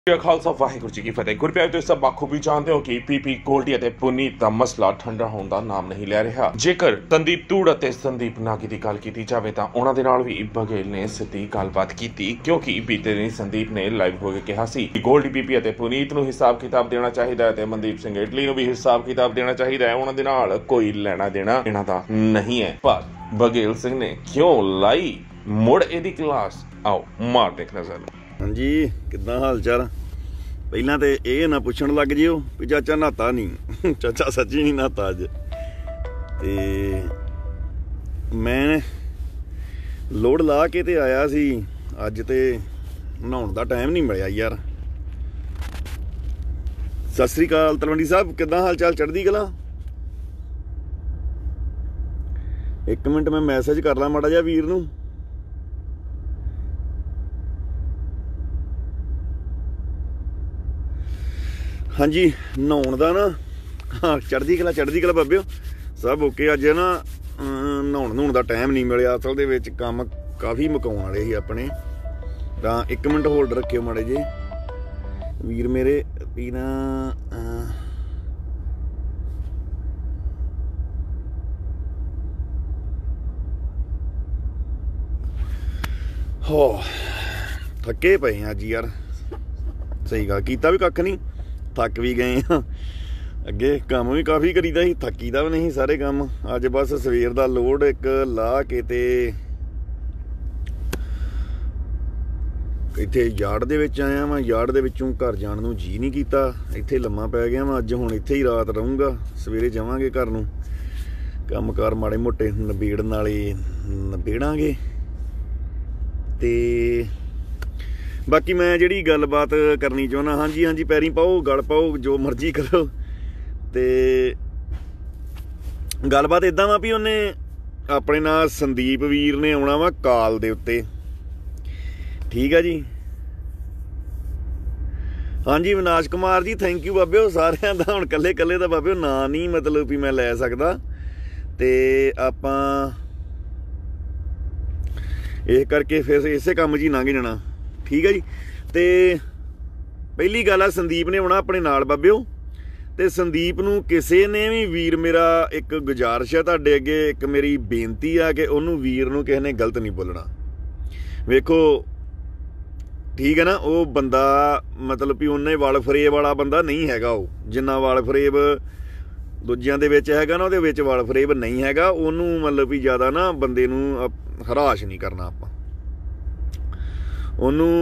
खालसा वाहिगुरू जी की फतेह। गुरप्यारे ਤੁਸੀਂ ਸਭ ਬਾਖੂਬੀ ਜਾਣਦੇ ਹੋ ਕਿ ਪੀਪੀ ਗੋਲਡੀ ਅਤੇ ਪੁਨੀਤ ਦਾ ਮਸਲਾ ਠੰਡਾ ਹੋਣ ਦਾ ਨਾਮ ਨਹੀਂ ਲੈ ਰਿਹਾ। ਜੇਕਰ ਸੰਦੀਪ ਤੂੜ ਅਤੇ ਸੰਦੀਪ ਨਾਗੀ ਦੀ ਗੱਲ ਕੀਤੀ ਜਾਵੇ ਤਾਂ ਉਹਨਾਂ ਦੇ ਨਾਲ ਵੀ ਬਘੇਲ ਨੇ ਸਿੱਧੀ ਗੱਲਬਾਤ ਕੀਤੀ, ਕਿਉਂਕਿ ਬੀਤੇ ਦਿਨ ਸੰਦੀਪ ਨੇ ਲਾਈਵ ਹੋ ਕੇ ਕਿਹਾ ਸੀ ਕਿ ਗੋਲਡੀ ਪੀਪੀ ਅਤੇ ਪੁਨੀਤ ਨੂੰ ਹਿਸਾਬ ਕਿਤਾਬ ਦੇਣਾ ਚਾਹੀਦਾ ਹੈ ਤੇ ਮਨਦੀਪ ਸਿੰਘ ਇਟਲੀ ਨੂੰ ਵੀ ਹਿਸਾਬ ਕਿਤਾਬ ਦੇਣਾ ਚਾਹੀਦਾ ਹੈ। ਉਹਨਾਂ ਦੇ ਨਾਲ ਕੋਈ ਲੈਣਾ ਦੇਣਾ ਇਹਨਾਂ ਦਾ ਨਹੀਂ ਹੈ। ਪਰ ਬਘੇਲ ਸਿੰਘ ਨੇ ਕਿਉਂ ਲਾਈ ਮੁੜ ਇਹਦੀ ਕਲਾਸ, ਆਓ ਮਾਰਦੇ ਇੱਕ ਨਜ਼ਰ। हाँ जी, किद्दां हाल चाल। पहला तो ये ना पुछण लग जिओ भी चाचा नहाता नहीं। चाचा सच्ची नहीं नहाता अज। ते मैं लोड ला के ते आया सी, अज ते नहाउण दा टाइम नहीं मिलिया यार। सत श्री अकाल तलवंडी साहब, किद्दां हाल चाल? चढ़दी कला। एक मिनट मैं मैसेज कर ला माड़ा जिहा वीर नूं। हाँ जी, नहाउण दा ना, हाँ चढ़दी कला बाबिओ सब ओके। अज ना नहाउण नहूण दा टाइम नहीं मिलिया, असल दे विच काम काफ़ी मुकाउण वाले ही अपने। तां एक मिनट होल्ड रखियो माड़े जे वीर मेरे भी ना। हो थके पे अज यार, सही गल कीता भी कख नहीं, थक भी गए हाँ। अगे काम भी काफ़ी करीदा ही, थकीदा भी नहीं सारे काम। अज बस सवेर का लोड एक ला के ते इत्थे यार्ड दे विच आया वां। यार्ड दे विचों घर जाण नूं जी नहीं कीता, इत्थे लम्मा पै गया वां। अज हुण इत्थे ही रात रहूँगा, सवेरे जावांगे घर नूं। काम कार माड़े मोटे नबेड़न वाले नबेड़ांगे ते बाकी मैं जिहड़ी गलबात करनी चाहुंदा, हाँ जी पैरी पाओ, गल पाओ, जो मर्जी करो। ते गलबात इदां वा भी उन्हें अपने नाल संदीप वीर ने आउणा वा काल दे उत्ते, ठीक है जी। हाँ जी विनाश कुमार जी, थैंक यू बाबिओ। सारिਆਂ ਦਾ ਹੁਣ ਕੱਲੇ ਕੱਲੇ ਦਾ बाबिओ ਨਾਂ नहीं मतलब भी मैं ਲੈ ਸਕਦਾ, ਤੇ ਆਪਾਂ ਇਹ ਕਰਕੇ ਫਿਰ ਇਸੇ ਕੰਮ 'ਚ ਹੀ ਲੰਘ ਜਾਣਾ, ठीक है जी। तो पहली गल है, संदीप ने आना अपने नाल बाबिओ। तो संदीप नूं किसी ने भी वीर मेरा एक गुजारिश है तुहाडे अगे, एक मेरी बेनती है कि उन्होंने वीर नूं किसी ने गलत नहीं बोलना। वेखो ठीक है ना, वो बंदा मतलब भी उन्हें वाल फरेब वाला बंदा नहीं हैगा। वो जिन्ना वाल फरेब दूजियां दे विच हैगा ना, उहदे विच वाल फरेब नहीं हैगा। उन्होंने मतलब भी ज़्यादा ना बंदे नूं हराश नहीं करना आपां। ਉਹਨੂੰ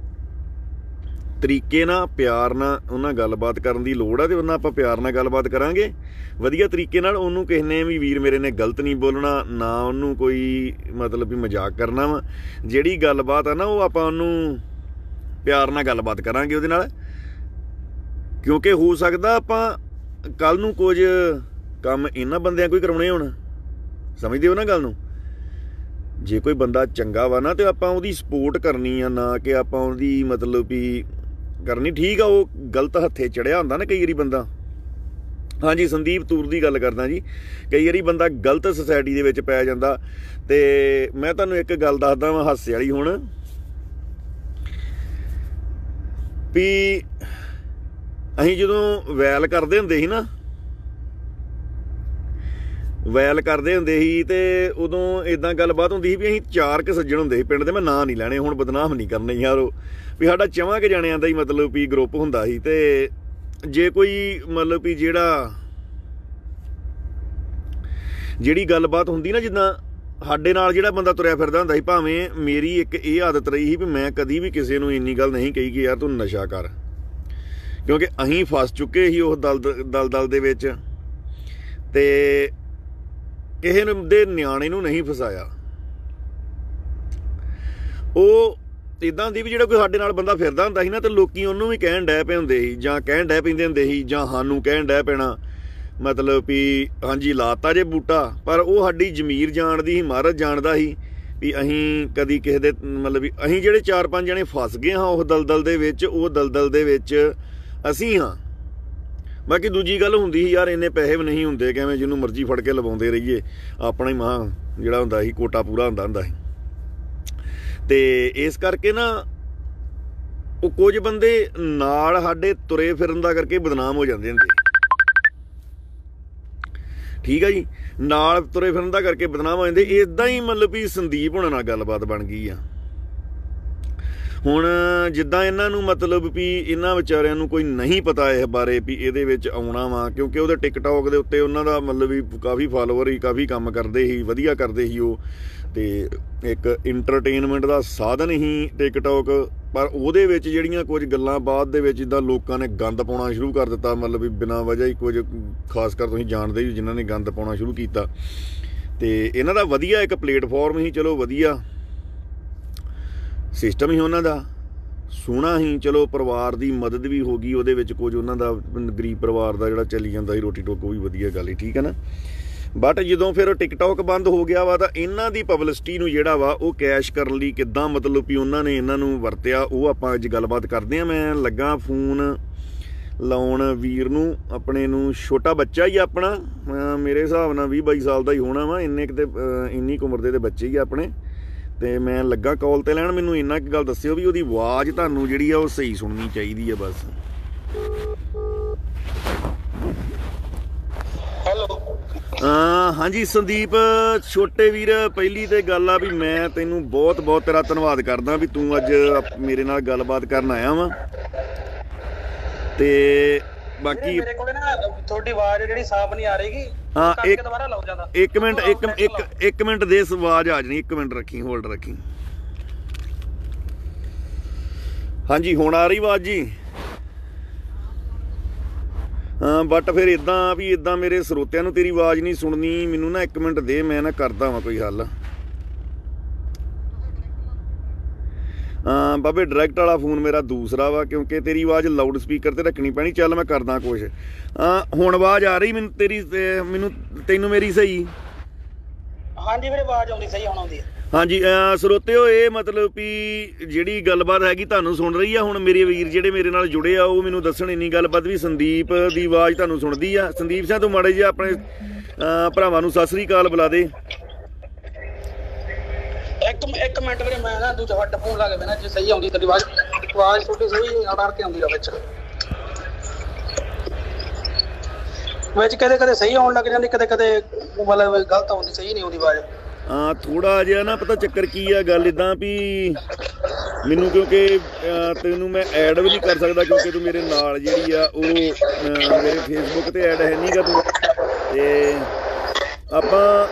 ਤਰੀਕੇ ਨਾਲ ਪਿਆਰ ਨਾਲ ਉਹਨਾਂ ਗੱਲਬਾਤ ਕਰਨ ਦੀ ਲੋੜ ਆ, ਤੇ ਉਹਨਾਂ ਆਪਾਂ ਪਿਆਰ ਨਾਲ ਗੱਲਬਾਤ ਕਰਾਂਗੇ ਵਧੀਆ ਤਰੀਕੇ ਨਾਲ। ਉਹਨੂੰ ਕਿਸੇ ਨੇ ਵੀ ਵੀਰ ਮੇਰੇ ਨੇ ਗਲਤ ਨਹੀਂ ਬੋਲਣਾ, ਨਾ ਉਹਨੂੰ ਕੋਈ ਮਤਲਬ ਵੀ ਮਜ਼ਾਕ ਕਰਨਾ ਵਾ। ਜਿਹੜੀ ਗੱਲਬਾਤ ਆ ਨਾ, ਉਹ ਆਪਾਂ ਉਹਨੂੰ ਪਿਆਰ ਨਾਲ ਗੱਲਬਾਤ ਕਰਾਂਗੇ ਉਹਦੇ ਨਾਲ, ਕਿਉਂਕਿ ਹੋ ਸਕਦਾ ਆਪਾਂ ਕੱਲ ਨੂੰ ਕੁਝ ਕੰਮ ਇਹਨਾਂ ਬੰਦਿਆਂ ਕੋਈ ਕਰਾਉਣੇ ਹੋਣ। ਸਮਝਦੇ ਹੋ ਨਾ ਗੱਲ ਨੂੰ? जे कोई बंदा चंगा वा ना, तो आपां उहदी सपोर्ट करनी आ, ना कि आपां उहदी मतलब भी करनी। ठीक आ, वो गलत हत्थे चढ़िया हुंदा ना कई वारी बंदा। हाँ जी संदीप तूर दी गल करदा जी, कई वारी बंदा गलत सोसाइटी दे विच पै जांदा। ते मैं तुहानूं एक गल दसदा वां हासे वाली। हुण भी असीं जदों वैल करदे हुंदे सी ना, वैल करते होंगे ही, तो उदों इदां गलबात होंदी सी भी असीं 4 के सज्जण होंदे सी पिंड दे। मैं नां नहीं लैणे, हुण बदनाम नहीं करने यार। भी साडा 4 के जाणियां दा ही मतलब भी ग्रुप हुंदा सी। ते जे कोई मतलब भी जिहड़ी गलबात हुंदी ना, जिद्दां साडे नाल जिहड़ा बंदा तुरिया फिरदा हुंदा सी, भावें मेरी एक ये आदत रही सी भी मैं कदी भी किसी नूं इन्नी गल नहीं कही कि यार तूं नशा कर, क्योंकि असीं फस चुके ही उस दल दे विच। ते ਕਿਸੇ ਨੂੰ ਦੇ ਨਿਆਣੇ ਨੂੰ ਨਹੀਂ ਫਸਾਇਆ। ਉਹ ਇੱਦਾਂ ਦੀ ਵੀ ਜਿਹੜਾ ਕੋਈ ਸਾਡੇ ਨਾਲ ਬੰਦਾ ਫਿਰਦਾ ਹੁੰਦਾ ਸੀ ਨਾ, ਤੇ ਲੋਕੀ ਉਹਨੂੰ ਵੀ ਕਹਿਣ ਡੈ ਪਏ ਹੁੰਦੇ ਸੀ, ਜਾਂ ਕਹਿਣ ਡੈ ਪੈਂਦੇ ਹੁੰਦੇ ਸੀ, ਜਾਂ ਸਾਨੂੰ ਕਹਿਣ ਡੈ ਪੈਣਾ मतलब भी हाँ जी लाता जे बूटा। पर वो साडी जमीर जानदी ही, महाराज जानदा ही भी अहीं कदी किसे दे मतलब भी अहीं जिहड़े 4-5 जने फस गए हाँ उस दलदल दे विच, वो दलदल दे विच असीं हाँ। बाकी दूजी गल हुंदी ही यार इन्ने पैसे भी नहीं हुंदे कि जिन्हों मर्जी फड़ के लवाउंदे रहिए, अपना ही महा जिहड़ा हुंदा ही कोटा पूरा हुंदा ही। ते इस करके ना ਉਹ ਕੁਝ ਬੰਦੇ ਨਾਲ ਸਾਡੇ ਤੁਰੇ ਫਿਰਨ ਦਾ ਕਰਕੇ ਬਦਨਾਮ ਹੋ ਜਾਂਦੇ ਹੁੰਦੇ, ਠੀਕ ਆ ਜੀ, ਨਾਲ ਤੁਰੇ ਫਿਰਨ ਦਾ ਕਰਕੇ ਬਦਨਾਮ ਹੋ ਜਾਂਦੇ। ਇਦਾਂ ਹੀ ਮਤਲਬ ਵੀ ਸੰਦੀਪ ਹੋਣਾ ਨਾਲ ਗੱਲਬਾਤ ਬਣ ਗਈ ਆ। ਹੁਣ ਜਿੱਦਾਂ ਇਹਨਾਂ ਨੂੰ ਮਤਲਬ ਵੀ ਇਹਨਾਂ ਵਿਚਾਰਿਆਂ ਨੂੰ ਕੋਈ ਨਹੀਂ ਪਤਾ ਇਸ ਬਾਰੇ ਵੀ ਇਹਦੇ ਵਿੱਚ ਆਉਣਾ ਵਾ, ਕਿਉਂਕਿ ਉਹਦੇ ਟਿਕਟੌਕ ਦੇ ਉੱਤੇ ਉਹਨਾਂ ਦਾ ਮਤਲਬ ਵੀ ਕਾਫੀ ਫਾਲੋਵਰ ਹੀ, ਕਾਫੀ ਕੰਮ ਕਰਦੇ ਸੀ, ਵਧੀਆ ਕਰਦੇ ਸੀ ਉਹ, ਤੇ ਇੱਕ ਇੰਟਰਟੇਨਮੈਂਟ ਦਾ ਸਾਧਨ ਹੀ ਟਿਕਟੌਕ। ਪਰ ਉਹਦੇ ਵਿੱਚ ਜਿਹੜੀਆਂ ਕੁਝ ਗੱਲਾਂ ਬਾਅਦ ਦੇ ਵਿੱਚ ਜਿੱਦਾਂ ਲੋਕਾਂ ਨੇ ਗੰਦ ਪਾਉਣਾ ਸ਼ੁਰੂ ਕਰ ਦਿੱਤਾ, ਮਤਲਬ ਵੀ ਬਿਨਾਂ ਵਜ੍ਹਾ ਹੀ ਕੁਝ, ਖਾਸ ਕਰ ਤੁਸੀਂ ਜਾਣਦੇ ਹੀ ਜਿਨ੍ਹਾਂ ਨੇ ਗੰਦ ਪਾਉਣਾ ਸ਼ੁਰੂ ਕੀਤਾ। ਤੇ ਇਹਨਾਂ ਦਾ ਵਧੀਆ ਇੱਕ ਪਲੇਟਫਾਰਮ ਹੀ, ਚਲੋ ਵਧੀਆ ਸਿਸਟਮ ਹੀ ਉਹਨਾਂ ਦਾ, ਸੋਹਣਾ ਹੀ, ਚਲੋ ਪਰਿਵਾਰ ਦੀ ਮਦਦ ਵੀ ਹੋ ਗਈ ਉਹਦੇ ਵਿੱਚ, ਕੁਝ ਉਹਨਾਂ ਦਾ ਗਰੀਬ ਪਰਿਵਾਰ ਦਾ ਜਿਹੜਾ ਚੱਲੀ ਜਾਂਦਾ ਸੀ ਰੋਟੀ ਟੋਕ, ਉਹ ਵੀ ਵਧੀਆ ਗੱਲ ਹੀ, ਠੀਕ ਹੈ ਨਾ। ਬਟ ਜਦੋਂ ਫਿਰ ਟਿਕਟੌਕ ਬੰਦ ਹੋ ਗਿਆ ਵਾ ਤਾਂ ਇਹਨਾਂ ਦੀ ਪਬਲਿਸਿਟੀ ਨੂੰ ਜਿਹੜਾ ਵਾ ਉਹ ਕੈਸ਼ ਕਰਨ ਲਈ ਕਿੱਦਾਂ ਮਤਲਬ ਵੀ ਉਹਨਾਂ ਨੇ ਇਹਨਾਂ ਨੂੰ ਵਰਤਿਆ, ਉਹ ਆਪਾਂ ਅੱਜ ਗੱਲਬਾਤ ਕਰਦੇ ਹਾਂ। ਮੈਂ ਲੱਗਾ ਫੋਨ ਲਾਉਣ ਵੀਰ ਨੂੰ ਆਪਣੇ ਨੂੰ, ਛੋਟਾ ਬੱਚਾ ਹੀ ਆਪਣਾ, ਮੇਰੇ ਹਿਸਾਬ ਨਾਲ 20-22 ਸਾਲ ਦਾ ਹੀ ਹੋਣਾ ਵਾ, ਇੰਨੇ ਕਿਤੇ ਇੰਨੀ ਕੁ ਉਮਰ ਦੇ ਬੱਚੇ ਹੀ ਆਪਣੇ, ਤੇ ਮੈਂ ਲੱਗਾ ਕਾਲ ਤੇ ਲੈਣ। ਮੈਨੂੰ ਇੰਨਾ ਕੁ ਗੱਲ ਦੱਸਿਓ ਵੀ ਉਹਦੀ ਆਵਾਜ਼ ਤੁਹਾਨੂੰ ਜਿਹੜੀ ਆ ਉਹ ਸਹੀ ਸੁਣਨੀ ਚਾਹੀਦੀ ਆ ਬਸ। ਹੈਲੋ, ਹਾਂਜੀ ਸੰਦੀਪ ਛੋਟੇ ਵੀਰ, ਪਹਿਲੀ ਤੇ ਗੱਲ ਆ ਵੀ ਮੈਂ ਤੈਨੂੰ ਬਹੁਤ ਬਹੁਤ ਤੇਰਾ ਧੰਨਵਾਦ ਕਰਦਾ ਵੀ ਤੂੰ ਅੱਜ ਮੇਰੇ ਨਾਲ ਗੱਲਬਾਤ ਕਰਨ ਆਇਆ ਵਾ। ਤੇ ਬਾਕੀ ਮੇਰੇ ਕੋਲੇ ਨਾ ਤੁਹਾਡੀ ਆਵਾਜ਼ ਜਿਹੜੀ ਸਾਫ਼ ਨਹੀਂ ਆ ਰਹੀਗੀ, ਹਾਂ ਕਰਕੇ ਦੁਬਾਰਾ ਲਾਓ ਜਾਂਦਾ। ਇੱਕ ਮਿੰਟ ਦੇ ਆਵਾਜ਼ ਆ ਜਾਣੀ, ਇੱਕ ਮਿੰਟ ਰੱਖੀ, ਹੋਲਡ ਰੱਖੀ। ਹਾਂਜੀ ਹੁਣ ਆ ਰਹੀ ਆਵਾਜ਼ ਜੀ? ਹਾਂ, ਬਟ ਫਿਰ ਇੱਦਾਂ ਵੀ ਇੱਦਾਂ ਮੇਰੇ ਸਰੋਤਿਆਂ ਨੂੰ ਤੇਰੀ ਆਵਾਜ਼ ਨਹੀਂ ਸੁਣਨੀ, ਮੈਨੂੰ ਨਾ 1 ਮਿੰਟ ਦੇ, ਮੈਂ ਨਾ ਕਰਦਾ ਵਾਂ ਕੋਈ ਹੱਲ। ਬਾਬੇ ਡਾਇਰੈਕਟ ਵਾਲਾ ਫੋਨ ਮੇਰਾ ਦੂਸਰਾ ਵਾ, ਕਿਉਂਕਿ ਤੇਰੀ ਆਵਾਜ਼ ਲਾਊਡ ਸਪੀਕਰ ਤੇ ਰੱਖਣੀ ਪੈਣੀ। ਚੱਲ ਮੈਂ ਕਰਦਾ ਕੁਛ। ਹੁਣ ਆਵਾਜ਼ ਆ ਰਹੀ ਮੈਨੂੰ ਤੇਰੀ, ਤੈਨੂੰ ਮੇਰੀ ਸਹੀ? ਹਾਂਜੀ ਵੀਰੇ, ਆਵਾਜ਼ ਆਉਂਦੀ ਸਹੀ, ਹੁਣ ਆਉਂਦੀ ਹੈ। ਹਾਂਜੀ ਸਰੋਤਿਓ, ਇਹ ਮਤਲਬ ਵੀ ਜਿਹੜੀ ਗੱਲਬਾਤ ਹੈਗੀ ਤੁਹਾਨੂੰ ਸੁਣ ਰਹੀ ਆ। ਹੁਣ ਮੇਰੇ ਵੀਰ ਜਿਹੜੇ ਮੇਰੇ ਨਾਲ ਜੁੜੇ ਆ ਉਹ ਮੈਨੂੰ ਦੱਸਣ ਇੰਨੀ ਗੱਲਬਾਤ ਵੀ ਸੰਦੀਪ ਦੀ ਆਵਾਜ਼ ਤੁਹਾਨੂੰ ਸੁਣਦੀ ਆ। ਸੰਦੀਪ ਸਿੰਘ ਤੂੰ ਮਾੜੇ ਜਿਹਾ ਆਪਣੇ ਭਰਾਵਾਂ ਨੂੰ ਸਤਿ ਸ੍ਰੀ ਅਕਾਲ ਬੁਲਾ ਦੇ। ਇੱਕ ਮਿੰਟ ਵੀਰੇ, ਮੈਂ ਨਾ ਦੂਜਾ ਹੈੱਡਫੋਨ ਲਾ ਕੇ ਬੈਣਾ, ਜੇ ਸਹੀ ਆਉਂਦੀ ਤੇਰੀ ਆਵਾਜ਼ ਤੁਹਾਡੀ ਸਹੀ ਆੜ ਕੇ ਆਉਂਦੀ ਆ ਵਿੱਚ ਕਦੇ ਸਹੀ ਆਉਣ ਲੱਗ ਜਾਂਦੀ, ਕਦੇ ਮਤਲਬ ਗਲਤ ਆਉਂਦੀ, ਸਹੀ ਨਹੀਂ ਆਉਂਦੀ ਆਵਾਜ਼। ਥੋੜਾ ਜਿਹਾ ਨਾ ਪਤਾ ਚੱਕਰ ਕੀ ਆ, ਗੱਲ ਇੱਦਾਂ ਵੀ ਮੈਨੂੰ, ਕਿਉਂਕਿ ਤੈਨੂੰ ਮੈਂ ਐਡ ਵੀ ਨਹੀਂ ਕਰ ਸਕਦਾ ਕਿਉਂਕਿ ਤੂੰ ਮੇਰੇ ਨਾਲ ਜਿਹੜੀ ਆ ਉਹ ਮੇਰੇ ਫੇਸਬੁੱਕ ਤੇ ਐਡ ਹੈ ਨਹੀਂ ਗਾ ਤੂੰ। ਤੇ ਆਪਾਂ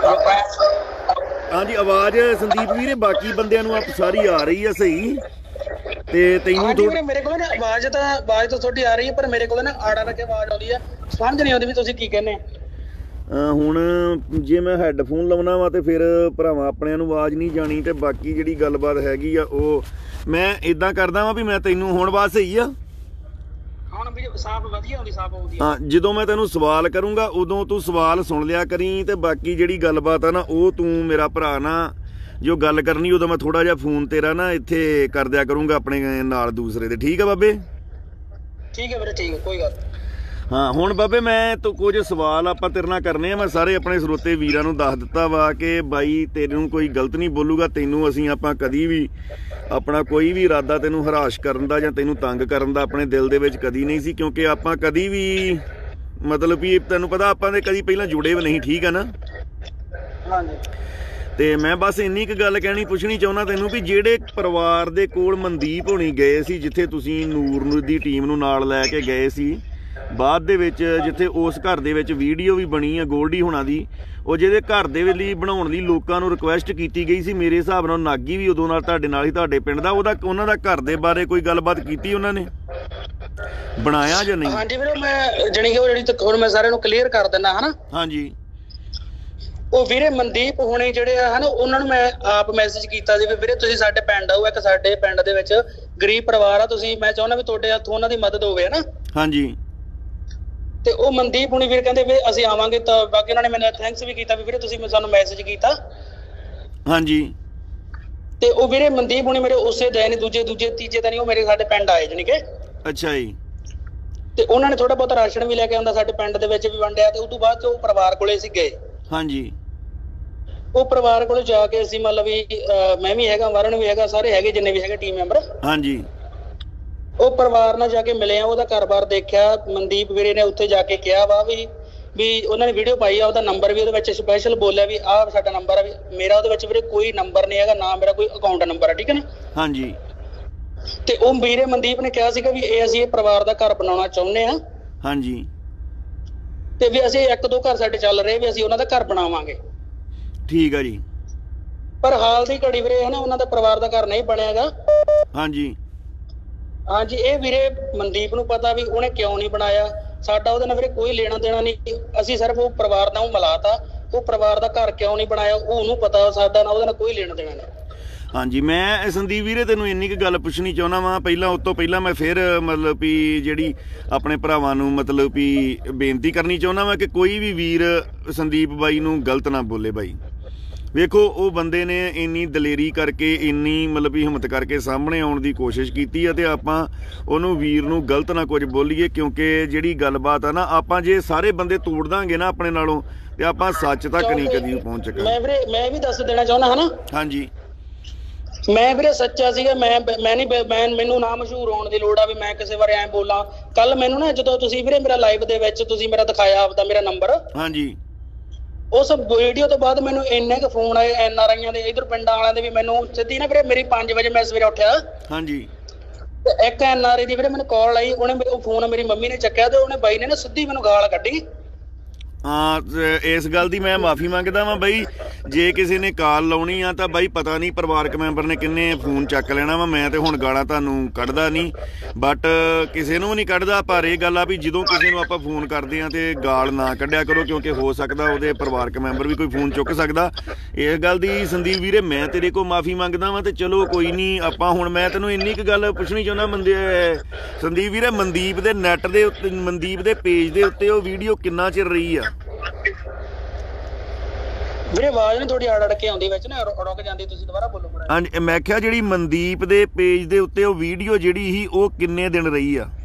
ਹਾਂਜੀ ਆਵਾਜ਼ ਸੰਦੀਪ ਵੀਰੇ ਬਾਕੀ ਬੰਦਿਆਂ ਨੂੰ ਆਪ ਸਾਰੀ ਆ ਰਹੀ ਆ ਸਹੀ, ਤੇ ਤੈਨੂੰ ਮੇਰੇ ਕੋਲ ਨਾ ਆਵਾਜ਼ ਤਾਂ ਤੁਹਾਡੀ ਆ ਰਹੀ ਹੈ, ਪਰ ਮੇਰੇ ਕੋਲ ਨਾ ਆੜਾ ਰੱਖ ਕੇ ਆਵਾਜ਼ ਆਉਂਦੀ ਆ, ਸਮਝ ਨਹੀਂ ਆਉਂਦੀ ਵੀ ਤੁਸੀਂ ਕੀ ਕਹਿੰਦੇ। ਹੁਣ ਜੇ ਮੈਂ ਹੈੱਡਫੋਨ ਲਾਉਣਾ ਵਾ ਤੇ ਫਿਰ ਭਰਾਵਾਂ ਆਪਣਿਆਂ ਨੂੰ ਆਵਾਜ਼ ਨਹੀਂ ਜਾਣੀ, ਤੇ ਬਾਕੀ ਜਿਹੜੀ ਗੱਲਬਾਤ ਹੈਗੀ ਆ ਉਹ ਮੈਂ ਇਦਾਂ ਕਰਦਾ ਵਾਂ ਵੀ ਮੈਂ ਤੈਨੂੰ ਹੁਣ ਆਵਾਜ਼ ਸਹੀ ਆ? ਸਾਫ਼ ਵਧੀਆ ਆਉਂਦੀ, ਸਾਫ਼ ਆਉਂਦੀ। ਹਾਂ, ਜਦੋਂ ਮੈਂ ਤੈਨੂੰ ਸਵਾਲ ਕਰੂੰਗਾ ਉਦੋਂ ਤੂੰ ਸਵਾਲ ਸੁਣ ਲਿਆ ਕਰੀ, ਤੇ ਬਾਕੀ ਜਿਹੜੀ ਗੱਲਬਾਤ ਆ ਨਾ ਉਹ ਤੂੰ ਮੇਰਾ ਭਰਾ ਨਾ ਜੋ ਗੱਲ ਕਰਨੀ ਉਦੋਂ ਮੈਂ ਥੋੜਾ ਜਿਹਾ ਫੋਨ ਤੇਰਾ ਨਾ ਇੱਥੇ ਕਰ ਦਿਆ ਕਰੂੰਗਾ ਆਪਣੇ ਨਾਲ ਦੂਸਰੇ ਦੇ। ਠੀਕ ਆ ਬਾਬੇ? ਠੀਕ ਹੈ ਵੀਰੇ, ਠੀਕ ਹੈ, ਕੋਈ ਗੱਲ। ਹਾਂ ਹੁਣ ਬਾਬੇ ਮੈਂ ਤੋਂ ਕੁਝ ਸਵਾਲ ਆਪਾਂ ਤੇਰੇ ਨਾਲ ਕਰਨੇ ਆ। ਮੈਂ ਸਾਰੇ ਆਪਣੇ ਸਰੋਤੇ ਵੀਰਾਂ ਨੂੰ ਦੱਸ ਦਿੱਤਾ ਵਾ ਕਿ ਬਾਈ ਤੈਨੂੰ ਕੋਈ ਗਲਤ ਨਹੀਂ ਬੋਲੂਗਾ, ਤੈਨੂੰ ਅਸੀਂ ਆਪਾਂ ਕਦੀ ਵੀ ਆਪਣਾ ਕੋਈ ਵੀ ਇਰਾਦਾ ਤੈਨੂੰ ਹਰਾਸ਼ ਕਰਨ ਦਾ ਜਾਂ ਤੈਨੂੰ ਤੰਗ ਕਰਨ ਦਾ ਆਪਣੇ ਦਿਲ ਦੇ ਵਿੱਚ ਕਦੀ ਨਹੀਂ ਸੀ, ਕਿਉਂਕਿ ਆਪਾਂ ਕਦੀ ਵੀ ਮਤਲਬ ਵੀ ਤੈਨੂੰ ਪਤਾ ਆਪਾਂ ਦੇ ਕਦੀ ਪਹਿਲਾਂ ਜੁੜੇ ਵੀ ਨਹੀਂ, ਠੀਕ ਆ ਨਾ? ਹਾਂਜੀ। ਤੇ ਮੈਂ ਬਸ ਇੰਨੀ ਕੁ ਗੱਲ ਪੁੱਛਣੀ ਚਾਹੁੰਦਾ ਤੈਨੂੰ ਵੀ ਜਿਹੜੇ ਪਰਿਵਾਰ ਦੇ ਕੋਲ ਮਨਦੀਪ ਹੋਣੀ ਗਏ ਸੀ, ਜਿੱਥੇ ਤੁਸੀਂ ਨੂਰ ਦੀ ਟੀਮ ਨੂੰ ਨਾਲ ਲੈ ਕੇ ਗਏ ਸੀ, ਬਾਅਦ ਦੇ ਵਿੱਚ ਜਿੱਥੇ ਉਸ ਘਰ ਦੇ ਵਿੱਚ ਵੀਡੀਓ ਵੀ ਬਣੀ ਆ ਗੋਲਡੀ ਹੋਣਾ ਦੀ, ਉਹ ਜਿਹਦੇ ਘਰ ਦੇ ਲਈ ਬਣਾਉਣ ਦੀ ਲੋਕਾਂ ਨੂੰ ਰਿਕੁਐਸਟ ਕੀਤੀ ਗਈ ਸੀ, ਮੇਰੇ ਹਿਸਾਬ ਨਾਲ ਨਾਗੀ ਵੀ ਉਦੋਂ ਨਾਲ ਤੁਹਾਡੇ ਨਾਲ ਹੀ, ਤੁਹਾਡੇ ਪਿੰਡ ਦਾ, ਉਹਨਾਂ ਦਾ ਘਰ ਦੇ ਬਾਰੇ ਕੋਈ ਗੱਲਬਾਤ ਕੀਤੀ ਉਹਨਾਂ ਨੇ, ਬਣਾਇਆ ਜਾਂ ਨਹੀਂ? ਹਾਂਜੀ ਵੀਰੇ, ਮੈਂ ਜਿਹੜੀ ਹੁਣ ਮੈਂ ਸਾਰਿਆਂ ਨੂੰ ਕਲੀਅਰ ਕਰ ਦਿੰਦਾ ਹਨਾ। ਹਾਂਜੀ। ਉਹ ਵੀਰੇ ਮਨਦੀਪ ਹੋਣੇ ਜਿਹੜੇ ਆ ਹਨਾ, ਉਹਨਾਂ ਨੂੰ ਮੈਂ ਆਪ ਮੈਸੇਜ ਕੀਤਾ ਸੀ ਵੀ ਵੀਰੇ ਤੁਸੀਂ ਸਾਡੇ ਪਿੰਡ ਆਓ, ਇੱਕ ਸਾਡੇ ਪਿੰਡ ਦੇ ਵਿੱਚ ਗਰੀਬ ਪਰਿਵਾਰ ਆ, ਤੁਸੀਂ, ਮੈਂ ਚਾਹੁੰਦਾ ਵੀ ਤੁਹਾਡੇ ਹੱਥੋਂ ਉਹਨਾਂ ਦੀ ਮਦਦ ਹੋਵੇ ਹਨਾ। ਹਾਂਜੀ। ਤੇ ਉਹ ਮਨਦੀਪ ਹੁਣੀ ਵੀਰ ਕਹਿੰਦੇ ਵੀ ਅਸੀਂ ਆਵਾਂਗੇ, ਤਾਂ ਬਾਕੀ ਉਹਨਾਂ ਨੇ ਮੈਨੂੰ ਥੈਂਕਸ ਵੀ ਕੀਤਾ ਵੀ ਵੀਰੇ ਤੁਸੀਂ ਸਾਨੂੰ ਮੈਸੇਜ ਕੀਤਾ। ਹਾਂਜੀ। ਤੇ ਉਹ ਵੀਰੇ ਮਨਦੀਪ ਹੁਣੀ ਮੇਰੇ ਉਸੇ ਦਿਨ ਦੂਜੇ ਤੀਜੇ ਦਿਨ ਉਹ ਮੇਰੇ ਸਾਡੇ ਪਿੰਡ ਆਏ ਜਾਨੀ ਕਿ। ਅੱਛਾ ਜੀ। ਤੇ ਉਹਨਾਂ ਨੇ ਥੋੜਾ ਬਹੁਤ ਰਾਸ਼ਨ ਵੀ ਲੈ ਕੇ ਆਉਂਦਾ, ਸਾਡੇ ਪਿੰਡ ਦੇ ਵਿੱਚ ਵੀ ਵੰਡਿਆ, ਤੇ ਉਸ ਤੋਂ ਬਾਅਦ ਉਹ ਪਰਿਵਾਰ ਕੋਲੇ ਸੀ ਗਏ। ਹਾਂਜੀ। ਉਹ ਪਰਿਵਾਰ ਕੋਲ ਜਾ ਕੇ ਅਸੀਂ ਮਤਲਬ ਵੀ ਮੈਂ ਵੀ ਹੈਗਾ, ਵਰਨ ਵੀ ਹੈਗਾ, ਸਾਰੇ ਹੈਗੇ ਜਿੰਨੇ ਵੀ ਹੈਗੇ ਟੀਮ ਮੈਂਬਰ। ਹਾਂਜੀ। ਉਹ ਪਰਿਵਾਰ ਨਾਲ ਜਾ ਕੇ ਮਿਲੇ ਆ, ਉਹਦਾ ਘਰ-ਬਾਰ ਦੇਖਿਆ। ਮਨਦੀਪ ਵੀਰੇ ਨੇ ਉੱਥੇ ਜਾ ਕੇ ਕਿਹਾ ਵਾ ਵੀ ਉਹਨਾਂ ਨੇ ਵੀਡੀਓ ਪਾਈ ਆ, ਉਹਦਾ ਨੰਬਰ ਵੀ ਉਹਦੇ ਵਿੱਚ ਸਪੈਸ਼ਲ ਬੋਲਿਆ ਵੀ ਆਹ ਸਾਡਾ ਨੰਬਰ ਆ। ਵੀ ਮੇਰਾ ਉਹਦੇ ਵਿੱਚ ਵੀਰੇ ਕੋਈ ਨੰਬਰ ਨਹੀਂ ਹੈਗਾ, ਨਾ ਮੇਰਾ ਕੋਈ ਅਕਾਊਂਟ ਨੰਬਰ ਆ, ਠੀਕ ਹੈ ਨਾ। ਹਾਂਜੀ। ਤੇ ਉਹ ਵੀਰੇ ਮਨਦੀਪ ਨੇ ਕਿਹਾ ਸੀਗਾ ਵੀ ਅਸੀਂ ਇਹ ਪਰਿਵਾਰ ਦਾ ਘਰ ਬਣਾਉਣਾ ਚਾਹੁੰਦੇ ਆ। ਹਾਂਜੀ। ਤੇ ਵੀ ਅਸੀਂ 1-2 ਘਰ ਸਾਡੇ ਚੱਲ ਰਹੇ, ਵੀ ਅਸੀਂ ਉਹਨਾਂ ਦਾ ਘਰ ਬਣਾਵਾਂਗੇ। ਠੀਕ ਆ ਜੀ। ਪਰ ਹਾਲ ਦੀ ਘੜੀ ਵੀਰੇ ਹਨਾ ਉਹਨਾਂ ਦਾ ਪਰਿਵਾਰ ਦਾ ਘਰ ਨਹੀਂ ਬਣਿਆਗਾ। ਹਾਂਜੀ। ਹਾਂਜੀ, ਇਹ ਵੀਰੇ ਮਨਦੀਪ ਨੂੰ ਪਤਾ ਵੀ ਉਹਨੇ ਕਿਉਂ ਨਹੀਂ ਬਣਾਇਆ। ਸਾਡਾ ਉਹਦੇ ਨਾਲ ਵੀਰੇ ਕੋਈ ਲੈਣਾ ਦੇਣਾ ਨਹੀਂ। ਅਸੀਂ ਸਿਰਫ ਉਹ ਪਰਿਵਾਰ ਨਾਲ ਮਿਲਾਤਾ। ਉਹ ਪਰਿਵਾਰ ਦਾ ਘਰ ਕਿਉਂ ਨਹੀਂ ਬਣਾਇਆ ਉਹ ਉਹਨੂੰ ਪਤਾ, ਸਾਡਾ ਨਾਲ ਉਹਦੇ ਨਾਲ ਕੋਈ ਲੈਣਾ ਦੇਣਾ ਨਹੀਂ। ਹਾਂਜੀ, ਮੈਂ ਸੰਦੀਪ ਵੀਰੇ ਤੈਨੂੰ ਇੰਨੀ ਕੁ ਗੱਲ ਪੁੱਛਣੀ ਚਾਹੁੰਦਾ ਵਾਂ। ਪਹਿਲਾਂ ਉਸ ਤੋਂ ਪਹਿਲਾਂ ਮੈਂ ਫਿਰ ਮਤਲਬ ਵੀ ਜਿਹੜੀ ਆਪਣੇ ਭਰਾਵਾਂ ਨੂੰ ਮਤਲਬ ਵੀ ਬੇਨਤੀ ਕਰਨੀ ਚਾਹੁੰਦਾ ਵਾਂ ਕਿ ਕੋਈ ਵੀ ਵੀਰ ਸੰਦੀਪ ਬਾਈ ਨੂੰ ਗਲਤ ਨਾ ਬੋਲੇ। ਬਾਈ ਵੇਖੋ, ਉਹ ਬੰਦੇ ਨੇ ਇੰਨੀ ਦਲੇਰੀ ਕਰਕੇ, ਇੰਨੀ ਮਤਲਬ ਵੀ ਹਿੰਮਤ ਕਰਕੇ ਸਾਹਮਣੇ ਆਉਣ ਦੀ ਕੋਸ਼ਿਸ਼ ਕੀਤੀ ਆ ਤੇ ਆਪਾਂ ਉਹਨੂੰ ਵੀਰ ਨੂੰ ਗਲਤ ਨਾ ਕੁਝ ਬੋਲੀਏ, ਕਿਉਂਕਿ ਜਿਹੜੀ ਗੱਲਬਾਤ ਆ ਨਾ, ਆਪਾਂ ਜੇ ਸਾਰੇ ਬੰਦੇ ਤੋੜ ਦਾਂਗੇ ਨਾ ਆਪਣੇ ਨਾਲੋਂ ਤੇ ਆਪਾਂ ਸੱਚ ਤੱਕ ਨਹੀਂ ਕਦੀ ਪਹੁੰਚ ਸਕਾਂਗੇ। ਮੈਂ ਵੀ ਦੱਸ ਦੇਣਾ ਚਾਹੁੰਦਾ ਹਨਾ। ਹਾਂਜੀ। ਮੈਂ ਵੀਰੇ ਸੱਚਾ ਸੀਗਾ। ਮੈਨੂੰ ਨਾ ਮਸ਼ਹੂਰ ਹੋਣ ਦੀ ਲੋੜ ਆ ਵੀ ਮੈਂ ਕਿਸੇ ਬਾਰੇ ਐਂ ਬੋਲਾਂ। ਕੱਲ ਮੈਨੂੰ ਨਾ ਜਦੋਂ ਤੁਸੀਂ ਵੀਰੇ ਮੇਰਾ ਲਾਈਵ ਦੇ ਵਿੱਚ ਤੁਸੀਂ ਮੇਰਾ ਦਿਖਾਇਆ ਆਪਦਾ ਮੇਰਾ ਨੰਬਰ, ਹਾਂਜੀ, ਉਸ ਵੀਡੀਓ ਤੋਂ ਬਾਅਦ ਮੈਨੂੰ ਇੰਨੇ ਕੁ ਫੋਨ ਆਏ NRIਆਂ ਦੇ, ਇਧਰ ਪਿੰਡਾਂ ਵਾਲਿਆਂ ਦੇ ਵੀ। ਮੈਨੂੰ ਸਿੱਧੀ ਨਾ ਵੀਰੇ ਮੇਰੀ 5 ਵਜੇ ਮੈਂ ਸਵੇਰੇ ਉੱਠਿਆ। ਹਾਂਜੀ। ਤੇ ਇੱਕ NRI ਦੀ ਵੀਰੇ ਮੈਨੂੰ ਕਾਲ ਆਈ, ਉਹਨੇ ਉਹ ਫੋਨ ਮੇਰੀ ਮੰਮੀ ਨੇ ਚੱਕਿਆ ਤੇ ਉਹਨੇ ਬਾਈ ਨੇ ਨਾ ਸਿੱਧੀ ਮੈਨੂੰ ਗਾਲ ਕੱਢੀ। ਹਾਂ, ਇਸ ਗੱਲ ਦੀ ਮੈਂ ਮਾਫੀ ਮੰਗਦਾ ਵਾਂ ਬਈ। ਜੇ ਕਿਸੇ ਨੇ ਕਾਲ ਲਾਉਣੀ ਆ ਤਾਂ ਬਾਈ ਪਤਾ ਨਹੀਂ ਪਰਿਵਾਰਕ ਮੈਂਬਰ ਨੇ ਕਿੰਨੇ ਫੋਨ ਚੱਕ ਲੈਣਾ ਵਾ। ਮੈਂ ਤੇ ਹੁਣ ਗਾਲਾਂ ਤੁਹਾਨੂੰ ਕੱਢਦਾ ਨਹੀਂ, ਬਟ ਕਿਸੇ ਨੂੰ ਨਹੀਂ ਕੱਢਦਾ। ਪਰ ਇਹ ਗੱਲ ਆ ਵੀ ਜਦੋਂ ਕਿਸੇ ਨੂੰ ਆਪਾਂ ਫੋਨ ਕਰਦੇ ਆ ਤੇ ਗਾਲ ਨਾ ਕੱਢਿਆ ਕਰੋ, ਕਿਉਂਕਿ ਹੋ ਸਕਦਾ ਉਹਦੇ ਪਰਿਵਾਰਕ ਮੈਂਬਰ ਵੀ ਕੋਈ ਫੋਨ ਚੁੱਕ ਸਕਦਾ। ਇਸ ਗੱਲ ਦੀ ਸੰਦੀਪ ਵੀਰੇ ਮੈਂ ਤੇਰੇ ਕੋਲ ਮਾਫੀ ਮੰਗਦਾ ਵਾਂ। ਤੇ ਚਲੋ ਕੋਈ ਨਹੀਂ, ਆਪਾਂ ਹੁਣ ਮੈਂ ਤੈਨੂੰ ਇੰਨੀ ਕੁ ਗੱਲ ਪੁੱਛਣੀ ਚਾਹੁੰਦਾ ਸੰਦੀਪ ਵੀਰੇ, ਮਨਦੀਪ ਦੇ ਨੈਟ ਦੇ ਉੱਤੇ, ਮਨਦੀਪ ਦੇ ਪੇਜ ਦੇ ਉੱਤੇ ਉਹ ਵੀਡੀਓ ਕਿੰਨਾ ਚਿਰ ਰਹੀ ਆ? ਵੀਰੇ ਆਵਾਜ਼ ਨਾ ਥੋੜੀ ਅੜ ਕੇ ਆਉਂਦੀ ਵਿੱਚ ਨਾ, ਰੁਕ ਜਾਂਦੀ। ਤੁਸੀਂ ਦੁਬਾਰਾ ਬੋਲੋ। ਹਾਂਜੀ, ਮੈਂ ਕਿਹਾ ਜਿਹੜੀ ਮਨਦੀਪ ਦੇ ਪੇਜ ਦੇ ਉੱਤੇ ਉਹ ਵੀਡੀਓ ਜਿਹੜੀ ਸੀ ਉਹ ਕਿੰਨੇ ਦਿਨ ਰਹੀ ਆ?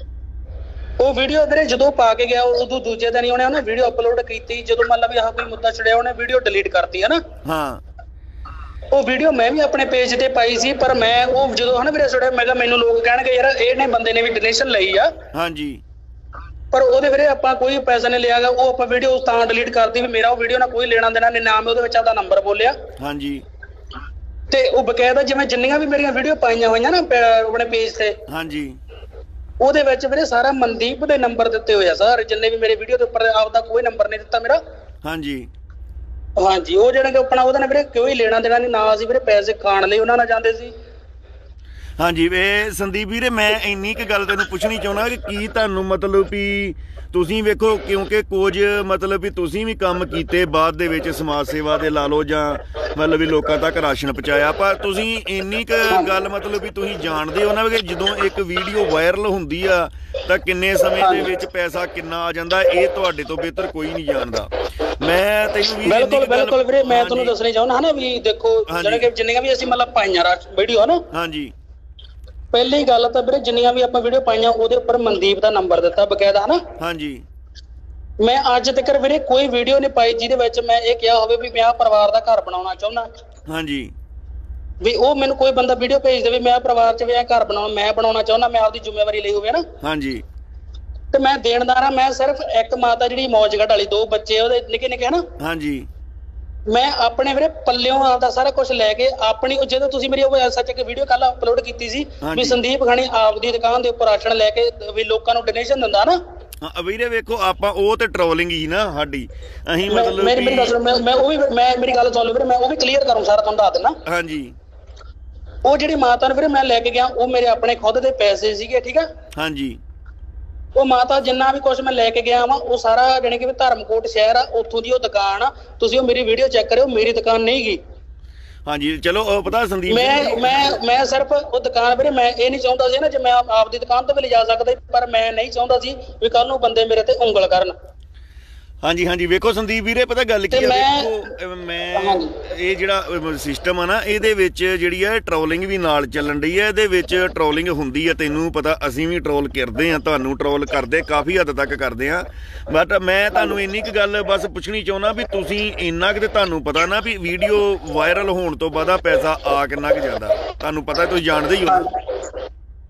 ਉਹ ਵੀਡੀਓ ਵੀਰੇ ਜਦੋਂ ਪਾ ਕੇ ਗਿਆ ਉਦੋਂ ਦੂਜੇ ਦਿਨ ਹੀ ਉਹਨੇ ਵੀਡੀਓ ਅਪਲੋਡ ਕੀਤੀ। ਜਦੋਂ ਮਤਲਬ ਆਹ ਕੋਈ ਮੁੱਦਾ ਛੜਿਆ ਉਹਨੇ ਵੀਡੀਓ ਡਿਲੀਟ ਕਰਤੀ ਹੈ ਨਾ। ਹਾਂ, ਉਹ ਵੀਡੀਓ ਮੈਂ ਵੀ ਆਪਣੇ ਪੇਜ ਤੇ ਪਾਈ ਸੀ, ਪਰ ਮੈਂ ਉਹ ਜਦੋਂ ਹਨਾ ਵੀਰੇ ਛੜਿਆ, ਮੈਂ ਕਿਹਾ ਮੈਨੂੰ ਲੋਕ ਕਹਿਣਗੇ ਯਾਰ ਇਹਨੇ ਬੰਦੇ ਨੇ ਵੀ ਡੋਨੇਸ਼ਨ ਲਈ ਆ। ਹਾਂਜੀ। ਪਰ ਉਹਦੇ ਵੀਰੇ ਆਪਾਂ ਕੋਈ ਪੈਸਾ ਨਹੀਂ ਲਿਆਗਾ। ਉਹ ਆਪਾਂ ਵੀਡੀਓ ਤਾਂ ਡਿਲੀਟ ਕਰਤੀ ਵੀ ਮੇਰਾ ਉਹ ਵੀਡੀਓ ਨਾਲ ਕੋਈ ਲੈਣਾ ਦੇਣਾ ਨਹੀਂ, ਨਾ ਮੈਂ ਉਹਦੇ ਵਿੱਚ ਆਪਦਾ ਨੰਬਰ ਬੋਲਿਆ। ਹਾਂਜੀ। ਤੇ ਉਹ ਬਕਾਇਦਾ ਜਿਵੇਂ ਜਿੰਨੀਆਂ ਵੀ ਮੇਰੀਆਂ ਵੀਡੀਓ ਪਾਈਆਂ ਹੋਈਆਂ ਨਾ ਆਪਣੇ ਪੇਜ ਤੇ, ਹਾਂਜੀ, ਉਹਦੇ ਵਿੱਚ ਵੀਰੇ ਸਾਰਾ ਮਨਦੀਪ ਦੇ ਨੰਬਰ ਦਿੱਤੇ ਹੋਏ ਆ ਸਰ। ਜਿੰਨੇ ਵੀ ਮੇਰੇ ਵੀਡੀਓ ਦੇ ਉੱਪਰ ਆਪਦਾ ਕੋਈ ਨੰਬਰ ਨਹੀਂ ਦਿੱਤਾ ਮੇਰਾ। ਹਾਂਜੀ। ਹਾਂਜੀ, ਉਹ ਜਿਹੜਾ ਕਿ ਆਪਣਾ ਉਹਦੇ ਨਾਲ ਵੀਰੇ ਕੋਈ ਲੈਣਾ ਦੇਣਾ ਨਹੀਂ, ਨਾ ਅਸੀਂ ਵੀਰੇ ਪੈਸੇ ਖਾਣ ਲਈ ਉਹਨਾਂ ਨਾਲ ਜਾਂਦੇ ਸੀ। ਹਾਂਜੀ। ਇਹ ਸੰਦੀਪ ਵੀਰੇ ਮੈਂ ਇੰਨੀ ਕੁ ਗੱਲ ਤੈਨੂੰ ਪੁੱਛਣੀ ਚਾਹੁੰਦਾ ਕਿ ਕੀ ਤੁਹਾਨੂੰ ਮਤਲਬ ਵੀ ਤੁਸੀਂ ਵੇਖੋ, ਕਿਉਂਕਿ ਕੁਝ ਮਤਲਬ ਵੀ ਤੁਸੀਂ ਵੀ ਕੰਮ ਕੀਤੇ ਬਾਅਦ ਦੇ ਵਿੱਚ ਸਮਾਜ ਸੇਵਾ ਦੇ ਲਾ ਲਓ ਜਾਂ ਮਤਲਬ ਵੀ ਲੋਕਾਂ ਤੱਕ ਰਾਸ਼ਨ ਪਹੁੰਚਾਇਆ, ਪਰ ਤੁਸੀਂ ਇੰਨੀ ਕੁ ਗੱਲ ਮਤਲਬ ਵੀ ਤੁਸੀਂ ਜਾਣਦੇ ਹੋ ਨਾ ਕਿ ਜਦੋਂ ਇੱਕ ਵੀਡੀਓ ਵਾਇਰਲ ਹੁੰਦੀ ਆ ਤਾਂ ਕਿੰਨੇ ਸਮੇਂ ਦੇ ਵਿੱਚ ਪੈਸਾ ਕਿੰਨਾ ਆ ਜਾਂਦਾ, ਇਹ ਤੁਹਾਡੇ ਤੋਂ ਬਿਹਤਰ ਕੋਈ ਨਹੀਂ ਜਾਣਦਾ। ਮੈਂ ਤੈਨੂੰ ਵੀ ਬਿਲਕੁਲ ਵੀਰੇ ਮੈਂ ਤੁਹਾਨੂੰ ਦੱਸਣੀ ਚਾਹੁੰਦਾ ਹਾਂ ਨਾ ਵੀ ਦੇਖੋ ਜਿਹੜੇ ਕਿ ਜਿੰਨੀਆਂ ਵੀ ਅਸੀਂ ਮਤਲਬ ਪਾਈਆਂ ਵੀਡੀਓ ਨਾ, ਹਾਂਜੀ, ਪਹਿਲੀ ਗੱਲ ਤਾਂ ਵੀਰੇ ਜਿੰਨੀਆਂ ਵੀ ਆਪਾਂ ਵੀਡੀਓ ਪਾਈਆਂ ਉਹਦੇ ਉੱਪਰ ਮਨਦੀਪ ਦਾ ਨੰਬਰ ਦਿੱਤਾ ਬਕਾਇਦਾ ਹਨਾ। ਹਾਂਜੀ। ਮੈਂ ਅੱਜ ਤੱਕ ਵੀਰੇ ਕੋਈ ਵੀਡੀਓ ਨਹੀਂ ਪਾਈ ਜਿਹਦੇ ਵਿੱਚ ਮੈਂ ਇਹ ਕਿਹਾ ਹੋਵੇ ਵੀ ਮੈਂ ਆਹ ਪਰਿਵਾਰ ਦਾ ਘਰ ਬਣਾਉਣਾ ਚਾਹੁੰਦਾ। ਹਾਂਜੀ। ਵੀ ਉਹ ਮੈਨੂੰ ਕੋਈ ਬੰਦਾ ਵੀਡੀਓ ਭੇਜ ਦੇਵੇ ਮੈਂ ਪਰਿਵਾਰ 'ਚ ਵੀ ਇਹ ਘਰ ਬਣਾਉਣਾ ਚਾਹੁੰਦਾ, ਮੈਂ ਆਪਦੀ ਜ਼ਿੰਮੇਵਾਰੀ ਲਈ ਹੋਵੇ ਨਾ। ਹਾਂਜੀ। ਤੇ ਮੈਂ ਦੇਣਦਾਰ ਆ। ਮੈਂ ਸਿਰਫ ਇੱਕ ਮਾਤਾ ਜਿਹੜੀ ਮੌਜਗੜ ਵਾਲੀ 2 ਬੱਚੇ ਉਹਦੇ ਨਿੱਕੇ ਨਿੱਕੇ ਹਨਾ। ਹਾਂਜੀ। ਮੈਂ ਆਪਣੇ ਵੀਰੇ ਪੱਲਿਓਂ ਆਪਦਾ ਸਾਰਾ ਕੁਝ ਲੈ ਕੇ ਆਪਣੀ, ਜਦੋਂ ਤੁਸੀਂ ਮੇਰੀ ਉਹ ਸੱਚ ਇੱਕ ਵੀਡੀਓ ਕੱਲ ਅਪਲੋਡ ਕੀਤੀ ਸੀ ਵੀ ਸੰਦੀਪ ਖਾਣੀ ਆਪਦੀ ਦੁਕਾਨ ਦੇ ਉੱਪਰ ਰਾਸ਼ਨ ਲੈ ਕੇ ਵੀ ਲੋਕਾਂ ਨੂੰ ਡੋਨੇਸ਼ਨ ਦਿੰਦਾ ਨਾ। ਹਾਂ ਵੀਰੇ ਵੇਖੋ ਆਪਾਂ ਉਹ ਤੇ ਟਰੋਲਿੰਗ ਹੀ ਨਾ ਸਾਡੀ, ਅਸੀਂ ਮਤਲਬ ਮੇਰੀ ਗੱਲ ਸੁਣੋ, ਮੈਂ ਉਹ ਵੀ ਮੇਰੀ ਗੱਲ ਸੁਣ ਲਓ ਵੀਰੇ, ਮੈਂ ਉਹ ਵੀ ਕਲੀਅਰ ਕਰੂੰ ਸਾਰਾ ਤੁਹਾਨੂੰ ਦੱਸ ਦਿੰਦਾ। ਹਾਂਜੀ। ਉਹ ਜਿਹੜੀ ਮਾਤਾ ਨੂੰ ਵੀਰੇ ਮੈਂ ਲੈ ਕੇ ਗਿਆ ਉਹ ਮੇਰੇ ਆਪਣੇ ਖੁਦ ਦੇ ਪੈਸੇ ਸੀਗੇ, ਠੀਕ ਆ। ਹਾਂਜੀ। ਉਹ ਮਾਤਾ ਜਿੰਨਾ ਵੀ ਕੁਛ ਮੈਂ ਲੈ ਕੇ ਗਿਆ ਵਾ ਉਹ ਸਾਰਾ ਜਾਣੀ ਕਿ ਧਰਮਕੋਟ ਸ਼ਹਿਰ ਆ, ਉੱਥੋਂ ਦੀ ਉਹ ਦੁਕਾਨ ਆ। ਤੁਸੀਂ ਉਹ ਮੇਰੀ ਵੀਡੀਓ ਚੈੱਕ ਕਰਿਓ, ਮੇਰੀ ਦੁਕਾਨ ਨਹੀਂ ਗੀ। ਹਾਂਜੀ। ਚਲੋ ਪਤਾ ਸੰਦੀਪ ਮੈਂ ਸਿਰਫ ਉਹ ਦੁਕਾਨ ਵੀਰੇ ਮੈਂ ਇਹ ਨਹੀਂ ਚਾਹੁੰਦਾ ਸੀ ਨਾ ਜੇ ਮੈਂ ਆਪਦੀ ਦੁਕਾਨ ਤੋਂ ਵੀ ਲਿਜਾ ਸਕਦਾ, ਪਰ ਮੈਂ ਨਹੀਂ ਚਾਹੁੰਦਾ ਸੀ ਵੀ ਕੱਲ ਨੂੰ ਬੰਦੇ ਮੇਰੇ ਤੇ ਉਂਗਲ ਕਰਨ। ਹਾਂਜੀ ਹਾਂਜੀ। ਵੇਖੋ ਸੰਦੀਪ ਵੀਰੇ ਪਤਾ ਗੱਲ ਕੀ ਆ, ਵੇਖੋ ਮੈਂ ਇਹ ਜਿਹੜਾ ਸਿਸਟਮ ਆ ਨਾ ਇਹਦੇ ਵਿੱਚ ਜਿਹੜੀ ਆ ਟਰੋਲਿੰਗ ਵੀ ਨਾਲ ਚੱਲਣ ਡਈ ਆ। ਇਹਦੇ ਵਿੱਚ ਟਰੋਲਿੰਗ ਹੁੰਦੀ ਆ, ਤੈਨੂੰ ਪਤਾ, ਅਸੀਂ ਵੀ ਟਰੋਲ ਕਰਦੇ ਆ, ਤੁਹਾਨੂੰ ਟਰੋਲ ਕਰਦੇ ਕਾਫੀ ਹੱਦ ਤੱਕ ਕਰਦੇ ਆ। ਬਟ ਮੈਂ ਤੁਹਾਨੂੰ ਇੰਨੀ ਕੁ ਗੱਲ ਬਸ ਪੁੱਛਣੀ ਚਾਹੁੰਦਾ ਵੀ ਤੁਸੀਂ ਇੰਨਾ ਕੁ ਤੇ ਤੁਹਾਨੂੰ ਪਤਾ ਨਾ ਵੀ ਵੀਡੀਓ ਵਾਇਰਲ ਹੋਣ ਤੋਂ ਬਾਅਦ ਪੈਸਾ ਆ ਕਿੰਨਾ ਕੁ ਜਾਂਦਾ, ਤੁਹਾਨੂੰ ਪਤਾ, ਤੁਸੀਂ ਜਾਣਦੇ ਹੀ ਹੋ।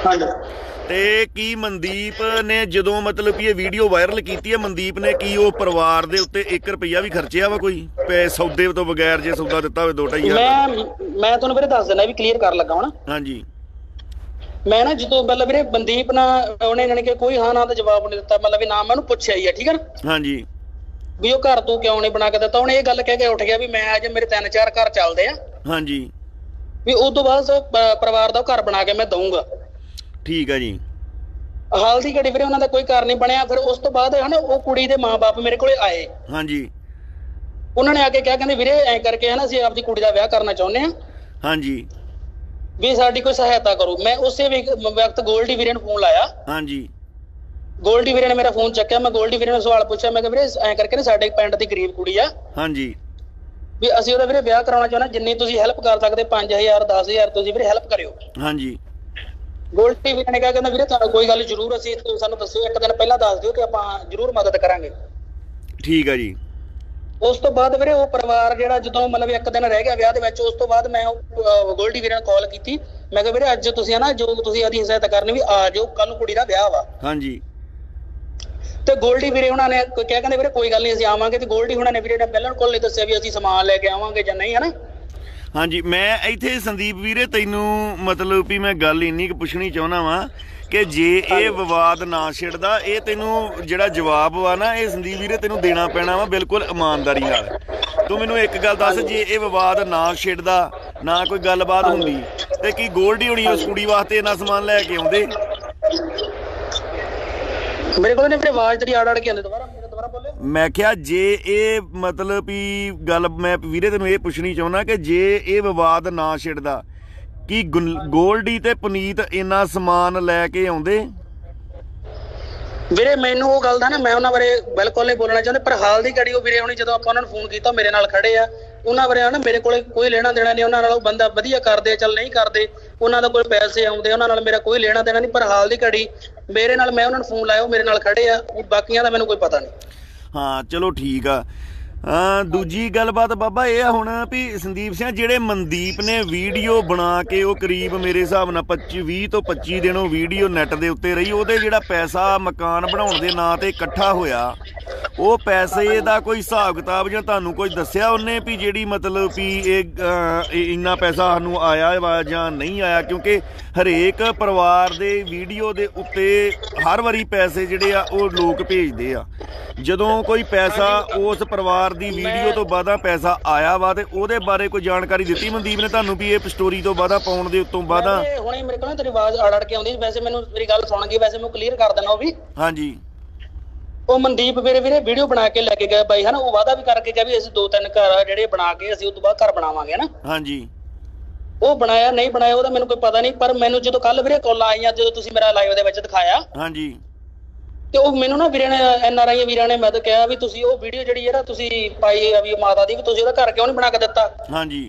ਤੇ ਕੀ ਮਨਦੀਪ ਨੇ ਜਦੋਂ ਮਤਲਬ ਕਿ ਇਹ ਵੀਡੀਓ ਵਾਇਰਲ ਕੀਤੀ ਹੈ, ਮਨਦੀਪ ਨੇ ਕੀ ਉਹ ਪਰਿਵਾਰ ਦੇ ਉੱਤੇ 1 ਰੁਪਈਆ ਵੀ ਖਰਚਿਆ ਵਾ ਕੋਈ ਸੌਦੇ ਤੋਂ ਬਗੈਰ? ਜੇ ਸੌਦਾ ਦਿੱਤਾ ਹੋਵੇ 2-2.5 ਮੈਂ ਤੁਹਾਨੂੰ ਵੀਰੇ ਦੱਸ ਦਿੰਦਾ ਵੀ ਕਲੀਅਰ ਕਰ ਲੱਗਾ ਹੁਣ। ਹਾਂਜੀ। ਮੈਂ ਨਾ ਜਦੋਂ ਮਤਲਬ ਵੀਰੇ ਮਨਦੀਪ ਨਾਲ ਉਹਨੇ ਜਾਣੀ ਕਿ ਕੋਈ ਹਾਂ ਨਾ ਦਾ ਜਵਾਬ ਨਹੀਂ ਦਿੱਤਾ, ਮਤਲਬ ਵੀ ਨਾ ਮੈਂ ਉਹਨੂੰ ਪੁੱਛਿਆ ਹੀ ਆ, ਠੀਕ ਹੈ ਨਾ। ਹਾਂਜੀ। ਵੀ ਉਹ ਘਰ ਤੂੰ ਕਿਉਂ ਨਹੀਂ ਬਣਾ ਕੇ ਦਿੱਤਾ, ਉਹਨੇ ਇਹ ਗੱਲ ਕਹਿ ਕੇ ਉੱਠ ਗਿਆ ਵੀ ਮੈਂ ਅੱਜ ਮੇਰੇ 3-4 ਘਰ ਚੱਲਦੇ ਆ। ਹਾਂਜੀ। ਵੀ ਉਸ ਤੋਂ ਬਾਅਦ ਪਰਿਵਾਰ ਦਾ ਘਰ ਬਣਾ ਕੇ ਮੈਂ ਦਊਂਗਾ। ਠੀਕ ਹੈ ਜੀ। ਹਾਲ ਦੀ ਘੜੀ ਵੀਰੇ ਉਹਨਾਂ ਦਾ ਕੋਈ ਘਰ ਨਹੀਂ ਬਣਿਆ। ਫਿਰ ਉਸ ਤੋਂ ਬਾਅਦ ਹਨਾ ਉਹ ਕੁੜੀ ਦੇ ਮਾਂ-ਬਾਪ ਮੇਰੇ ਕੋਲੇ ਆਏ। ਹਾਂਜੀ। ਉਹਨਾਂ ਨੇ ਆ ਕੇ ਕਿਹਾ, ਕਹਿੰਦੇ ਵੀਰੇ ਐਂ ਕਰਕੇ ਹਨਾ ਅਸੀਂ ਆਪਦੀ ਕੁੜੀ ਦਾ ਵਿਆਹ ਕਰਨਾ ਚਾਹੁੰਦੇ ਆ। ਹਾਂਜੀ। ਵੀ ਸਾਡੀ ਕੋਈ ਸਹਾਇਤਾ ਕਰੋ। ਮੈਂ ਉਸੇ ਵਕਤ ਗੋਲਡੀ ਵੀਰੇ ਨੂੰ ਫੋਨ ਲਾਇਆ। ਹਾਂਜੀ। ਗੋਲਡੀ ਵੀਰੇ ਨੇ ਮੇਰਾ ਫੋਨ ਚੱਕਿਆ। ਮੈਂ ਗੋਲਡੀ ਵੀਰੇ ਨੂੰ ਸਵਾਲ ਪੁੱਛਿਆ, ਮੈਂ ਕਿਹਾ ਵੀਰੇ ਐਂ ਕਰਕੇ ਨਾ ਸਾਡੇ ਪਿੰਡ ਦੀ ਗਰੀਬ ਕੁੜੀ ਆ। ਹਾਂਜੀ। ਵੀ ਅਸੀਂ ਉਹਦਾ ਵੀਰੇ ਵਿਆਹ ਕਰਾਉਣਾ ਚਾਹੁੰਦੇ, ਜਿੰਨੀ ਤੁਸੀਂ ਹੈਲਪ ਕਰ ਸਕਦੇ 5000 10,000 ਤੁਸੀਂ ਵੀਰੇ ਹੈਲਪ ਕਰਿਓ। ਹਾਂਜੀ। ਗੋਲਡੀ ਵੀਰੇ ਨੇ ਕਿਹਾ, ਕਹਿੰਦਾ ਵੀਰੇ ਤੁਹਾਨੂੰ ਕੋਈ ਗੱਲ ਜ਼ਰੂਰ, ਅਸੀਂ ਸਾਨੂੰ ਦੱਸਿਓ, 1 ਦਿਨ ਪਹਿਲਾਂ ਦੱਸ ਦਿਓ ਕਿ ਆਪਾਂ ਜ਼ਰੂਰ ਮਦਦ ਕਰਾਂਗੇ। ਠੀਕ ਹੈ ਜੀ। ਉਸ ਤੋਂ ਬਾਅਦ ਵੀਰੇ ਉਹ ਪਰਿਵਾਰ ਜਿਹੜਾ ਜਦੋਂ ਮਤਲਬ 1 ਦਿਨ ਰਹਿ ਗਿਆ ਵਿਆਹ ਦੇ ਵਿੱਚ, ਉਸ ਤੋਂ ਬਾਅਦ ਮੈਂ ਗੋਲਡੀ ਵੀਰੇ ਨੂੰ ਕਾਲ ਕੀਤੀ। ਮੈਂ ਕਿਹਾ ਵੀਰੇ ਅੱਜ ਤੁਸੀਂ ਹਨਾ ਜੋ ਤੁਸੀਂ ਆਦੀ ਸਹਾਇਤਾ ਕਰਨੀ ਵੀ ਆ ਜਾਓ, ਕੱਲ ਨੂੰ ਕੁੜੀ ਦਾ ਵਿਆਹ ਵਾ। ਹਾਂਜੀ। ਤੇ ਗੋਲਡੀ ਵੀਰੇ ਉਹਨਾਂ ਨੇ ਕਿਹਾ, ਕਹਿੰਦੇ ਵੀਰੇ ਕੋਈ ਗੱਲ ਨਹੀਂ ਅਸੀਂ ਆਵਾਂਗੇ। ਤੇ ਗੋਲਡੀ ਉਹਨਾਂ ਨੇ ਵੀਰੇ ਨੇ ਪਹਿਲਾਂ ਕੋਲ ਨਹੀਂ ਦੱਸਿਆ ਵੀ ਅਸੀਂ ਸਮਾਨ ਲੈ ਕੇ ਆਵਾਂਗੇ ਜਾਂ ਨਹੀਂ, ਹਨਾ। ਹਾਂਜੀ। ਮੈਂ ਇੱਥੇ ਸੰਦੀਪ ਵੀਰੇ ਤੈਨੂੰ ਮਤਲਬ ਵੀ ਮੈਂ ਗੱਲ ਇੰਨੀ ਕੁ ਪੁੱਛਣੀ ਚਾਹੁੰਦਾ ਵਾਂ ਕਿ ਜੇ ਇਹ ਵਿਵਾਦ ਨਾ ਛਿੜਦਾ, ਇਹ ਤੈਨੂੰ ਜਿਹੜਾ ਜਵਾਬ ਵਾ ਨਾ ਇਹ ਸੰਦੀਪ ਵੀਰੇ ਤੈਨੂੰ ਦੇਣਾ ਪੈਣਾ ਵਾ ਬਿਲਕੁਲ ਇਮਾਨਦਾਰੀ ਨਾਲ। ਤੂੰ ਮੈਨੂੰ ਇੱਕ ਗੱਲ ਦੱਸ, ਜੇ ਇਹ ਵਿਵਾਦ ਨਾ ਛਿੜਦਾ, ਨਾ ਕੋਈ ਗੱਲਬਾਤ ਹੁੰਦੀ, ਤੇ ਕੀ ਗੋਲਡੀ ਹੋਣੀ ਉਸ ਕੁੜੀ ਵਾਸਤੇ ਇੰਨਾ ਸਮਾਨ ਲੈ ਕੇ ਆਉਂਦੇ? ਮੇਰੇ ਕੋਲ ਨੇ ਆਵਾਜ਼ ਤੇਰੀ ਆੜ ਕੇ ਆਉਂਦੀ। ਦੁਬਾਰਾ ਬੋਲੇ। ਮੈਂ ਕਿਹਾ ਜੇ ਇਹ ਮਤਲਬ ਵੀ ਗੱਲ ਮੈਂ ਵੀਰੇ ਤੈਨੂੰ ਇਹ ਪੁੱਛਣੀ ਚਾਹੁੰਦਾ ਕਿ ਜੇ ਇਹ ਵਿਵਾਦ ਨਾ ਛਿੜਦਾ, ਕੀ ਗੋਲਡੀ ਤੇ ਪੁਨੀਤ ਇੰਨਾ ਸਮਾਨ ਲੈ ਕੇ ਆਉਂਦੇ? ਵੀਰੇ ਮੈਨੂੰ ਉਹ ਗੱਲ ਦਾ ਨਾ ਮੈਂ ਉਹਨਾਂ ਬਾਰੇ ਬਿਲਕੁਲ ਨਹੀਂ ਬੋਲਣਾ ਚਾਹੁੰਦਾ, ਪਰ ਹਾਲ ਦੀ ਘੜੀ ਉਹ ਵੀਰੇ ਹੁਣੀ ਜਦੋਂ ਆਪਾਂ ਉਹਨਾਂ ਨੂੰ ਫੋਨ ਕੀਤਾ ਮੇਰੇ ਨਾਲ ਖੜੇ ਆ। ਉਹਨਾਂ ਬਾਰੇ ਨਾ ਮੇਰੇ ਕੋਲੇ ਕੋਈ ਲੈਣਾ ਦੇਣਾ ਨਹੀਂ। ਉਹਨਾਂ ਨਾਲ ਉਹ ਬੰਦਾ ਵਧੀਆ ਕਰਦੇ ਚੱਲ ਨਹੀਂ ਕਰਦੇ, ਉਹਨਾਂ ਦਾ ਕੋਈ ਪੈਸੇ ਆਉਂਦੇ, ਉਹਨਾਂ ਨਾਲ ਮੇਰਾ ਕੋਈ ਲੈਣਾ ਦੇਣਾ ਨਹੀਂ। ਪਰ ਹਾਲ ਦੀ ਘੜੀ ਮੇਰੇ ਨਾਲ ਮੈਂ ਉਹਨਾਂ ਨੂੰ ਫੋਨ ਲਾਇਆ, ਉਹ ਮੇਰੇ ਨਾਲ ਖੜੇ ਆ, ਬਾਕੀਆਂ ਦਾ ਮੈਨੂੰ ਕੋਈ ਪਤਾ ਨਹੀਂ। ਹਾਂ ਚਲੋ ਠੀਕ ਆ। ਦੂਜੀ ਗੱਲਬਾਤ ਬਾਬਾ ਇਹ ਆ ਹੁਣ ਵੀ ਸੰਦੀਪ ਸਿੰਘ ਜਿਹੜੇ ਮਨਦੀਪ ਨੇ ਵੀਡੀਓ ਬਣਾ ਕੇ ਉਹ ਕਰੀਬ ਮੇਰੇ ਹਿਸਾਬ ਨਾਲ 20 ਤੋਂ 25 ਦਿਨ ਉਹ ਵੀਡੀਓ ਨੈਟ ਦੇ ਉੱਤੇ ਰਹੀ, ਉਹਦੇ ਜਿਹੜਾ ਪੈਸਾ ਮਕਾਨ ਬਣਾਉਣ ਦੇ ਨਾਂ ਤੇ ਇਕੱਠਾ ਹੋਇਆ, ਉਹ ਪੈਸੇ ਦਾ ਕੋਈ ਹਿਸਾਬ ਕਿਤਾਬ ਜਾਂ ਤੁਹਾਨੂੰ ਕੁਝ ਦੱਸਿਆ ਉਹਨੇ ਵੀ ਜਿਹੜੀ ਮਤਲਬ ਵੀ ਇਹ ਇੰਨਾ ਪੈਸਾ ਸਾਨੂੰ ਆਇਆ ਵਾ ਜਾਂ ਨਹੀਂ ਆਇਆ? ਕਿਉਂਕਿ ਹਰੇਕ ਪਰਿਵਾਰ ਦੇ ਵੀਡੀਓ ਦੇ ਉੱਤੇ ਹਰ ਵਾਰੀ ਪੈਸੇ ਜਿਹੜੇ ਆ ਉਹ ਲੋਕ ਭੇਜਦੇ ਆ। ਜਦੋਂ ਕੋਈ ਪੈਸਾ ਉਸ ਪਰਿਵਾਰ ਦੀ ਵੀਡੀਓ ਤੋਂ ਬਾਅਦ ਪੈਸਾ ਆਇਆ ਵਾ ਤੇ ਉਹਦੇ ਬਾਰੇ ਕੋਈ ਜਾਣਕਾਰੀ ਦਿੱਤੀ ਮਨਦੀਪ ਨੇ ਤੁਹਾਨੂੰ ਵੀ ਇਹ ਸਟੋਰੀ ਤੋਂ ਬਾਅਦ ਪਾਉਣ ਦੇ ਉੱਤੋਂ ਬਾਅਦ? ਹੁਣੇ ਮੇਰੇ ਕੋਲ ਤੇਰੀ ਆਵਾਜ਼ ਅੜ ਕੇ ਆਉਂਦੀ, ਵੈਸੇ ਮੈਨੂੰ ਮੇਰੀ ਗੱਲ ਸੁਣ ਗਈ, ਵੈਸੇ ਮੈਂ ਕਲੀਅਰ ਕਰ ਦਿੰਦਾ ਉਹ ਵੀ। ਹਾਂਜੀ। ਉਹ ਮਨਦੀਪ ਵੀਰੇ ਵੀਡੀਓ ਬਣਾ ਕੇ ਲੈ ਕੇ ਗਏ ਬਾਈ ਹਨਾ, ਉਹ ਵਾਅਦਾ ਵੀ ਕਰਕੇ ਗਿਆ ਵੀ ਅਸੀਂ 2-3 ਘਰ ਜਿਹੜੇ ਬਣਾ ਕੇ ਅਸੀਂ ਉਸ ਤੋਂ ਬਾਅਦ ਘਰ ਬਣਾਵਾਂਗੇ ਨਾ। ਹਾਂਜੀ। ਉਹ ਬਣਾਇਆ ਨਹੀਂ ਬਣਾਇਆ ਉਹਦਾ ਮੈਨੂੰ ਕੋਈ ਪਤਾ ਨਹੀਂ, ਪਰ ਮੈਨੂੰ ਜਦੋਂ ਕੱਲ ਵੀਰੇ ਕਾਲਾਂ ਆਈਆਂ, ਜਦੋਂ ਤੁਸੀਂ ਮੇਰਾ ਲਾਈਵ ਦੇ ਵਿੱਚ ਦਿਖਾਇਆ, ਹਾਂਜੀ, ਤੇ ਉਹ ਮੈਨੂੰ ਨਾ ਵੀਰੇ ਨੇ NRI ਵੀਰਾਂ ਨੇ ਮੈਨੂੰ ਕਿਹਾ ਵੀ ਤੁਸੀਂ ਉਹ ਵੀਡੀਓ ਜਿਹੜੀ ਹੈ ਨਾ ਤੁਸੀਂ ਪਾਈ ਆ ਵੀ ਮਾਤਾ ਦੀ, ਵੀ ਤੁਸੀਂ ਉਹਦਾ ਘਰ ਕਿਉਂ ਨਹੀਂ ਬਣਾ ਕੇ ਦਿੱਤਾ? ਹਾਂਜੀ।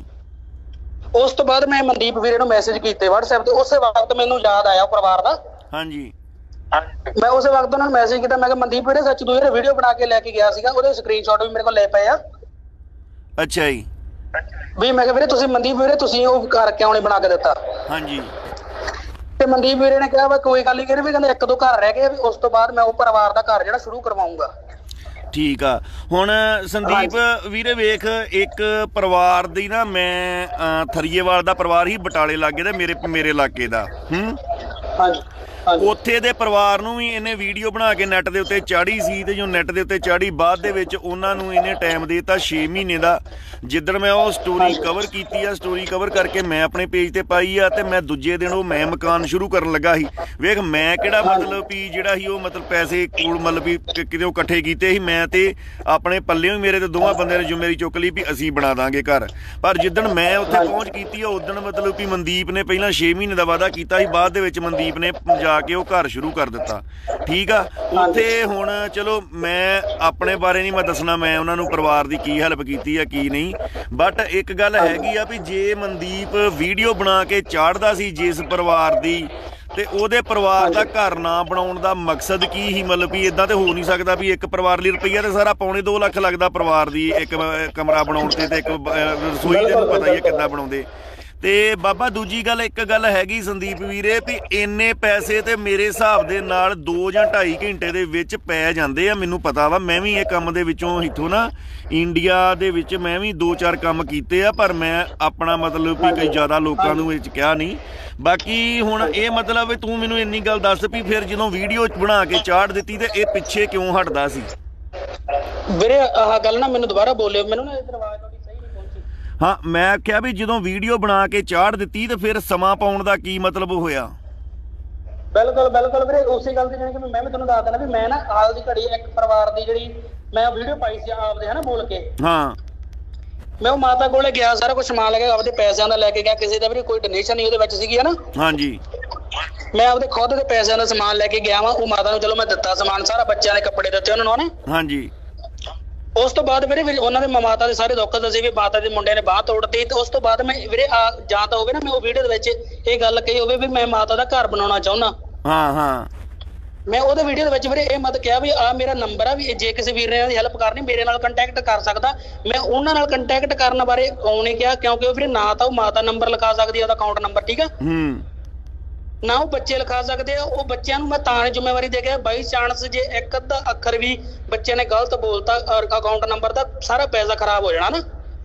ਉਸ ਤੋਂ ਬਾਅਦ ਮੈਂ ਮਨਦੀਪ ਵੀਰੇ ਨੂੰ ਮੈਸੇਜ ਕੀਤੇ WhatsApp ਤੇ, ਉਸੇ ਵਕਤ ਮੈਨੂੰ ਯਾਦ ਆਇਆ ਪਰਿਵਾਰ ਦਾ। ਹਾਂਜੀ। ਮੈਂ ਉਸੇ ਵਕਤ ਉਹਨਾਂ ਨੂੰ ਮੈਸੇਜ ਕੀਤਾ, ਮੈਂ ਕਿਹਾ ਮਨਦੀਪ ਵੀਰੇ ਸੱਚ ਤੂੰ ਇਹ ਵੀਡੀਓ ਬਣਾ ਕੇ ਲੈ ਕੇ ਗਿਆ ਸੀਗਾ, ਉਹਦੇ ਸਕਰੀਨਸ਼ਾਟ ਵੀ ਮੇਰੇ ਕੋਲ ਲੈ ਪਏ ਆ। ਅੱਛਾ ਜੀ। ਵੀ ਮੈਂ ਕਿਹਾ ਵੀਰੇ ਤੁਸੀਂ ਮਨਦੀਪ ਵੀਰੇ ਤੁਸੀਂ ਉਹ ਘਰ ਕਿਉਂ ਨਹੀਂ ਬਣਾ ਕੇ ਦਿੱਤਾ? ਹਾਂਜੀ। ਤੇ ਮਨਦੀਪ ਵੀਰੇ ਨੇ ਕਿਹਾ ਵਾ ਕੋਈ ਗੱਲ ਨਹੀਂ, ਵੀ ਕਹਿੰਦੇ 1-2 ਘਰ ਰਹਿ ਗਏ, ਵੀ ਉਸ ਤੋਂ ਬਾਅਦ ਮੈਂ ਉਹ ਪਰਿਵਾਰ ਦਾ ਘਰ ਜਿਹੜਾ ਸ਼ੁਰੂ ਕਰਵਾਉਂਗਾ। ਠੀਕ ਆ। ਹੁਣ ਸੰਦੀਪ ਵੀਰੇ ਵੇਖ, ਇੱਕ ਪਰਿਵਾਰ ਦੀ ਨਾ ਮੈਂ ਥਰੀਏਵਾਲ ਦਾ ਪਰਿਵਾਰ ਹੀ ਬਟਾਲੇ ਲਾਗੇ ਦਾ ਮੇਰੇ ਇਲਾਕੇ ਦਾ। ਹਾਂਜੀ। ਉੱਥੇ ਦੇ ਪਰਿਵਾਰ ਨੂੰ ਵੀ ਇਹਨੇ ਵੀਡੀਓ ਬਣਾ ਕੇ ਨੈਟ ਦੇ ਉੱਤੇ ਚਾੜੀ ਸੀ, ਤੇ ਜੋ ਨੈਟ ਦੇ ਉੱਤੇ ਚਾੜੀ ਬਾਅਦ ਦੇ ਵਿੱਚ ਉਹਨਾਂ ਨੂੰ ਇਹਨੇ ਟਾਈਮ ਦੇ ਦਿੱਤਾ 6 ਮਹੀਨੇ ਦਾ। ਜਿੱਦਣ ਮੈਂ ਉਹ ਸਟੋਰੀ ਕਵਰ ਕੀਤੀ ਆ, ਸਟੋਰੀ ਕਵਰ ਕਰਕੇ ਮੈਂ ਆਪਣੇ ਪੇਜ ਤੇ ਪਾਈ ਆ, ਤੇ ਮੈਂ ਦੂਜੇ ਦਿਨ ਉਹ ਮੈਂ ਮਕਾਨ ਸ਼ੁਰੂ ਕਰਨ ਲੱਗਾ ਸੀ। ਵੇਖ ਮੈਂ ਕਿਹੜਾ ਮਤਲਬ ਵੀ ਜਿਹੜਾ ਸੀ ਉਹ ਮਤਲਬ ਪੈਸੇ ਕੋਲ ਮਤਲਬ ਵੀ ਕਿਤੇ ਉਹ ਇਕੱਠੇ ਕੀਤੇ ਸੀ, ਮੈਂ ਤੇ ਆਪਣੇ ਪੱਲਿਓਂ ਹੀ ਮੇਰੇ ਤੇ ਦੋਵਾਂ ਬੰਦਿਆਂ ਨੇ ਜ਼ਿੰਮੇਵਾਰੀ ਚੁੱਕ ਲਈ ਵੀ ਅਸੀਂ ਬਣਾ ਦਾਂਗੇ ਘਰ। ਪਰ ਜਿੱਦਣ ਮੈਂ ਉੱਥੇ ਪਹੁੰਚ ਕੀਤੀ ਆ ਉਦਣ ਮਤਲਬ ਵੀ ਮਨਦੀਪ ਨੇ ਪਹਿਲਾਂ 6 ਮਹੀਨੇ ਦਾ ਵਾਅਦਾ ਕੀਤਾ ਸੀ, ਬਾਅਦ ਦੇ ਵਿੱਚ ਮਨਦੀਪ ਨੇ ਜਾ ਕੇ ਉਹ ਘਰ ਸ਼ੁਰੂ ਕਰ ਦਿੱਤਾ। ਠੀਕ ਆ। ਉੱਥੇ ਹੁਣ ਚਲੋ ਮੈਂ ਆਪਣੇ ਬਾਰੇ ਨਹੀਂ ਮੈਂ ਦੱਸਣਾ ਮੈਂ ਉਹਨਾਂ ਨੂੰ ਪਰਿਵਾਰ ਦੀ ਕੀ ਹੈਲਪ ਕੀਤੀ ਆ ਕੀ ਨਹੀਂ, ਬਟ ਇੱਕ ਗੱਲ ਹੈਗੀ ਆ ਵੀ ਜੇ ਮਨਦੀਪ ਵੀਡੀਓ ਬਣਾ ਕੇ ਚਾੜਦਾ ਸੀ ਜਿਸ ਪਰਿਵਾਰ ਦੀ, ਤੇ ਉਹਦੇ ਪਰਿਵਾਰ ਦਾ ਘਰ ਨਾ ਬਣਾਉਣ ਦਾ ਮਕਸਦ ਕੀ ਸੀ? ਮਤਲਬ ਵੀ ਇਦਾਂ ਤੇ ਹੋ ਨਹੀਂ ਸਕਦਾ ਵੀ ਇੱਕ ਪਰਿਵਾਰ ਲਈ ਰੁਪਈਆ ਤੇ ਸਾਰਾ 2.25 ਲੱਖ ਲੱਗਦਾ ਪਰਿਵਾਰ ਦੀ ਇੱਕ ਕਮਰਾ ਬਣਾਉਣ ਤੇ ਇੱਕ ਰਸੋਈ ਦੇ ਨੂੰ ਪਤਾ ਹੀ ਹੈ ਕਿੱਦਾਂ ਬਣਾਉਂਦੇ। ਤੇ ਬਾਬਾ ਦੂਜੀ ਗੱਲ ਇੱਕ ਗੱਲ ਹੈਗੀ ਸੰਦੀਪ ਵੀਰੇ ਵੀ ਇੰਨੇ ਪੈਸੇ ਤੇ ਮੇਰੇ ਹਿਸਾਬ ਦੇ ਨਾਲ 2 ਜਾਂ 2.5 ਘੰਟੇ ਦੇ ਵਿੱਚ ਪੈ ਜਾਂਦੇ ਆ। ਮੈਨੂੰ ਪਤਾ ਵਾ, ਮੈਂ ਵੀ ਇਹ ਕੰਮ ਦੇ ਵਿੱਚੋਂ ਇੱਥੋਂ ਨਾ ਇੰਡੀਆ ਦੇ ਵਿੱਚ ਮੈਂ ਵੀ 2-4 ਕੰਮ ਕੀਤੇ ਆ, ਪਰ ਮੈਂ ਆਪਣਾ ਮਤਲਬ ਵੀ ਕਈ ਜ਼ਿਆਦਾ ਲੋਕਾਂ ਨੂੰ ਵਿੱਚ ਕਿਹਾ ਨਹੀਂ। ਬਾਕੀ ਹੁਣ ਇਹ ਮਤਲਬ ਤੂੰ ਮੈਨੂੰ ਇੰਨੀ ਗੱਲ ਦੱਸ ਵੀ ਫਿਰ ਜਦੋਂ ਵੀਡੀਓ ਬਣਾ ਕੇ ਚਾੜ ਦਿੱਤੀ ਤੇ ਇਹ ਪਿੱਛੇ ਕਿਉਂ ਹਟਦਾ ਸੀ? ਵੀਰੇ ਆਹ ਗੱਲ ਨਾ ਮੈਨੂੰ ਦੁਬਾਰਾ ਬੋਲਿਓ, ਮੈਨੂੰ ਨਾ ਇਧਰ ਆਵਾਜ਼ ਤੁਹਾਡੀ ਸਹੀ ਨਹੀਂ ਪਹੁੰਚੀ। ਹਾਂ, ਮੈਂ ਕਿਹਾ ਵੀ ਜਦੋਂ ਵੀਡੀਓ ਬਣਾ ਕੇ ਚਾੜ ਦਿੱਤੀ ਤੇ ਫਿਰ ਸਮਾਂ ਪਾਉਣ ਦਾ ਕੀ ਮਤਲਬ ਹੋਇਆ? ਬਿਲਕੁਲ ਬਿਲਕੁਲ ਵੀਰੇ, ਉਸੇ ਗੱਲ ਦੀ ਜਾਣੀ ਕਿ ਮੈਂ ਵੀ ਤੁਹਾਨੂੰ ਦੱਸ ਦੇਣਾ ਵੀ ਮੈਂ ਨਾ ਹਾਲ ਦੀ ਘੜੀ ਇੱਕ ਪਰਿਵਾਰ ਦੀ ਜਿਹੜੀ ਮੈਂ ਵੀਡੀਓ ਪਾਈ ਸੀ ਆਪਦੇ ਹਨਾ ਬੋਲ ਕੇ। ਹਾਂ, ਮੈਂ ਉਹ ਮਾਤਾ ਕੋਲੇ ਗਿਆ, ਸਾਰਾ ਕੁਝ ਸਮਾਨ ਲੈ ਕੇ ਆਪਦੇ ਪੈਸਿਆਂ ਦਾ ਲੈ ਕੇ ਗਿਆ, ਕਿਸੇ ਦਾ ਵੀ ਕੋਈ ਡੋਨੇਸ਼ਨ ਨਹੀਂ ਉਹਦੇ ਵਿੱਚ ਸੀਗੀ ਹਨਾ। ਹਾਂਜੀ, ਮੈਂ ਆਪਦੇ ਖੁਦ ਦੇ ਪੈਸਿਆਂ ਦਾ ਸਮਾਨ ਲੈ ਕੇ ਗਿਆ ਵਾ। ਉਹ ਮਾਤਾ ਨੂੰ ਚਲੋ ਮੈਂ ਦਿੱਤਾ ਸਮਾਨ ਸਾਰਾ, ਬੱਚਿਆਂ ਦੇ ਕੱਪੜੇ ਦਿੱਤੇ ਉਹਨਾਂ ਨੂੰ ਹਨਾ। ਹਾਂਜੀ, ਉਸ ਤੋਂ ਬਾਅਦ ਵੀਰੇ ਉਹਨਾਂ ਦੇ ਮਾਤਾ ਦੇ ਸਾਰੇ ਦੁੱਖ ਦੱਸੇ ਵੀ ਮਾਤਾ ਦੇ ਮੁੰਡੇ ਨੇ ਬਾਂਹ ਤੋੜਤੀ। ਤੇ ਉਸ ਤੋਂ ਬਾਅਦ ਮੈਂ ਵੀਰੇ ਜਾਂ ਤਾਂ ਹੋਵੇ ਨਾ ਮੈਂ ਉਹ ਵੀਡੀਓ ਦੇ ਵਿੱਚ ਇਹ ਗੱਲ ਕਹੀ ਹੋਵੇ ਵੀ ਮੈਂ ਮਾਤਾ ਦਾ ਘਰ ਬਣਾਉਣਾ ਚਾਹੁੰਦਾ। ਮੈਂ ਉਹਦੇ ਵੀਡੀਓ ਦੇ ਵਿੱਚ ਵੀਰੇ ਇਹ ਮਤ ਕਿਹਾ ਵੀ ਆ ਮੇਰਾ ਨੰਬਰ ਆ, ਵੀ ਜੇ ਕਿਸੇ ਵੀਰ ਨੇ ਹੈਲਪ ਕਰਨੀ ਮੇਰੇ ਨਾਲ ਕੰਟੈਕਟ ਕਰ ਸਕਦਾ। ਮੈਂ ਉਹਨਾਂ ਨਾਲ ਕੰਟੈਕਟ ਕਰਨ ਬਾਰੇ ਕਿਉਂ ਨਹੀਂ ਕਿਹਾ, ਕਿਉਂਕਿ ਉਹ ਵੀਰੇ ਨਾ ਤਾਂ ਉਹ ਮਾਤਾ ਨੰਬਰ ਲਿਖਾ ਸਕਦੀ ਆ, ਉਹਦਾ ਅਕਾਊਂਟ ਨੰਬਰ, ਠੀਕ ਆ, ਨਾ ਉਹ ਬੱਚੇ ਲਿਖਾ ਸਕਦੇ ਆ। ਉਹ ਬੱਚਿਆਂ ਨੂੰ ਮੈਂ ਤਾਂ ਜ਼ਿੰਮੇਵਾਰੀ ਦੇ ਗਿਆ, ਬਾਈ ਚਾਂਸ ਜੇ ਇੱਕ ਅੱਧਾ ਅੱਖਰ ਵੀ ਬੱਚੇ ਨੇ ਗਲਤ ਬੋਲਤਾ ਅਕਾਊਂਟ ਨੰਬਰ ਦਾ, ਸਾਰਾ ਪੈਸਾ ਖਰਾਬ ਹੋ ਜਾਣਾ ਨਾ।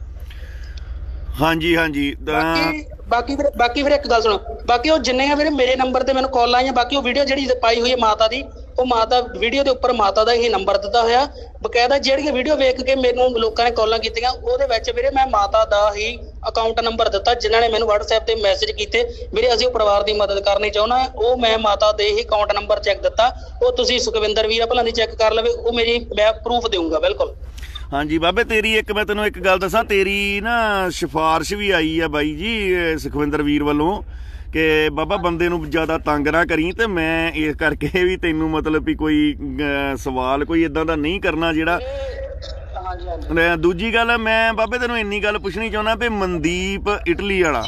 ਹਾਂਜੀ ਹਾਂਜੀ, ਬਾਕੀ ਵੀਰੇ ਇੱਕ ਗੱਲ ਸੁਣੋ, ਬਾਕੀ ਉਹ ਜਿੰਨੇ ਆ ਵੀਰੇ ਮੇਰੇ ਨੰਬਰ ਤੇ ਮੈਨੂੰ ਕਾਲ ਆਈਆਂ, ਬਾਕੀ ਉਹ ਵੀਡੀਓ ਜਿਹੜੀ ਪਾਈ ਹੋਈ ਹੈ ਮਾਤਾ ਦੀ, ਉਹ ਮਾਤਾ ਵੀਡੀਓ ਦੇ ਉੱਪਰ ਮਾਤਾ ਦਾ ਹੀ ਨੰਬਰ ਦਿੱਤਾ ਹੋਇਆ ਬਕਾਇਦਾ। ਜਿਹੜੀਆਂ ਵੀਡੀਓ ਵੇਖ ਕੇ ਮੈਨੂੰ ਲੋਕਾਂ ਨੇ ਕਾਲਾਂ ਕੀਤੀਆਂ ਉਹਦੇ ਵਿੱਚ ਵੀਰੇ ਮੈਂ ਮਾਤਾ ਦਾ ਹੀ ਅਕਾਊਂਟ ਨੰਬਰ ਦਿੱਤਾ। ਜਿਨ੍ਹਾਂ ਨੇ ਮੈਨੂੰ WhatsApp ਤੇ ਮੈਸੇਜ ਕੀਤੇ ਵੀਰੇ ਅਸੀਂ ਉਹ ਪਰਿਵਾਰ ਦੀ ਮਦਦ ਕਰਨੀ ਚਾਹੁੰਦਾ, ਉਹ ਮੈਂ ਮਾਤਾ ਦੇ ਹੀ ਅਕਾਊਂਟ ਨੰਬਰ ਚੈੱਕ ਦਿੱਤਾ। ਉਹ ਤੁਸੀਂ ਸੁਖਵਿੰਦਰ ਵੀਰ ਭਲਾਂ ਦੀ ਚੈੱਕ ਕਰ ਲਵੇ, ਉਹ ਮੇਰੀ ਮੈਂ ਪ੍ਰੂਫ ਦੇਊਂਗਾ ਬਿਲਕੁਲ। ਹਾਂਜੀ ਬਾਬੇ, ਤੇਰੀ ਇੱਕ ਮੈਂ ਤੈਨੂੰ ਇੱਕ ਗੱਲ ਦੱਸਾਂ, ਤੇਰੀ ਨਾ ਸਿਫਾਰਿਸ਼ ਵੀ ਆਈ ਆ ਬਾਈ ਜੀ ਸੁਖਵਿੰਦਰ ਵੀਰ ਵੱਲੋਂ ਕਿ ਬਾਬਾ ਬੰਦੇ ਨੂੰ ਜ਼ਿਆਦਾ ਤੰਗ ਨਾ ਕਰੀ। ਤੇ ਮੈਂ ਇਸ ਕਰਕੇ ਵੀ ਤੈਨੂੰ ਮਤਲਬ ਵੀ ਕੋਈ ਸਵਾਲ ਕੋਈ ਇਦਾਂ ਦਾ ਨਹੀਂ ਕਰਨਾ ਜਿਹੜਾ। ਦੂਜੀ ਗੱਲ ਮੈਂ ਬਾਬੇ ਤੈਨੂੰ ਇੰਨੀ ਗੱਲ ਪੁੱਛਣੀ ਚਾਹੁੰਦਾ ਵੀ ਮਨਦੀਪ ਇਟਲੀ ਵਾਲਾ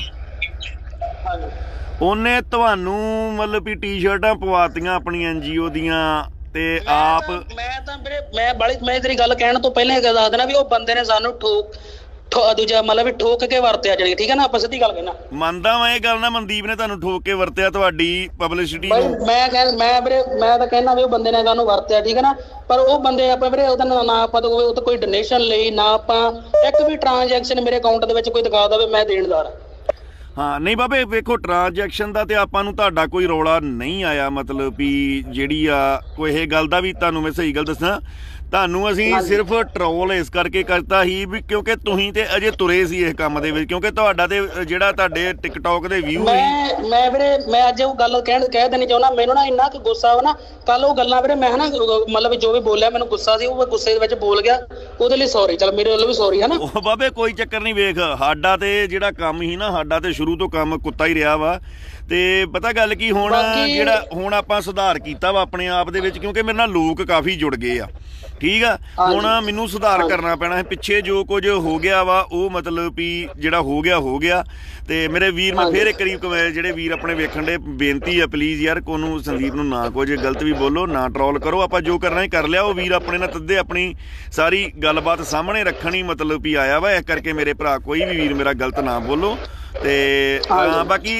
ਉਹਨੇ ਤੁਹਾਨੂੰ ਮਤਲਬ ਵੀ ਟੀ-ਸ਼ਰਟਾਂ ਪਵਾਤੀਆਂ ਆਪਣੀ NGO ਦੀਆਂ ਤੇ ਆਪ ਮੈਂ ਤਾਂ ਵੀਰੇ ਮੈਂ ਤੇਰੀ ਗੱਲ ਕਹਿਣ ਤੋਂ ਪਹਿਲਾਂ ਇਹ ਦੱਸ ਦੇਣਾ ਵੀ ਉਹ ਬੰਦੇ ਨੇ ਸਾਨੂੰ ਦੂਜਾ ਮਤਲਬ ਵੀ ਠੋਕ ਕੇ ਵਰਤਿਆ ਜਾਣੀ, ਠੀਕ ਹੈ ਨਾ, ਆਪਾਂ ਸਿੱਧੀ ਗੱਲ ਕਹਿਣਾ। ਮੰਨਦਾ ਮੈਂ ਇਹ ਗੱਲ ਨਾ, ਮਨਦੀਪ ਨੇ ਤੁਹਾਨੂੰ ਠੋਕ ਕੇ ਵਰਤਿਆ ਤੁਹਾਡੀ ਪਬਲਿਸਿਟੀ ਨੂੰ। ਮੈਂ ਵੀਰੇ ਮੈਂ ਤਾਂ ਕਹਿਣਾ ਵੀ ਉਹ ਬੰਦੇ ਨੇ ਸਾਨੂੰ ਵਰਤਿਆ, ਠੀਕ ਹੈ ਨਾ, ਪਰ ਉਹ ਬੰਦੇ ਆਪਾਂ ਵੀਰੇ ਉਹਦਾ ਨਾ ਆਪਾਂ ਤਾਂ ਉਹ ਕੋਈ ਡੋਨੇਸ਼ਨ ਲਈ ਨਾ ਆਪਾਂ ਇੱਕ ਵੀ ਟ੍ਰਾਂਜੈਕਸ਼ਨ ਮੇਰੇ ਅਕਾਊਂਟ ਦੇ ਵਿੱਚ ਕੋਈ ਦਿਖਾ ਦੇਵੇ ਮੈਂ ਦੇਣਦਾਰ। ਹਾਂ ਨਹੀਂ ਬਾਬੇ ਵੇਖੋ, ਟ੍ਰਾਂਜੈਕਸ਼ਨ ਦਾ ਤੇ ਆਪਾਂ ਨੂੰ ਤੁਹਾਡਾ ਕੋਈ ਰੌਲਾ ਨਹੀਂ ਆਇਆ, ਮਤਲਬ ਵੀ ਜਿਹੜੀ ਆ ਕੋਈ ਇਹ ਗੱਲ ਦਾ ਵੀ ਤੁਹਾਨੂੰ ਮੈਂ ਸਹੀ ਗੱਲ ਦੱਸਾਂ, ਤੁਹਾਨੂੰ ਅਸੀਂ ਸਿਰਫ ਟਰੋਲ ਇਸ ਕਰਕੇ ਕਰਤਾ ਸੀ ਵੀ ਕਿਉਂਕਿ ਤੁਸੀਂ ਤੇ ਅਜੇ ਤੁਰੇ ਸੀ ਇਸ ਕੰਮ ਦੇ ਵਿੱਚ, ਕਿਉਂਕਿ ਤੁਹਾਡਾ ਤੇ ਜਿਹੜਾ ਤੁਹਾਡੇ ਟਿਕਟੌਕ ਦੇ ਵਿਊ ਮੈਂ ਵੀਰੇ ਮੈਂ ਅੱਜ ਉਹ ਗੱਲ ਕਹਿ ਦੇਣੀ ਚਾਹੁੰਦਾ। ਮੈਨੂੰ ਨਾ ਇੰਨਾ ਕੁ ਗੁੱਸਾ ਵਾ ਨਾ, ਕੱਲ ਉਹ ਗੱਲਾਂ ਵੀਰੇ ਮੈਂ ਨਾ ਮਤਲਬ ਜੋ ਵੀ ਬੋਲਿਆ ਮੈਨੂੰ ਗੁੱਸਾ ਸੀ, ਉਹ ਗੁੱਸੇ ਦੇ ਵਿੱਚ ਬੋਲ ਗਿਆ, ਉਹਦੇ ਲਈ ਸੌਰੀ, ਚਲ ਮੇਰੇ ਵੱਲੋਂ ਵੀ ਸੌਰੀ ਹੈ ਨਾ। ਉਹ ਬਾਬੇ ਕੋਈ ਚੱਕਰ ਨਹੀਂ, ਵੇਖ ਸਾਡਾ ਤੇ ਜਿਹੜਾ ਕੰਮ ਸੀ ਨਾ, ਸਾਡਾ ਤੇ ਸ਼ੁਰੂ ਤੋਂ ਕੰਮ ਕੁੱਤਾ ਹੀ ਰਿਹਾ ਵਾ। ਤੇ ਪਤਾ ਗੱਲ ਕੀ, ਹੁਣ ਜਿਹੜਾ ਹੁਣ ਆਪਾਂ ਸੁਧਾਰ ਕੀਤਾ ਵਾ ਆਪਣੇ ਆਪ ਦੇ ਵਿੱਚ, ਕਿਉਂਕਿ ਮੇਰੇ ਨਾਲ ਲੋਕ ਕਾਫੀ ਜੁੜ ਗਏ ਆ, ਠੀਕ ਆ। ਹੁਣ ਮੈਨੂੰ ਸੁਧਾਰ ਕਰਨਾ ਪੈਣਾ ਹੈ, ਪਿੱਛੇ ਜੋ ਕੁਝ ਹੋ ਗਿਆ ਵਾ ਉਹ ਮਤਲਬ ਵੀ ਜਿਹੜਾ ਹੋ ਗਿਆ। ਤੇ ਮੇਰੇ ਵੀਰ ਨੂੰ ਫੇਰ ਇੱਕ ਵਾਰੀ ਜਿਹੜੇ ਵੀਰ ਆਪਣੇ ਵੇਖਣ ਦੇ ਬੇਨਤੀ ਆ, ਪਲੀਜ਼ ਯਾਰ ਕੋਨੂੰ ਸੰਦੀਪ ਨੂੰ ਨਾ ਕੁਝ ਗਲਤ ਵੀ ਬੋਲੋ, ਨਾ ਟਰੋਲ ਕਰੋ, ਆਪਾਂ ਜੋ ਕਰਨਾ ਹੀ ਕਰ ਲਿਆ। ਉਹ ਵੀਰ ਆਪਣੇ ਨਾਲ ਤੱਦੇ ਆਪਣੀ ਸਾਰੀ ਗੱਲਬਾਤ ਸਾਹਮਣੇ ਰੱਖਣੀ ਮਤਲਬ ਵੀ ਆਇਆ ਵਾ, ਇਸ ਕਰਕੇ ਮੇਰੇ ਭਰਾ ਕੋਈ ਵੀ ਵੀਰ ਮੇਰਾ ਗਲਤ ਨਾ ਬੋਲੋ। ਤੇ ਬਾਕੀ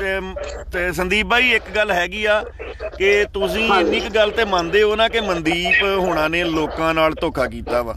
ਸੰਦੀਪ ਬਾਈ ਇੱਕ ਗੱਲ ਹੈਗੀ ਆ ਕਿ ਤੁਸੀਂ ਇੰਨੀ ਕੁ ਗੱਲ ਤੇ ਮੰਨਦੇ ਹੋ ਨਾ ਕਿ ਮਨਦੀਪ ਹੋਣਾ ਨੇ ਲੋਕਾਂ ਨਾਲ ਧੋਖਾ ਕੀਤਾ ਵਾ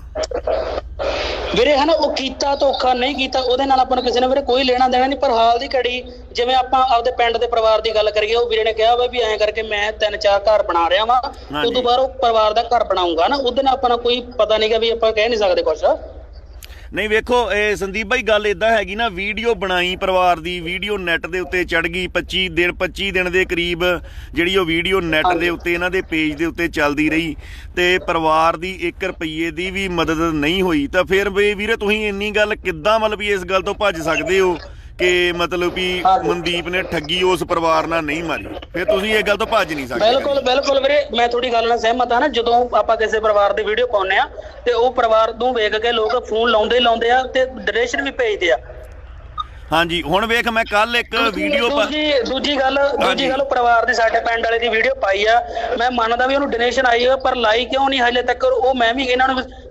ਵੀਰੇ, ਹਨਾ। ਉਹ ਕੀਤਾ ਧੋਖਾ ਨਹੀਂ ਕੀਤਾ, ਉਹਦੇ ਨਾਲ ਆਪਾਂ ਨੂੰ ਕਿਸੇ ਨੇ ਵੀਰੇ ਕੋਈ ਲੈਣਾ ਦੇਣਾ ਨਹੀਂ। ਪਰ ਹਾਲ ਦੀ ਘੜੀ ਜਿਵੇਂ ਆਪਾਂ ਆਪਦੇ ਪਿੰਡ ਦੇ ਪਰਿਵਾਰ ਦੀ ਗੱਲ ਕਰੀਏ, ਉਹ ਵੀਰੇ ਨੇ ਕਿਹਾ ਵਾ ਵੀ ਐਂ ਕਰਕੇ ਮੈਂ 3-4 ਘਰ ਬਣਾ ਰਿਹਾ ਵਾ, ਉਦੋਂ ਬਾਅਦ ਉਹ ਪਰਿਵਾਰ ਦਾ ਘਰ ਬਣਾਉਂਗਾ ਨਾ, ਉਹਦੇ ਨਾਲ ਆਪਾਂ ਨੂੰ ਕੋਈ ਪਤਾ ਨਹੀਂ ਗਾ ਵੀ ਆਪਾਂ ਕਹਿ ਨਹੀਂ ਸਕਦੇ ਕੁਛ। ਨਹੀਂ ਵੇਖੋ ਇਹ ਸੰਦੀਪ ਬਾਈ ਗੱਲ ਇਦਾਂ ਹੈਗੀ ਨਾ, ਵੀਡੀਓ ਬਣਾਈ ਪਰਿਵਾਰ ਦੀ, ਵੀਡੀਓ ਨੈਟ ਦੇ ਉੱਤੇ ਚੜ ਗਈ 25 ਦਿਨ ਦੇ ਕਰੀਬ ਜਿਹੜੀ ਉਹ ਵੀਡੀਓ ਨੈਟ ਦੇ ਉੱਤੇ ਇਹਨਾਂ ਦੇ ਪੇਜ ਦੇ ਉੱਤੇ ਚੱਲਦੀ ਰਹੀ ਤੇ ਪਰਿਵਾਰ ਦੀ 1 ਰੁਪਈਏ ਦੀ ਵੀ ਮਦਦ ਨਹੀਂ ਹੋਈ। ਤਾਂ ਫਿਰ ਵੀਰੇ ਤੁਸੀਂ ਇੰਨੀ ਗੱਲ ਕਿੱਦਾਂ ਮਤਲਬ ਵੀ ਇਸ ਗੱਲ ਤੋਂ ਭੱਜ ਸਕਦੇ ਹੋ ਕਿ ਮਤਲਬ ਵੀ ਮਨਦੀਪ ਨੇ ਠੱਗੀ ਉਸ ਪਰਿਵਾਰ ਨਾਲ ਨਹੀਂ ਮਾਰੀ? ਫਿਰ ਤੁਸੀਂ ਇਹ ਗੱਲ ਤੋਂ ਭੱਜ ਨਹੀਂ ਸਕਦੇ। ਬਿਲਕੁਲ ਵੀਰੇ, ਮੈਂ ਤੁਹਾਡੀ ਗੱਲ ਨਾਲ ਸਹਿਮਤ ਹਾਂ ਨਾ। ਜਦੋਂ ਆਪਾਂ ਕਿਸੇ ਪਰਿਵਾਰ ਦੀ ਵੀਡੀਓ ਪਾਉਂਦੇ ਆ ਤੇ ਉਹ ਪਰਿਵਾਰ ਨੂੰ ਵੇਖ ਕੇ ਲੋਕ ਫੋਨ ਲਾਉਂਦੇ ਆ ਤੇ ਡੋਨੇਸ਼ਨ ਵੀ ਭੇਜਦੇ ਆ। ਹਾਂਜੀ ਹੁਣ ਵੇਖ ਮੈਂ ਕੱਲ ਇੱਕ ਵੀਡੀਓ ਦੂਜੀ ਗੱਲ ਪਰਿਵਾਰ ਦੀ ਸਾਡੇ ਪਿੰਡ ਵਾਲੇ ਦੀ ਵੀਡੀਓ ਪਾਈ ਆ, ਮੈਂ ਮੰਨਦਾ ਵੀ ਉਹਨੂੰ ਡੋਨੇਸ਼ਨ ਆਈ ਆ, ਪਰ ਲਾਈ ਕਿਉਂ ਨਹੀਂ ਹਲੇ ਤੱਕ ਉਹ ਮੈਂ ਵੀ ਇਹਨਾਂ ਨੂੰ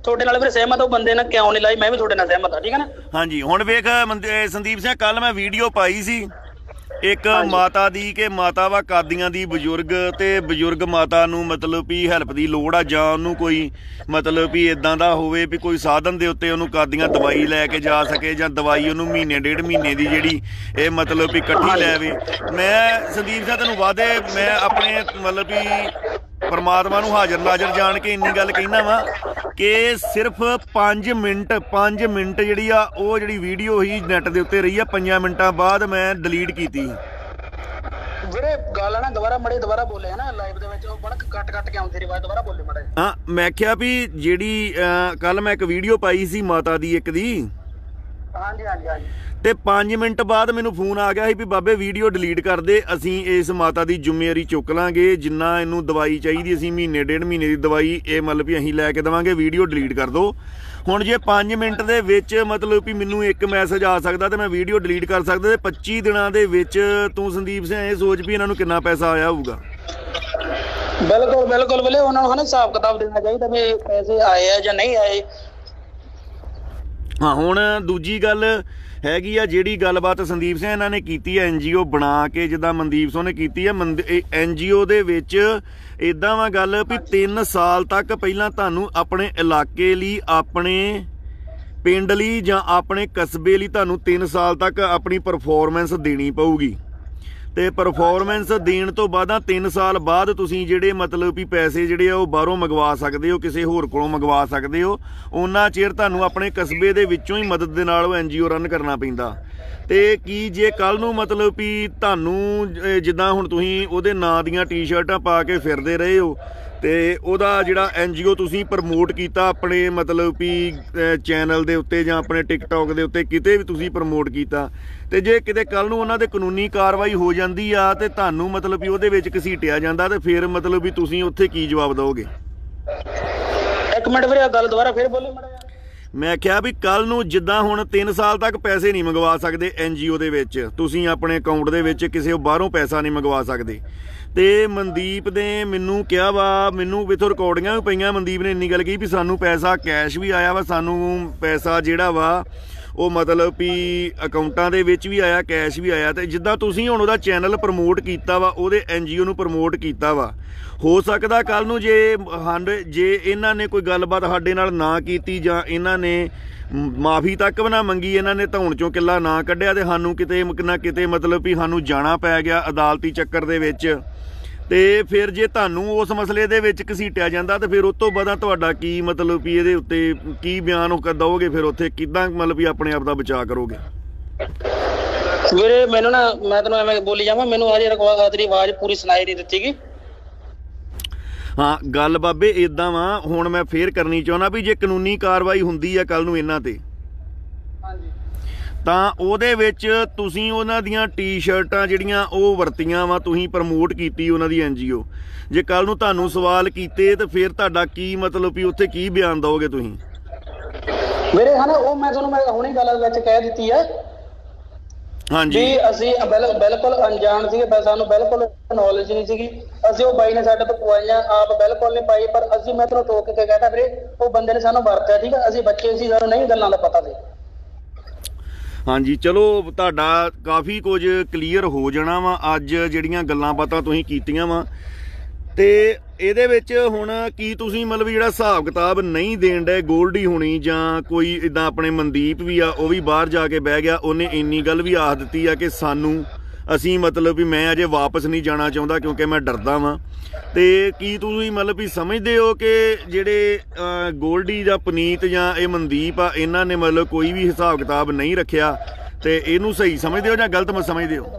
ਤੁਹਾਡੇ ਨਾਲ ਵੀਰੇ ਸਹਿਮਤ ਉਹ ਬੰਦੇ ਨਾਲ ਕਿਉਂ ਨਹੀਂ ਲਾਈ, ਮੈਂ ਵੀ ਤੁਹਾਡੇ ਨਾਲ ਸਹਿਮਤ ਆ, ਠੀਕ ਹੈ ਨਾ। ਹਾਂਜੀ ਹੁਣ ਵੇਖ ਸੰਦੀਪ ਸਿੰਘ, ਕੱਲ ਮੈਂ ਵੀਡੀਓ ਪਾਈ ਸੀ ਇੱਕ ਮਾਤਾ ਦੀ ਕਿ ਮਾਤਾ ਵਾ ਕਾਦੀਆਂ ਦੀ ਬਜ਼ੁਰਗ, ਤੇ ਬਜ਼ੁਰਗ ਮਾਤਾ ਨੂੰ ਮਤਲਬ ਵੀ ਹੈਲਪ ਦੀ ਲੋੜ ਆ, ਜਾਂ ਉਹਨੂੰ ਕੋਈ ਮਤਲਬ ਵੀ ਇਦਾਂ ਦਾ ਹੋਵੇ ਵੀ ਕੋਈ ਸਾਧਨ ਦੇ ਉੱਤੇ ਉਹਨੂੰ ਕਾਦੀਆਂ ਦਵਾਈ ਲੈ ਕੇ ਜਾ ਸਕੇ, ਜਾਂ ਦਵਾਈ ਉਹਨੂੰ ਮਹੀਨੇ ਡੇਢ ਮਹੀਨੇ ਦੀ ਜਿਹੜੀ ਇਹ ਮਤਲਬ ਵੀ ਇਕੱਠੀ ਲੈਵੇ। ਮੈਂ ਸੰਦੀਪ ਸਿੰਘ ਤੈਨੂੰ ਵਾਅਦੇ ਮੈਂ ਆਪਣੇ ਮਤਲਬ ਵੀ ਪਰਮਾਤਮਾ ਨੂੰ ਹਾਜ਼ਰ ਨਾਜ਼ਰ ਜਾਣ ਕੇ ਇੰਨੀ ਗੱਲ ਕਹਿੰਦਾ ਵਾ ਕਿ ਸਿਰਫ 5 ਮਿੰਟ ਜਿਹੜੀ ਆ ਉਹ ਜਿਹੜੀ ਵੀਡੀਓ ਹੀ ਨੈਟ ਦੇ ਉੱਤੇ ਰਹੀ ਆ, 5 ਮਿੰਟਾਂ ਬਾਅਦ ਮੈਂ ਡਿਲੀਟ ਕੀਤੀ। ਵੀਰੇ ਗੱਲ ਨਾ ਦੁਬਾਰਾ ਬੋਲੇ ਹੈ ਨਾ ਲਾਈਵ ਦੇ ਵਿੱਚ, ਉਹ ਬੜਾ ਕੱਟ ਕੇ ਆਉਂਦੀ ਰਿਵਾਜ, ਦੁਬਾਰਾ ਬੋਲੇ ਮੜਾ। ਹਾਂ ਮੈਂ ਕਿਹਾ ਵੀ ਜਿਹੜੀ ਕੱਲ ਮੈਂ ਇੱਕ ਵੀਡੀਓ ਪਾਈ ਸੀ ਮਾਤਾ ਦੀ ਇੱਕ ਦੀ, ਹਾਂਜੀ ਤੇ 5 ਮਿੰਟ ਬਾਅਦ ਮੈਨੂੰ ਫੋਨ ਆ ਗਿਆ ਸੀ ਵੀ ਬਾਬੇ ਵੀਡੀਓ ਡਿਲੀਟ ਕਰ ਦੇ, ਅਸੀਂ ਇਸ ਮਾਤਾ ਦੀ ਜ਼ਿੰਮੇਵਾਰੀ ਚੁੱਕ ਲਾਂਗੇ, ਜਿੰਨਾ ਇਹਨੂੰ ਦਵਾਈ ਚਾਹੀਦੀ ਅਸੀਂ ਮਹੀਨੇ ਡੇਢ ਮਹੀਨੇ ਦੀ ਦਵਾਈ ਇਹ ਮਤਲਬ ਵੀ ਅਸੀਂ ਲੈ ਕੇ ਦੇਵਾਂਗੇ, ਵੀਡੀਓ ਡਿਲੀਟ ਕਰ ਦਿਓ। ਹੁਣ ਜੇ 5 ਮਿੰਟ ਦੇ ਵਿੱਚ ਮਤਲਬ ਵੀ ਮੈਨੂੰ ਇੱਕ ਮੈਸੇਜ ਆ ਸਕਦਾ ਤੇ ਮੈਂ ਵੀਡੀਓ ਡਿਲੀਟ ਕਰ ਸਕਦਾ, ਤੇ 25 ਦਿਨਾਂ ਦੇ ਵਿੱਚ ਤੂੰ ਸੰਦੀਪ ਸਿੰਘ ਇਹ ਸੋਚ ਵੀ ਇਹਨਾਂ ਨੂੰ ਕਿੰਨਾ ਪੈਸਾ ਆਇਆ ਹੋਊਗਾ। ਬਿਲਕੁਲ ਵੀਰੇ, ਉਹਨਾਂ ਨੂੰ ਹਨਾ ਹਿਸਾਬ ਕਿਤਾਬ ਦੇਣਾ ਚਾਹੀਦਾ ਵੀ ਪੈਸੇ ਆਏ ਆ ਜਾਂ ਨਹੀਂ ਆਏ। ਹਾਂ ਹੁਣ ਦੂਜੀ ਗੱਲ ਹੈਗੀ ਆ ਜਿਹੜੀ ਗੱਲਬਾਤ ਸੰਦੀਪ ਸਿੰਘ ਇਹਨਾਂ ਨੇ ਕੀਤੀ ਹੈ NGO ਬਣਾ ਕੇ, ਜਿੱਦਾਂ ਮਨਦੀਪ ਸਿੰਘ ਨੇ ਕੀਤੀ ਹੈ NGO ਦੇ ਵਿੱਚ ਇੱਦਾਂ ਵਾ ਗੱਲ ਵੀ 3 ਸਾਲ ਤੱਕ ਪਹਿਲਾਂ ਤੁਹਾਨੂੰ ਆਪਣੇ ਇਲਾਕੇ ਲਈ, ਆਪਣੇ ਪਿੰਡ ਲਈ ਜਾਂ ਆਪਣੇ ਕਸਬੇ ਲਈ ਤੁਹਾਨੂੰ 3 ਸਾਲ ਤੱਕ ਆਪਣੀ ਪਰਫਾਰਮੈਂਸ ਦੇਣੀ ਪਊਗੀ, ਤੇ ਪਰਫਾਰਮੈਂਸ ਦੇਣ ਤੋਂ ਬਾਅਦ 3 ਸਾਲ ਬਾਅਦ ਤੁਸੀਂ ਜਿਹੜੇ ਮਤਲਬ ਵੀ ਪੈਸੇ ਜਿਹੜੇ ਆ ਉਹ ਬਾਹਰੋਂ ਮੰਗਵਾ ਸਕਦੇ ਹੋ, ਕਿਸੇ ਹੋਰ ਕੋਲੋਂ ਮੰਗਵਾ ਸਕਦੇ ਹੋ। ਉਹਨਾਂ ਚਿਰ ਤੁਹਾਨੂੰ ਆਪਣੇ ਕਸਬੇ ਦੇ ਵਿੱਚੋਂ ਹੀ ਮਦਦ ਦੇ ਨਾਲ ਉਹ NGO ਰਨ ਕਰਨਾ ਪੈਂਦਾ। ਤੇ ਕੀ ਜੇ ਕੱਲ ਨੂੰ ਮਤਲਬ ਵੀ ਤੁਹਾਨੂੰ ਜਿੱਦਾਂ ਹੁਣ ਤੁਸੀਂ ਉਹਦੇ ਨਾਂ ਦੀਆਂ ਟੀ-ਸ਼ਰਟਾਂ ਪਾ ਕੇ ਫਿਰਦੇ ਰਹੇ ਹੋ, ਤੇ ਉਹਦਾ ਜਿਹੜਾ NGO ਤੁਸੀਂ ਪ੍ਰਮੋਟ ਕੀਤਾ ਆਪਣੇ ਮਤਲਬ ਵੀ ਚੈਨਲ ਦੇ ਉੱਤੇ ਜਾਂ ਆਪਣੇ ਟਿਕਟੌਕ ਦੇ ਉੱਤੇ ਕਿਤੇ ਵੀ ਤੁਸੀਂ ਪ੍ਰਮੋਟ ਕੀਤਾ, ਤੇ ਜੇ ਕਿਤੇ ਕੱਲ ਨੂੰ ਉਹਨਾਂ ਦੇ ਕਾਨੂੰਨੀ ਕਾਰਵਾਈ ਹੋ ਜਾਂਦੀ ਆ ਤੇ ਤੁਹਾਨੂੰ ਮਤਲਬ ਵੀ ਉਹਦੇ ਵਿੱਚ ਘਸੀਟਿਆ ਜਾਂਦਾ, ਤੇ ਫਿਰ ਮਤਲਬ ਵੀ ਤੁਸੀਂ ਉੱਥੇ ਕੀ ਜਵਾਬ ਦਿਓਗੇ? ਇੱਕ ਮਿੰਟ ਵੀਰੇ ਗੱਲ ਦੁਬਾਰਾ ਫਿਰ ਬੋਲੀ ਮੜਾ। ਮੈਂ ਕਿਹਾ ਵੀ ਕੱਲ ਨੂੰ ਜਿੱਦਾਂ ਹੁਣ 3 ਸਾਲ ਤੱਕ ਪੈਸੇ ਨਹੀਂ ਮੰਗਵਾ ਸਕਦੇ NGO ਦੇ ਵਿੱਚ, ਤੁਸੀਂ ਆਪਣੇ ਅਕਾਊਂਟ ਦੇ ਵਿੱਚ ਕਿਸੇ ਬਾਹਰੋਂ ਪੈਸਾ ਨਹੀਂ ਮੰਗਵਾ ਸਕਦੇ। ਤੇ ਮਨਦੀਪ ਨੇ ਮੈਨੂੰ ਕਿਹਾ ਵਾ, ਮੈਨੂੰ ਵਿਥੋਂ ਰਿਕਾਰਡਿੰਗਾਂ ਵੀ ਪਈਆਂ, ਮਨਦੀਪ ਨੇ ਇੰਨੀ ਗੱਲ ਕਹੀ ਵੀ ਸਾਨੂੰ ਪੈਸਾ ਕੈਸ਼ ਵੀ ਆਇਆ ਵਾ, ਸਾਨੂੰ ਪੈਸਾ ਜਿਹੜਾ ਵਾ ਉਹ ਮਤਲਬ ਵੀ ਅਕਾਊਂਟਾਂ ਦੇ ਵਿੱਚ ਵੀ ਆਇਆ, ਕੈਸ਼ ਵੀ ਆਇਆ। ਤੇ ਜਿੱਦਾਂ ਤੁਸੀਂ ਹੁਣ ਉਹਦਾ ਚੈਨਲ ਪ੍ਰਮੋਟ ਕੀਤਾ ਵਾ, ਉਹਦੇ NGO ਨੂੰ ਪ੍ਰਮੋਟ ਕੀਤਾ ਵਾ, ਹੋ ਸਕਦਾ ਕੱਲ ਨੂੰ ਜੇ ਇਹਨਾਂ ਨੇ ਕੋਈ ਗੱਲਬਾਤ ਸਾਡੇ ਨਾਲ ਨਾ ਕੀਤੀ ਜਾਂ ਇਹਨਾਂ ਨੇ ਮਾਫੀ ਤੱਕ ਵੀ ਨਾ ਮੰਗੀ, ਇਹਨਾਂ ਨੇ ਧੌਣ ਚੋਂ ਕਿੱਲਾ ਨਾ ਕੱਢਿਆ, ਤੇ ਸਾਨੂੰ ਕਿਤੇ ਨਾ ਕਿਤੇ ਮਤਲਬ ਵੀ ਸਾਨੂੰ ਜਾਣਾ ਪੈ ਗਿਆ ਅਦਾਲਤੀ ਚੱਕਰ ਦੇ ਵਿੱਚ, ਤੇ ਫਿਰ ਜੇ ਤੁਹਾਨੂੰ ਉਸ ਮਸਲੇ ਦੇ ਵਿੱਚ ਘਸੀਟਿਆ ਜਾਂਦਾ ਤੇ ਫਿਰ ਉਸ ਤੋਂ ਬਾਅਦ ਤੁਹਾਡਾ ਕੀ ਮਤਲਬ ਵੀ ਇਹਦੇ ਉੱਤੇ ਕੀ ਬਿਆਨ ਉਹ ਦਓਗੇ, ਫਿਰ ਉੱਥੇ ਕਿੱਦਾਂ ਮਤਲਬ ਵੀ ਆਪਣੇ ਆਪ ਦਾ ਬਚਾਅ ਕਰੋਗੇ? ਵੀਰੇ ਮੈਨੂੰ ਨਾ, ਮੈਂ ਤੈਨੂੰ ਐਵੇਂ ਬੋਲੀ ਜਾਵਾਂ, ਮੈਨੂੰ ਹਜੇ ਤੇਰੀ ਆਵਾਜ਼ ਪੂਰੀ ਸੁਣਾਈ ਨਹੀਂ ਦਿੱਤੀ ਗੀ। ਹਾਂ ਗੱਲ ਬਾਬੇ ਇੱਦਾਂ ਵਾ, ਹੁਣ ਮੈਂ ਫੇਰ ਕਰਨੀ ਚਾਹੁੰਦਾ ਵੀ ਜੇ ਕਾਨੂੰਨੀ ਕਾਰਵਾਈ ਹੁੰਦੀ ਆ ਕੱਲ ਨੂੰ ਇਹਨਾਂ ਤੇ, ਤਾਂ ਉਹਦੇ ਵਿੱਚ ਤੁਸੀਂ ਉਹਨਾਂ ਦੀਆਂ ਟੀ-ਸ਼ਰਟਾਂ ਜਿਹੜੀਆਂ ਉਹ ਵਰਤੀਆਂ ਵਾ, ਤੁਸੀਂ ਪ੍ਰਮੋਟ ਕੀਤੀ ਉਹਨਾਂ ਦੀ NGO, ਜੇ ਕੱਲ ਨੂੰ ਤੁਹਾਨੂੰ ਸਵਾਲ ਕੀਤੇ ਤੇ ਫਿਰ ਤੁਹਾਡਾ ਕੀ ਮਤਲਬ ਵੀ ਉੱਥੇ ਕੀ ਬਿਆਨ ਦਓਗੇ ਤੁਸੀਂ? ਵੀਰੇ ਹਨਾ ਉਹ ਮੈਂ ਤੁਹਾਨੂੰ ਹੁਣੀ ਗੱਲ ਵਿੱਚ ਕਹਿ ਦਿੱਤੀ ਆ। ਹਾਂਜੀ ਵੀ ਅਸੀਂ ਬਿਲਕੁਲ ਅਣਜਾਣ ਸੀਗੇ, ਸਾਨੂੰ ਬਿਲਕੁਲ ਨੌਲੇਜ ਨਹੀਂ ਸੀਗੀ, ਅਸੀਂ ਉਹ ਬਾਈ ਨੇ ਸਾਡੇ ਤੋਂ ਪਵਾਈਆਂ ਆਪ ਬਿਲਕੁਲ ਨਹੀਂ ਪਾਈ, ਪਰ ਅਸੀਂ ਮੈਂ ਤੈਨੂੰ ਟੋਕ ਕੇ ਕਹਿਤਾ ਵੀਰੇ ਉਹ ਬੰਦੇ ਨੇ ਸਾਨੂੰ ਵਰਤਿਆ, ਠੀਕ ਆ, ਅਸੀਂ ਬੱਚੇ ਸੀ, ਸਾਨੂੰ ਨਹੀਂ ਗੱਲਾਂ ਦਾ ਪਤਾ ਸੀ। ਹਾਂਜੀ ਚਲੋ ਤੁਹਾਡਾ ਕਾਫੀ ਕੁਝ ਕਲੀਅਰ ਹੋ ਜਾਣਾ ਵਾ ਅੱਜ ਜਿਹੜੀਆਂ ਗੱਲਾਂ ਬਾਤਾਂ ਤੁਸੀਂ ਕੀਤੀਆਂ ਵਾ, ਤੇ ਇਹਦੇ ਵਿੱਚ ਹੁਣ ਕੀ ਤੁਸੀਂ ਮਤਲਬ ਜਿਹੜਾ ਹਿਸਾਬ ਕਿਤਾਬ ਨਹੀਂ ਦੇਣ ਡਏ ਗੋਲਡੀ ਹੋਣੀ ਜਾਂ ਕੋਈ ਇੱਦਾਂ ਆਪਣੇ ਮਨਦੀਪ ਵੀ ਆ, ਉਹ ਵੀ ਬਾਹਰ ਜਾ ਕੇ ਬਹਿ ਗਿਆ, ਉਹਨੇ ਇੰਨੀ ਗੱਲ ਵੀ ਆਖ ਦਿੱਤੀ ਆ ਕਿ ਸਾਨੂੰ ਅਸੀਂ ਮਤਲਬ ਵੀ ਮੈਂ ਅਜੇ ਵਾਪਸ ਨਹੀਂ ਜਾਣਾ ਚਾਹੁੰਦਾ ਕਿਉਂਕਿ ਮੈਂ ਡਰਦਾ ਵਾਂ, ਤੇ ਕੀ ਤੁਸੀਂ ਮਤਲਬ ਵੀ ਸਮਝਦੇ ਹੋ ਕਿ ਜਿਹੜੇ ਗੋਲਡੀ ਜਾਂ ਪੁਨੀਤ ਜਾਂ ਇਹ ਮਨਦੀਪ ਆ, ਇਹਨਾਂ ਨੇ ਮਤਲਬ ਕੋਈ ਵੀ ਹਿਸਾਬ ਕਿਤਾਬ ਨਹੀਂ ਰੱਖਿਆ, ਤੇ ਇਹਨੂੰ ਸਹੀ ਸਮਝਦੇ ਹੋ ਜਾਂ ਗਲਤ ਸਮਝਦੇ ਹੋ?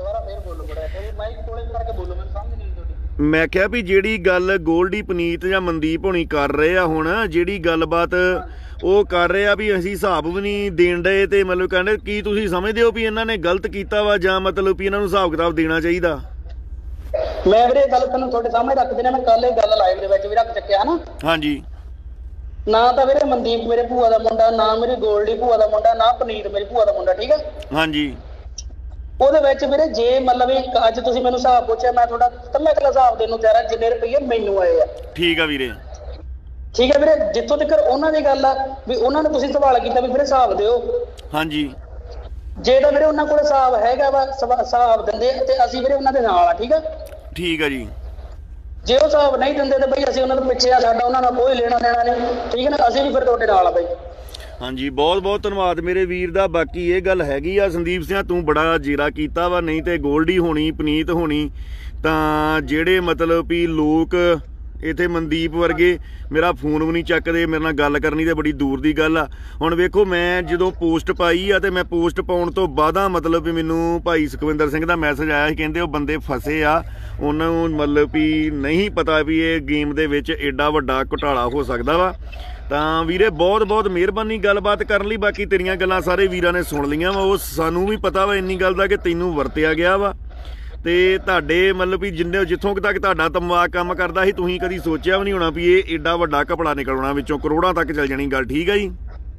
ਮੈਂ ਕਿਹਾ ਵੀ ਜਿਹੜੀ ਗੱਲ ਗੋਲਡੀ ਪੁਨੀਤ ਜਾਂ ਮਨਦੀਪ ਹੋਣੀ ਕਰ ਰਹੇ ਆ, ਹੁਣ ਜਿਹੜੀ ਗੱਲਬਾਤ ਉਹ ਕਰ ਰਹੇ ਆ ਵੀ ਅਸੀਂ ਹਿਸਾਬ ਵੀ ਨਹੀਂ ਦੇਣ ਡਏ, ਤੇ ਮਤਲਬ ਕਹਿੰਦੇ ਕੀ ਤੁਸੀਂ ਸਮਝਦੇ ਹੋ ਵੀ ਇਹਨਾਂ ਨੇ ਗਲਤ ਕੀਤਾ ਵਾ ਜਾਂ ਮਤਲਬ ਵੀ ਇਹਨਾਂ ਨੂੰ ਹਿਸਾਬ ਕਿਤਾਬ ਦੇਣਾ ਚਾਹੀਦਾ? ਮੈਂ ਵੀਰੇ ਗੱਲ ਤੁਹਾਨੂੰ ਤੁਹਾਡੇ ਸਾਹਮਣੇ ਰੱਖ ਦੇਣਾ, ਮੈਂ ਕੱਲ ਇਹ ਗੱਲ ਲਾਈਵ ਦੇ ਵਿੱਚ ਵੀ ਰੱਖ ਚੱਕਿਆ ਨਾ। ਹਾਂਜੀ ਨਾ ਤਾਂ ਵੀਰੇ ਮਨਦੀਪ ਮੇਰੇ ਭੂਆ ਦਾ ਮੁੰਡਾ, ਨਾ ਮੇਰੀ ਗੋਲਡੀ ਭੂਆ ਦਾ ਮੁੰਡਾ, ਨਾ ਪੁਨੀਤ ਮੇਰੀ ਭੂਆ ਦਾ ਮੁੰਡਾ, ਠੀਕ ਹੈ। ਹਾਂਜੀ ਉਹਦੇ ਵਿੱਚ ਵੀਰੇ ਜੇ ਮਤਲਬ ਅੱਜ ਤੁਸੀਂ ਮੈਨੂੰ ਹਿਸਾਬ ਪੁੱਛਿਆ, ਮੈਂ ਤੁਹਾਡਾ ਕੱਲਾ ਹਿਸਾਬ ਦੇਣ ਨੂੰ ਤਿਆਰ ਆ ਜਿੰਨੇ ਰੁਪਏ ਮੈਨੂੰ ਆਏ ਆ। ਠੀਕ ਆ ਵੀਰੇ। ਠੀਕ ਹੈ ਵੀਰੇ, ਜਿੱਥੋਂ ਤੱਕ ਉਹਨਾਂ ਦੀ ਗੱਲ ਆ ਵੀ ਉਹਨਾਂ ਨੇ ਤੁਸੀਂ ਸਵਾਲ ਕੀਤਾ ਵੀ ਵੀਰੇ ਹਿਸਾਬ ਦਿਓ। ਹਾਂਜੀ। ਜੇ ਤਾਂ ਵੀਰੇ ਉਹਨਾਂ ਕੋਲ ਹਿਸਾਬ ਹੈਗਾ ਵਾ, ਹਿਸਾਬ ਦਿੰਦੇ ਤੇ ਅਸੀਂ ਵੀਰੇ ਉਹਨਾਂ ਦੇ ਨਾਲ ਆ। ਠੀਕ ਆ, ਠੀਕ ਆ ਜੀ। ਜੇ ਉਹ ਹਿਸਾਬ ਨਹੀਂ ਦਿੰਦੇ ਤਾਂ ਬਈ ਅਸੀਂ ਉਹਨਾਂ ਤੋਂ ਪਿੱਛੇ ਆ, ਸਾਡਾ ਉਹਨਾਂ ਨਾਲ ਕੋਈ ਲੈਣਾ ਦੇਣਾ ਨਹੀਂ। ਠੀਕ ਹੈ ਨਾ, ਅਸੀਂ ਵੀ ਫਿਰ ਤੁਹਾਡੇ ਨਾਲ ਆ ਬਈ। ਹਾਂਜੀ, ਬਹੁਤ ਬਹੁਤ ਧੰਨਵਾਦ ਮੇਰੇ ਵੀਰ ਦਾ। ਬਾਕੀ ਇਹ ਗੱਲ ਹੈਗੀ ਆ ਸੰਦੀਪ ਸਿੰਘ, ਤੂੰ ਬੜਾ ਜੀਰਾ ਕੀਤਾ ਵਾ, ਨਹੀਂ ਤੇ ਗੋਲਡੀ ਹੋਣੀ, ਪਨੀਤ ਹੋਣੀ, ਤਾਂ ਜਿਹੜੇ ਮਤਲਬ ਵੀ ਲੋਕ ਇੱਥੇ ਮਨਦੀਪ ਵਰਗੇ ਮੇਰਾ ਫੋਨ ਵੀ ਨਹੀਂ ਚੱਕਦੇ, ਮੇਰੇ ਨਾਲ ਗੱਲ ਕਰਨੀ ਤੇ ਬੜੀ ਦੂਰ ਦੀ ਗੱਲ ਆ। ਹੁਣ ਵੇਖੋ, ਮੈਂ ਜਦੋਂ ਪੋਸਟ ਪਾਈ ਆ ਤੇ ਮੈਂ ਪੋਸਟ ਪਾਉਣ ਤੋਂ ਬਾਅਦ ਮਤਲਬ ਵੀ ਮੈਨੂੰ ਭਾਈ ਸੁਖਵਿੰਦਰ ਸਿੰਘ ਦਾ ਮੈਸੇਜ ਆਇਆ ਸੀ, ਕਹਿੰਦੇ ਉਹ ਬੰਦੇ ਫਸੇ ਆ, ਉਹਨਾਂ ਨੂੰ ਮਤਲਬ ਵੀ ਨਹੀਂ ਪਤਾ ਵੀ ਇਹ ਗੇਮ ਦੇ ਵਿੱਚ ਐਡਾ ਵੱਡਾ ਘੁਟਾਲਾ ਹੋ ਸਕਦਾ ਵਾ। ਤਾਂ ਵੀਰੇ ਬਹੁਤ ਬਹੁਤ ਮਿਹਰਬਾਨੀ ਗੱਲਬਾਤ ਕਰਨ ਲਈ। ਬਾਕੀ ਤੇਰੀਆਂ ਗੱਲਾਂ ਸਾਰੇ ਵੀਰਾਂ ਨੇ ਸੁਣ ਲਈਆਂ ਵਾ, ਉਹ ਸਾਨੂੰ ਵੀ ਪਤਾ ਵਾ ਇੰਨੀ ਗੱਲ ਦਾ ਕਿ ਤੈਨੂੰ ਵਰਤਿਆ ਗਿਆ ਵਾ, ਤੇ ਤੁਹਾਡੇ ਮਤਲਬ ਵੀ ਜਿੱਥੋਂ ਤੱਕ ਤੁਹਾਡਾ ਦਿਮਾਗ ਕੰਮ ਕਰਦਾ ਸੀ, ਤੁਸੀਂ ਕਦੀ ਸੋਚਿਆ ਵੀ ਨਹੀਂ ਹੋਣਾ ਵੀ ਇਹ ਏਡਾ ਵੱਡਾ ਘਪਲਾ ਨਿਕਲਣਾ, ਵਿੱਚੋਂ ਕਰੋੜਾਂ ਤੱਕ ਚੱਲ ਜਾਣੀ ਗੱਲ। ਠੀਕ ਆ ਜੀ।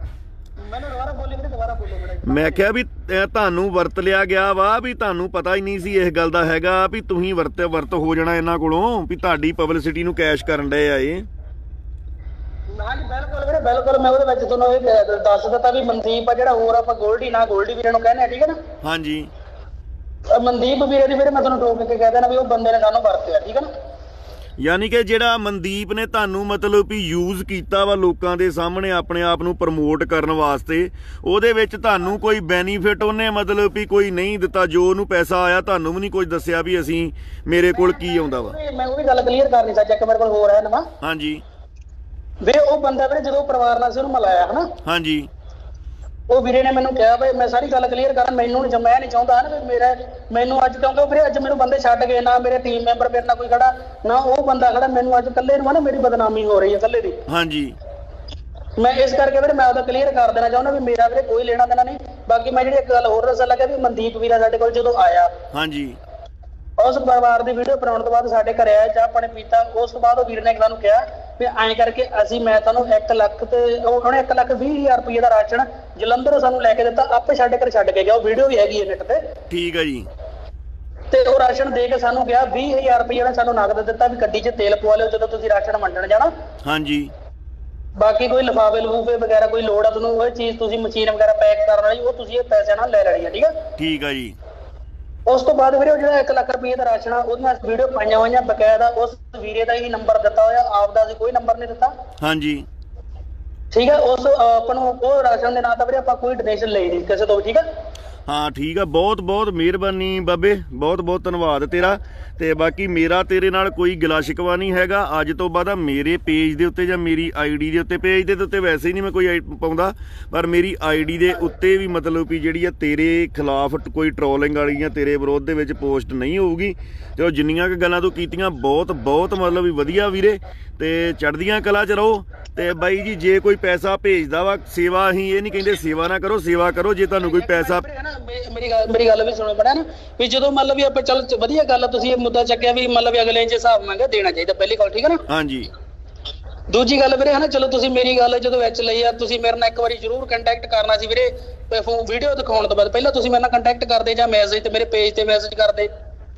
ਮੈਂ ਕਿਹਾ ਵੀ ਤੁਹਾਨੂੰ ਵਰਤ ਲਿਆ ਗਿਆ ਵਾ, ਵੀ ਤੁਹਾਨੂੰ ਪਤਾ ਹੀ ਨਹੀਂ ਸੀ ਇਸ ਗੱਲ ਦਾ ਹੈਗਾ ਵੀ ਤੁਸੀਂ ਵਰਤ ਹੋ ਜਾਣਾ ਇਹਨਾਂ ਕੋਲੋਂ, ਵੀ ਤੁਹਾਡੀ ਪਬਲਿਸਿਟੀ ਨੂੰ ਕੈਸ਼ ਕਰਨ ਡਏ ਆ ਇਹ। ਹਾਂਜੀ ਬਿਲਕੁਲ ਵੀਰੇ, ਬਿਲਕੁਲ। ਮੈਂ ਉਹਦੇ ਵਿੱਚ ਤੁਹਾਨੂੰ ਇਹ ਦੱਸ ਦਿੱਤਾ ਵੀ ਮਨਦੀਪ ਆ ਜਿਹੜਾ, ਹੋਰ ਆਪਾਂ ਗੋਲਡੀ ਨਾ ਗੋਲਡੀ ਵੀਰੇ ਨੂੰ ਕਹਿੰਦੇ ਆ। ਠੀਕ ਹੈ ਨਾ। ਹਾਂਜੀ। ਮਨਦੀਪ ਵੀਰੇ ਦੀ ਵੀਰੇ ਮੈਂ ਤੁਹਾਨੂੰ ਟੋਕ ਕੇ ਕਹਿ ਦੇਣਾ ਵੀ ਉਹ ਬੰਦੇ ਨੇ ਸਾਨੂੰ ਵਰਤਿਆ। ਠੀਕ ਹੈ ਨਾ। ਯਾਨੀ ਕਿ ਜਿਹੜਾ ਮਨਦੀਪ ਨੇ ਤੁਹਾਨੂੰ ਮਤਲਬ ਵੀ ਯੂਜ਼ ਕੀਤਾ ਵਾ ਲੋਕਾਂ ਦੇ ਸਾਹਮਣੇ ਆਪਣੇ ਆਪ ਨੂੰ ਪ੍ਰਮੋਟ ਕਰਨ ਵਾਸਤੇ, ਉਹਦੇ ਵਿੱਚ ਤੁਹਾਨੂੰ ਕੋਈ ਬੈਨੀਫਿਟ ਉਹਨੇ ਮਤਲਬ ਵੀ ਕੋਈ ਨਹੀਂ ਦਿੱਤਾ, ਜੋ ਉਹਨੂੰ ਪੈਸਾ ਆਇਆ ਤੁਹਾਨੂੰ ਵੀ ਨਹੀਂ ਕੁਝ ਦੱਸਿਆ ਵੀ ਅਸੀਂ ਮੇਰੇ ਕੋਲ ਕੀ ਆਉਂਦਾ ਵਾ। ਮੈਂ ਉਹ ਵੀ ਗੱਲ ਕਲੀਅਰ ਕਰਨੀ ਚਾਹੀਦੀ, ਇੱਕ ਮੇਰੇ ਕੋਲ ਹੋਰ ਹੈ ਨਵਾਂ। ਹਾਂਜੀ ਵੀਰੇ, ਉਹ ਬੰਦਾ ਵੀਰੇ ਜਦੋਂ ਪਰਿਵਾਰ ਨਾਲ ਸੀ ਉਹਨੂੰ ਮਿਲਾਇਆ ਹਨਾ। ਹਾਂਜੀ। ਉਹ ਵੀਰੇ ਨੇ ਮੈਨੂੰ ਕਿਹਾ ਬਈ, ਮੈਂ ਸਾਰੀ ਗੱਲ ਕਲੀਅਰ ਕਰਾਂ, ਮੈਨੂੰ ਮੈਂ ਨਹੀਂ ਚਾਹੁੰਦਾ ਨਾ ਵੀ ਮੈਨੂੰ ਅੱਜ, ਕਿਉਂਕਿ ਵੀਰੇ ਅੱਜ ਮੈਨੂੰ ਬੰਦੇ ਛੱਡ ਗਏ, ਨਾ ਮੇਰੇ ਟੀਮ ਮੈਂਬਰ ਮੇਰੇ ਨਾਲ ਕੋਈ ਖੜਾ, ਨਾ ਉਹ ਬੰਦਾ ਖੜਾ, ਮੈਨੂੰ ਅੱਜ ਇਕੱਲੇ ਨੂੰ ਨਾ ਮੇਰੀ ਬਦਨਾਮੀ ਹੋ ਰਹੀ ਹੈ ਇਕੱਲੇ ਦੀ। ਹਾਂਜੀ। ਮੈਂ ਇਸ ਕਰਕੇ ਵੀਰੇ ਮੈਂ ਉਹਦਾ ਕਲੀਅਰ ਕਰ ਦੇਣਾ ਚਾਹੁੰਦਾ ਵੀ ਮੇਰਾ ਵੀਰੇ ਕੋਈ ਲੈਣਾ ਦੇਣਾ ਨਹੀਂ। ਬਾਕੀ ਮੈਂ ਜਿਹੜੀ ਇੱਕ ਗੱਲ ਹੋਰ ਦੱਸਣ ਲੱਗਾ ਵੀ ਮਨਦੀਪ ਵੀਰਾ ਸਾਡੇ ਕੋਲ ਜਦੋਂ ਆਇਆ, ਹਾਂਜੀ, ਉਸ ਪਰਿਵਾਰ ਦੀ ਵੀਡੀਓ ਬਣਾਉਣ ਤੋਂ ਬਾਅਦ ਸਾਡੇ ਘਰੇ ਆਇਆ, ਚਾਹ ਪਾਣੀ ਪੀਤਾ। ਉਸ ਤੋਂ ਬਾਅਦ ਉਹ ਵੀਰ ਨੇ ਸਾਨੂੰ ਕਿਹਾ ਵੀ ਐਂ ਕਰਕੇ ਮੈਂ ਤੁਹਾਨੂੰ 1 ਲੱਖ ਤੇ ਉਹਨੇ 1,20,000 ਰੁਪਏ ਦਾ ਰਾਸ਼ਨ ਜਲੰਧਰੋਂ ਸਾਨੂੰ ਲੈ ਕੇ ਦਿੱਤਾ, ਆਪੇ ਸਾਡੇ ਘਰ ਛੱਡ ਕੇ ਗਿਆ। ਉਹ ਵੀਡੀਓ ਵੀ ਹੈਗੀ ਹੈ ਨੈਟ ਤੇ। ਠੀਕ ਹੈ ਜੀ। ਤੇ ਉਹ ਰਾਸ਼ਨ ਦੇ ਕੇ ਸਾਨੂੰ ਗਿਆ 20,000 ਰੁਪਏ ਉਹਨੇ ਸਾਨੂੰ ਨਗਦ ਦਿੱਤਾ ਵੀ ਗੱਡੀ 'ਚ ਤੇਲ ਪਵਾ ਲਿਓ ਜਦੋਂ ਤੁਸੀਂ ਰਾਸ਼ਨ ਵੰਡਣ ਜਾਣਾ। ਹਾਂਜੀ। ਬਾਕੀ ਕੋਈ ਲਿਫਾਫੇ ਲਫੂਫੇ ਵਗੈਰਾ ਕੋਈ ਲੋੜ ਆ ਤੁਹਾਨੂੰ, ਉਹ ਚੀਜ਼ ਤੁਸੀਂ ਮਸ਼ੀਨ ਵਗੈਰਾ ਪੈਕ ਕਰਨ ਵਾਲੀ, ਉਹ ਤੁਸੀਂ ਇਹ ਪੈਸੇ ਨਾਲ ਲੈ ਲੈਣੀ ਆ। ਠੀਕ ਆ। ਠੀਕ ਆ ਜੀ। ਉਸ ਤੋਂ ਬਾਅਦ ਵੀਰੇ ਜਿਹੜਾ 1 ਲੱਖ ਰੁਪਏ ਦਾ ਰਾਸ਼ਨ ਆ, ਉਹਦੀਆਂ ਵੀਡੀਓ ਪਾਈਆਂ ਹੋਈਆਂ ਬਕਾਇਦਾ, ਉਸ ਵੀਰੇ ਦਾ ਹੀ ਨੰਬਰ ਦਿੱਤਾ ਹੋਇਆ, ਆਪਦਾ ਅਸੀਂ ਕੋਈ ਨੰਬਰ ਨਹੀਂ ਦਿੱਤਾ। ਹਾਂਜੀ। ਠੀਕ ਹੈ। ਉਸ ਆਪਾਂ ਨੂੰ ਉਹ ਰਾਸ਼ਨ ਦੇ ਨਾਂ ਤਾਂ ਵੀਰੇ ਆਪਾਂ ਕੋਈ ਡੋਨੇਸ਼ਨ ਲਈ ਨਹੀਂ ਕਿਸੇ ਤੋਂ। ਠੀਕ ਹੈ। ਹਾਂ ਠੀਕ ਆ। ਬਹੁਤ ਬਹੁਤ ਮਿਹਰਬਾਨੀ ਬਾਬੇ, ਬਹੁਤ ਬਹੁਤ ਧੰਨਵਾਦ ਤੇਰਾ। ਤੇ ਬਾਕੀ ਮੇਰਾ ਤੇਰੇ ਨਾਲ ਕੋਈ ਗਿਲਾ ਸ਼ਿਕਵਾ ਨਹੀਂ ਹੈਗਾ। ਅੱਜ ਤੋਂ ਬਾਅਦ ਮੇਰੇ ਪੇਜ ਦੇ ਉੱਤੇ ਜਾਂ ਮੇਰੀ ਆਈਡੀ ਦੇ ਉੱਤੇ, ਪੇਜ ਦੇ ਉੱਤੇ ਵੈਸੇ ਹੀ ਨਹੀਂ ਮੈਂ ਕੋਈ ਪਾਉਂਦਾ, ਪਰ ਮੇਰੀ ਆਈਡੀ ਦੇ ਉੱਤੇ ਵੀ ਮਤਲਬ ਵੀ ਜਿਹੜੀ ਆ ਤੇਰੇ ਖਿਲਾਫ ਕੋਈ ਟ੍ਰੋਲਿੰਗ ਵਾਲੀ ਜਾਂ ਤੇਰੇ ਵਿਰੋਧ ਦੇ ਵਿੱਚ ਪੋਸਟ ਨਹੀਂ ਹੋਊਗੀ। ਤੇ ਉਹ ਜਿੰਨੀਆਂ ਕੁ ਗੱਲਾਂ ਤੂੰ ਕੀਤੀਆਂ ਬਹੁਤ ਬਹੁਤ ਮਤਲਬ ਵੀ ਵਧੀਆ ਵੀਰੇ, ਤੇ ਚੜ੍ਹਦੀਆਂ ਕਲਾ 'ਚ ਰਹੋ। ਤੇ ਬਾਈ ਜੀ, ਜੇ ਕੋਈ ਪੈਸਾ ਭੇਜਦਾ ਵਾ, ਸੇਵਾ ਅਸੀਂ ਇਹ ਨਹੀਂ ਕਹਿੰਦੇ ਸੇਵਾ ਨਾ ਕਰੋ, ਸੇਵਾ ਕਰੋ। ਜੇ ਤੁਹਾਨੂੰ ਕੋਈ ਪੈਸਾ, ਮੇਰੀ ਗੱਲ ਵੀ ਸੁਣੋ ਬੜਾ ਨਾ, ਵੀ ਜਦੋਂ ਮਤਲਬ ਵੀ ਆਪਾਂ ਚੱਲ ਵਧੀਆ ਗੱਲ ਆ, ਤੁਸੀਂ ਇਹ ਮੁੱਦਾ ਚੱਕਿਆ ਵੀ ਮਤਲਬ ਅਗਲੇ ਇੰਚ ਹਿਸਾਬ ਮੰਗਿਆ, ਦੇਣਾ ਚਾਹੀਦਾ ਪਹਿਲੀ ਗੱਲ। ਠੀਕ ਹੈ ਨਾ। ਹਾਂਜੀ। ਦੂਜੀ ਗੱਲ ਵੀਰੇ ਹਨਾ, ਚਲੋ ਤੁਸੀਂ ਮੇਰੀ ਗੱਲ ਜਦੋਂ ਵਿੱਚ ਲਈ ਆ, ਤੁਸੀਂ ਮੇਰੇ ਨਾਲ ਇੱਕ ਵਾਰੀ ਜ਼ਰੂਰ ਕੰਟੈਕਟ ਕਰਨਾ ਸੀ ਵੀਰੇ। ਵੀਡੀਓ ਦਿਖਾਉਣ ਤੋਂ ਬਾਅਦ ਪਹਿਲਾਂ ਤੁਸੀਂ ਮੇਰੇ ਨਾਲ ਕੰਟੈਕਟ ਕਰਦੇ ਜਾਂ ਮੈਸੇਜ ਤੇ ਮੇਰੇ ਪੇਜ ਤੇ ਮੈਸੇਜ ਕਰਦੇ।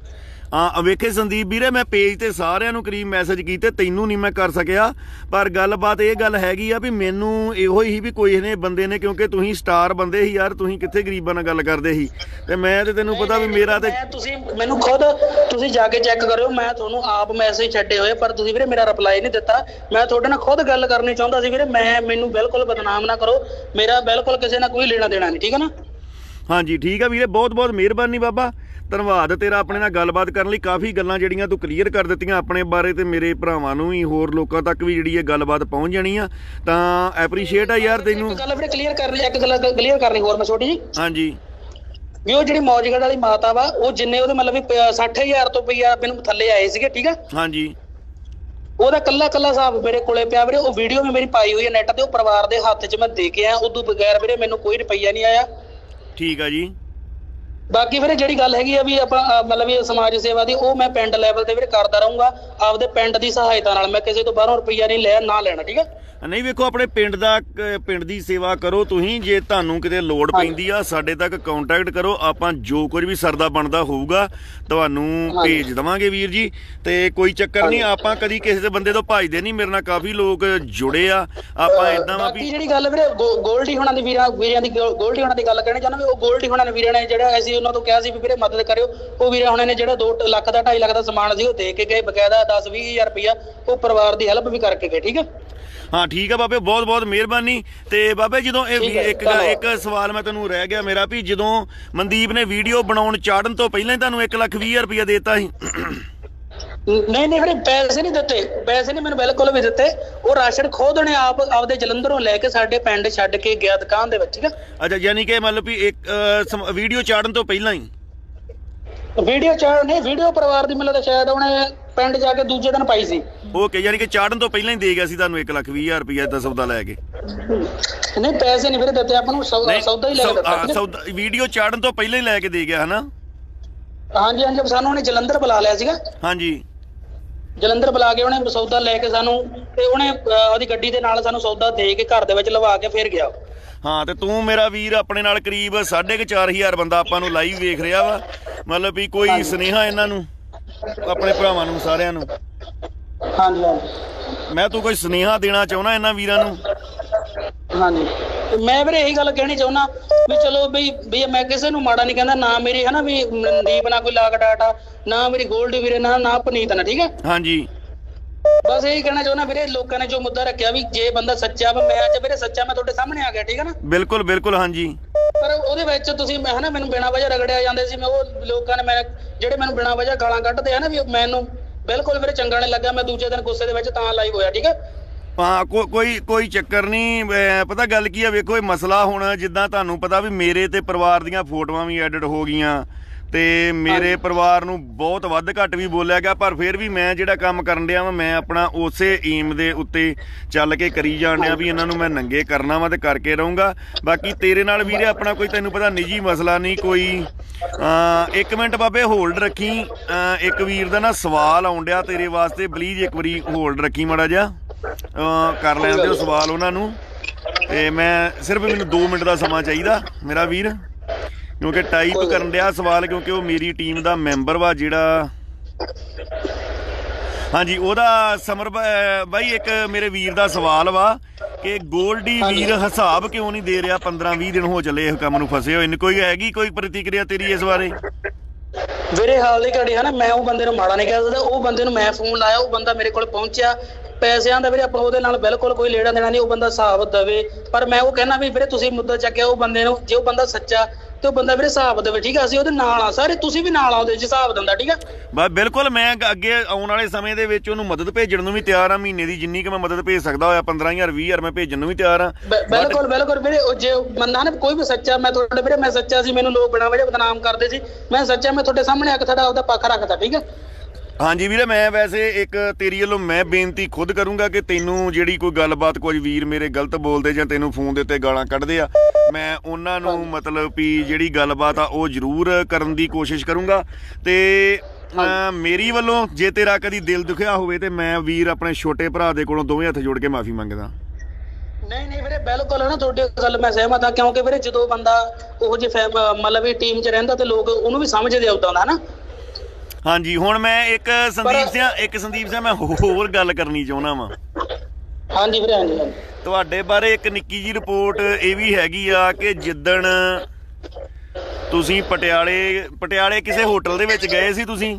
ਹਾਂ ਵੇਖੇ ਸੰਦੀਪ ਵੀਰੇ, ਮੈਂ ਪੇਜ ਤੇ ਸਾਰਿਆਂ ਨੂੰ ਕਰੀਬ ਮੈਸੇਜ ਕੀਤੇ, ਤੈਨੂੰ ਨਹੀਂ ਮੈਂ ਕਰ ਸਕਿਆ। ਪਰ ਗੱਲਬਾਤ ਇਹ ਗੱਲ ਹੈਗੀ ਆ ਵੀ ਮੈਨੂੰ ਇਹੋ ਹੀ ਵੀ ਕੋਈ ਨੇ ਬੰਦੇ ਨੇ, ਕਿਉਂਕਿ ਤੁਸੀਂ ਸਟਾਰ ਬੰਦੇ ਸੀ ਯਾਰ, ਤੁਸੀਂ ਕਿੱਥੇ ਗਰੀਬਾਂ ਨਾਲ ਗੱਲ ਕਰਦੇ ਸੀ। ਤੇ ਮੈਂ ਤੇ ਤੈਨੂੰ ਪਤਾ ਵੀ ਮੇਰਾ ਤੇ, ਤੁਸੀਂ ਮੈਨੂੰ ਖੁਦ ਤੁਸੀਂ ਜਾ ਕੇ ਚੈੱਕ ਕਰਿਓ, ਮੈਂ ਤੁਹਾਨੂੰ ਆਪ ਮੈਸੇਜ ਛੱਡੇ ਹੋਏ, ਪਰ ਤੁਸੀਂ ਵੀਰੇ ਮੇਰਾ ਰਿਪਲਾਈ ਨਹੀਂ ਦਿੱਤਾ। ਮੈਂ ਤੁਹਾਡੇ ਨਾਲ ਖੁਦ ਗੱਲ ਕਰਨੀ ਚਾਹੁੰਦਾ ਸੀ ਵੀਰੇ। ਮੈਨੂੰ ਬਿਲਕੁਲ ਬਦਨਾਮ ਨਾ ਕਰੋ, ਮੇਰਾ ਬਿਲਕੁਲ ਕਿਸੇ ਨਾਲ ਕੋਈ ਲੈਣਾ ਦੇਣਾ ਨਹੀਂ। ਠੀਕ ਹੈ ਨਾ। ਹਾਂਜੀ ਠੀਕ ਆ ਵੀਰੇ, ਬਹੁਤ ਬਹੁਤ ਮਿਹਰਬਾਨੀ ਬਾਬਾ, ਧੰਨਵਾਦ ਤੇਰਾ ਆਪਣੇ ਨਾਲ ਗੱਲਬਾਤ ਕਰਨ ਲਈ। ਕਾਫੀ ਗੱਲਾਂ ਜਿਹੜੀਆਂ ਤੂੰ ਕਲੀਅਰ ਕਰ ਦਿੱਤੀਆਂ ਆਪਣੇ ਬਾਰੇ, ਤੇ ਮੇਰੇ ਭਰਾਵਾਂ ਨੂੰ ਵੀ, ਹੋਰ ਲੋਕਾਂ ਤੱਕ ਵੀ ਜਿਹੜੀ ਇਹ ਗੱਲਬਾਤ ਪਹੁੰਚ ਜਾਣੀ ਆ। ਤਾਂ ਐਪਰੀਸ਼ੀਏਟ ਆ ਯਾਰ ਤੈਨੂੰ। ਗੱਲ ਆਪਣੇ ਕਲੀਅਰ ਕਰਨੀ, ਇੱਕ ਗੱਲ ਕਲੀਅਰ ਕਰਨੀ ਹੋਰ ਮੈਂ ਛੋਟੀ ਜੀ। ਹਾਂਜੀ। ਵੀ ਉਹ ਜਿਹੜੀ ਮੌਜਗੜ ਵਾਲੀ ਮਾਤਾ ਵਾ, ਉਹ ਜਿੰਨੇ ਉਹਦੇ ਮਤਲਬ ਵੀ 60,000 ਤੋਂ ਰੁਪਈਆ ਮੈਨੂੰ ਥੱਲੇ ਆਏ ਸੀਗੇ। ਠੀਕ ਆ। ਹਾਂਜੀ। ਉਹਦਾ ਕੱਲਾ ਹਿਸਾਬ ਮੇਰੇ ਕੋਲੇ ਪਿਆ ਵੀਰੇ। ਉਹ ਵੀਡੀਓ ਵੀ ਮੇਰੀ ਪਾਈ ਹੋਈ ਹੈ ਨੈਟ ਤੇ, ਉਹ ਪਰਿਵਾਰ ਦੇ ਹੱਥ 'ਚ ਮੈਂ ਦੇ ਕੇ ਆਇਆ। ਉਦੋਂ ਬਗੈਰ ਵੀਰੇ ਮੈਨੂੰ ਕੋਈ ਰੁਪਈਆ ਨਹੀਂ ਆਇਆ। ਠੀਕ ਆ ਜੀ। ਬਾਕੀ ਵੀਰੇ ਜਿਹੜੀ ਗੱਲ ਹੈਗੀ ਆ ਵੀ ਆਪਾਂ ਮਤਲਬ ਵੀ ਸਮਾਜ ਸੇਵਾ ਦੀ, ਉਹ ਮੈਂ ਪਿੰਡ ਲੈਵਲ ਤੇ ਵੀਰੇ ਕਰਦਾ ਰਹੂੰਗਾ ਆਪਦੇ ਪਿੰਡ ਦੀ ਸਹਾਇਤਾ ਨਾਲ। ਮੈਂ ਕਿਸੇ ਤੋਂ ਬਾਹਰੋਂ ਰੁਪਈਆ ਨਹੀਂ ਲਿਆ ਨਾ ਲੈਣਾ, ਠੀਕ ਆ। ਨਹੀਂ ਵੇਖੋ, ਆਪਣੇ ਪਿੰਡ ਦੀ ਸੇਵਾ ਕਰੋ ਤੁਸੀਂ। ਜੇ ਤੁਹਾਨੂੰ ਕਿਤੇ ਲੋੜ ਪੈਂਦੀ ਆ ਸਾਡੇ ਤੱਕ ਕੰਟੈਕਟ ਕਰੋ, ਆਪਾਂ ਜੋ ਕੁਝ ਵੀ ਸਰਦਾ ਬਣਦਾ ਹੋਊਗਾ ਤੁਹਾਨੂੰ ਭੇਜ ਦੇਵਾਂਗੇ ਵੀਰ ਜੀ। ਤੇ ਕੋਈ ਚੱਕਰ ਨਹੀਂ, ਆਪਾਂ ਕਦੀ ਕਿਸੇ ਦੇ ਬੰਦੇ ਤੋਂ ਭੱਜਦੇ ਨਹੀਂ। ਮੇਰੇ ਨਾਲ ਕਾਫੀ ਲੋਕ ਜੁੜੇ ਆ। ਆਪਾਂ ਇਦਾਂ ਵਾ ਵੀ ਜਿਹੜੀ ਗੱਲ ਵੀਰੇ ਗੋਲਡੀ ਹੋਣਾ ਦੀ ਵੀਰਾਂ ਦੀ ਗੋਲਡੀ ਹੋਣਾ ਦੀ ਗੱਲ ਕਹਿਣੀ ਚਾਹੁੰਦਾ ਵੀ ਉਹ ਗੋਲਡੀ ਹੋਣਾ ਨੇ ਵੀਰਾਂ ਨੇ ਜਿਹੜਾ ਅਸੀਂ ਉਹਨਾਂ ਤੋਂ ਕਿਹਾ ਸੀ ਵੀ ਵੀਰੇ ਮਦਦ ਕਰਿਓ, ਉਹ ਵੀਰਾਂ ਹੋਣਾ ਨੇ ਜਿਹੜਾ 2 ਲੱਖ ਦਾ 2.5 ਲੱਖ ਦਾ ਸਮਾਨ ਸੀ ਉਹ ਦੇ ਕੇ ਗਏ, ਬਕਾਇਦਾ 10-20 ਹਜ਼ਾਰ ਰੁਪਈਆ ਉਹ ਪਰਿਵਾਰ ਦੀ ਹੈਲਪ ਵੀ ਕਰਕੇ ਗਏ, ਠੀਕ ਆ। ਹਾਂ ਠੀਕ ਆ ਬਾਬੇ, ਬਹੁਤ ਬਹੁਤ ਮਿਹਰਬਾਨੀ। ਤੇ ਬਾਬੇ ਜਦੋਂ ਇੱਕ ਸਵਾਲ ਮੈਂ ਤੈਨੂੰ ਰਹਿ ਗਿਆ ਮੇਰਾ, ਵੀ ਜਦੋਂ ਮਨਦੀਪ ਨੇ ਵੀਡੀਓ ਬਣਾਉਣ ਚਾੜਨ ਤੋਂ ਪਹਿਲਾਂ ਹੀ ਤੁਹਾਨੂੰ 1,20,000 ਰੁਪਇਆ ਦੇਤਾ ਸੀ? ਨਹੀਂ ਵੀਰੇ ਪੈਸੇ ਨਹੀਂ ਦਿੱਤੇ, ਪੈਸੇ ਨਹੀਂ ਮੈਨੂੰ ਬਿਲਕੁਲ ਵੀ ਦਿੱਤੇ। ਉਹ ਰਾਸ਼ਨ ਖੁਦ ਨੇ ਆਪਦੇ ਜਲੰਧਰੋਂ ਲੈ ਕੇ ਸਾਡੇ ਪਿੰਡ ਛੱਡ ਕੇ ਗਿਆ ਦੁਕਾਨ ਦੇ ਵਿੱਚ, ਠੀਕ ਆ। ਅੱਛਾ, ਯਾਨੀ ਕਿ ਮਤਲਬ ਵੀ ਇੱਕ ਵੀਡੀਓ ਚਾੜਨ ਤੋਂ ਪਹਿਲਾਂ ਹੀ? ਵੀਡੀਓ ਪਰਿਵਾਰ ਦੀ ਮੈਨੂੰ ਤਾਂ ਸ਼ਾਇਦ ਉਹਨੇ ਪਿੰਡ ਜਾ ਕੇ ਦੂਜੇ ਦਿਨ ਪਾਈ ਸੀ। ਓਕੇ, ਯਾਨੀ ਕਿ ਚਾੜਨ ਤੋਂ ਪਹਿਲਾਂ ਹੀ ਦੇ ਗਿਆ ਸੀ ਤੁਹਾਨੂੰ 1,20,000 ਰੁਪਇਆ ਦਾ ਸੌਦਾ ਲੈ ਕੇ? ਨਹੀਂ ਪੈਸੇ ਨਹੀਂ ਵੀਰੇ ਦਿੱਤੇ ਆਪਾਂ ਨੂੰ, ਸੌਦਾ ਹੀ ਲੈ ਕੇ ਦਿੱਤਾ। ਸੌਦਾ ਵੀਡੀਓ ਚਾੜਨ ਤੋਂ ਪਹਿਲਾਂ ਹੀ ਲੈ ਕੇ ਦੇ ਗਿਆ, ਹਨਾ? ਹਾਂਜੀ ਹਾਂਜੀ, ਸਾਨੂੰ ਉਹਨੇ ਜਲੰਧਰ ਬੁਲਾ ਲਿਆ ਸੀਗਾ। ਹਾਂਜੀ, ਜਲੰਧਰ ਬੁਲਾ ਕੇ ਉਹਨੇ ਸੌਦਾ ਲੈ ਕੇ ਸਾਨੂੰ, ਤੇ ਉਹਨੇ ਉਹਦੀ ਗੱਡੀ ਦੇ ਨਾਲ ਸਾਨੂੰ ਸੌਦਾ ਦੇ ਕੇ ਘਰ ਦੇ ਵਿੱਚ ਲਵਾ ਕੇ ਫਿਰ ਗਿਆ। ਹਾਂ, ਤੇ ਤੂੰ ਮੇਰਾ ਵੀਰ ਆਪਣੇ ਨਾਲ ਕਰੀਬ 4,500 ਬੰਦਾ ਆਪਾਂ ਨੂੰ ਲਾਈਵ ਵੇਖ ਰਿਹਾ ਵਾ। ਮਤਲਬ ਵੀ ਕੋਈ ਸੁਨੇਹਾ ਇਹਨਾਂ ਨੂੰ, ਆਪਣੇ ਭਰਾਵਾਂ ਨੂੰ, ਸਾਰਿਆਂ ਨੂੰ? ਹਾਂਜੀ ਹਾਂਜੀ, ਮੈਂ ਤੂੰ ਕੋਈ ਸੁਨੇਹਾ ਦੇਣਾ ਚਾਹੁੰਦਾ ਇਹਨਾਂ ਵੀਰਾਂ ਨੂੰ? ਹਾਂਜੀ, ਮੈਂ ਵੀਰੇ ਇਹੀ ਗੱਲ ਕਹਿਣੀ ਚਾਹੁੰਦਾ ਵੀ ਚਲੋ ਵੀ ਮੈਂ ਕਿਸੇ ਨੂੰ ਮਾੜਾ ਨਹੀਂ ਕਹਿੰਦਾ, ਨਾ ਮੇਰੀ ਹਨਾ ਵੀ ਮਨਦੀਪ ਨਾਲ ਕੋਈ ਲਾਗ ਡਾਟਾ, ਨਾ ਮੇਰੀ ਗੋਲਡੀ ਵੀਰੇ ਨਾ ਪਨੀਤ ਨਾਲ, ਠੀਕ ਹੈ। ਹਾਂਜੀ, ਬਸ ਇਹੀ ਕਹਿਣਾ ਚਾਹੁੰਦਾ ਵੀਰੇ, ਲੋਕਾਂ ਨੇ ਜੋ ਮੁੱਦਾ ਰੱਖਿਆ ਵੀ ਜੇ ਬੰਦਾ ਸੱਚਾ ਵਾ, ਮੈਂ ਅੱਜ ਵੀਰੇ ਸੱਚਾ, ਮੈਂ ਤੁਹਾਡੇ ਸਾਹਮਣੇ ਆ ਗਿਆ, ਠੀਕ ਹੈ ਨਾ। ਬਿਲਕੁਲ ਬਿਲਕੁਲ, ਹਾਂਜੀ। ਪਰ ਉਹਦੇ ਵਿੱਚ ਤੁਸੀਂ ਹਨਾ ਮੈਨੂੰ ਬਿਨਾਂ ਵਜ੍ਹਾ ਰਗੜਿਆ ਜਾਂਦੇ ਸੀ। ਮੈਂ ਉਹ ਲੋਕਾਂ ਨੇ ਜਿਹੜੇ ਮੈਨੂੰ ਬਿਨਾਂ ਵਜ੍ਹਾ ਗਾਲਾਂ ਕੱਢਦੇ ਆ ਨਾ, ਵੀ ਮੈਨੂੰ ਬਿਲਕੁਲ ਵੀਰੇ ਚੰਗਾ ਨਹੀਂ ਲੱਗਾ। ਮੈਂ ਦੂਜੇ ਦਿਨ ਗੁੱਸੇ ਦੇ ਵਿੱਚ ਤਾਂ ਲਾਈਵ ਹੋਇਆ, ਠੀਕ ਹੈ। ਹਾਂ, ਕੋਈ ਚੱਕਰ ਨਹੀਂ। ਪਤਾ ਗੱਲ ਕੀ ਆ, ਵੇਖੋ ਇਹ ਮਸਲਾ ਹੁਣ ਜਿੱਦਾਂ ਤੁਹਾਨੂੰ ਪਤਾ ਵੀ ਮੇਰੇ ਤੇ ਪਰਿਵਾਰ ਦੀਆਂ ਫੋਟੋਆਂ ਵੀ ਐਡਿਟ ਹੋ ਗਈਆਂ, ਤੇ ਮੇਰੇ ਪਰਿਵਾਰ ਨੂੰ ਬਹੁਤ ਵੱਧ ਘੱਟ ਵੀ ਬੋਲਿਆ ਗਿਆ, ਪਰ ਫਿਰ ਵੀ ਮੈਂ ਜਿਹੜਾ ਕੰਮ ਕਰਨ ਡਿਆ ਵਾ, ਮੈਂ ਆਪਣਾ ਉਸੇ ਏਮ ਦੇ ਉੱਤੇ ਚੱਲ ਕੇ ਕਰੀ ਜਾਣ ਡਿਆ ਵੀ ਇਹਨਾਂ ਨੂੰ ਮੈਂ ਨੰਗੇ ਕਰਨਾ ਵਾ, ਤੇ ਕਰਕੇ ਰਹੂੰਗਾ। ਬਾਕੀ ਤੇਰੇ ਨਾਲ ਵੀਰੇ ਆਪਣਾ ਕੋਈ ਤੈਨੂੰ ਪਤਾ ਨਿੱਜੀ ਮਸਲਾ ਨਹੀਂ ਕੋਈ। 1 ਮਿੰਟ ਬਾਬੇ ਹੋਲਡ ਰੱਖੀ, ਇੱਕ ਵੀਰ ਦਾ ਨਾ ਸਵਾਲ ਆਉਣ ਡਿਆ ਤੇਰੇ ਵਾਸਤੇ, ਪਲੀਜ਼ ਇੱਕ ਵਾਰੀ ਹੋਲਡ ਰੱਖੀ ਮਾੜਾ ਜਿਹਾ, ਕਰ ਲੈਣ ਦਿਓ ਸਵਾਲ ਉਹਨਾਂ ਨੂੰ। ਤੇ ਮੈਂ ਸਿਰਫ ਮੈਨੂੰ 2 ਮਿੰਟ ਦਾ ਸਮਾਂ ਚਾਹੀਦਾ ਮੇਰਾ ਵੀਰ, ਕਿਉਂਕਿ ਟਾਈਪ ਕਰਨ ਡਿਆ ਸਵਾਲ, ਕਿਉਂਕਿ ਉਹ ਮੇਰੀ ਟੀਮ ਦਾ ਮੈਂਬਰ ਵਾ ਜਿਹੜਾ। ਹਾਂਜੀ, ਉਹਦਾ ਸਮਰ ਬਾਈ ਇੱਕ ਮੇਰੇ ਵੀਰ ਦਾ ਸਵਾਲ ਵਾ ਕਿ ਗੋਲਡੀ ਵੀਰ ਹਿਸਾਬ ਕਿਉਂ ਨਹੀਂ ਦੇ ਰਿਹਾ? 15-20 ਦਿਨ ਹੋ ਚੱਲੇ ਇਸ ਕੰਮ ਨੂੰ ਫਸੇ ਹੋਏ ਨੇ। ਕੋਈ ਹੈਗੀ ਕੋਈ ਪ੍ਰਤੀਕਿਰਿਆ ਤੇਰੀ ਇਸ ਬਾਰੇ? ਵੀਰੇ ਹਾਲ ਦੀ ਘੜੀ ਹੈ ਨਾ, ਮੈਂ ਉਹ ਬੰਦੇ ਨੂੰ ਮਾੜਾ ਨਹੀਂ ਕਹਿ ਸਕਦਾ। ਉਹ ਬੰਦੇ ਨੂੰ ਮੈਂ ਫੋਨ ਲਾਇਆ, ਉਹ ਬੰਦਾ ਮੇਰੇ ਕੋਲ ਪਹੁੰਚਿਆ। ਪੈਸਿਆਂ ਦਾ ਵੀਰੇ ਆਪਾਂ ਉਹਦੇ ਨਾਲ ਬਿਲਕੁਲ ਕੋਈ ਲੈਣਾ ਦੇਣਾ ਨਹੀਂ, ਉਹ ਬੰਦਾ ਹਿਸਾਬ ਦੇਵੇ। ਪਰ ਮੈਂ ਉਹ ਕਹਿਣਾ ਵੀ ਵੀਰੇ ਤੁਸੀਂ ਮੁੱਦਾ ਚੱਕਿਆ ਉਹ ਬੰਦੇ ਨੂੰ, ਜੇ ਉਹ ਬੰਦਾ ਸੱਚਾ ਤੇ ਉਹ ਬੰਦਾ ਵੀਰੇ ਹਿਸਾਬ ਦੇਵੇ, ਠੀਕ ਆ। ਅਸੀਂ ਉਹਦੇ ਨਾਲ ਆ ਸਾਰੇ, ਤੁਸੀਂ ਵੀ ਨਾਲ ਆਉਂਦੇ ਜੇ ਹਿਸਾਬ ਦਿੰਦਾ, ਠੀਕ ਆ। ਬਸ ਬਿਲਕੁਲ, ਮੈਂ ਅੱਗੇ ਆਉਣ ਵਾਲੇ ਸਮੇਂ ਦੇ ਵਿੱਚ ਉਹਨੂੰ ਮਦਦ ਭੇਜਣ ਨੂੰ ਵੀ ਤਿਆਰ ਆ। ਮਹੀਨੇ ਦੀ ਜਿੰਨੀ ਕਿ ਮੈਂ ਮਦਦ ਭੇਜ ਸਕਦਾ ਹੋਇਆ, 15,000 20,000 ਮੈਂ ਭੇਜਣ ਨੂੰ ਵੀ ਤਿਆਰ ਆ। ਬਿਲਕੁਲ ਵੀਰੇ, ਜੇ ਬੰਦਾ ਨਾ ਕੋਈ ਵੀ ਸੱਚਾ, ਮੈਂ ਤੁਹਾਡੇ ਵੀਰੇ ਮੈਂ ਸੱਚਾ ਸੀ, ਮੈਨੂੰ ਲੋਕ ਬਿਨਾਂ ਵਜ੍ਹਾ ਬਦਨਾਮ ਕਰਦੇ ਸੀ, ਮੈਂ ਸੱਚਾ, ਮੈਂ ਤੁਹਾਡੇ ਸਾਹਮਣੇ ਆ ਕੇ ਤੁਹਾਡਾ ਆਪਦਾ ਪੱਖ ਰੱਖਦਾ, ਠੀਕ ਆ। ਹਾਂਜੀ ਵੀਰੇ, ਮੈਂ ਵੈਸੇ ਇੱਕ ਤੇਰੀ ਵੱਲੋਂ ਮੈਂ ਬੇਨਤੀ ਖੁਦ ਕਰੂੰਗਾ ਕਿ ਤੈਨੂੰ ਜਿਹੜੀ ਕੋਈ ਗੱਲਬਾਤ, ਕੁਝ ਵੀਰ ਮੇਰੇ ਗਲਤ ਬੋਲਦੇ ਜਾਂ ਤੈਨੂੰ ਫੋਨ ਦੇ ਉੱਤੇ ਗਾਲਾਂ ਕੱਢਦੇ ਆ, ਮੈਂ ਉਹਨਾਂ ਨੂੰ ਮਤਲਬ ਵੀ ਜਿਹੜੀ ਗੱਲਬਾਤ ਆ ਉਹ ਜ਼ਰੂਰ ਕਰਨ ਦੀ ਕੋਸ਼ਿਸ਼ ਕਰੂੰਗਾ। ਤੇ ਮੇਰੀ ਵੱਲੋਂ ਜੇ ਤੇਰਾ ਕਦੀ ਦਿਲ ਦੁਖਿਆ ਹੋਵੇ ਤੇ ਮੈਂ ਵੀਰ ਆਪਣੇ ਛੋਟੇ ਭਰਾ ਦੇ ਕੋਲੋਂ ਦੋਵੇਂ ਹੱਥ ਜੋੜ ਕੇ ਮਾਫੀ ਮੰਗਦਾ। ਨਹੀਂ ਵੀਰੇ, ਬਿਲਕੁਲ ਨਾ ਤੁਹਾਡੀ ਗੱਲ ਮੈਂ ਸਹਿਮਤ ਹਾਂ, ਕਿਉਂਕਿ ਵੀਰੇ ਜਦੋਂ ਬੰਦਾ ਉਹ ਜਿਹੇ ਮਤਲਬ ਵੀ ਟੀਮ 'ਚ ਰਹਿੰਦਾ ਤੇ ਲੋਕ ਉਹਨੂੰ ਵੀ ਸਮਝਦੇ ਉਦਾਂ ਦਾ ਨਾ। ਹਾਂਜੀ, ਹੁਣ ਮੈਂ ਇੱਕ ਸੰਦੀਪ ਸਿੰਘ ਮੈਂ ਹੋਰ ਗੱਲ ਕਰਨੀ ਚਾਹੁੰਦਾ ਵਾਂ। ਹਾਂਜੀ ਵੀਰੇ, ਹਾਂਜੀ। ਤੁਹਾਡੇ ਬਾਰੇ ਇੱਕ ਨਿੱਕੀ ਜਿਹੀ ਰਿਪੋਰਟ ਇਹ ਵੀ ਹੈਗੀ ਆ ਕਿ ਜਿੱਦਣ ਤੁਸੀਂ ਪਟਿਆਲੇ ਕਿਸੇ ਹੋਟਲ ਦੇ ਵਿੱਚ ਗਏ ਸੀ ਤੁਸੀਂ?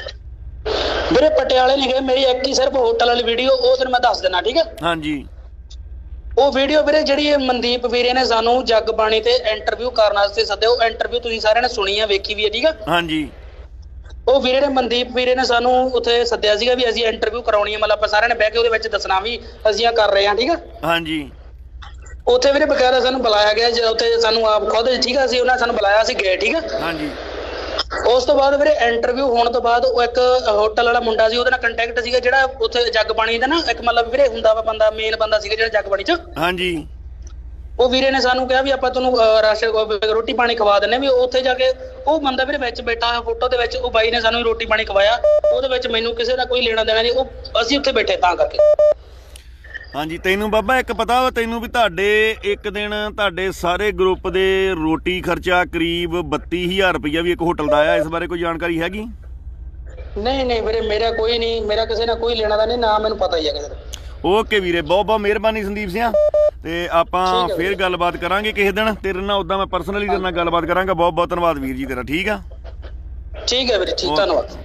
ਵੀਰੇ ਪਟਿਆਲੇ ਨਹੀਂ ਗਏ, ਮੇਰੀ ਇੱਕ ਹੀ ਸਿਰਫ ਹੋਟਲ ਵਾਲੀ ਵੀਡੀਓ, ਉਹ ਤੈਨੂੰ ਮੈਂ ਦੱਸ ਦਿੰਦਾ, ਠੀਕ ਹੈ। ਹਾਂਜੀ, ਉਹ ਵੀਡੀਓ ਵੀਰੇ ਜਿਹੜੀ ਇਹ ਮਨਦੀਪ ਵੀਰੇ ਨੇ ਸਾਨੂੰ ਜੱਗ ਬਾਣੀ ਤੇ ਇੰਟਰਵਿਊ ਕਰਨ ਵਾਸਤੇ ਸੱਦਿਆ, ਉਹ ਇੰਟਰਵਿਊ ਤੁਸੀਂ ਸਾਰਿਆਂ ਨੇ ਸੁਣੀ ਆ, ਵੇਖੀ ਵੀ ਹੈ, ਠੀਕ ਆ। ਹਾਂਜੀ, ਉਹ ਵੀਰੇ ਨੇ ਮਨਦੀਪ ਵੀਰੇ ਨੇ ਸਾਨੂੰ ਉੱਥੇ ਸੱਦਿਆ ਸੀਗਾ ਵੀ ਅਸੀਂ ਇੰਟਰਵਿਊ ਕਰਾਉਣੀ ਹੈ, ਮਤਲਬ ਆਪਾਂ ਸਾਰਿਆਂ ਨੇ ਬਹਿ ਕੇ ਉਹਦੇ ਵਿੱਚ ਦੱਸਣਾ ਵੀ ਅਸੀਂ ਆ ਕਰ ਰਹੇ ਹਾਂ, ਠੀਕ ਆ। ਹਾਂਜੀ, ਉੱਥੇ ਵੀਰੇ ਬਕਾਇਦਾ ਸਾਨੂੰ ਬੁਲਾਇਆ ਗਿਆ, ਉੱਥੇ ਸਾਨੂੰ ਆਪ ਖੁਦ, ਠੀਕ ਆ, ਅਸੀਂ ਉਹਨਾਂ ਸਾਨੂੰ ਬੁਲਾਇਆ, ਅਸੀਂ ਗਏ, ਠੀਕ ਆ। ਹਾਂਜੀ, ਉਸ ਤੋਂ ਬਾਅਦ ਵੀਰੇ ਇੰਟਰਵਿਊ ਹੋਣ ਤੋਂ ਬਾਅਦ ਉਹ ਇੱਕ ਹੋਟਲ ਵਾਲਾ ਮੁੰਡਾ ਸੀ, ਉਹਦੇ ਨਾਲ ਕੰਟੈਕਟ ਸੀਗਾ, ਜਿਹੜਾ ਉੱਥੇ ਜੱਗ ਬਾਣੀ ਦਾ ਨਾ ਇੱਕ ਮਤਲਬ ਵੀਰੇ ਹੁੰਦਾ ਵਾ ਬੰਦਾ, ਮੇਨ ਬੰਦਾ ਸੀਗਾ ਜਿਹੜਾ ਜੱਗ ਬਾਣੀ 'ਚ। ਹਾਂਜੀ, ਉਹ ਵੀਰੇ ਨੇ ਸਾਨੂੰ ਕਿਹਾ ਵੀ ਆਪਾਂ ਤੁਹਾਨੂੰ ਰੋਟੀ ਪਾਣੀ ਖਵਾ ਦਿੰਨੇ ਵੀ। ਉੱਥੇ ਜਾ ਕੇ ਉਹ ਬੰਦਾ ਵੀਰੇ ਵਿੱਚ ਬੈਠਾ ਹੋਇਆ ਫੋਟੋ ਦੇ ਵਿੱਚ, ਉਹ ਬਾਈ ਨੇ ਸਾਨੂੰ ਰੋਟੀ ਪਾਣੀ ਖਵਾਇਆ। ਉਹਦੇ ਵਿੱਚ ਮੈਨੂੰ ਕਿਸੇ ਦਾ ਕੋਈ ਲੈਣਾ ਦੇਣਾ ਨਹੀਂ, ਉਹ ਅਸੀਂ ਉੱਥੇ ਬੈਠੇ ਤਾਂ ਕਰਕੇ। ਹਾਂਜੀ, ਤੈਨੂੰ ਬਾਬਾ ਇੱਕ ਪਤਾ ਵਾ ਤੈਨੂੰ ਵੀ ਤੁਹਾਡੇ ਇੱਕ ਦਿਨ ਤੁਹਾਡੇ ਸਾਰੇ ਗਰੁੱਪ ਦੇ ਰੋਟੀ ਖਰਚਾ ਕਰੀਬ 32,000 ਰੁਪਈਆ ਵੀ ਇੱਕ ਹੋਟਲ ਦਾ ਆਇਆ, ਇਸ ਬਾਰੇ ਕੋਈ ਜਾਣਕਾਰੀ ਹੈਗੀ? ਨਹੀਂ ਵੀਰੇ, ਮੇਰਾ ਕੋਈ ਨਹੀਂ, ਮੇਰਾ ਕਿਸੇ ਨਾਲ ਕੋਈ ਲੈਣਾ ਦਾ ਨਹੀਂ, ਨਾ ਮੈਨੂੰ ਪਤਾ ਹੀ ਹੈ ਕਿਸੇ ਦਾ। ਓਕੇ ਵੀਰੇ, ਬਹੁਤ ਬਹੁਤ ਮਿਹਰਬਾਨੀ ਸੰਦੀਪ ਸਿੰਘ। ਤੇ ਆਪਾਂ ਫੇਰ ਗੱਲਬਾਤ ਕਰਾਂਗੇ ਕਿਸੇ ਦਿਨ ਤੇਰੇ ਨਾਲ, ਉਦਾਂ ਮੈਂ ਪਰਸਨਲੀ ਤੇਰੇ ਨਾਲ ਗੱਲਬਾਤ ਕਰਾਂਗਾ। ਬਹੁਤ ਬਹੁਤ ਧੰਨਵਾਦ ਵੀਰ ਜੀ ਤੇਰਾ। ਠੀਕ ਆ, ਠੀਕ ਹੈ ਵੀਰੇ, ਠੀਕ, ਧੰਨਵਾਦ।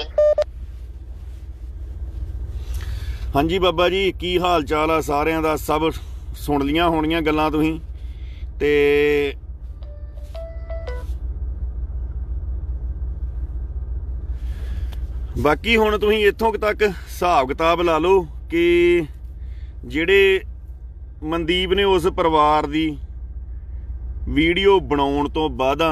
ਹਾਂਜੀ ਬਾਬਾ ਜੀ, ਕੀ ਹਾਲ ਚਾਲ ਆ ਸਾਰਿਆਂ ਦਾ? ਸਭ ਸੁਣ ਲੀਆਂ ਹੋਣੀਆਂ ਗੱਲਾਂ ਤੁਸੀਂ। ਤੇ ਬਾਕੀ ਹੁਣ ਤੁਸੀਂ ਇੱਥੋਂ ਤੱਕ ਹਿਸਾਬ ਕਿਤਾਬ ਲਾ ਲਓ ਕਿ ਜਿਹੜੇ ਮਨਦੀਪ ਨੇ ਉਸ ਪਰਿਵਾਰ ਦੀ ਵੀਡੀਓ ਬਣਾਉਣ ਤੋਂ ਬਾਅਦ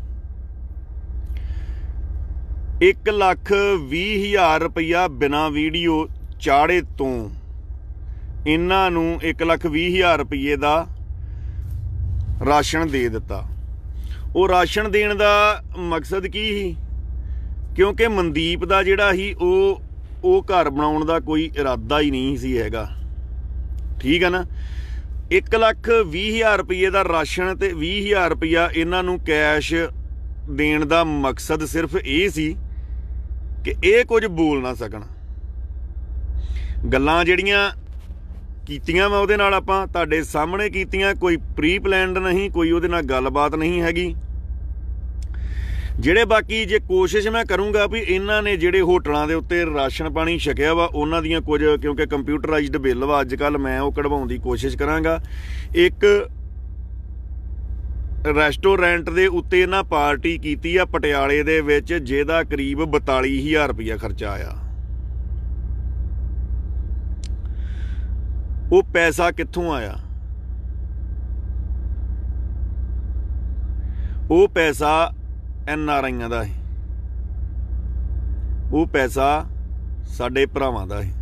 1,20,000 ਰੁਪਈਆ ਬਿਨਾਂ ਵੀਡੀਓ ਚਾੜੇ ਤੋਂ ਇਹਨਾਂ ਨੂੰ 1,20,000 ਰੁਪਈਏ ਦਾ ਰਾਸ਼ਨ ਦੇ ਦਿੱਤਾ। ਉਹ ਰਾਸ਼ਨ ਦੇਣ ਦਾ ਮਕਸਦ ਕੀ ਸੀ? ਕਿਉਂਕਿ ਮਨਦੀਪ ਦਾ ਜਿਹੜਾ ਸੀ ਉਹ ਘਰ ਬਣਾਉਣ ਦਾ ਕੋਈ ਇਰਾਦਾ ਹੀ ਨਹੀਂ ਸੀ ਹੈਗਾ। ਠੀਕ ਹੈ ਨਾ? 1,20,000 ਰੁਪਈਏ ਦਾ ਰਾਸ਼ਨ ਤੇ 20,000 ਰੁਪਈਆ ਇਹਨਾਂ ਨੂੰ ਕੈਸ਼ ਦੇਣ ਦਾ ਮਕਸਦ ਸਿਰਫ ਇਹ ਸੀ ਕਿ ਇਹ ਕੁਝ ਬੋਲ ਨਾ ਸਕਣ। ਗੱਲਾਂ ਜਿਹੜੀਆਂ ਕੀਤੀਆਂ ਮੈਂ ਉਹਦੇ ਨਾਲ ਆਪਾਂ ਤੁਹਾਡੇ ਸਾਹਮਣੇ ਕੀਤੀਆਂ, ਕੋਈ ਪ੍ਰੀ ਪਲੈਨਡ ਨਹੀਂ, ਕੋਈ ਉਹਦੇ ਨਾਲ ਗੱਲਬਾਤ ਨਹੀਂ ਹੈਗੀ। ਜਿਹੜੇ ਬਾਕੀ ਜੇ ਕੋਸ਼ਿਸ਼ ਮੈਂ ਕਰੂੰਗਾ ਵੀ ਇਹਨਾਂ ਨੇ ਜਿਹੜੇ ਹੋਟਲਾਂ ਦੇ ਉੱਤੇ ਰਾਸ਼ਨ ਪਾਣੀ ਛਕਿਆ ਵਾ ਉਹਨਾਂ ਦੀਆਂ ਕੁਝ, ਕਿਉਂਕਿ ਕੰਪਿਊਟਰਾਈਜ਼ਡ ਬਿੱਲ ਵਾ ਅੱਜ ਕੱਲ੍ਹ, ਮੈਂ ਉਹ ਕਢਵਾਉਣ ਦੀ ਕੋਸ਼ਿਸ਼ ਕਰਾਂਗਾ। ਇੱਕ ਰੈਸਟੋਰੈਂਟ ਦੇ ਉੱਤੇ ਇਹਨਾਂ ਪਾਰਟੀ ਕੀਤੀ ਆ ਪਟਿਆਲੇ ਦੇ ਵਿੱਚ, ਜਿਹਦਾ ਕਰੀਬ 42,000 ਰੁਪਈਆ ਖਰਚਾ ਆਇਆ। ਉਹ ਪੈਸਾ ਕਿੱਥੋਂ ਆਇਆ? ਉਹ ਪੈਸਾ NRIਆਂ ਦਾ ਹੈ, ਉਹ ਪੈਸਾ ਸਾਡੇ ਭਰਾਵਾਂ ਦਾ ਹੈ।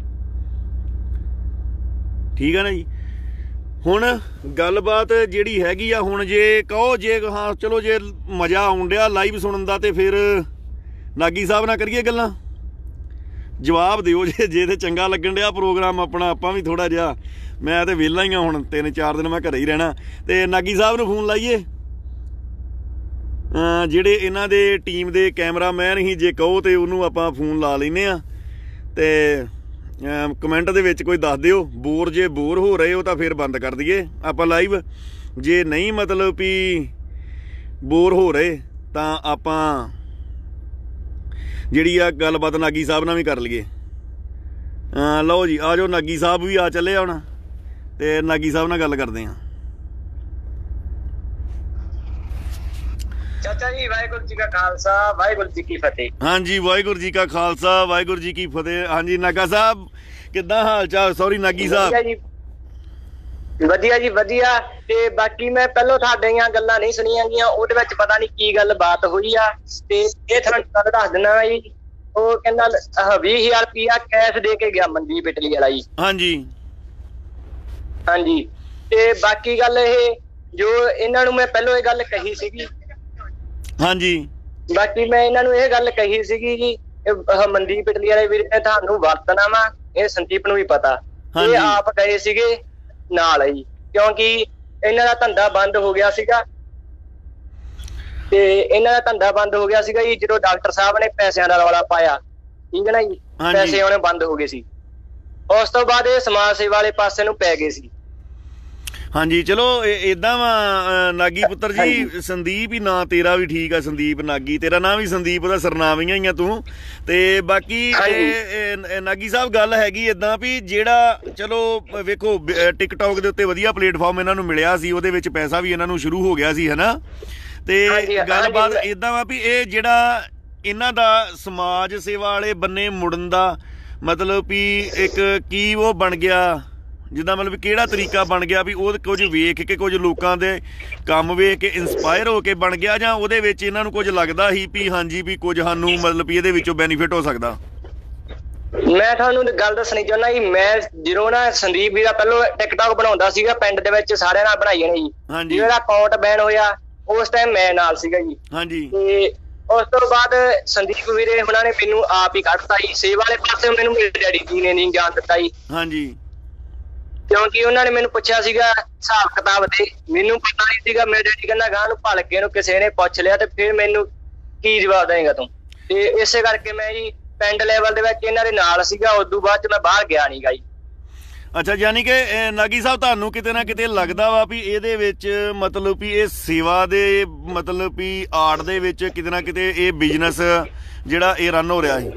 ਠੀਕ ਹੈ ਨਾ ਜੀ? ਹੁਣ ਗੱਲਬਾਤ ਜਿਹੜੀ ਹੈਗੀ ਆ, ਹੁਣ ਜੇ ਕਹੋ ਜੇ ਹਾਂ ਚਲੋ ਜੇ ਮਜ਼ਾ ਆਉਣ ਡਿਆ ਲਾਈਵ ਸੁਣਨ ਦਾ ਤੇ ਫਿਰ ਨਾਗੀ ਸਾਹਿਬ ਨਾਲ ਕਰੀਏ ਗੱਲਾਂ, ਜਵਾਬ ਦਿਓ ਜੇ ਤੇ ਚੰਗਾ ਲੱਗਣ ਡਿਆ ਪ੍ਰੋਗਰਾਮ ਆਪਣਾ। ਆਪਾਂ ਵੀ ਥੋੜਾ ਜਿਹਾ, ਮੈਂ ਤੇ ਵਿਹਲਾ ਹੀ ਆ ਹੁਣ, 3-4 ਦਿਨ ਮੈਂ ਘਰੇ ਹੀ ਰਹਿਣਾ, ਤੇ ਨਾਗੀ ਸਾਹਿਬ ਨੂੰ ਫੋਨ ਲਾਈਏ। ਜਿਹੜੇ ਇਹਨਾਂ ਦੇ ਟੀਮ ਦੇ ਕੈਮਰਾਮੈਨ ਹੀ ਜੇ ਕਹੋ ਤੇ ਉਹਨੂੰ ਆਪਾਂ ਫੋਨ ਲਾ ਲੈਂਦੇ ਹਾਂ। ਤੇ ਕਮੈਂਟ ਦੇ ਵਿੱਚ ਕੋਈ ਦੱਸ ਦਿਓ, ਜੇ ਬੋਰ ਹੋ ਰਹੇ ਹੋ ਤਾਂ ਫਿਰ ਬੰਦ ਕਰ ਦਈਏ ਆਪਾਂ ਲਾਈਵ। ਜੇ ਨਹੀਂ ਮਤਲਬ ਵੀ ਬੋਰ ਹੋ ਰਹੇ ਤਾਂ ਆਪਾਂ ਜਿਹੜੀ ਆ ਗੱਲਬਾਤ ਨਾਗੀ ਸਾਹਿਬ ਨਾਲ ਵੀ ਕਰ ਲਈਏ। ਲਓ ਜੀ, ਆ ਜਾਓ, ਨਾਗੀ ਸਾਹਿਬ ਵੀ ਆ ਚੱਲੇ ਹੁਣ, ਤੇ ਨਾਗੀ ਸਾਹਿਬ ਨਾਲ ਗੱਲ ਕਰਦੇ ਹਾਂ। ਚਾਚਾ ਜੀ, ਵਾਹਿਗੁਰੂ ਜੀ ਕਾ ਖਾਲਸਾ, ਵਾਹਿਗੁਰੂ ਜੀ ਕੀ ਫਤਿਹ। ਹਾਂਜੀ, ਵਾਹਿਗੁਰੂ ਜੀ ਕਾ ਖਾਲਸਾ, ਵਾਹਿਗੁਰੂ ਜੀ ਕੀ ਫਤਿਹ। ਹਾਂਜੀ ਨਾਗਾ ਸਾਹਿਬ, ਕਿੱਦਾਂ ਹਾਲ ਚਾਲ? ਸੌਰੀ ਨਾਗੀ ਸਾਹਿਬ। ਵਧੀਆ ਜੀ, ਵਧੀਆ। ਤੇ ਬਾਕੀ ਮੈਂ ਪਹਿਲਾਂ ਤੁਹਾਡੀਆਂ ਗੱਲਾਂ ਨਹੀਂ ਸੁਣੀਆਂ ਗਈਆਂ, ਉਹਦੇ ਵਿੱਚ ਪਤਾ ਨਹੀਂ ਕੀ ਗੱਲ ਬਾਤ ਹੋਈ ਆ, ਤੇ ਇਹ ਤੁਹਾਨੂੰ ਗੱਲ ਦੱਸ ਦਿੰਦਾ ਜੀ। ਉਹ ਕਹਿੰਦਾ 20,000 ਰੁਪਇਆ ਕੈਸ਼ ਦੇ ਕੇ ਗਿਆ ਮਨਦੀਪ ਇਟਲੀ ਵਾਲਾ ਜੀ। ਹਾਂਜੀ ਹਾਂਜੀ। ਤੇ ਬਾਕੀ ਗੱਲ ਇਹ, ਜੋ ਇਹਨਾਂ ਨੂੰ ਮੈਂ ਪਹਿਲਾਂ ਇਹ ਗੱਲ ਕਹੀ ਸੀਗੀ। ਹਾਂਜੀ, ਬਾਕੀ ਮੈਂ ਇਹਨਾਂ ਨੂੰ ਇਹ ਗੱਲ ਕਹੀ ਸੀਗੀ ਜੀ, ਮਨਦੀਪ ਇਟਲੀ ਵਾਲੇ ਵੀਰ ਨੇ ਤੁਹਾਨੂੰ ਵਰਤਣਾ ਵਾ, ਇਹ ਸੰਦੀਪ ਨੂੰ ਵੀ ਪਤਾ। ਇਹ ਆਪ ਗਏ ਸੀਗੇ ਨਾਲ ਜੀ, ਕਿਉਂਕਿ ਇਹਨਾਂ ਦਾ ਧੰਦਾ ਬੰਦ ਹੋ ਗਿਆ ਸੀਗਾ। ਤੇ ਇਹਨਾਂ ਦਾ ਧੰਦਾ ਬੰਦ ਹੋ ਗਿਆ ਸੀਗਾ ਜੀ ਜਦੋਂ ਡਾਕਟਰ ਸਾਹਿਬ ਨੇ ਪੈਸਿਆਂ ਦਾ ਰੌਲਾ ਪਾਇਆ। ਠੀਕ ਹੈ ਨਾ ਜੀ? ਪੈਸੇ ਆਉਣੇ ਬੰਦ ਹੋ ਗਏ ਸੀ। ਉਸ ਤੋਂ ਬਾਅਦ ਇਹ ਸਮਾਜ ਸੇਵਾ ਵਾਲੇ ਪਾਸੇ ਨੂੰ ਪੈ ਗਏ ਸੀ। ਹਾਂਜੀ, ਚਲੋ ਏਦਾਂ ਵਾ ਨਾਗੀ ਪੁੱਤਰ ਜੀ, ਸੰਦੀਪ ਹੀ ਨਾਂ ਤੇਰਾ ਵੀ ਠੀਕ ਆ, ਸੰਦੀਪ ਨਾਗੀ, ਤੇਰਾ ਨਾਂ ਵੀ ਸੰਦੀਪ, ਉਹਦਾ ਸਰਨਾਮੀਆਂ ਹੀ ਆ ਤੂੰ। ਤੇ ਬਾਕੀ ਨਾਗੀ ਸਾਹਿਬ ਗੱਲ ਹੈਗੀ ਏਦਾਂ ਵੀ ਜਿਹੜਾ ਚਲੋ ਵੇਖੋ ਟਿਕਟੌਕ ਦੇ ਉੱਤੇ ਵਧੀਆ ਪਲੇਟਫਾਰਮ ਇਹਨਾਂ ਨੂੰ ਮਿਲਿਆ ਸੀ, ਉਹਦੇ ਵਿੱਚ ਪੈਸਾ ਵੀ ਇਹਨਾਂ ਨੂੰ ਸ਼ੁਰੂ ਹੋ ਗਿਆ ਸੀ, ਹੈ ਨਾ? ਤੇ ਗੱਲਬਾਤ ਏਦਾਂ ਵਾ ਵੀ ਇਹ ਜਿਹੜਾ ਇਹਨਾਂ ਦਾ ਸਮਾਜ ਸੇਵਾ ਵਾਲੇ ਬੰਨੇ ਮੁੜਨ ਦਾ ਮਤਲਬ ਵੀ ਇੱਕ ਕੀ ਉਹ ਬਣ ਗਿਆ, ਜਿੱਦਾਂ ਮਤਲਬ ਕਿਹੜਾ ਤਰੀਕਾ ਬਣ ਗਿਆ ਵੀ ਉਹ ਕੁਝ ਵੇਖ ਕੇ, ਕੁਝ ਲੋਕਾਂ ਦੇ ਕੰਮ ਵੇਖ ਕੇ ਇੰਸਪਾਇਰ ਹੋ ਕੇ ਬਣ ਗਿਆ, ਜਾਂ ਉਹਦੇ ਵਿੱਚ ਇਹਨਾਂ ਨੂੰ ਕੁਝ ਲੱਗਦਾ ਸੀ ਵੀ ਹਾਂਜੀ ਵੀ ਕੁਝ ਸਾਨੂੰ ਮਤਲਬ ਵੀ ਇਹਦੇ ਵਿੱਚੋਂ ਬੈਨੀਫਿਟ ਹੋ ਸਕਦਾ? ਮੈਂ ਤੁਹਾਨੂੰ ਗੱਲ ਦੱਸਣੀ ਚਾਹੁੰਦਾ ਜੀ, ਮੈਂ ਜਦੋਂ ਨਾ ਸੰਦੀਪ ਵੀਰਾ ਪਹਿਲਾਂ ਟਿਕਟੌਕ ਬਣਾਉਂਦਾ ਸੀਗਾ ਪਿੰਡ ਦੇ ਵਿੱਚ ਸਾਰਿਆਂ ਨਾਲ ਬਣਾਈ ਜਾਣੀ ਜੀ, ਜਿਹੜਾ ਅਕਾਊਂਟ ਬੈਨ ਹੋਇਆ ਉਸ ਟਾਈਮ ਮੈਂ ਨਾਲ ਸੀਗਾ ਜੀ। ਹਾਂਜੀ। ਤੇ ਉਸ ਤੋਂ ਬਾਅਦ ਸੰਦੀਪ ਵੀਰੇ ਉਹਨਾਂ ਨੇ ਮੈਨੂੰ ਆਪ ਹੀ ਕੱਢਤਾ ਜੀ, ਸੇਵਾ ਵਾਲੇ ਪਾਸੇ ਮੈਨੂੰ ਮੇਰੇ ਡੈਡੀ ਜੀ ਨੇ ਨਹੀਂ ਜਾਣ ਦਿੱਤਾ ਜੀ। ਹਾਂਜੀ। ਕਿਉਂਕਿ ਉਹਨਾਂ ਨੇ ਮੈਨੂੰ ਪੁੱਛਿਆ ਸੀਗਾ ਹਿਸਾਬ ਕਿਤਾਬ ਦੇ, ਮੈਨੂੰ ਪਤਾ ਨਹੀਂ ਸੀਗਾ। ਮੇਰੇ ਡੈਡੀ ਕਹਿੰਦਾ ਗਾਂ ਨੂੰ ਭਲਕੇ ਨੂੰ ਕਿਸੇ ਨੇ ਪੁੱਛ ਲਿਆ ਤੇ ਫਿਰ ਮੈਨੂੰ ਕੀ ਜਵਾਬ ਦੇਂਗਾ ਤੂੰ, ਤੇ ਇਸੇ ਕਰਕੇ ਮੈਂ ਜੀ ਪਿੰਡ ਲੈਵਲ ਦੇ ਵਿੱਚ ਇਹਨਾਂ ਦੇ ਨਾਲ ਸੀਗਾ। ਉਦੋਂ ਬਾਅਦ ਚ ਮੈਂ ਬਾਹਰ ਗਿਆ ਨੀ ਗਾ ਜੀ। ਅੱਛਾ, ਯਾਨੀ ਕਿ ਨਾਗੀ ਸਾਹਿਬ ਤੁਹਾਨੂੰ ਕਿਤੇ ਨਾ ਕਿਤੇ ਲੱਗਦਾ ਵਾ ਵੀ ਇਹਦੇ ਵਿੱਚ ਮਤਲਬ ਵੀ ਇਹ ਸੇਵਾ ਦੇ ਮਤਲਬ ਵੀ ਆਰਟ ਦੇ ਵਿੱਚ ਕਿਤੇ ਨਾ ਕਿਤੇ ਇਹ ਬਿਜ਼ਨਸ ਜਿਹੜਾ ਇਹ ਰਨ ਹੋ ਰਿਹਾ ਸੀ।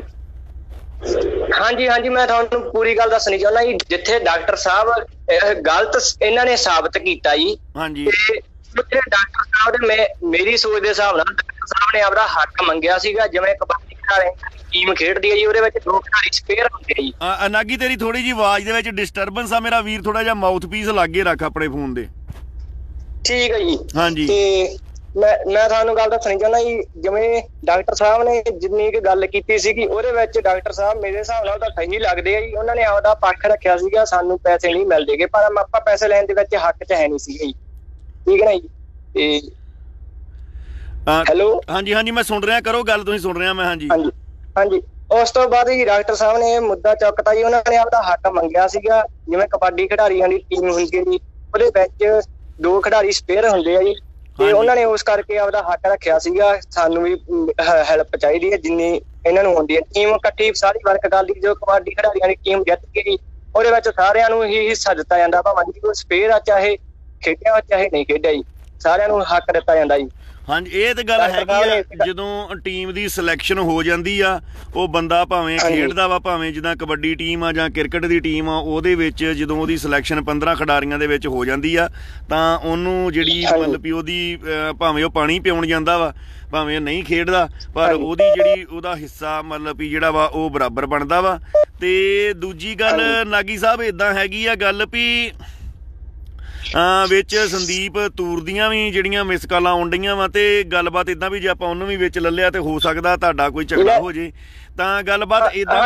ਹਾਂਜੀ ਹਾਂਜੀ, ਮੈਂ ਤੁਹਾਨੂੰ ਪੂਰੀ ਗੱਲ ਦੱਸਣੀ ਚਾਹੁੰਦਾ ਜੀ। ਜਿੱਥੇ ਡਾਕਟਰ ਸਾਹਿਬ ਗਲਤ ਇਹਨਾਂ ਨੇ ਸਾਬਤ ਕੀਤਾ ਜੀ, ਹਾਂਜੀ, ਤੇ ਉੱਥੇ ਡਾਕਟਰ ਸਾਹਿਬ ਨੇ ਮੇਰੀ ਸੋਚ ਦੇ ਹਿਸਾਬ ਨਾਲ ਡਾਕਟਰ ਸਾਹਿਬ ਨੇ ਆਪਦਾ ਹੱਕ ਮੰਗਿਆ ਸੀਗਾ। ਜਿਵੇਂ ਕਬੱਡੀ ਟੀਮ ਖੇਡਦੀ ਹੈ ਜੀ, ਉਹਦੇ ਵਿੱਚ 2 ਖਿਡਾਰੀ ਸਪੇਅਰ ਹੁੰਦੇ ਆ ਜੀ। ਨਾਗੀ ਤੇਰੀ ਥੋੜੀ ਜਿਹੀ ਆਵਾਜ਼ ਦੇ ਵਿੱਚ ਡਿਸਟਰਬੈਂਸ ਆ ਮੇਰਾ ਵੀਰ, ਥੋੜਾ ਜਿਹਾ ਮਾਊਥ ਪੀਸ ਲਾਗੇ ਰੱਖ ਆਪਣੇ ਫੋਨ ਦੇ। ਠੀਕ ਹੈ ਜੀ। ਹਾਂਜੀ। ਤੇ ਮੈਂ ਤੁਹਾਨੂੰ ਗੱਲ ਦੱਸਣੀ ਚਾਹੁੰਦਾ ਜੀ, ਜਿਵੇਂ ਡਾਕਟਰ ਸਾਹਿਬ ਨੇ ਜਿੰਨੀ ਕੁ ਗੱਲ ਕੀਤੀ ਸੀਗੀ ਉਹਦੇ ਵਿੱਚ ਡਾਕਟਰ ਸਾਹਿਬ ਮੇਰੇ ਹਿਸਾਬ ਨਾਲ ਤਾਂ ਸਹੀ ਲੱਗਦੇ ਆ ਜੀ। ਉਹਨਾਂ ਨੇ ਆਪਦਾ ਪੱਖ ਰੱਖਿਆ ਸੀਗਾ, ਸਾਨੂੰ ਪੈਸੇ ਨਹੀਂ ਮਿਲਦੇਗੇ, ਪਰ ਆਪਾਂ ਪੈਸੇ ਲੈਣ ਦੇ ਵਿੱਚ ਹੱਕ ਚ ਹੈ ਨਹੀਂ ਸੀਗੇ ਜੀ। ਠੀਕ ਹੈ ਨਾ ਜੀ। ਤੇ ਹੈਲੋ। ਹਾਂਜੀ ਹਾਂਜੀ, ਮੈਂ ਸੁਣ ਰਿਹਾ, ਕਰੋ ਗੱਲ, ਤੁਸੀਂ ਸੁਣ ਰਿਹਾ ਮੈਂ। ਹਾਂਜੀ ਹਾਂਜੀ ਹਾਂਜੀ। ਉਸ ਤੋਂ ਬਾਅਦ ਜੀ ਡਾਕਟਰ ਸਾਹਿਬ ਨੇ ਇਹ ਮੁੱਦਾ ਚੁੱਕਤਾ ਜੀ। ਉਹਨਾਂ ਨੇ ਆਪਦਾ ਹੱਕ ਮੰਗਿਆ ਸੀਗਾ। ਜਿਵੇਂ ਕਬੱਡੀ ਖਿਡਾਰੀਆਂ ਦੀ ਟੀਮ ਹੁੰਦੀ ਹੈ ਜੀ, ਉਹਦੇ ਵਿੱਚ 2 ਖਿਡਾਰੀ ਸਪੇਅਰ ਹੁੰਦੇ ਆ ਜੀ, ਤੇ ਉਹਨਾਂ ਨੇ ਉਸ ਕਰਕੇ ਆਪਦਾ ਹੱਕ ਰੱਖਿਆ ਸੀਗਾ। ਸਾਨੂੰ ਵੀ ਹੈਲਪ ਚਾਹੀਦੀ ਹੈ ਜਿੰਨੀ ਇਹਨਾਂ ਨੂੰ ਹੁੰਦੀ ਹੈ। ਟੀਮ ਇਕੱਠੀ ਸਾਰੀ ਵਰਕ ਕਰਦੀ, ਜੋ ਕਬੱਡੀ ਖਿਡਾਰੀਆਂ ਦੀ ਟੀਮ ਜਿੱਤ ਗਈ ਉਹਦੇ ਵਿੱਚ ਸਾਰਿਆਂ ਨੂੰ ਹੀ ਹਿੱਸਾ ਦਿੱਤਾ ਜਾਂਦਾ, ਭਾਵੇਂ ਜੀ ਕੋਈ ਸਪੇਅਰ ਆ ਚਾਹੇ ਖੇਡਿਆ ਚਾਹੇ ਨਹੀਂ ਖੇਡਿਆ ਜੀ, ਸਾਰਿਆਂ ਨੂੰ ਹੱਕ ਦਿੱਤਾ ਜਾਂਦਾ ਜੀ। ਹਾਂਜੀ, ਇਹ ਤੇ ਗੱਲ ਹੈਗੀ ਆ। ਜਦੋਂ ਟੀਮ ਦੀ ਸਿਲੈਕਸ਼ਨ ਹੋ ਜਾਂਦੀ ਆ, ਉਹ ਬੰਦਾ ਭਾਵੇਂ ਖੇਡਦਾ ਵਾ, ਭਾਵੇਂ ਜਿੱਦਾਂ ਕਬੱਡੀ ਟੀਮ ਆ ਜਾਂ ਕ੍ਰਿਕਟ ਦੀ ਟੀਮ ਆ, ਉਹਦੇ ਵਿੱਚ ਜਦੋਂ ਉਹਦੀ ਸਿਲੈਕਸ਼ਨ 15 ਖਿਡਾਰੀਆਂ ਦੇ ਵਿੱਚ ਹੋ ਜਾਂਦੀ ਆ ਤਾਂ ਉਹਨੂੰ ਜਿਹੜੀ ਮਤਲਬ ਵੀ ਉਹਦੀ ਭਾਵੇਂ ਉਹ ਪਾਣੀ ਪਿਆਉਣ ਜਾਂਦਾ ਵਾ, ਭਾਵੇਂ ਉਹ ਨਹੀਂ ਖੇਡਦਾ, ਪਰ ਉਹਦੀ ਜਿਹੜੀ ਉਹਦਾ ਹਿੱਸਾ ਮਤਲਬ ਵੀ ਜਿਹੜਾ ਵਾ ਉਹ ਬਰਾਬਰ ਬਣਦਾ ਵਾ। ਤੇ ਦੂਜੀ ਗੱਲ ਨਾਗੀ ਸਾਹਿਬ ਇੱਦਾਂ ਹੈਗੀ ਆ ਗੱਲ ਵੀ ਵਿੱਚ ਸੰਦੀਪ ਤੂਰ ਦੀਆਂ ਵੀ ਜਿਹੜੀਆਂ ਮਿਸ ਕਾਲਾਂ ਆਉਣ ਡਈਆਂ ਵਾ, ਤੇ ਗੱਲਬਾਤ ਇੱਦਾਂ ਵੀ ਜੇ ਆਪਾਂ ਉਹਨੂੰ ਵੀ ਵਿੱਚ ਲੈ ਲਿਆ ਤੇ ਹੋ ਸਕਦਾ ਤੁਹਾਡਾ ਕੋਈ ਝਗੜਾ ਹੋ ਜੇ। ਤਾਂ ਗੱਲਬਾਤ ਇੱਦਾਂ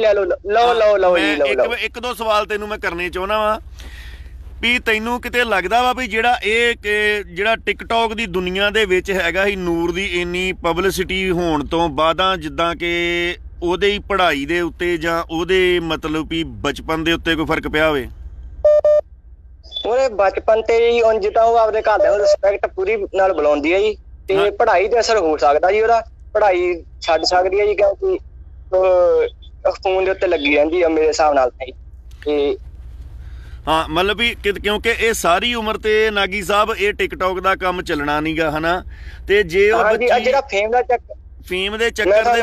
ਇੱਕ ਦੋ ਸਵਾਲ ਤੈਨੂੰ ਮੈਂ ਕਰਨੇ ਚਾਹੁੰਦਾ ਵਾ ਵੀ ਤੈਨੂੰ ਕਿਤੇ ਲੱਗਦਾ ਵਾ ਵੀ ਜਿਹੜਾ ਟਿਕਟੌਕ ਦੀ ਦੁਨੀਆ ਦੇ ਵਿੱਚ ਹੈਗਾ ਸੀ, ਨੂਰ ਦੀ ਇੰਨੀ ਪਬਲਿਸਿਟੀ ਹੋਣ ਤੋਂ ਬਾਅਦਾਂ ਜਿੱਦਾਂ ਕਿ ਉਹਦੇ ਹੀ ਪੜ੍ਹਾਈ ਦੇ ਉੱਤੇ ਜਾਂ ਉਹਦੇ ਮਤਲਬ ਵੀ ਬਚਪਨ ਦੇ ਉੱਤੇ ਕੋਈ ਫਰਕ ਪਿਆ ਹੋਵੇ? ਉਹਦੇ ਬਚਪਨ ਤੇ ਜੀ ਉਂਝ ਤਾਂ ਉਹ ਆਪਦੇ ਘਰਦਿਆਂ ਨੂੰ ਰਿਸਪੈਕਟ ਪੂਰੀ ਨਾਲ ਬੁਲਾਉਂਦੀ ਹੈ ਜੀ, ਤੇ ਪੜ੍ਹਾਈ ਤੇ ਅਸਰ ਹੋ ਸਕਦਾ ਜੀ, ਉਹਦਾ ਪੜ੍ਹਾਈ ਛੱਡ ਸਕਦੀ ਹੈ ਜੀ, ਕਿਉਂਕਿ ਫੋਨ ਦੇ ਉੱਤੇ ਲੱਗੀ ਰਹਿੰਦੀ ਆ ਮੇਰੇ ਹਿਸਾਬ ਨਾਲ ਤਾਂ। ਤੇ ਹਾਂ, ਮਤਲਬ ਵੀ ਕਿਉਂਕਿ ਇਹ ਸਾਰੀ ਉਮਰ ਤੇ ਨਾਗੀ ਸਾਹਿਬ ਇਹ ਟਿਕਟੌਕ ਦਾ ਕੰਮ ਚੱਲਣਾ ਨੀਗਾ, ਹਨਾ। ਤੇ ਜੇ ਉਹ ਜਿਹੜਾ ਫੇਮ ਦੇ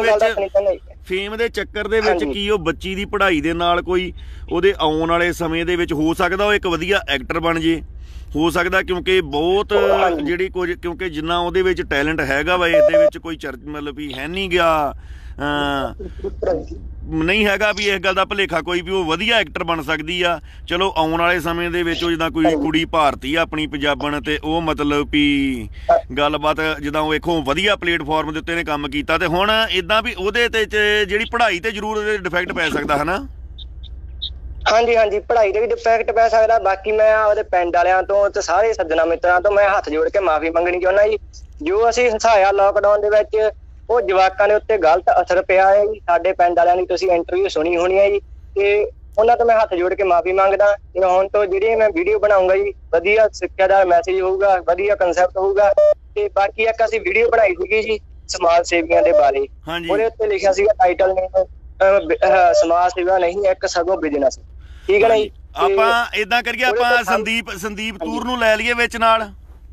ਚੱਕਰ ਦੇ ਵਿੱਚ ਕੀ ਉਹ ਬੱਚੀ ਦੀ ਪੜ੍ਹਾਈ ਦੇ ਨਾਲ ਕੋਈ ਉਹਦੇ ਆਉਣ ਵਾਲੇ ਸਮੇਂ ਦੇ ਵਿੱਚ ਹੋ ਸਕਦਾ ਉਹ ਇੱਕ ਵਧੀਆ ਐਕਟਰ ਬਣ ਜੇ, ਹੋ ਸਕਦਾ, ਕਿਉਂਕਿ ਬਹੁਤ ਜਿਹੜੀ ਕੁਝ ਕਿਉਂਕਿ ਜਿੰਨਾ ਉਹਦੇ ਵਿੱਚ ਟੈਲੈਂਟ ਹੈਗਾ ਵਾ ਇਸ ਦੇ ਵਿੱਚ ਕੋਈ ਮਤਲਬ ਵੀ ਹੈ ਨਹੀਂ ਗਿਆ, ਨਹੀਂ ਹੈਗਾ ਵੀ ਇਸ ਗੱਲ ਦਾ ਭੁਲੇਖਾ ਕੋਈ ਵੀ ਉਹ ਵਧੀਆ ਐਕਟਰ ਬਣ ਸਕਦੀ ਆ। ਚਲੋ ਆਉਣ ਵਾਲੇ ਸਮੇਂ ਦੇ ਵਿੱਚ ਉਹ ਜਿੱਦਾਂ ਕੋਈ ਕੁੜੀ ਭਾਰਤੀ ਆ ਆਪਣੀ ਪੰਜਾਬਣ, ਤੇ ਉਹ ਮਤਲਬ ਵੀ ਗੱਲਬਾਤ ਜਿੱਦਾਂ ਉਹ ਵੇਖੋ ਵਧੀਆ ਪਲੇਟਫਾਰਮ ਦੇ ਉੱਤੇ ਨੇ ਕੰਮ ਕੀਤਾ, ਤੇ ਹੁਣ ਇੱਦਾਂ ਵੀ ਉਹਦੇ ਤੇ ਜਿਹੜੀ ਪੜ੍ਹਾਈ ਤੇ ਜ਼ਰੂਰ ਉਹਦੇ ਡਿਫੈਕਟ ਪੈ ਸਕਦਾ, ਹਨਾ। ਹਾਂਜੀ ਹਾਂਜੀ, ਪੜ੍ਹਾਈ ਤੇ ਵੀ ਡਿਫੈਕਟ ਪੈ ਸਕਦਾ। ਬਾਕੀ ਮੈਂ ਉਹਦੇ ਪਿੰਡ ਵਾਲਿਆਂ ਤੋਂ ਤੇ ਸਾਰੇ ਸੱਜਣਾ ਮਿੱਤਰਾਂ ਤੋਂ ਮੈਂ ਹੱਥ ਜੋੜ ਕੇ ਮਾਫੀ ਮੰਗਣੀ ਚਾਹੁੰਦਾ ਜੀ। ਜੋ ਅਸੀਂ ਹਸਾਇਆ ਲੋਕਡਾਊਨ ਦੇ ਵਿੱਚ, ਉਹ ਜਵਾਕਾਂ ਦੇ ਉੱਤੇ ਗਲਤ ਅਸਰ ਪਿਆ ਹੈ ਜੀ। ਸਾਡੇ ਪਿੰਡ ਵਾਲਿਆਂ ਦੀ ਤੁਸੀਂ ਇੰਟਰਵਿਊ ਸੁਣੀ ਹੋਣੀ ਹੈ ਜੀ, ਤੇ ਉਹਨਾਂ ਤੋਂ ਮੈਂ ਹੱਥ ਜੋੜ ਕੇ ਮਾਫੀ ਮੰਗਦਾ। ਤੇ ਹੁਣ ਤੋਂ ਜਿਹੜੀ ਮੈਂ ਵੀਡੀਓ ਬਣਾਉਂਗਾ ਜੀ, ਵਧੀਆ ਸਿੱਖਿਆਦਾਰ ਮੈਸੇਜ ਹੋਊਗਾ, ਵਧੀਆ ਕੰਸੈਪਟ ਹੋਊਗਾ। ਤੇ ਬਾਕੀ ਇੱਕ ਅਸੀਂ ਵੀਡੀਓ ਬਣਾਈ ਸੀਗੀ ਜੀ ਸਮਾਜ ਸੇਵੀਆਂ ਦੇ ਬਾਰੇ, ਉਹਦੇ ਉੱਤੇ ਲਿਖਿਆ ਸੀਗਾ ਟਾਈਟਲ ਨੇ ਸਮਾਜ ਸੇਵਾ ਨਹੀਂ ਇੱਕ ਸਗੋਂ ਬਿਜ਼ਨਸ। ਠੀਕ ਹੈ ਨਾ ਜੀ। ਆਪਾਂ ਏਦਾਂ ਕਰੀਏ, ਆਪਾਂ ਸੰਦੀਪ ਤੂਰ ਨੂੰ ਲੈ ਲਈਏ ਵਿੱਚ ਨਾਲ।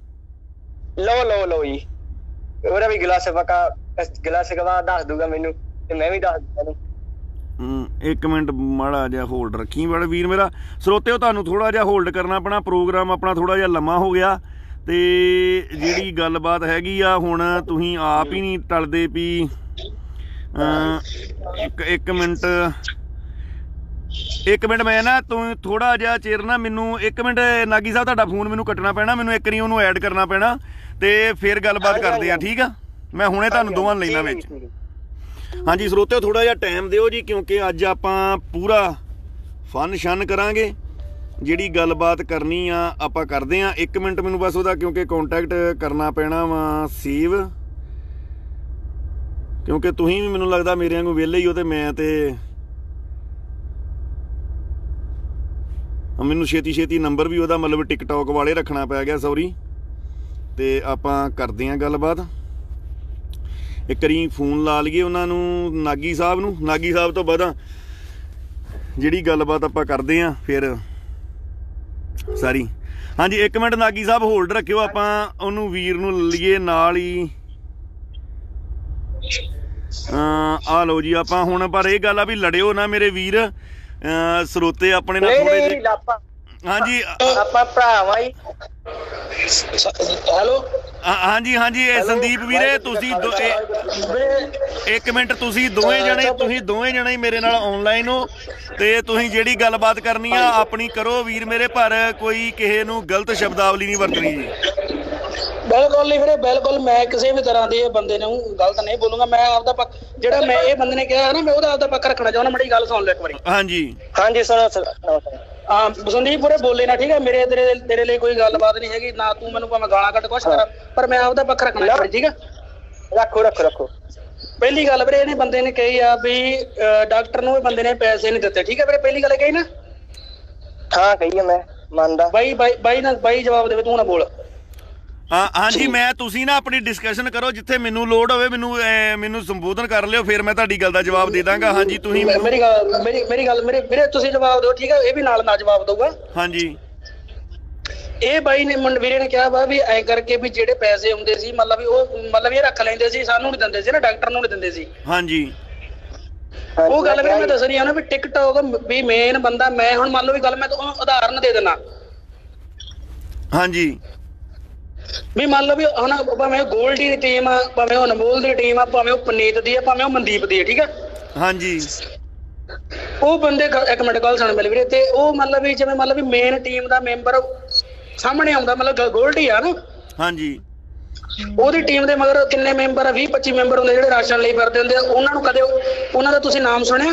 ਲਓ ਜੀ, ਉਹਦਾ ਵੀ ਗਿਲਾਸ ਗਵਾ ਦੱਸ ਦੂਗਾ ਮੈਨੂੰ, ਤੇ ਮੈਂ ਵੀ ਦੱਸ ਦੂੰਗਾ। ਇੱਕ ਮਿੰਟ ਮਾੜਾ ਜਿਹਾ ਹੋਲਡ ਰੱਖੀ ਬੜਾ ਵੀਰ ਮੇਰਾ। ਸਰੋਤਿਓ, ਤੁਹਾਨੂੰ ਥੋੜਾ ਜਿਹਾ ਹੋਲਡ ਕਰਨਾ ਪੈਣਾ, ਪ੍ਰੋਗਰਾਮ ਆਪਣਾ ਥੋੜਾ ਜਿਹਾ ਲੰਮਾ ਹੋ ਗਿਆ, ਤੇ ਜਿਹੜੀ ਗੱਲਬਾਤ ਹੈਗੀ ਆ ਹੁਣ ਤੁਸੀਂ ਆਪ ਹੀ ਨਹੀਂ ਟਲਦੇ ਵੀ। ਇੱਕ ਮਿੰਟ ਮੈਂ ਨਾ ਤੂੰ ਥੋੜਾ ਜਿਹਾ ਚਿਰ ਨਾ ਮੈਨੂੰ 1 ਮਿੰਟ ਨਾਗੀ ਸਾਹਿਬ ਤੁਹਾਡਾ ਫੋਨ ਮੈਨੂੰ ਕੱਟਣਾ ਪੈਣਾ, ਮੈਨੂੰ ਇੱਕ ਵਾਰੀ ਉਹਨੂੰ ਐਡ ਕਰਨਾ ਪੈਣਾ, ਤੇ ਫਿਰ ਗੱਲਬਾਤ ਕਰਦੇ ਆ, ਠੀਕ ਆ। ਮੈਂ ਹੁਣੇ ਤੁਹਾਨੂੰ ਦੋਵਾਂ ਨੂੰ ਲੈਣਾ ਵਿੱਚ। ਹਾਂਜੀ ਸਰੋਤਿਓ ਥੋੜਾ ਜਿਹਾ ਟਾਈਮ ਦਿਓ ਜੀ, ਕਿਉਂਕਿ ਅੱਜ ਆਪਾਂ ਪੂਰਾ ਫਨ ਸ਼ਨ ਕਰਾਂਗੇ। ਜਿਹੜੀ ਗੱਲਬਾਤ ਕਰਨੀ ਆ ਆਪਾਂ ਕਰਦੇ ਆ। 1 ਮਿੰਟ ਮੈਨੂੰ ਬਸ ਉਹਦਾ, ਕਿਉਂਕਿ ਕੰਟੈਕਟ ਕਰਨਾ ਪੈਣਾ ਵਾ ਸੇਵ, ਕਿਉਂਕਿ ਤੁਸੀਂ ਵੀ ਮੈਨੂੰ ਲੱਗਦਾ ਮੇਰੇ ਵਾਂਗੂ ਵਿਹਲੇ ਹੀ ਹੋ, ਤੇ ਮੈਂ ਤੇ ਮੈਨੂੰ ਛੇਤੀ ਨੰਬਰ ਵੀ ਉਹਦਾ ਮਤਲਬ ਟਿਕਟੌਕ ਵਾਲੇ ਰੱਖਣਾ ਪੈ ਗਿਆ, ਸੌਰੀ। ਤੇ ਆਪਾਂ ਕਰਦੇ ਹਾਂ ਗੱਲਬਾਤ। ਇੱਕ ਵਾਰੀ ਫੋਨ ਲਾ ਲਈਏ ਉਹਨਾਂ ਨੂੰ, ਨਾਗੀ ਸਾਹਿਬ ਨੂੰ। ਨਾਗੀ ਸਾਹਿਬ ਤੋਂ ਬਾਅਦ ਜਿਹੜੀ ਗੱਲਬਾਤ ਆਪਾਂ ਕਰਦੇ ਹਾਂ ਫਿਰ ਸਾਰੀ। ਹਾਂਜੀ 1 ਮਿੰਟ ਨਾਗੀ ਸਾਹਿਬ ਹੋਲਡ ਰੱਖਿਓ, ਆਪਾਂ ਉਹਨੂੰ ਵੀਰ ਨੂੰ ਲਈਏ ਨਾਲ ਹੀ। ਆ ਲਓ ਜੀ ਆਪਾਂ ਹੁਣ, ਪਰ ਇਹ ਗੱਲ ਆ ਵੀ ਲੜਿਓ ਨਾ ਮੇਰੇ ਵੀਰ, ਸਰੋਤੇ ਆਪਣੇ ਨਾਲ ਥੋੜੇ ਜਿਹੇ। ਹਾਂਜੀ ਆਪਾਂ ਭਰਾਵਾਂ ਹੀ। ਹੈਲੋ ਹਾਂਜੀ ਇਹ ਸੰਦੀਪ ਵੀਰੇ, ਤੁਸੀਂ 1 ਮਿੰਟ, ਤੁਸੀਂ ਦੋਵੇਂ ਜਣੇ ਹੀ ਮੇਰੇ ਨਾਲ ਆਨਲਾਈਨ ਹੋ, ਤੇ ਤੁਸੀਂ ਜਿਹੜੀ ਗੱਲਬਾਤ ਕਰਨੀ ਆ ਆਪਣੀ ਕਰੋ ਵੀਰ ਮੇਰੇ, ਪਰ ਕੋਈ ਕਿਸੇ ਨੂੰ ਗਲਤ ਸ਼ਬਦਾਵਲੀ ਨਹੀਂ ਵਰਤਣੀ ਜੀ। ਬਿਲਕੁਲ ਨਹੀਂ ਵੀਰੇ, ਬਿਲਕੁਲ। ਮੈਂ ਕਿਸੇ ਵੀ ਤਰ੍ਹਾਂ ਦੇ ਬੰਦੇ ਨੂੰ ਗਲਤ ਨਹੀਂ ਬੋਲੂੰਗਾ। ਮੈਂ ਆਪਦਾ ਪੱਖ, ਜਿਹੜਾ ਮੈਂ ਇਹ ਬੰਦੇ ਨੇ ਕਿਹਾ ਨਾ, ਮੈਂ ਉਹਦਾ ਆਪਦਾ ਪੱਖ ਰੱਖਣਾ ਚਾਹੁੰਦਾ। ਮੇਰੀ ਗੱਲ ਸੁਣ ਲਓ ਇੱਕ ਵਾਰੀ। ਹਾਂਜੀ ਸੁਣੋ। ਸੰਦੀਪ ਪੂਰੇ ਬੋਲੇ ਨਾ, ਠੀਕ ਹੈ? ਮੇਰੇ ਤੇਰੇ ਲਈ ਕੋਈ ਗੱਲਬਾਤ ਨਹੀਂ ਹੈਗੀ, ਨਾ ਤੂੰ ਮੈਨੂੰ ਭਾਵੇਂ ਗਾਲਾਂ ਕੱਢ ਕੁਛ ਕਰ, ਪਰ ਮੈਂ ਆਪਦਾ ਪੱਖ ਰੱਖਣਾ ਚਾਹੁੰਦਾ, ਠੀਕ ਹੈ? ਰੱਖੋ। ਪਹਿਲੀ ਗੱਲ ਵੀਰੇ, ਇਹਨੇ ਬੰਦੇ ਨੇ ਕਹੀ ਆ ਵੀ ਡਾਕਟਰ ਨੂੰ ਇਹ ਬੰਦੇ ਨੇ ਪੈਸੇ ਨਹੀਂ ਦਿੱਤੇ, ਠੀਕ ਹੈ ਵੀਰੇ? ਪਹਿਲੀ ਗੱਲ ਕਹੀ ਨਾ। ਹਾਂ ਕਹੀ ਆ, ਮੈਂ ਮੰਨਦਾ। ਬਾਈ ਜਵਾਬ ਦੇਵੇ, ਤੂੰ ਨਾ ਬੋਲ। ਹਾਂਜੀ ਤੁਸੀਂ ਨਾ ਆਪਣੀ ਡਿਸਕਸ਼ਨ ਕਰੋ, ਜਿੱਥੇ ਮੈਨੂੰ ਲੋੜ ਹੋਵੇ ਮੈਨੂੰ ਸੰਬੋਧਨ ਕਰ ਲਿਓ, ਫਿਰ ਮੈਂ ਤੁਹਾਡੀ ਗੱਲ ਦਾ ਜਵਾਬ ਦੇ ਦਾਂਗਾ। ਹਾਂਜੀ ਤੁਸੀਂ ਮੇਰੀ ਗੱਲ ਵੀਰੇ ਤੁਸੀਂ ਜਵਾਬ ਦਿਓ, ਠੀਕ ਹੈ? ਇਹ ਵੀ ਨਾਲ ਜਵਾਬ ਦਊਗਾ। ਹਾਂਜੀ ਇਹ ਬਾਈ ਨੇ ਵੀਰੇ ਨੇ ਕਿਹਾ ਵਾ ਵੀ ਐਂ ਕਰਕੇ ਵੀ ਜਿਹੜੇ ਪੈਸੇ ਆਉਂਦੇ ਸੀ ਮਤਲਬ ਇਹ ਰੱਖ ਲੈਂਦੇ ਸੀ, ਸਾਨੂੰ ਨਹੀਂ ਦਿੰਦੇ ਸੀ ਨਾ, ਡਾਕਟਰ ਨੂੰ ਨਹੀਂ ਦਿੰਦੇ ਸੀ। ਹਾਂਜੀ ਉਹ ਗੱਲ ਵੀਰੇ ਮੈਂ ਦੱਸ ਰਹੀ ਆ ਨਾ ਵੀ ਟਿਕਟੌਕ ਵੀ ਮੇਨ ਬੰਦਾ, ਮੈਂ ਹੁਣ ਮੰਨ ਲਓ ਵੀ ਗੱਲ ਮੈਂ ਤੁਹਾਨੂੰ ਉਦਾਹਰਨ ਦੇ ਦਿੰਦਾ। ਹਾਂਜੀ ਵੀ ਮੰਨ ਲਓ ਵੀ ਹੁਣ ਭਾਵੇਂ ਗੋਲਡੀ ਦੀ ਟੀਮ ਆ, ਭਾਵੇਂ ਉਹ ਅਨਮੋਲ ਦੀ ਟੀਮ ਆ, ਭਾਵੇਂ ਉਹ ਪਨੀਤ ਦੀ ਆ, ਭਾਵੇਂ ਉਹ ਮਨਦੀਪ ਦੀ ਆ, ਠੀਕ ਆ? ਹਾਂਜੀ ਉਹ ਬੰਦੇ, ਇੱਕ ਮਿੰਟ ਗੱਲ ਸੁਣ ਮੇਰੇ ਵੀਰੇ, ਤੇ ਉਹ ਮਤਲਬ ਵੀ ਜਿਵੇਂ ਮੰਨ ਲਓ ਵੀ ਮੇਨ ਟੀਮ ਦਾ ਮੈਂਬਰ ਸਾਹਮਣੇ ਆਉਂਦਾ, ਮਤਲਬ ਗੋਲਡੀ ਆ ਨਾ। ਹਾਂਜੀ ਉਹਦੀ ਟੀਮ ਦੇ ਮਗਰ ਕਿੰਨੇ ਮੈਂਬਰ ਆ? 20-25 ਮੈਂਬਰ ਹੁੰਦੇ ਜਿਹੜੇ ਰਾਸ਼ਨ ਲਈ ਫਿਰਦੇ ਹੁੰਦੇ ਆ। ਉਹਨਾਂ ਨੂੰ ਕਦੇ ਉਹਨਾਂ ਦਾ ਤੁਸੀਂ ਨਾਮ ਸੁਣਿਆ?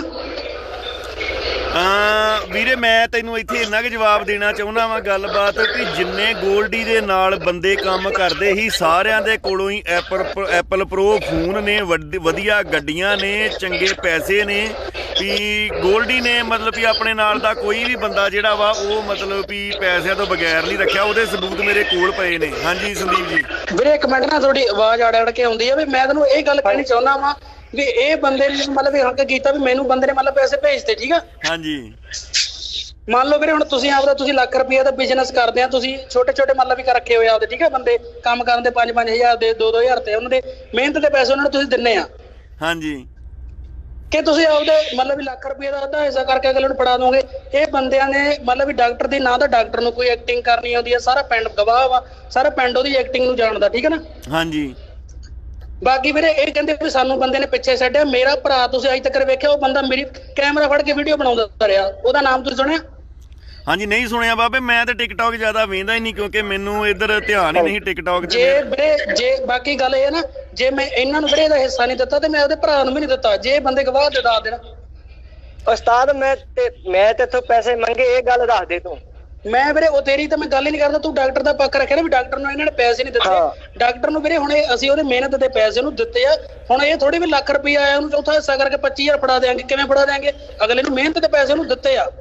ਵੀਰੇ ਮੈਂ ਤੈਨੂੰ ਇੱਥੇ ਇੰਨਾ ਕੁ ਜਵਾਬ ਦੇਣਾ ਚਾਹੁੰਦਾ ਵਾਂ ਗੱਲਬਾਤ, ਕਿ ਜਿੰਨੇ ਗੋਲਡੀ ਦੇ ਨਾਲ ਬੰਦੇ ਕੰਮ ਕਰਦੇ ਸੀ ਸਾਰਿਆਂ ਦੇ ਕੋਲੋਂ ਹੀ ਐਪਲ ਪ੍ਰੋ ਫੋਨ ਨੇ, ਵਧੀਆ ਗੱਡੀਆਂ ਨੇ, ਚੰਗੇ ਪੈਸੇ ਨੇ। ਵੀ ਗੋਲਡੀ ਨੇ ਮਤਲਬ ਵੀ ਆਪਣੇ ਨਾਲ ਦਾ ਕੋਈ ਵੀ ਬੰਦਾ ਜਿਹੜਾ ਵਾ ਉਹ ਮਤਲਬ ਵੀ ਪੈਸਿਆਂ ਤੋਂ ਬਗੈਰ ਨਹੀਂ ਰੱਖਿਆ। ਉਹਦੇ ਸਬੂਤ ਮੇਰੇ ਕੋਲ ਪਏ ਨੇ। ਹਾਂਜੀ ਸੰਦੀਪ ਜੀ। ਵੀਰੇ 1 ਮਿੰਟ ਨਾ, ਤੁਹਾਡੀ ਆਵਾਜ਼ ਅੜ ਕੇ ਆਉਂਦੀ ਆ। ਵੀ ਮੈਂ ਤੈਨੂੰ ਇਹ ਗੱਲ ਕਹਿਣੀ ਚਾਹੁੰਦਾ ਵਾਂ ਵੀ ਇਹ ਬੰਦੇ ਨੇ ਮਤਲਬ ਹੱਕ ਕੀਤਾ ਵੀ ਮੈਨੂੰ ਬੰਦੇ ਨੇ ਮਤਲਬ ਪੈਸੇ ਭੇਜਦੇ, ਠੀਕ ਆ? ਹਾਂਜੀ ਮੰਨ ਲਓ ਵੀਰੇ ਹੁਣ ਤੁਸੀਂ ਤੁਸੀਂ ਲੱਖ ਰੁਪਏ ਦਾ ਬਿਜ਼ਨਸ ਕਰਦੇ ਆ, ਤੁਸੀਂ ਛੋਟੇ ਮਤਲਬ ਵੀ ਰੱਖੇ ਹੋਏ ਆਪਦੇ, ਠੀਕ ਆ? ਬੰਦੇ ਕੰਮ ਕਰਨ ਦੇ 5-5 ਹਜ਼ਾਰ ਦੇ, 2-2 ਹਜ਼ਾਰ ਤੇ ਉਹਨਾਂ ਦੇ ਮਿਹਨਤ ਦੇ ਪੈਸੇ ਉਹਨਾਂ ਨੂੰ ਤੁਸੀਂ ਦਿੰਨੇ ਆ। ਹਾਂਜੀ ਕਿ ਤੁਸੀਂ ਆਪਦੇ ਮਤਲਬ ਵੀ ਲੱਖ ਰੁਪਏ ਦਾ ਅੱਧਾ ਹਿੱਸਾ ਕਰਕੇ ਅਗਲੇ ਨੂੰ ਫੜਾ ਦੋਗੇ। ਇਹ ਬੰਦਿਆਂ ਨੇ ਮਤਲਬ ਵੀ ਡਾਕਟਰ ਦੀ ਨਾ ਤਾਂ ਡਾਕਟਰ ਨੂੰ ਕੋਈ ਐਕਟਿੰਗ ਕਰਨੀ ਆਉਂਦੀ ਆ, ਸਾਰਾ ਪਿੰਡ ਗਵਾਹ ਵਾ, ਸਾਰਾ ਪਿੰਡ ਉਹਦੀ ਐਕਟਿੰਗ ਨੂੰ ਜਾਣਦਾ, ਠੀਕ ਹੈ ਨਾ? ਹਾਂਜੀ ਬਾਕੀ ਵੀਰੇ ਇਹ ਕਹਿੰਦੇ ਵੀ ਸਾਨੂੰ ਬੰਦੇ ਨੇ ਪਿੱਛੇ ਛੱਡਿਆ। ਮੇਰਾ ਭਰਾ ਤੁਸੀਂ ਅੱਜ ਤੱਕ ਵੇਖਿਆ, ਉਹ ਬੰਦਾ ਮੇਰੀ ਕੈਮਰਾ ਫੜ ਕੇ ਵੀਡੀਓ ਬਣਾਉਂਦਾ ਰਿਹਾ। ਉਹਦਾ ਨਾਮ ਤੁਸੀਂ ਸੁਣਿਆ? ਹਾਂਜੀ ਨਹੀਂ ਸੁਣਿਆ ਬਾਬੇ, ਮੈਂ ਤਾਂ ਟਿਕਟੌਕ ਜ਼ਿਆਦਾ ਵੇਖਦਾ ਹੀ ਨਹੀਂ, ਕਿਉਂਕਿ ਮੈਨੂੰ ਇੱਧਰ ਧਿਆਨ ਹੀ ਨਹੀਂ ਟਿਕਟੌਕ ਤੇ। ਜੇ ਬਾਕੀ ਗੱਲ ਇਹ ਹੈ ਨਾ, ਜੇ ਮੈਂ ਇਹਨਾਂ ਨੂੰ ਵੀਰੇ ਦਾ ਹਿੱਸਾ ਨਹੀਂ ਦਿੱਤਾ ਤੇ ਮੈਂ ਉਹਦੇ ਭਰਾ ਨੂੰ ਵੀ ਨਹੀਂ ਦਿੱਤਾ। ਜੇ ਬੰਦੇ ਗਵਾਹ ਦੇ ਦੱਸ ਦੇਣਾ। ਉਸਤਾਦ ਮੈਂ ਤੇਥੋਂ ਪੈਸੇ ਮੰਗੇ, ਇਹ ਗੱਲ ਦੱਸ ਦੇ ਤੂੰ। ਮੈਂ ਵੀਰੇ ਉਹ ਤੇਰੀ ਤਾਂ ਮੈਂ ਗੱਲ ਹੀ ਨਹੀਂ ਕਰਦਾ। ਤੂੰ ਡਾਕਟਰ ਦਾ ਪੱਖ ਰੱਖਿਆ ਨਾ ਵੀ ਡਾਕਟਰ ਨੂੰ ਇਹਨਾਂ ਨੇ ਪੈਸੇ ਨਹੀਂ ਦਿੱਤੇ। ਡਾਕਟਰ ਨੂੰ ਵੀਰੇ ਹੁਣ ਅਸੀਂ ਉਹਦੇ ਮਿਹਨਤ ਦੇ ਪੈਸੇ ਉਹਨੂੰ ਦਿੱਤੇ ਆ। ਹੁਣ ਇਹ ਥੋੜੀ ਵੀ ਲੱਖ ਰੁਪਇਆ ਆਇਆ ਉਹਨੂੰ ਚੌਥਾ ਹਿੱਸਾ ਕਰਕੇ 25,000 ਫੜਾ ਦਿਆਂਗੇ। ਕਿਵੇਂ ਫੜਾ ਦਿਆਂਗੇ? ਅਗਲੇ ਨੂੰ ਮਿਹਨਤ ਦੇ ਪੈਸੇ ਉਹਨੂੰ ਦਿੱਤੇ ਆ।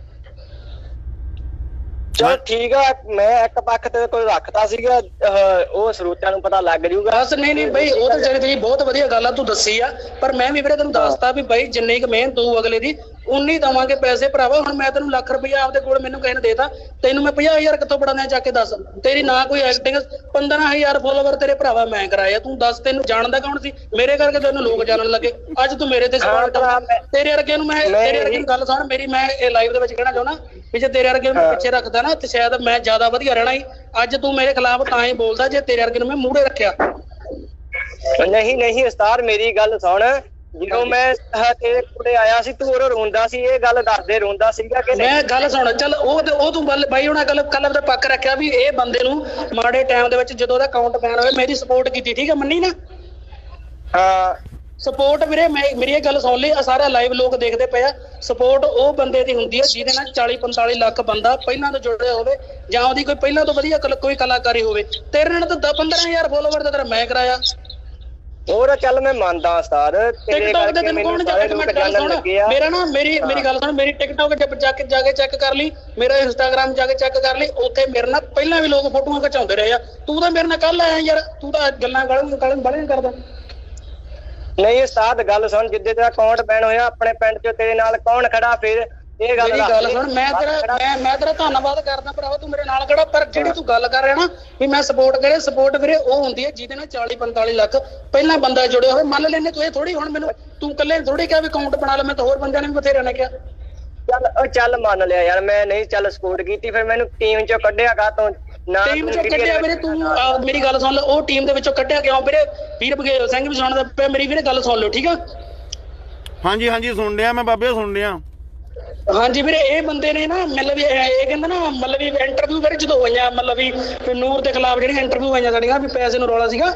ਚਲ ਠੀਕ ਆ, ਮੈਂ ਇੱਕ ਪੱਖ ਤੇ ਕੋਈ ਰੱਖਦਾ ਸੀਗਾ, ਉਹ ਸਰੋਤਿਆਂ ਨੂੰ ਪਤਾ ਲੱਗ ਜਾਊਗਾ। ਬਸ ਨਹੀਂ ਬਈ, ਉਹ ਤਾਂ ਜਿਹੜੀ ਬਹੁਤ ਵਧੀਆ ਗੱਲ ਆ ਤੂੰ ਦੱਸੀ ਆ, ਪਰ ਮੈਂ ਵੀ ਵੀਰੇ ਤੈਨੂੰ ਦੱਸਤਾ ਵੀ ਬਾਈ ਜਿੰਨੀ ਕੁ ਮਿਹਨਤ ਹੋਊ ਅਗਲੇ ਦੀ ਉਨੀ ਦਵਾਂਗੇ ਪੈਸੇ ਭਰਾਵਾ। ਹੁਣ ਮੈਂ ਤੈਨੂੰ ਲੱਖ ਰੁਪਇਆ ਆਪਦੇ ਕੋਲ ਮੈਨੂੰ ਕਿਸੇ ਨੇ ਦੇਤਾ, ਤੈਨੂੰ ਮੈਂ 50,000 ਕਿੱਥੋਂ ਫੜਾਉਣਾ ਜਾ ਕੇ ਦੱਸ? ਤੇਰੀ ਨਾ ਕੋਈ ਐਕਟਿੰਗ, 15,000 ਫੋਲੋਵਰ ਤੇਰੇ ਭਰਾਵਾ ਮੈਂ ਕਰਾਇਆ। ਤੂੰ ਦੱਸ ਤੈਨੂੰ ਜਾਣਦਾ ਕੌਣ ਸੀ? ਮੇਰੇ ਕਰਕੇ ਤੈਨੂੰ ਲੋਕ ਜਾਣਨ ਲੱਗੇ। ਅੱਜ ਤੂੰ ਮੇਰੇ ਤੇ ਸਵਾਲ ਕਰ। ਤੇਰੇ ਵਰਗੇ ਨੂੰ ਗੱਲ ਸੁਣ ਮੇਰੀ, ਮੈਂ ਇਹ ਲਾਈਵ ਦੇ ਵਿੱਚ ਕਹਿਣਾ ਚਾਹੁੰਦਾ ਵੀ ਜੇ ਤੇਰੇ ਵਰਗੇ ਨੂੰ ਪਿੱਛੇ ਰੱਖਦਾ ਨਾ ਤੇ ਸ਼ਾਇਦ ਮੈਂ ਜ਼ਿਆਦਾ ਵਧੀਆ ਰਹਿਣਾ ਸੀ। ਅੱਜ ਤੂੰ ਮੇਰੇ ਖਿਲਾਫ ਤਾਂ ਹੀ ਬੋਲਦਾ ਜੇ ਤੇਰੇ ਵਰਗੇ ਨੂੰ ਮੈਂ ਮੂਹਰੇ ਰੱਖਿਆ। ਨਹੀਂ ਉਸਤਾਦ ਮੇਰੀ ਗੱਲ ਸੁਣ, ਜਦੋਂ ਮੈਂ ਤੇਰੇ ਕੋਲੇ ਆਇਆ ਸੀ ਤੂੰ ਉਰੋਂ ਰੋਂਦਾ ਸੀ, ਇਹ ਗੱਲ ਦੱਸਦੇ ਰੋਂਦਾ ਸੀਗਾ ਕਿ ਮੈਂ ਗੱਲ ਸੁਣ। ਚੱਲ ਉਹ ਤੂੰ ਬਾਈ ਹੁਣ ਕੱਲ ਦਾ ਪੱਕ ਰੱਖਿਆ ਵੀ ਇਹ ਬੰਦੇ ਨੂੰ ਮਾੜੇ ਟਾਈਮ ਦੇ ਵਿੱਚ ਜਦੋਂ ਉਹਦਾ ਅਕਾਊਂਟ ਬੈਨ ਹੋਇਆ ਮੇਰੀ ਸਪੋਰਟ ਕੀਤੀ, ਠੀਕ ਹੈ? ਮੰਨੀ ਨਾ? ਹਾਂ ਸਪੋਰਟ ਵੀਰੇ ਮੇਰੀ ਇਹ ਗੱਲ ਸੁਣ ਲਈ, ਸਾਰਾ ਲਾਈਵ ਲੋਕ ਦੇਖਦੇ ਪਏ ਆ। ਸਪੋਰਟ ਉਹ ਬੰਦੇ ਦੀ ਹੁੰਦੀ ਹੈ ਜਿਹਦੇ ਨਾਲ 40-45 ਲੱਖ ਬੰਦਾ ਪਹਿਲਾਂ ਤੋਂ ਜੁੜਿਆ ਹੋਵੇ ਜਾਂ ਉਹਦੀ ਕੋਈ ਪਹਿਲਾਂ ਤੋਂ ਵਧੀਆ ਕੋਈ ਕਲਾਕਾਰੀ ਹੋਵੇ। ਤੇਰੇ ਨਾਲ ਤਾਂ 15,000 ਫੋਲੋਵਰ ਦਾ ਤੇਰਾ ਮੈਂ ਕਰਾਇਆ। ਹੋਰ ਚੱਲ ਮੈਂ ਮੰਨਦਾ ਉਸਤਾਦ, ਟਿਕਟੌਕ ਤੇ ਤੈਨੂੰ ਕੌਣ ਜਾ ਕੇ ਕਮੈਂਟ ਕਰ ਸੁਣ ਮੇਰਾ ਨਾ ਮੇਰੀ ਗੱਲ ਸੁਣ, ਮੇਰੀ ਟਿਕਟੌਕ ਜਾ ਕੇ ਚੈੱਕ ਕਰ ਲਈ, ਮੇਰਾ ਇੰਸਟਾਗ੍ਰਾਮ ਜਾ ਕੇ ਚੈੱਕ ਕਰ ਲਈ, ਉੱਥੇ ਮੇਰੇ ਨਾਲ ਪਹਿਲਾਂ ਵੀ ਲੋਕ ਫੋਟੋਆਂ ਖਿਚਾਉਂਦੇ ਰਹੇ ਆ। ਤੂੰ ਤਾਂ ਮੇਰੇ ਨਾਲ ਕੱਲ ਆਇਆ ਯਾਰ, ਤੂੰ ਤਾਂ ਗੱਲਾਂ ਬਾਲੀਆਂ ਕਰਦਾ। ਨਹੀਂ ਉਸਤਾਦ ਗੱਲ ਸੁਣ, ਜਿੱਦੇ ਤੇਰਾ ਅਕਾਊਂਟ ਬੈਨ ਹੋਇਆ ਆਪਣੇ ਪਿੰਡ ਚ ਤੇਰੇ ਨਾਲ ਕੌਣ ਖੜਾ ਫਿਰ ਇਹ ਗੱਲ ਸੁਣ। ਮੈਂ ਤੇਰਾ ਧੰਨਵਾਦ ਕਰਦਾ ਭਰਾਵਾ, ਤੂੰ ਮੇਰੇ ਨਾਲ ਖੜਾ। ਪਰ ਜਿਹੜੀ ਤੂੰ ਗੱਲ ਕਰ ਰਿਹਾ ਨਾ ਵੀ ਮੈਂ ਸਪੋਰਟ ਕਰੇ, ਸਪੋਰਟ ਵੀਰੇ ਉਹ ਹੁੰਦੀ ਹੈ ਜਿਹਦੇ ਨਾਲ 40-45 ਲੱਖ ਪਹਿਲਾਂ ਬੰਦਾ ਜੁੜਿਆ ਹੋਵੇ। ਮੰਨ ਲੈਨੇ ਤੂੰ ਇਹ ਥੋੜੀ ਹੁਣ ਮੈਨੂੰ ਤੂੰ ਇਕੱਲੇ ਥੋੜੀ ਕਿਹਾ ਵੀ ਅਕਾਊਂਟ ਬਣਾ ਲੈ, ਮੈਂ ਤਾਂ ਹੋਰ ਬੰਦਿਆਂ ਨੇ ਵੀ ਬਥੇਰਿਆਂ ਨੇ ਕਿਹਾ। ਚੱਲ ਮੰਨ ਲਿਆ ਯਾਰ, ਮੈਂ ਨਹੀਂ ਚੱਲ ਸਪੋਰਟ ਕੀਤੀ, ਫਿਰ ਮੈਨੂੰ ਟੀਮ ਚੋਂ ਕੱਢਿਆ ਕਾਹਤੋਂ? ਟੀਮ ਚੋਂ ਕੱਢਿਆ ਵੀਰੇ ਤੂੰ, ਮੇਰੀ ਗੱਲ ਸੁਣ ਲੈ, ਉਹ ਟੀਮ ਦੇ ਵਿੱਚੋਂ ਕੱਢਿਆ ਕਿਉਂ ਵੀਰੇ? ਵੀਰ ਬਘੇਲ ਸਿੰਘ ਵੀ ਸੁਣਦਾ ਪਿਆ, ਮੇਰੀ ਵੀਰੇ ਗੱਲ ਸੁਣ ਲਓ ਠੀਕ ਆ। ਹਾਂਜੀ ਸੁਣ ਰਿਹਾ ਮੈਂ ਬਾਬੇ, ਸੁਣ ਰਿਹਾ। ਹਾਂਜੀ ਵੀਰੇ, ਇਹ ਬੰਦੇ ਨੇ ਨਾ ਮਤਲਬ ਵੀ ਇਹ ਕਹਿੰਦਾ ਨਾ ਮਤਲਬ ਵੀ ਇੰਟਰਵਿਊ ਵੀਰੇ ਜਦੋਂ ਹੋਈਆਂ ਮਤਲਬ ਵੀ ਨੂਰ ਦੇ ਖਿਲਾਫ ਜਿਹੜੀਆਂ ਇੰਟਰਵਿਊ ਹੋਈਆਂ ਸਾਡੀਆਂ ਵੀ ਪੈਸੇ ਨੂੰ ਰੌਲਾ ਸੀਗਾ,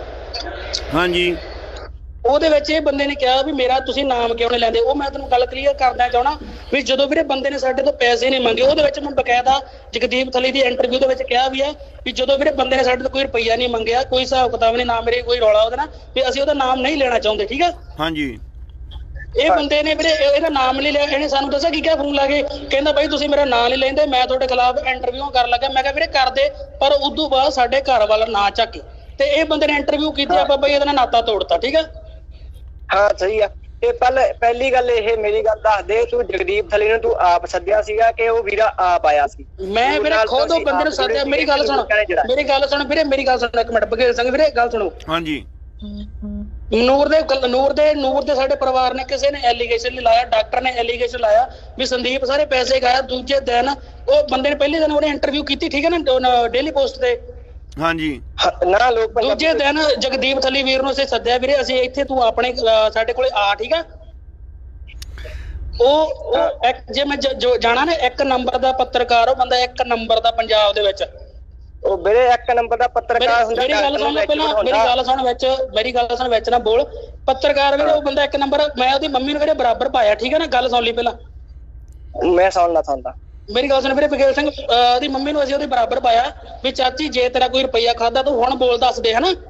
ਹਾਂਜੀ ਉਹਦੇ ਵਿੱਚ ਇਹ ਬੰਦੇ ਨੇ ਕਿਹਾ ਵੀ ਮੇਰਾ ਤੁਸੀਂ ਨਾਮ ਕਿਉਂ ਨਹੀਂ ਲੈਂਦੇ। ਉਹ ਮੈਂ ਤੁਹਾਨੂੰ ਗੱਲ ਕਲੀਅਰ ਕਰਨਾ ਚਾਹਣਾ ਵੀ ਜਦੋਂ ਵੀਰੇ ਬੰਦੇ ਨੇ ਸਾਡੇ ਤੋਂ ਪੈਸੇ ਨਹੀਂ ਮੰਗੇ, ਉਹਦੇ ਵਿੱਚ ਮੈਂ ਬਕਾਇਦਾ ਜਗਦੀਪ ਥਲੀ ਦੀ ਇੰਟਰਵਿਊ ਦੇ ਵਿੱਚ ਕਿਹਾ ਵੀ ਹੈ ਵੀ ਜਦੋਂ ਵੀਰੇ ਬੰਦੇ ਨੇ ਸਾਡੇ ਤੋਂ ਕੋਈ ਰੁਪਈਆ ਨਹੀਂ ਮੰਗਿਆ, ਕੋਈ ਹਿਸਾਬ ਕਿਤਾਬ ਨਹੀਂ, ਨਾ ਮੇਰੇ ਕੋਈ ਰੌਲਾ ਉਹਦੇ ਨਾਲ, ਵੀ ਅਸੀਂ ਉਹਦਾ ਨਾਮ ਨਹੀਂ ਲੈਣਾ ਚਾਹੁੰਦੇ। ਠੀਕ ਆ, ਹਾਂਜੀ। ਇਹ ਬੰਦੇ ਨੇ ਵੀਰੇ ਇਹਦਾ ਨਾਮ ਨਹੀਂ ਲਿਆ, ਇਹਨੇ ਸਾਨੂੰ ਦੱਸਿਆ ਕੀ ਕਿਹਾ ਫੋਨ ਲਾ ਕੇ, ਕਹਿੰਦਾ ਬਾਈ ਤੁਸੀਂ ਮੇਰਾ ਨਾਮ ਨਹੀਂ ਲੈਂਦੇ, ਮੈਂ ਤੁਹਾਡੇ ਖਿਲਾਫ ਇੰਟਰਵਿਊ ਕਰਨ ਲੱਗਾ। ਮੈਂ ਕਿਹਾ ਵੀਰੇ ਕਰਦੇ, ਪਰ ਉਦੋਂ ਬਾਅਦ ਸਾਡੇ ਘਰ ਵਾਲਾ ਨਾ ਚੱਕੇ ਤੇ ਇਹ ਬੰਦੇ ਨੇ ਇੰਟਰਵਿਊ ਕੀਤੀ, ਆਪਾਂ ਬਾਈ ਇਹਦਾ ਨਾਤਾ ਤੋੜਤਾ। ਠੀਕ ਆ, ਹਾਂ ਸਹੀ ਆ। ਤੇ ਪਹਿਲੀ ਗੱਲ ਇਹ ਮੇਰੀ ਗੱਲ ਦੱਸ ਦੇ, ਤੂੰ ਜਗਦੀਪ ਥਲੀ ਨੂੰ ਤੂੰ ਆਪ ਸੱਦਿਆ ਸੀਗਾ ਕਿ ਉਹ ਵੀਰਾ ਆਪ ਆਇਆ ਸੀ? ਮੈਂ ਵੀਰੇ ਖੁਦ ਉਹ ਬੰਦੇ ਨੂੰ ਸੱਦਿਆ। ਮੇਰੀ ਗੱਲ ਸੁਣ ਵੀਰੇ, ਮੇਰੀ ਗੱਲ ਸੁਣ ਇੱਕ ਮਿੰਟ ਬਘੇਲ ਸਿੰਘ ਵੀਰੇ, ਗੱਲ ਸੁਣੋ। ਹਾਂਜੀ। ਨੂਰ ਦੇ ਸਾਡੇ ਪਰਿਵਾਰ ਨੇ ਕਿਸੇ ਨੇ ਐਲੀਗੇਸ਼ਨ ਨਹੀਂ ਲਾਇਆ, ਡਾਕਟਰ ਨੇ ਐਲੀਗੇਸ਼ਨ ਲਾਇਆ ਵੀ ਸੰਦੀਪ ਸਾਰੇ ਪੈਸੇ ਗਾਇਆ। ਦੂਜੇ ਦਿਨ ਉਹ ਬੰਦੇ ਨੇ ਪਹਿਲੇ ਦਿਨ ਉਹਨੇ ਇੰਟਰਵਿਊ ਕੀਤੀ, ਠੀਕ ਹੈ ਨਾ, ਡੇਲੀ ਪੋਸਟ ਤੇ। ਹਾਂਜੀ ਨਾ ਲੋਕ ਦੂਜੇ ਦਿਨ ਜਗਦੀਪ ਥਲੀ ਵੀਰ ਨੂੰ ਅਸੀਂ ਸੱਦਿਆ, ਵੀਰੇ ਅਸੀਂ ਇੱਥੇ ਤੂੰ ਆਪਣੇ ਸਾਡੇ ਕੋਲੇ ਆ। ਠੀਕ ਆ, ਉਹ ਜੇ ਮੈਂ ਜਾਣਾ ਨਾ 1 ਨੰਬਰ ਦਾ ਪੱਤਰਕਾਰ, ਉਹ ਬੰਦਾ 1 ਨੰਬਰ ਦਾ ਪੰਜਾਬ ਦੇ ਵਿੱਚ। ਉਹ ਵੀਰੇ 1 ਨੰਬਰ ਦਾ ਪੱਤਰਕਾਰ ਹੁੰਦਾ। ਮੇਰੀ ਗੱਲ ਸੁਣ ਪਹਿਲਾਂ, ਮੇਰੀ ਗੱਲ ਸੁਣ ਵਿੱਚ ਨਾ ਬੋਲ। ਪੱਤਰਕਾਰ ਵੀਰੇ ਉਹ ਬੰਦਾ 1 ਨੰਬਰ। ਮੈਂ ਉਹਦੀ ਮੰਮੀ ਨੂੰ ਵੀਰੇ ਬਰਾਬਰ ਪਾਇਆ। ਠੀਕ ਹੈ ਨਾ, ਗੱਲ ਸੁਣ ਲਈ ਪਹਿਲਾਂ। ਮੈਂ ਸੁਣਦਾ ਮੇਰੀ ਗੱਲ ਸੁਣ ਵੀਰੇ, ਬਘੇਲ ਸਿੰਘ ਦੀ ਮੰਮੀ ਨੂੰ ਅਸੀਂ ਉਹਦੇ ਬਰਾਬਰ ਪਾਇਆ ਵੀ ਚਾਚੀ ਜੇ ਤੇਰਾ ਕੋਈ ਰੁਪਈਆ ਖਾਦਾ ਤੂੰ ਹੁਣ ਬੋਲ ਦੱਸ ਦੇ, ਹਨਾ।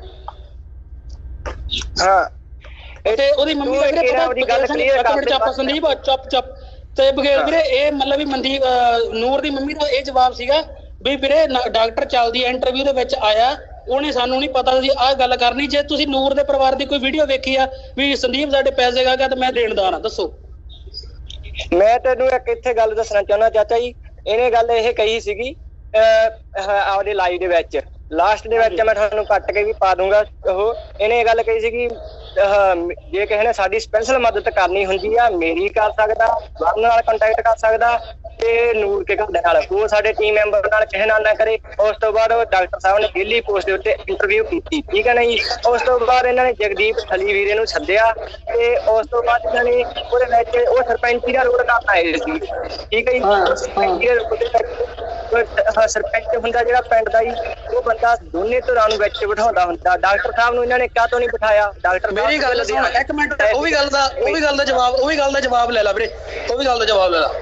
ਹਾਂ, ਤੇ ਉਹਦੀ ਮੰਮੀ ਦਾ ਵੀਰੇ ਪਤਾ ਸੰਦੀਪ ਚੁੱਪ ਤੇ ਬਘੇਲ ਵੀਰੇ ਇਹ ਮਤਲਬ ਵੀ ਮਨਦੀਪ ਨੂਰ ਦੀ ਮੰਮੀ ਦਾ ਇਹ ਜਵਾਬ ਸੀਗਾ ਵੀ ਵੀਰੇ ਡਾਕਟਰ ਚੱਲਦੀ ਇੰਟਰਵਿਊ ਦੇ ਵਿੱਚ ਆਇਆ, ਉਹਨੇ ਸਾਨੂੰ ਨਹੀਂ ਪਤਾ ਸੀ ਆਹ ਗੱਲ ਕਰਨੀ। ਜੇ ਤੁਸੀਂ ਨੂਰ ਦੇ ਪਰਿਵਾਰ ਦੀ ਕੋਈ ਵੀਡੀਓ ਵੇਖੀ ਆ ਵੀ ਸੰਦੀਪ ਸਾਡੇ ਪੈਸੇ ਗਾ ਗਿਆ ਤੇ ਮੈਂ ਦੇਣਦਾਰ ਆ, ਦੱਸੋ। ਮੈਂ ਤੈਨੂੰ ਇੱਕ ਇੱਥੇ ਗੱਲ ਦੱਸਣਾ ਚਾਹੁੰਦਾ ਚਾਚਾ ਜੀ, ਇਹਨੇ ਗੱਲ ਇਹ ਕਹੀ ਸੀਗੀ ਆਪਦੇ ਲਾਈਵ ਦੇ ਵਿੱਚ, ਲਾਸਟ ਦੇ ਵਿੱਚ ਮੈਂ ਤੁਹਾਨੂੰ ਕੱਟ ਕੇ ਵੀ ਪਾ ਦੂੰਗਾ। ਉਹ ਇਹਨੇ ਇਹ ਗੱਲ ਕਹੀ ਸੀਗੀ ਜੇ ਕਿਸੇ ਨੇ ਸਾਡੀ ਸਪੈਸ਼ਲ ਮਦਦ ਕਰਨੀ ਹੁੰਦੀ ਆ ਮੇਰੀ ਕਰ ਸਕਦਾ, ਵਰਨ ਨਾਲ ਕੰਟੈਕਟ ਕਰ ਸਕਦਾ ਤੇ ਨੂਰ ਕੇ ਘਰ ਦੇ ਨਾਲ, ਉਹ ਸਾਡੇ ਟੀਮ ਮੈਂਬਰ ਨਾਲ ਕਿਸੇ ਨਾਲ ਨਾ ਕਰੇ। ਉਸ ਤੋਂ ਬਾਅਦ ਡਾਕਟਰ ਸਾਹਿਬ ਨੇ ਡੇਲੀ ਪੋਸਟ ਦੇ ਉੱਤੇ ਇੰਟਰਵਿਊ ਕੀਤੀ, ਠੀਕ ਹੈ ਨਾ ਜੀ। ਉਸ ਤੋਂ ਬਾਅਦ ਇਹਨਾਂ ਨੇ ਜਗਦੀਪ ਥਲੀ ਵੀਰੇ ਨੂੰ ਸੱਦਿਆ ਤੇ ਉਸ ਤੋਂ ਬਾਅਦ ਇਹਨਾਂ ਨੇ ਉਹਦੇ ਵਿੱਚ ਉਹ ਸਰਪੰਚੀ ਦਾ ਰੋਲ ਕਰਨ ਆਏ ਸੀ, ਠੀਕ ਹੈ ਜੀ। ਸਰਪੰਚ ਹੁੰਦਾ ਜਿਹੜਾ ਪਿੰਡ ਦਾ ਜੀ, ਉਹ ਬੰਦਾ ਦੋਨੇ ਧਿਰਾਂ ਨੂੰ ਵਿੱਚ ਬਿਠਾਉਂਦਾ ਹੁੰਦਾ। ਡਾਕਟਰ ਸਾਹਿਬ ਨੂੰ ਇਹਨਾਂ ਨੇ ਕਾਹਤੋਂ ਨਹੀਂ ਬਿਠਾਇਆ? ਡਾਕਟਰ ਮੇਰੀ ਗੱਲ ਸੁਣ ਇੱਕ ਮਿੰਟ, ਉਹ ਵੀ ਗੱਲ ਦਾ ਜਵਾਬ ਲੈ ਲਾ ਵੀਰੇ, ਉਹ ਵੀ ਗੱਲ ਦਾ ਜਵਾਬ ਲੈ ਲਾ।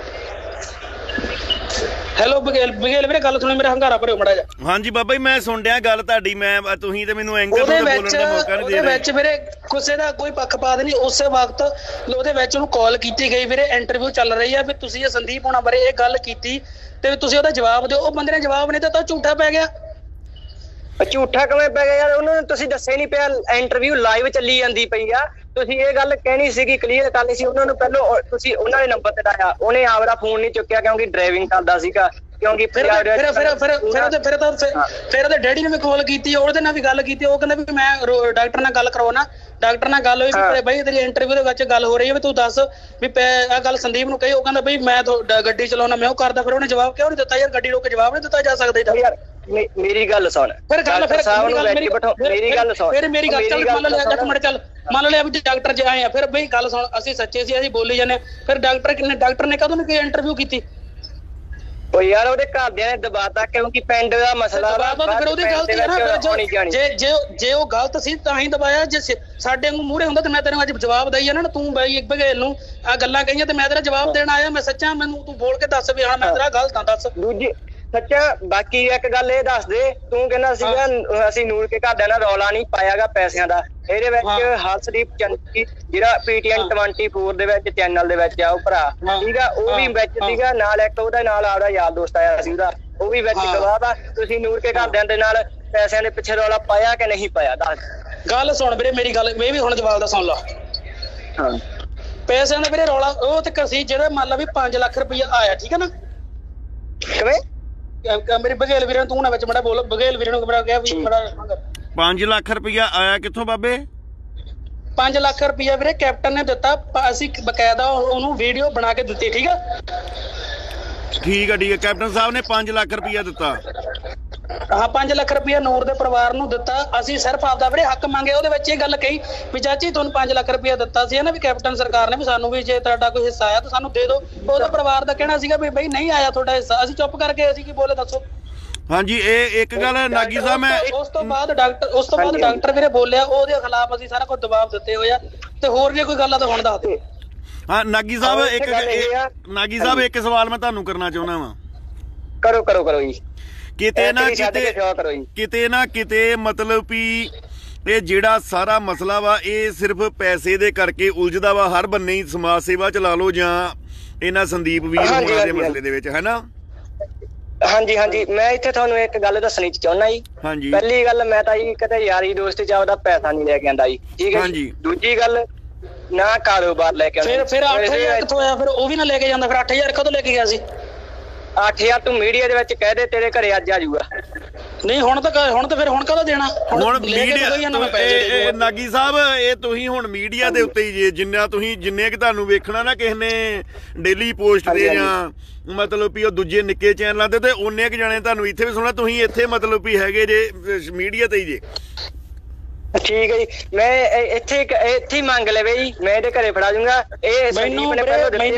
ਹੈਲੋ ਬਘੇਲ ਵੀਰੇ, ਗੱਲ ਸੁਣੀ, ਮੇਰਾ ਹੰਗਾਰਾ ਭਰਿਓ ਮੜਾ ਜਾ। ਹਾਂਜੀ ਬਾਬਾ ਜੀ ਮੈਂ ਸੁਣ ਰਿਹਾ ਗੱਲ ਤੁਹਾਡੀ, ਮੈਂ ਤੁਸੀਂ ਤੇ ਮੈਨੂੰ ਐਂਕਰ ਨੂੰ ਬੋਲਣ ਦਾ ਮੌਕਾ ਨਹੀਂ ਦੇ ਰਹੇ। ਉਹਦੇ ਵਿੱਚ ਵੀਰੇ ਕਿਸੇ ਦਾ ਕੋਈ ਪੱਖਪਾਤ ਨਹੀਂ। ਉਸੇ ਵਕਤ ਉਹਦੇ ਵਿੱਚ ਉਹਨੂੰ ਕਾਲ ਕੀਤੀ ਗਈ, ਵੀਰੇ ਇੰਟਰਵਿਊ ਚੱਲ ਰਹੀ ਆ ਵੀ ਤੁਸੀਂ ਇਹ ਸੰਦੀਪ ਹੋਣਾ ਬਾਰੇ ਇਹ ਗੱਲ ਕੀਤੀ ਤੇ ਤੁਸੀਂ ਉਹਦਾ ਜਵਾਬ ਦਿਓ। ਉਹ ਬੰਦੇ ਨੇ ਜਵਾਬ ਨਹੀਂ ਦਿੱਤਾ, ਝੂਠਾ ਪੈ ਗਿਆ। ਝੂਠਾ ਕਿਵੇਂ ਪੈ ਗਿਆ ਯਾਰ? ਉਹਨਾਂ ਨੂੰ ਤੁਸੀਂ ਦੱਸਿਆ ਨਹੀਂ ਪਿਆ, ਇੰਟਰਵਿਊ ਲਾਈਵ ਚੱਲੀ ਜਾਂਦੀ ਪਈ ਆ। ਤੁਸੀਂ ਇਹ ਗੱਲ ਕਹਿਣੀ ਸੀਗੀ, ਕਲੀਅਰ ਕਰਨੀ ਸੀ ਉਹਨਾਂ ਨੂੰ ਪਹਿਲਾਂ। ਤੁਸੀਂ ਉਹਨਾਂ ਦੇ ਨੰਬਰ ਤੇ ਲਾਇਆ, ਉਹਨੇ ਆਪਦਾ ਫੋਨ ਨਹੀਂ ਚੁੱਕਿਆ ਕਿਉਂਕਿ ਡਰਾਈਵਿੰਗ ਕਰਦਾ ਸੀਗਾ। ਕਿਉਂਕਿ ਫਿਰ ਉਹਦੇ ਡੈਡੀ ਨੇ ਵੀ ਕਾਲ ਕੀਤੀ, ਉਹਦੇ ਨਾਲ ਵੀ ਗੱਲ ਕੀਤੀ। ਉਹ ਕਹਿੰਦਾ ਵੀ ਮੈਂ ਡਾਕਟਰ ਨਾਲ ਗੱਲ ਕਰਾਉਣਾ। ਡਾਕਟਰ ਨਾਲ ਗੱਲ ਹੋਈ ਬਈ ਤੇਰੀ ਇੰਟਰਵਿਊ ਦੇ ਵਿੱਚ ਗੱਲ ਹੋ ਰਹੀ ਹੈ ਵੀ ਤੂੰ ਦੱਸ ਵੀ ਆਹ ਗੱਲ ਸੰਦੀਪ ਨੂੰ ਕਹੀ। ਉਹ ਕਹਿੰਦਾ ਬਈ ਮੈਂ ਗੱਡੀ ਚਲਾਉਣਾ, ਮੈਂ ਉਹ ਕਰਦਾ। ਫਿਰ ਉਹਨੇ ਜਵਾਬ ਕਿਉਂ ਨਹੀਂ ਦਿੱਤਾ ਯਾਰ? ਗੱਡੀ ਰੋਕ ਕੇ ਜਵਾਬ ਨਹੀਂ ਦਿੱਤਾ ਜਾ ਸਕਦਾ ਯਾਰ। ਮੇਰੀ ਗੱਲ ਸੁਣ, ਮੇਰੀ ਗੱਲ ਚੱਲ ਮੰਨ ਲਿਆ ਵੀ ਡਾਕਟਰ ਜੇ ਆਏ ਆ, ਫਿਰ ਬਈ ਗੱਲ ਸੁਣ, ਅਸੀਂ ਸੱਚੇ ਸੀ, ਅਸੀਂ ਬੋਲੀ ਜਾਂਦੇ। ਫਿਰ ਡਾਕਟਰ ਨੇ ਕਦੋਂ ਨਹੀਂ ਇੰਟਰਵਿਊ ਕੀਤੀ? ਉਹ ਯਾਰ ਉਹਦੇ ਘਰਦਿਆਂ ਨੇ ਦਬਾਤਾ ਕਿਉਂਕਿ ਪਿੰਡ ਦਾ ਮਸਲਾ ਫਿਰ ਉਹਦੀ ਗਲਤੀ ਹੈ ਨਾ। ਜੇ ਉਹ ਗਲਤ ਸੀ ਤਾਂ ਹੀ ਦਬਾਇਆ। ਜੇ ਸਾਡੇ ਨੂੰ ਮੂਹਰੇ ਹੁੰਦਾ ਤੇ ਮੈਂ ਤੈਨੂੰ ਅੱਜ ਜਵਾਬ ਦਈ ਜਾਣਾ ਨਾ। ਤੂੰ ਬਾਈ ਬਘੇਲ ਨੂੰ ਆ ਗੱਲਾਂ ਕਹੀਆਂ ਤੇ ਮੈਂ ਤੇਰਾ ਜਵਾਬ ਦੇਣ ਆਇਆ। ਮੈਂ ਸੱਚਾ, ਮੈਨੂੰ ਤੂੰ ਬੋਲ ਕੇ ਦੱਸ ਵੀ ਹਾਂ ਮੈਂ ਤੇਰਾ ਗਲਤ ਹਾਂ, ਦੱਸ। ਦੂਜੀ ਸੱਚਾ ਬਾਕੀ ਇੱਕ ਗੱਲ ਇਹ ਦੱਸ ਦੇ, ਤੂੰ ਕਹਿੰਦਾ ਸੀਗਾ ਅਸੀਂ ਨੂਰ ਕੇ ਘਰਦਿਆਂ ਨਾਲ ਰੌਲਾ ਨਹੀਂ ਪਾਇਆਗਾ ਪੈਸਿਆਂ ਦਾ। ਇਹਦੇ ਵਿੱਚ ਹਰਸ਼ਦੀਪ ਚੰਦੀ ਜਿਹੜਾ PTN 24 ਦੇ ਵਿੱਚ ਚੈਨਲ ਦੇ ਵਿੱਚ ਆ ਉਹ ਭਰਾ, ਠੀਕ ਆ, ਉਹ ਵੀ ਵਿੱਚ ਸੀਗਾ ਨਾਲ। ਇੱਕ ਉਹਦਾ ਨਾਲ ਆਪਦਾ ਯਾਰ ਦੋਸਤ ਆਇਆ ਸੀ ਉਹਦਾ, ਉਹ ਵੀ ਵਿੱਚ ਗਵਾਹ ਆ। ਤੁਸੀਂ ਨੂਰ ਕੇ ਘਰਦਿਆਂ ਦੇ ਨਾਲ ਪੈਸਿਆਂ ਦੇ ਪਿੱਛੇ ਰੌਲਾ ਪਾਇਆ ਕਿ ਨਹੀਂ ਪਾਇਆ? ਦੱਸ। ਗੱਲ ਸੁਣ ਵੀਰੇ ਮੇਰੀ ਗੱਲ, ਮੈਂ ਵੀ ਹੁਣ ਜਵਾਬ ਦਾ ਸੁਣ ਲਾ। ਪੈਸਿਆਂ ਦਾ ਵੀਰੇ ਰੌਲਾ ਉਹ ਤੇ ਸੀ ਜਿਹੜਾ ਮੰਨ ਲਾ ਵੀ 5 ਲੱਖ ਰੁਪਇਆ ਆਇਆ, ਠੀਕ ਹੈ ਨਾ? ਕਿਵੇਂ? ਮੇਰੇ ਬਘੇਲ ਵੀਰੇ ਨੂੰ ਤੂੰ ਨਾ ਵਿੱਚ ਮੜਾ ਬੋਲ। ਬਘੇਲ ਵੀਰੇ ਨੂੰ ਬੜਾ ਕਿਹਾ ਵੀ ਬੜਾ 5 ਲੱਖ ਰੁਪਇਆ ਆਇਆ ਕਿੱਥੋਂ ਬਾਬੇ? 5 ਲੱਖ ਰੁਪਇਆ ਵੀਰੇ ਕੈਪਟਨ ਨੇ ਦਿੱਤਾ। ਅਸੀਂ ਬਕਾਇਦਾ ਉਹਨੂੰ ਵੀਡੀਓ ਬਣਾ ਕੇ ਦਿੱਤੀ, ਠੀਕ ਆ? ਠੀਕ ਆ ਠੀਕ ਆ। ਕੈਪਟਨ ਸਾਹਿਬ ਨੇ 5 ਲੱਖ ਰੁਪਇਆ ਦਿੱਤਾ। ਹਾਂ 5 ਲੱਖ ਰੁਪਇਆ ਨੂਰ ਦੇ ਪਰਿਵਾਰ ਨੂੰ ਦਿੱਤਾ। ਅਸੀਂ ਸਿਰਫ ਆਪਦਾ ਵੀਰੇ ਹੱਕ ਮੰਗੇ। ਉਹਦੇ ਵਿੱਚ ਇਹ ਗੱਲ ਕਹੀ ਵੀ ਚਾਚੀ ਤੁਹਾਨੂੰ 5 ਲੱਖ ਰੁਪਇਆ ਦਿੱਤਾ ਸੀ ਨਾ ਵੀ ਕੈਪਟਨ ਸਰਕਾਰ ਨੇ, ਵੀ ਸਾਨੂੰ ਵੀ ਜੇ ਤੁਹਾਡਾ ਕੋਈ ਹਿੱਸਾ ਆਇਆ ਤਾਂ ਸਾਨੂੰ ਦੇ ਦਿਓ। ਉਹਦਾ ਪਰਿਵਾਰ ਦਾ ਕਹਿਣਾ ਸੀਗਾ ਵੀ ਬਈ ਨਹੀਂ ਆਇਆ ਤੁਹਾਡਾ ਹਿੱਸਾ। ਅਸੀਂ ਚੁੱਪ ਕਰਕੇ ਅਸੀਂ ਕੀ ਬੋਲੇ ਦੱਸੋ? ਹਾਂਜੀ ਇਹ ਇੱਕ ਗੱਲ ਨਾਗੀ ਸਾਹਿਬ ਮੈਂ ਉਸ ਤੋਂ ਬਾਅਦ ਡਾਕਟਰ ਵੀਰੇ ਬੋਲਿਆ, ਉਹਦੇ ਖਿਲਾਫ ਅਸੀਂ ਸਾਰਾ ਕੁਝ ਦਬਾਅ ਦਿੱਤੇ ਹੋਏ ਆ। ਤੇ ਹੋਰ ਵੀ ਕੋਈ ਗੱਲ ਆ ਤਾਂ ਹੁਣ ਦੱਸ ਦੇ। ਹਾਂ ਨਾਗੀ ਸਾਹਿਬ ਇੱਕ ਸਵਾਲ ਮੈਂ ਤੁਹਾਨੂੰ ਕਰਨਾ ਚਾਹੁੰਦਾ ਵਾਂ। ਕਰੋ ਜੀ। ਕਿਤੇ ਨਾ ਕਿਤੇ ਮਤਲਬ ਵੀ ਇਹ ਜਿਹੜਾ ਸਾਰਾ ਮਸਲਾ ਵਾ ਇਹ ਸਿਰਫ ਪੈਸੇ ਦੇ ਕਰਕੇ ਉਲਝਦਾ ਵਾ। ਹਰ ਬੰਨੇ ਹੀ ਸਮਾਜ ਸੇਵਾ ਚ ਲਾ ਲਓ ਜਾਂ ਇਹਨਾਂ ਸੰਦੀਪ ਵੀਰ ਹੋਰਾਂ ਦੇ ਮਸਲੇ ਦੇ ਵਿੱਚ, ਹੈ ਨਾ? ਹਾਂਜੀ ਮੈਂ ਇੱਥੇ ਤੁਹਾਨੂੰ ਇੱਕ ਗੱਲ ਦੱਸਣੀ ਚਾਹੁੰਦਾ ਜੀ। ਪਹਿਲੀ ਗੱਲ, ਮੈਂ ਤਾਂ ਜੀ ਕਦੇ ਯਾਰੀ ਦੋਸਤੀ ਚ ਆਪਦਾ ਪੈਸਾ ਨਹੀਂ ਲੈ ਕੇ ਆਂਦਾ ਜੀ, ਠੀਕ ਹੈ ਜੀ। ਦੂਜੀ ਗੱਲ, ਨਾ ਕਾਰੋਬਾਰ ਲੈ ਕੇ ਆਉਂਦਾ। ਫਿਰ 8000 ਕਿੱਥੋਂ ਆਇਆ? ਫਿਰ ਉਹ ਵੀ ਨਾ ਲੈ ਕੇ ਜਾਂਦਾ। ਫਿਰ 8000 ਕਦੋਂ ਲੈ ਕੇ ਗਿਆ ਸੀ? 8000 ਤੂੰ ਮੀਡੀਆ ਦੇ ਵਿੱਚ ਕਹਿ ਦੇ ਤੇਰੇ ਘਰੇ ਅੱਜ ਆ ਜਾਊਗਾ। ਨਹੀਂ ਹੁਣ ਤਾਂ ਫਿਰ ਹੁਣ ਕਦੋਂ ਦੇਣਾ? ਹੁਣ ਮੀਡੀਆ ਨਾਗੀ ਸਾਹਿਬ ਇਹ ਤੁਸੀਂ ਹੁਣ ਮੀਡੀਆ ਦੇ ਉੱਤੇ ਹੀ ਜੇ ਜਿੰਨੇ ਕਿ ਤੁਹਾਨੂੰ ਵੇਖਣਾ ਨਾ ਕਿਸੇ ਨੇ ਡੇਲੀ ਪੋਸਟ ਦੇ ਜਾਂ ਮਤਲਬ ਵੀ ਉਹ ਦੂਜੇ ਨਿੱਕੇ ਚੈਨਲਾਂ ਤੇ, ਤੇ ਉਹਨੇ ਕੁ ਜਾਣੇ ਤੁਹਾਨੂੰ ਇੱਥੇ ਵੀ ਸੁਣਨਾ। ਤੁਸੀਂ ਇੱਥੇ ਮਤਲਬ ਵੀ ਹੈਗੇ ਜੇ ਮੀਡੀਆ ਤੇ ਹੀ ਜੇ। ਠੀਕ ਹੈ ਜੀ। ਮੈਂ ਇੱਥੇ ਹੀ ਮੰਗ ਲਵੇ ਜੀ, ਮੈਂ ਇਹਦੇ ਘਰੇ ਫੜਾ ਦੂੰਗਾ। ਇਹ ਮੈਨੂੰ ਗੱਲ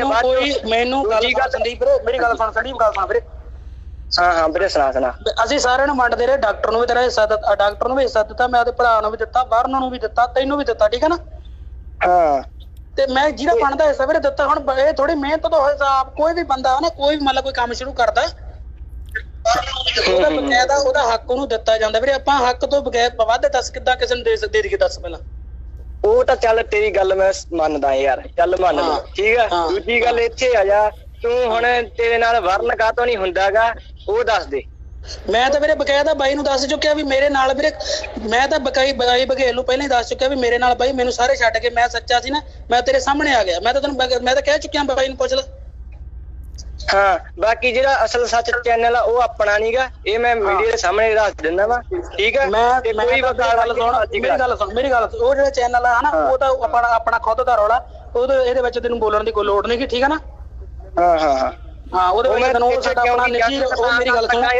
ਸੰਦੀਪ ਵੀਰੇ ਮੇਰੀ ਗੱਲ ਸੁਣ। ਸੰਦੀਪ ਗੱਲ ਸੁਣ ਵੀਰੇ। ਹਾਂ ਵੀਰੇ ਸੁਣਾ। ਅਸੀਂ ਸਾਰਿਆਂ ਨੂੰ ਵੰਡਦੇ ਰਹੇ। ਡਾਕਟਰ ਨੂੰ ਵੀ ਤੇਰਾ ਹਿੱਸਾ ਦਿੱਤਾ, ਡਾਕਟਰ ਨੂੰ ਵੀ ਹਿੱਸਾ ਦਿੱਤਾ, ਮੈਂ ਉਹਦੇ ਭਰਾ ਨੂੰ ਵੀ ਦਿੱਤਾ, ਬਾਹਰ ਨੂੰ ਵੀ ਦਿੱਤਾ, ਤੈਨੂੰ ਵੀ ਦਿੱਤਾ, ਠੀਕ ਹੈ ਨਾ? ਹਾਂ ਤੇ ਮੈਂ ਜਿਹੜਾ ਬਣਦਾ ਹਿੱਸਾ ਵੀਰੇ ਦਿੱਤਾ। ਹੁਣ ਇਹ ਥੋੜੀ ਮਿਹਨਤ ਤੋਂ ਹਿਸਾਬ ਕੋਈ ਵੀ ਬੰਦਾ ਨਾ ਕੋਈ ਵੀ ਮਤਲਬ ਕੋਈ ਕੰਮ ਸ਼ੁਰੂ ਕਰਦਾ ਉਹਦਾ ਬਕਾਇਦਾ ਉਹਦਾ ਹੱਕ ਉਹਨੂੰ ਦਿੱਤਾ ਜਾਂਦਾ ਵੀਰੇ। ਆਪਾਂ ਹੱਕ ਤੋਂ ਬਗੈਰ ਵੱਧ ਦੱਸ ਕਿੱਦਾਂ ਕਿਸੇ ਨੂੰ ਦੇ ਦਈਏ? ਦੱਸ ਪਹਿਲਾਂ। ਉਹ ਤਾਂ ਚੱਲ ਤੇਰੀ ਗੱਲ ਮੈਂ ਮੰਨਦਾ ਯਾਰ, ਚੱਲ ਮੰਨ ਲਈ, ਠੀਕ ਆ। ਦੂਜੀ ਗੱਲ ਇੱਥੇ ਆ ਜਾ, ਤੂੰ ਹੁਣ ਤੇਰੇ ਨਾਲ ਵਰਨ ਕਾਹਤੋਂ ਨਹੀਂ ਹੁੰਦਾਗਾ ਉਹ ਦੱਸ ਦੇ। ਮੈਂ ਤਾਂ ਵੀਰੇ ਬਕਾਇਦਾ ਬਾਈ ਨੂੰ ਦੱਸ ਚੁੱਕਿਆ ਵੀ ਮੇਰੇ ਨਾਲ ਵੀਰੇ, ਮੈਂ ਤਾਂ ਬਾਈ ਬਘੇਲ ਨੂੰ ਪਹਿਲਾਂ ਹੀ ਦੱਸ ਚੁੱਕਿਆ ਵੀ ਮੇਰੇ ਨਾਲ ਬਾਈ ਮੈਨੂੰ ਸਾਰੇ ਛੱਡ ਕੇ ਮੈਂ ਸੱਚਾ ਸੀ ਨਾ, ਮੈਂ ਤੇਰੇ ਸਾਹਮਣੇ ਆ ਗਿਆ। ਮੈਂ ਤਾਂ ਕਹਿ ਚੁੱਕਿਆ ਬਾਈ ਨੂੰ, ਪੁੱਛ ਲੈ। ਹਾਂ ਬਾਕੀ ਜਿਹੜਾ ਅਸਲ ਸੱਚ ਚੈਨਲ ਆ ਉਹ ਆਪਣਾ ਨੀਗਾ, ਇਹ ਮੈਂ ਮੀਡੀਆ ਦੇ ਸਾਹਮਣੇ ਦੱਸ ਦਿੰਦਾ ਵਾ, ਠੀਕ ਆ। ਮੇਰੀ ਗੱਲ ਸੁਣ। ਉਹ ਜਿਹੜਾ ਚੈਨਲ ਆ ਨਾ ਉਹ ਤਾਂ ਆਪਣਾ ਖੁਦ ਦਾ ਰੌਲਾ, ਇਹਦੇ ਵਿੱਚ ਤੈਨੂੰ ਬੋਲਣ ਦੀ ਕੋਈ ਲੋੜ ਨਹੀਂ, ਠੀਕ ਆ ਨਾ? ਹਾਂ ਉਹਦੇ ਵਿੱਚ ਤੈਨੂੰ ਸਾਡਾ ਆਪਣਾ ਨਿੱਜੀ, ਉਹ ਮੇਰੀ ਗੱਲ ਸੁਣ।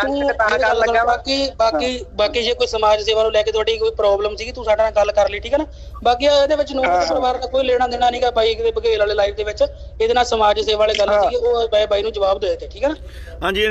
ਬਾਕੀ ਜੇ ਕੋਈ ਸਮਾਜ ਸੇਵਾ ਨੂੰ ਲੈ ਕੇ ਤੁਹਾਡੀ ਕੋਈ ਪ੍ਰੋਬਲਮ ਸੀਗੀ ਤੂੰ ਸਾਡੇ ਨਾਲ ਗੱਲ ਕਰ ਲਈ, ਠੀਕ ਹੈ ਨਾ? ਬਾਕੀ ਇਹਦੇ ਵਿੱਚ ਨੂਰ ਪਰਿਵਾਰ ਦਾ ਕੋਈ ਲੈਣਾ ਦੇਣਾ ਨਹੀਂਗਾ ਬਾਈ ਦੇ ਬਘੇਲ ਵਾਲੇ ਲਾਈਵ ਦੇ ਵਿੱਚ। ਇਹਦੇ ਨਾਲ ਸਮਾਜ ਸੇਵਾ ਵਾਲੇ ਗੱਲ ਸੀਗੀ, ਉਹ ਬਾਈ ਨੂੰ ਜਵਾਬ ਦੇ ਦਿੱਤੇ, ਠੀਕ ਹੈ ਨਾ? ਹਾਂਜੀ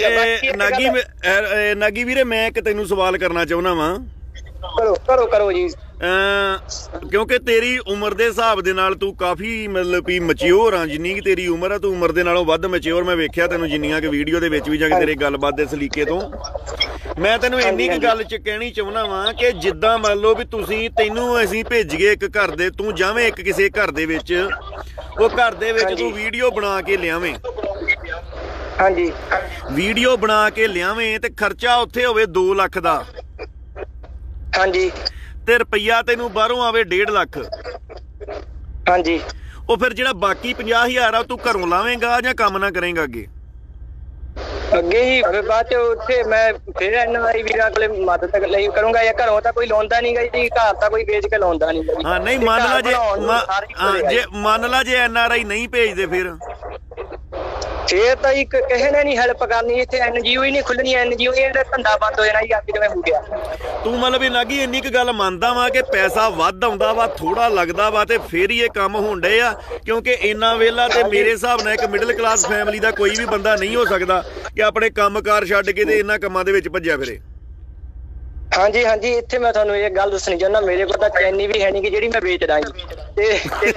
ਨਾਗੀ ਵੀਰੇ ਮੈਂ ਇੱਕ ਤੈਨੂੰ ਸਵਾਲ ਕਰਨਾ ਚਾਹੁੰਦਾ ਵਾਂ। ਕਰੋ ਜੀ। ਕਿਉਂਕਿ ਤੇਰੀ ਉਮਰ ਦੇ ਹਿਸਾਬ ਦੇ ਨਾਲ ਤੂੰ ਕਾਫੀ ਮਤਲਬ ਵੀ ਮੈਚਿਓਰ ਆ। ਜਿੰਨੀ ਕਿ ਤੇਰੀ ਉਮਰ ਆ ਤੂੰ ਉਮਰ ਦੇ ਨਾਲੋਂ ਵੱਧ ਮੈਚਿਓਰ ਮੈਂ ਵੇਖਿਆ ਤੈਨੂੰ ਜਿੰਨੀਆਂ ਕਿ ਵੀਡੀਓ ਦੇ ਵਿੱਚ ਵੀ ਜਾ ਕੇ ਤੇਰੇ ਗੱਲਬਾਤ ਦੇ ਸਲੀਕੇ ਤੋਂ। ਮੈਂ ਤੈਨੂੰ ਇੰਨੀ ਕੁ ਗੱਲ 'ਚ ਕਹਿਣੀ ਚਾਹੁੰਦਾ ਵਾਂ ਕਿ ਜਿੱਦਾਂ ਮੰਨ ਲਓ ਵੀ ਤੈਨੂੰ ਅਸੀਂ ਭੇਜੀਏ ਇੱਕ ਘਰ ਦੇ, ਤੂੰ ਜਾਵੇਂ ਇੱਕ ਕਿਸੇ ਘਰ ਦੇ ਵਿੱਚ, ਉਹ ਘਰ ਦੇ ਵਿੱਚ ਤੂੰ ਵੀਡੀਓ ਬਣਾ ਕੇ ਲਿਆਵੇਂ। ਹਾਂਜੀ ਵੀਡੀਓ ਬਣਾ ਕੇ ਲਿਆਵੇਂ ਤੇ ਖਰਚਾ ਉੱਥੇ ਹੋਵੇ 2 ਲੱਖ ਦਾ। ਹਾਂਜੀ ਤੇ ਰੁਪਈਆ ਤੈਨੂੰ ਬਾਹਰੋਂ ਆਵੇ 1.5 ਲੱਖ। ਹਾਂਜੀ ਉਹ ਫਿਰ ਜਿਹੜਾ ਬਾਕੀ 50,000 ਆ ਤੂੰ ਘਰੋਂ ਲਾਵੇਂਗਾ ਜਾਂ ਕੰਮ ਨਾ ਕਰੇਂਗਾ ਅੱਗੇ ਹੀ? ਬਾਅਦ ਚ ਉੱਥੇ ਮੈਂ ਫਿਰ NRI ਵੀਰਾਂ ਕੋਲੇ ਮਦਦ ਲਈ ਕਰੂੰਗਾ, ਜਾਂ ਘਰੋਂ ਤਾਂ ਕੋਈ ਲਾਉਂਦਾ ਨੀ ਗਾ ਜੀ, ਘਰ ਤਾਂ ਕੋਈ ਵੇਚ ਕੇ ਲਾਉਂਦਾ ਨੀ। ਹਾਂ ਨਹੀਂ ਮੰਨ ਲਾ ਜੇ NRI ਨਹੀਂ ਭੇਜਦੇ ਫਿਰ ਫੇਰ ਤਾਂ ਜੀ ਕਿਸੇ ਨੇ ਨਹੀਂ ਹੈਲਪ ਕਰਨੀ, ਇੱਥੇ NGO ਹੀ ਨਹੀਂ ਖੁੱਲਣੀ, NGO ਦਾ ਧੰਦਾ ਬੰਦ ਹੋ ਜਾਣਾ ਜੀ। ਅੱਜ ਕਿਵੇਂ ਹੋ ਗਿਆ ਤੂੰ ਮਤਲਬ ਨਾਗੀ ਇੰਨੀ ਕੁ ਗੱਲ ਮੰਨਦਾ ਵਾ ਕਿ ਪੈਸਾ ਵੱਧ ਆਉਂਦਾ ਵਾ, ਥੋੜਾ ਲੱਗਦਾ ਵਾ ਤੇ ਫੇਰ ਹੀ ਇਹ ਕੰਮ ਹੋਣ ਡੇ ਆ? ਕਿਉਂਕਿ ਇੰਨਾ ਵੇਲਾ ਤੇ ਮੇਰੇ ਹਿਸਾਬ ਨਾਲ ਇੱਕ ਮਿਡਲ ਕਲਾਸ ਫੈਮਿਲੀ ਦਾ ਕੋਈ ਵੀ ਬੰਦਾ ਨਹੀਂ ਹੋ ਸਕਦਾ ਕਿ ਆਪਣੇ ਕੰਮਕਾਰ ਛੱਡ ਕੇ ਤੇ ਇਹਨਾਂ ਕੰਮਾਂ ਦੇ ਵਿੱਚ ਭੱਜਿਆ ਫਿਰੇ। ਹਾਂਜੀ ਹਾਂਜੀ, ਇੱਥੇ ਮੈਂ ਤੁਹਾਨੂੰ ਇਹ ਗੱਲ ਦੱਸਣੀ ਚਾਹੁੰਦਾ, ਮੇਰੇ ਕੋਲ ਤਾਂ ਚੈਨੀ ਵੀ ਹੈ ਨਹੀਂ ਕਿ ਜਿਹੜੀ ਮੈਂ ਵੇਚਦਾ ਜੀ। ਤੇ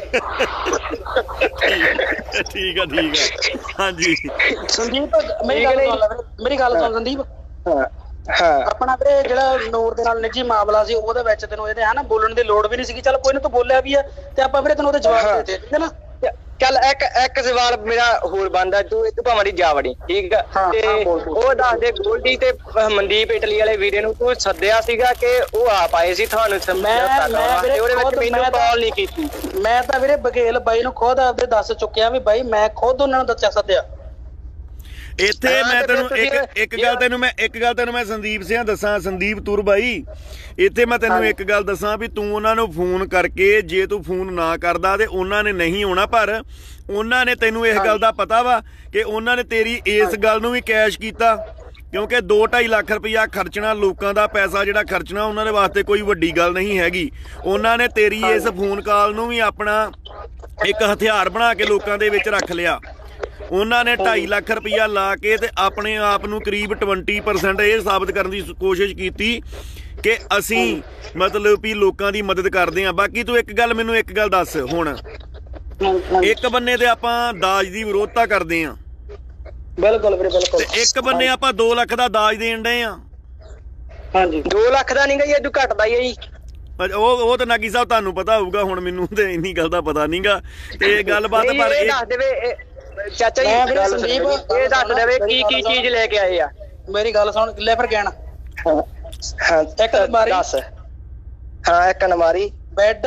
ਠੀਕ ਆ ਹਾਂਜੀ ਸੰਦੀਪ ਮੇਰੀ ਗੱਲ ਸੁਣ ਸੰਦੀਪ। ਹਾਂ ਆਪਣਾ ਵੀਰੇ ਜਿਹੜਾ ਨੂਰ ਦੇ ਨਾਲ ਨਿੱਜੀ ਮਾਮਲਾ ਸੀ ਉਹਦੇ ਵਿੱਚ ਤੈਨੂੰ ਇਹਦੇ ਹਨਾ ਬੋਲਣ ਦੀ ਲੋੜ ਵੀ ਨਹੀਂ ਸੀਗੀ। ਚੱਲ ਕੋਈ ਨਾ, ਤੂੰ ਬੋਲਿਆ ਵੀ ਆ ਤੇ ਆਪਾਂ ਵੀਰੇ ਤੈਨੂੰ ਉਹਦੇ ਜਵਾਬ ਦੇ ਦਿੱਤੇ, ਠੀਕ ਹੈ ਨਾ। ਚੱਲ ਇੱਕ ਸਵਾਲ ਮੇਰਾ ਹੋਰ ਬਣਦਾ, ਤੂੰ ਭਾਵੇਂ ਦੀ ਜਾ ਵੜੀ, ਠੀਕ ਆ। ਤੇ ਉਹ ਦੱਸ ਦੇ, ਗੋਲਡੀ ਤੇ ਮਨਦੀਪ ਇਟਲੀ ਵਾਲੇ ਵੀਰੇ ਨੂੰ ਤੂੰ ਸੱਦਿਆ ਸੀਗਾ ਕਿ ਉਹ ਆਪ ਆਏ ਸੀ ਤੁਹਾਨੂੰ? ਉਹਦੇ ਵਿੱਚ ਮੈਨੂੰ ਕਾਲ ਨਹੀਂ ਕੀਤੀ। ਮੈਂ ਤਾਂ ਵੀਰੇ ਬਘੇਲ ਬਾਈ ਨੂੰ ਖੁਦ ਆਪਦੇ ਦੱਸ ਚੁੱਕਿਆ ਵੀ ਬਾਈ ਮੈਂ ਖੁਦ ਉਹਨਾਂ ਨੂੰ ਦੱਸਿਆ ਸੱਦਿਆ। ਇੱਥੇ ਮੈਂ ਤੈਨੂੰ ਇੱਕ ਗੱਲ ਤੈਨੂੰ ਮੈਂ ਸੰਦੀਪ ਸਿੰਘ ਦੱਸਾਂ, ਸੰਦੀਪ ਤੁਰ ਬਾਈ, ਇੱਥੇ ਮੈਂ ਤੈਨੂੰ ਇੱਕ ਗੱਲ ਦੱਸਾਂ ਵੀ ਤੂੰ ਉਹਨਾਂ ਨੂੰ ਫੋਨ ਕਰਕੇ, ਜੇ ਤੂੰ ਫੋਨ ਨਾ ਕਰਦਾ ਤੇ ਉਹਨਾਂ ਨੇ ਨਹੀਂ ਆਉਣਾ, ਪਰ ਉਹਨਾਂ ਨੇ ਤੈਨੂੰ ਇਸ ਗੱਲ ਦਾ ਪਤਾ ਵਾ ਕਿ ਉਹਨਾਂ ਨੇ ਤੇਰੀ ਇਸ ਗੱਲ ਨੂੰ ਵੀ ਕੈਸ਼ ਕੀਤਾ, ਕਿਉਂਕਿ 2-2.5 ਲੱਖ ਰੁਪਈਆ ਖਰਚਣਾ, ਲੋਕਾਂ ਦਾ ਪੈਸਾ ਜਿਹੜਾ ਖਰਚਣਾ ਉਹਨਾਂ ਦੇ ਵਾਸਤੇ ਕੋਈ ਵੱਡੀ ਗੱਲ ਨਹੀਂ ਹੈਗੀ। ਉਹਨਾਂ ਨੇ ਤੇਰੀ ਇਸ ਫੋਨ ਕਾਲ ਨੂੰ ਵੀ ਆਪਣਾ ਇੱਕ ਹਥਿਆਰ ਬਣਾ ਕੇ ਲੋਕਾਂ ਦੇ ਵਿੱਚ ਰੱਖ ਲਿਆ। ਉਹਨਾਂ ਨੇ 2.5 ਲੱਖ ਰੁਪਈਆ ਲਾ ਕੇ ਤੇ ਆਪਣੇ ਆਪ ਨੂੰ ਕਰੀਬ 20% ਇਹ ਸਾਬਤ ਕਰਨ ਦੀ ਕੋਸ਼ਿਸ਼ ਕੀਤੀ ਕਿ ਅਸੀਂ ਮਤਲਬ ਵੀ ਲੋਕਾਂ ਦੀ ਮਦਦ ਕਰਦੇ ਹਾਂ। ਬਾਕੀ ਤੂੰ ਮੈਨੂੰ ਇੱਕ ਗੱਲ ਦੱਸ, ਹੁਣ ਇੱਕ ਬੰਨੇ ਤੇ ਆਪਾਂ ਦਾਜ ਦੀ ਵਿਰੋਧਤਾ ਕਰਦੇ ਹਾਂ, ਬਿਲਕੁਲ ਵੀਰੇ ਬਿਲਕੁਲ, ਤੇ ਇੱਕ ਬੰਨੇ ਆਪਾਂ 2 ਲੱਖ ਦਾ ਦਾਜ ਦੇਣ ਡਏ ਆ। ਹਾਂਜੀ 2 ਲੱਖ ਦਾ ਨਹੀਂਗਾ ਜੀ, ਇਹਦੂ ਘਟਦਾ ਹੀ ਹੈ ਜੀ। ਉਹ ਤਾਂ ਨਾਗੀ ਸਾਹਿਬ ਤੁਹਾਨੂੰ ਪਤਾ ਹੋਊਗਾ, ਹੁਣ ਮੈਨੂੰ ਤੇ ਇੰਨੀ ਗੱਲ ਦਾ ਪਤਾ ਨਹੀਂਗਾ ਤੇ ਗੱਲਬਾਤ। ਪਰ ਇਹ ਦੱਸ ਦੇਵੇ ਚਾਚਾ ਜੀ, ਇਹ ਦੱਸ ਦੇਵੇ ਕੀ ਚੀਜ਼ ਲੈ ਕੇ ਆਏ ਆ। ਮੇਰੀ ਗੱਲ ਸੁਣ, ਲੈ ਫਿਰ ਗਿਣ। ਇੱਕ ਅਲਮਾਰੀ, ਹਾਂ ਇੱਕ ਅਲਮਾਰੀ, ਬੈੱਡ,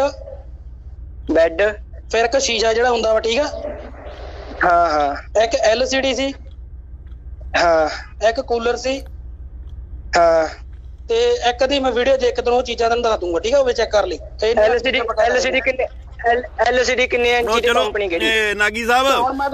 ਫਿਰ ਇੱਕ ਸ਼ੀਸ਼ਾ ਜਿਹੜਾ ਹੁੰਦਾ ਵਾ, ਠੀਕ ਆ। ਹਾਂ ਇੱਕ LCD ਸੀ, ਇੱਕ ਕੂਲਰ ਸੀ, ਤੇ ਇੱਕ ਦੀ ਮੈਂ ਵੀਡੀਓ ਦੇਖ ਕੇ ਤੈਨੂੰ ਉਹ ਚੀਜ਼ਾਂ ਤੈਨੂੰ ਦੱਸ ਦੂੰਗਾ, ਠੀਕ ਆ। ਉਹ ਵੀ ਚੈੱਕ ਕਰ ਲਈ। LCD ਕਿੰਨੇ ਇੰਚੀ ਦੀ ਕੰਪਨੀ ਕਿਹੜੀ? ਨਾਗੀ ਸਾਹਿਬ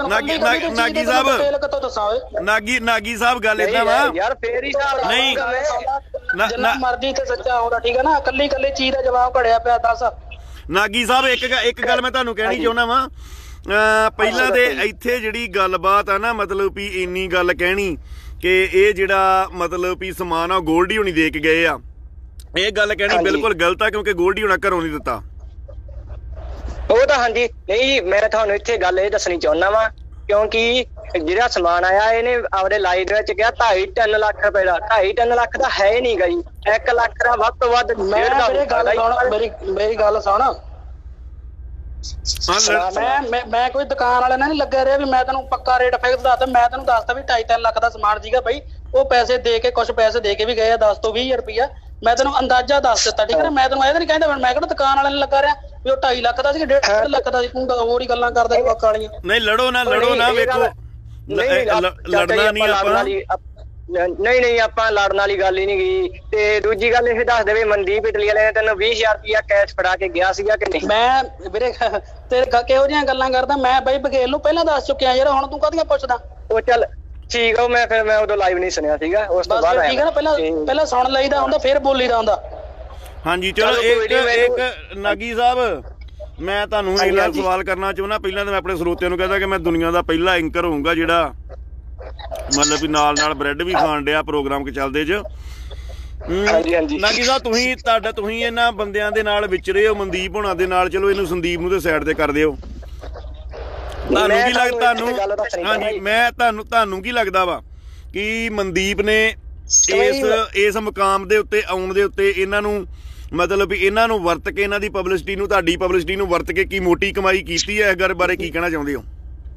ਗੱਲ ਏਦਾਂ ਵਾ ਯਾਰ, ਫੇਰ ਹੀ ਨਹੀਂ ਜਿੰਨਾ ਮਰਜ਼ੀ ਤੇ ਸੱਚਾ ਹੁੰਦਾ, ਠੀਕ ਆ ਨਾ। ਕੱਲੀ ਚੀਜ਼ ਦਾ ਜਵਾਬ ਘੜਿਆ ਪਿਆ, ਦੱਸ। ਨਾਗੀ ਸਾਹਿਬ ਇੱਕ ਗੱਲ ਮੈਂ ਤੁਹਾਨੂੰ ਕਹਿਣੀ ਚਾਹੁੰਦਾ ਵਾ। ਪਹਿਲਾਂ ਤੇ ਇੱਥੇ ਜਿਹੜੀ ਗੱਲਬਾਤ ਆ ਨਾ, ਮਤਲਬ ਵੀ ਇੰਨੀ ਗੱਲ ਕਹਿਣੀ ਕਿ ਇਹ ਜਿਹੜਾ ਮਤਲਬ ਵੀ ਸਮਾਨ ਆ ਗੋਲਡੀ ਹੋਣੀ ਦੇ ਕੇ ਗਏ ਆ, ਇਹ ਗੱਲ ਕਹਿਣੀ ਬਿਲਕੁਲ ਗਲਤ ਆ, ਕਿਉਂਕਿ ਗੋਲਡੀ ਹੋਣਾ ਘਰੋਂ ਨਹੀਂ ਦਿੱਤਾ। ਉਹ ਤਾਂ ਹਾਂਜੀ, ਨਹੀਂ ਮੈਂ ਤੁਹਾਨੂੰ ਇੱਥੇ ਗੱਲ ਇਹ ਦੱਸਣੀ ਚਾਹੁੰਦਾ ਵਾ, ਕਿਉਂਕਿ ਜਿਹੜਾ ਸਮਾਨ ਆਇਆ ਇਹਨੇ ਆਪਦੇ ਲਾਈਵ ਦੇ ਵਿੱਚ ਕਿਹਾ 2.5-3 ਲੱਖ ਰੁਪਏ ਦਾ। 2.5-3 ਲੱਖ ਦਾ ਹੈ ਨਹੀਂ ਗਾ ਜੀ, 1 ਲੱਖ ਦਾ ਵੱਧ ਤੋਂ ਵੱਧ। ਮੇਰੀ ਗੱਲ ਸੁਣ, ਮੈਂ ਕੋਈ ਦੁਕਾਨ ਵਾਲੇ ਨਾਲ ਨਹੀਂ ਲੱਗਿਆ ਰਿਹਾ ਵੀ ਮੈਂ ਤੈਨੂੰ ਪੱਕਾ ਰੇਟ ਫਿਕਸ ਦੱਸਦਾ। ਮੈਂ ਤੈਨੂੰ ਦੱਸਦਾ ਵੀ 2.5-3 ਲੱਖ ਦਾ ਸਮਾਨ ਸੀਗਾ ਬਾਈ। ਉਹ ਪੈਸੇ ਦੇ ਕੇ, ਕੁਛ ਪੈਸੇ ਦੇ ਕੇ ਵੀ ਗਏ ਆ, 10 ਤੋਂ 20 ਰੁਪਈਆ। ਮੈਂ ਤੈਨੂੰ ਅੰਦਾਜ਼ਾ ਦੱਸ ਦਿੱਤਾ, ਠੀਕ ਹੈ ਨਾ। ਮੈਂ ਤੈਨੂੰ ਇਹ ਤਾਂ ਨਹੀਂ ਕਹਿੰਦਾ, ਮੈਂ ਕਿਹੜਾ ਦੁਕਾਨ ਵਾਲੇ ਨਾਲ ਲੱਗਾ ਰਿਹਾ ਵੀ ਉਹ 2.5 ਲੱਖ ਦਾ ਸੀ, 1.5 ਲੱਖ ਦਾ ਸੀ। ਤੂੰ ਤਾਂ ਹੋਰ ਹੀ ਗੱਲਾਂ ਕਰਦਾ ਪੱਕਾ ਵਾਲੀਆਂ। ਨਹੀਂ ਲੜੋ ਨਾ ਵੇਖੋ, ਲੜਨਾ ਨਹੀਂ ਆਪਾਂ, ਨਹੀਂ ਆਪਾਂ ਲੜਨ ਵਾਲੀ ਗੱਲ ਹੀ ਨਹੀਂ ਗਈ। ਤੇ ਦੂਜੀ ਗੱਲ ਇਹ ਦੱਸ ਦੇਵੇ, ਮਨਦੀਪ ਇਟਲੀ ਵਾਲੇ ਨੇ ਤੈਨੂੰ 20,000 ਰੁਪਇਆ ਕੈਸ਼ ਫੜਾ ਕੇ ਗਿਆ ਸੀਗਾ ਕਿ ਨਹੀਂ? ਮੈਂ ਵੀਰੇ ਤੇਰੇ ਕਿਹੋ ਜਿਹੀਆਂ ਗੱਲਾਂ ਕਰਦਾ? ਮੈਂ ਬਾਈ ਬਘੇਲ ਨੂੰ ਪਹਿਲਾਂ ਦੱਸ ਚੁੱਕਿਆ ਯਾਰ, ਹੁਣ ਤੂੰ ਕਾਹਦੀਆਂ ਪੁੱਛਦਾ? ਉਹ ਚੱਲ ਠੀਕ ਆ, ਮੈਂ ਉਦੋਂ ਲਾਈਵ ਨਹੀਂ ਸੁਣਿਆ ਸੀਗਾ, ਉਸ ਤੋਂ ਬਾਅਦ ਠੀਕ ਹੈ ਨਾ। ਪਹਿਲਾਂ ਸੁਣ ਲਈਦਾ ਹੁੰਦਾ, ਫਿਰ ਬੋਲੀਦਾ ਹੁੰਦਾ। ਹਾਂਜੀ ਚਲੋ। ਇੱਕ ਨਾਗੀ ਸਾਹਿਬ, ਮੈਂ ਤੁਹਾਨੂੰ ਇਹਨਾਂ ਸਵਾਲ ਕਰਨਾ ਚਾਹੁੰਦਾ। ਪਹਿਲਾਂ ਤਾਂ ਮੈਂ ਆਪਣੇ ਸਰੋਤਿਆਂ ਨੂੰ ਕਹਿੰਦਾ ਕਿ ਮੈਂ ਦੁਨੀਆ ਦਾ ਪਹਿਲਾ ਐਂਕਰ ਹੋਊਂਗਾ ਜਿਹੜਾ ਮਤਲਬ ਵੀ ਨਾਲ ਬ੍ਰੈਡ ਵੀ ਖਾਣ ਡਿਆ ਪ੍ਰੋਗਰਾਮ ਚੱਲਦੇ ਚ। ਨਾਗੀ ਸਾਹਿਬ, ਤੁਸੀਂ ਇਹਨਾਂ ਬੰਦਿਆਂ ਦੇ ਨਾਲ ਵਿਚਰੇ ਹੋ, ਮਨਦੀਪ ਹੋਣਾ ਦੇ ਨਾਲ। ਚਲੋ ਇਹਨੂੰ ਸੰਦੀਪ ਨੂੰ ਤੇ ਸਾਈਡ ਤੇ ਕਰ ਦਿਓ। ਤੁਹਾਨੂੰ ਕੀ ਲੱਗਦਾ? ਤੁਹਾਨੂੰ ਕੀ ਲੱਗਦਾ ਵਾ ਕਿ ਮਨਦੀਪ ਨੇ ਇਸ ਮੁਕਾਮ ਦੇ ਉੱਤੇ ਆਉਣ ਦੇ ਉੱਤੇ ਇਹਨਾਂ ਨੂੰ ਮਤਲਬ ਵੀ ਇਹਨਾਂ ਨੂੰ ਵਰਤ ਕੇ, ਇਹਨਾਂ ਦੀ ਪਬਲਿਸਿਟੀ ਨੂੰ, ਤੁਹਾਡੀ ਪਬਲਿਸਿਟੀ ਨੂੰ ਵਰਤ ਕੇ ਕੀ ਮੋਟੀ ਕਮਾਈ ਕੀਤੀ ਹੈ? ਇਸ ਗੱਲ ਬਾਰੇ ਕੀ ਕਹਿਣਾ ਚਾਹੁੰਦੇ ਹੋ?